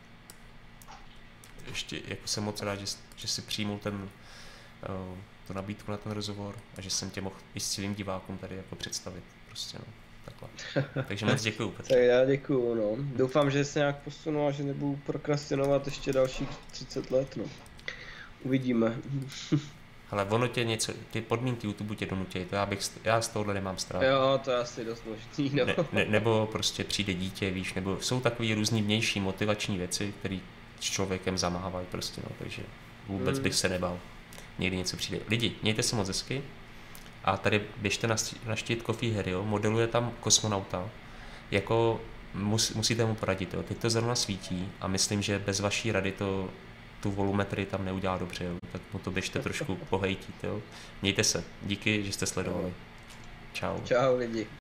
ještě jako jsem moc rád, že, s- že si přijmou ten, uh, tu nabídku na ten rozhovor a že jsem tě mohl i s celým divákům tady jako představit prostě, no. Takhle. Takže moc děkuju, Tak Petře. já děkuju, no. Doufám, že se nějak posunu a že nebudu prokrastinovat ještě dalších třicet let, no. Uvidíme. Ale ono tě něco, ty podmínky YouTube tě donutí, to já bych, st- já z tohohle nemám strach. Jo, to je asi dost možný, no. Ne, ne, nebo prostě přijde dítě, víš, nebo jsou takový různý vnější motivační věci, které s člověkem zamávají prostě, no, takže vůbec Mm. bych se nebál. Někdy něco přijde. Lidi, mějte se moc hezky a tady běžte naštít Coffee Harryho, modeluje tam kosmonauta, jako mus, musíte mu poradit, jo. Teď to zrovna svítí a myslím, že bez vaší rady to tu volumetrii tam neudělá dobře, jo. Tak mu to běžte trošku pohejtit, jo. Mějte se, díky, že jste sledovali. Čau. Čau lidi.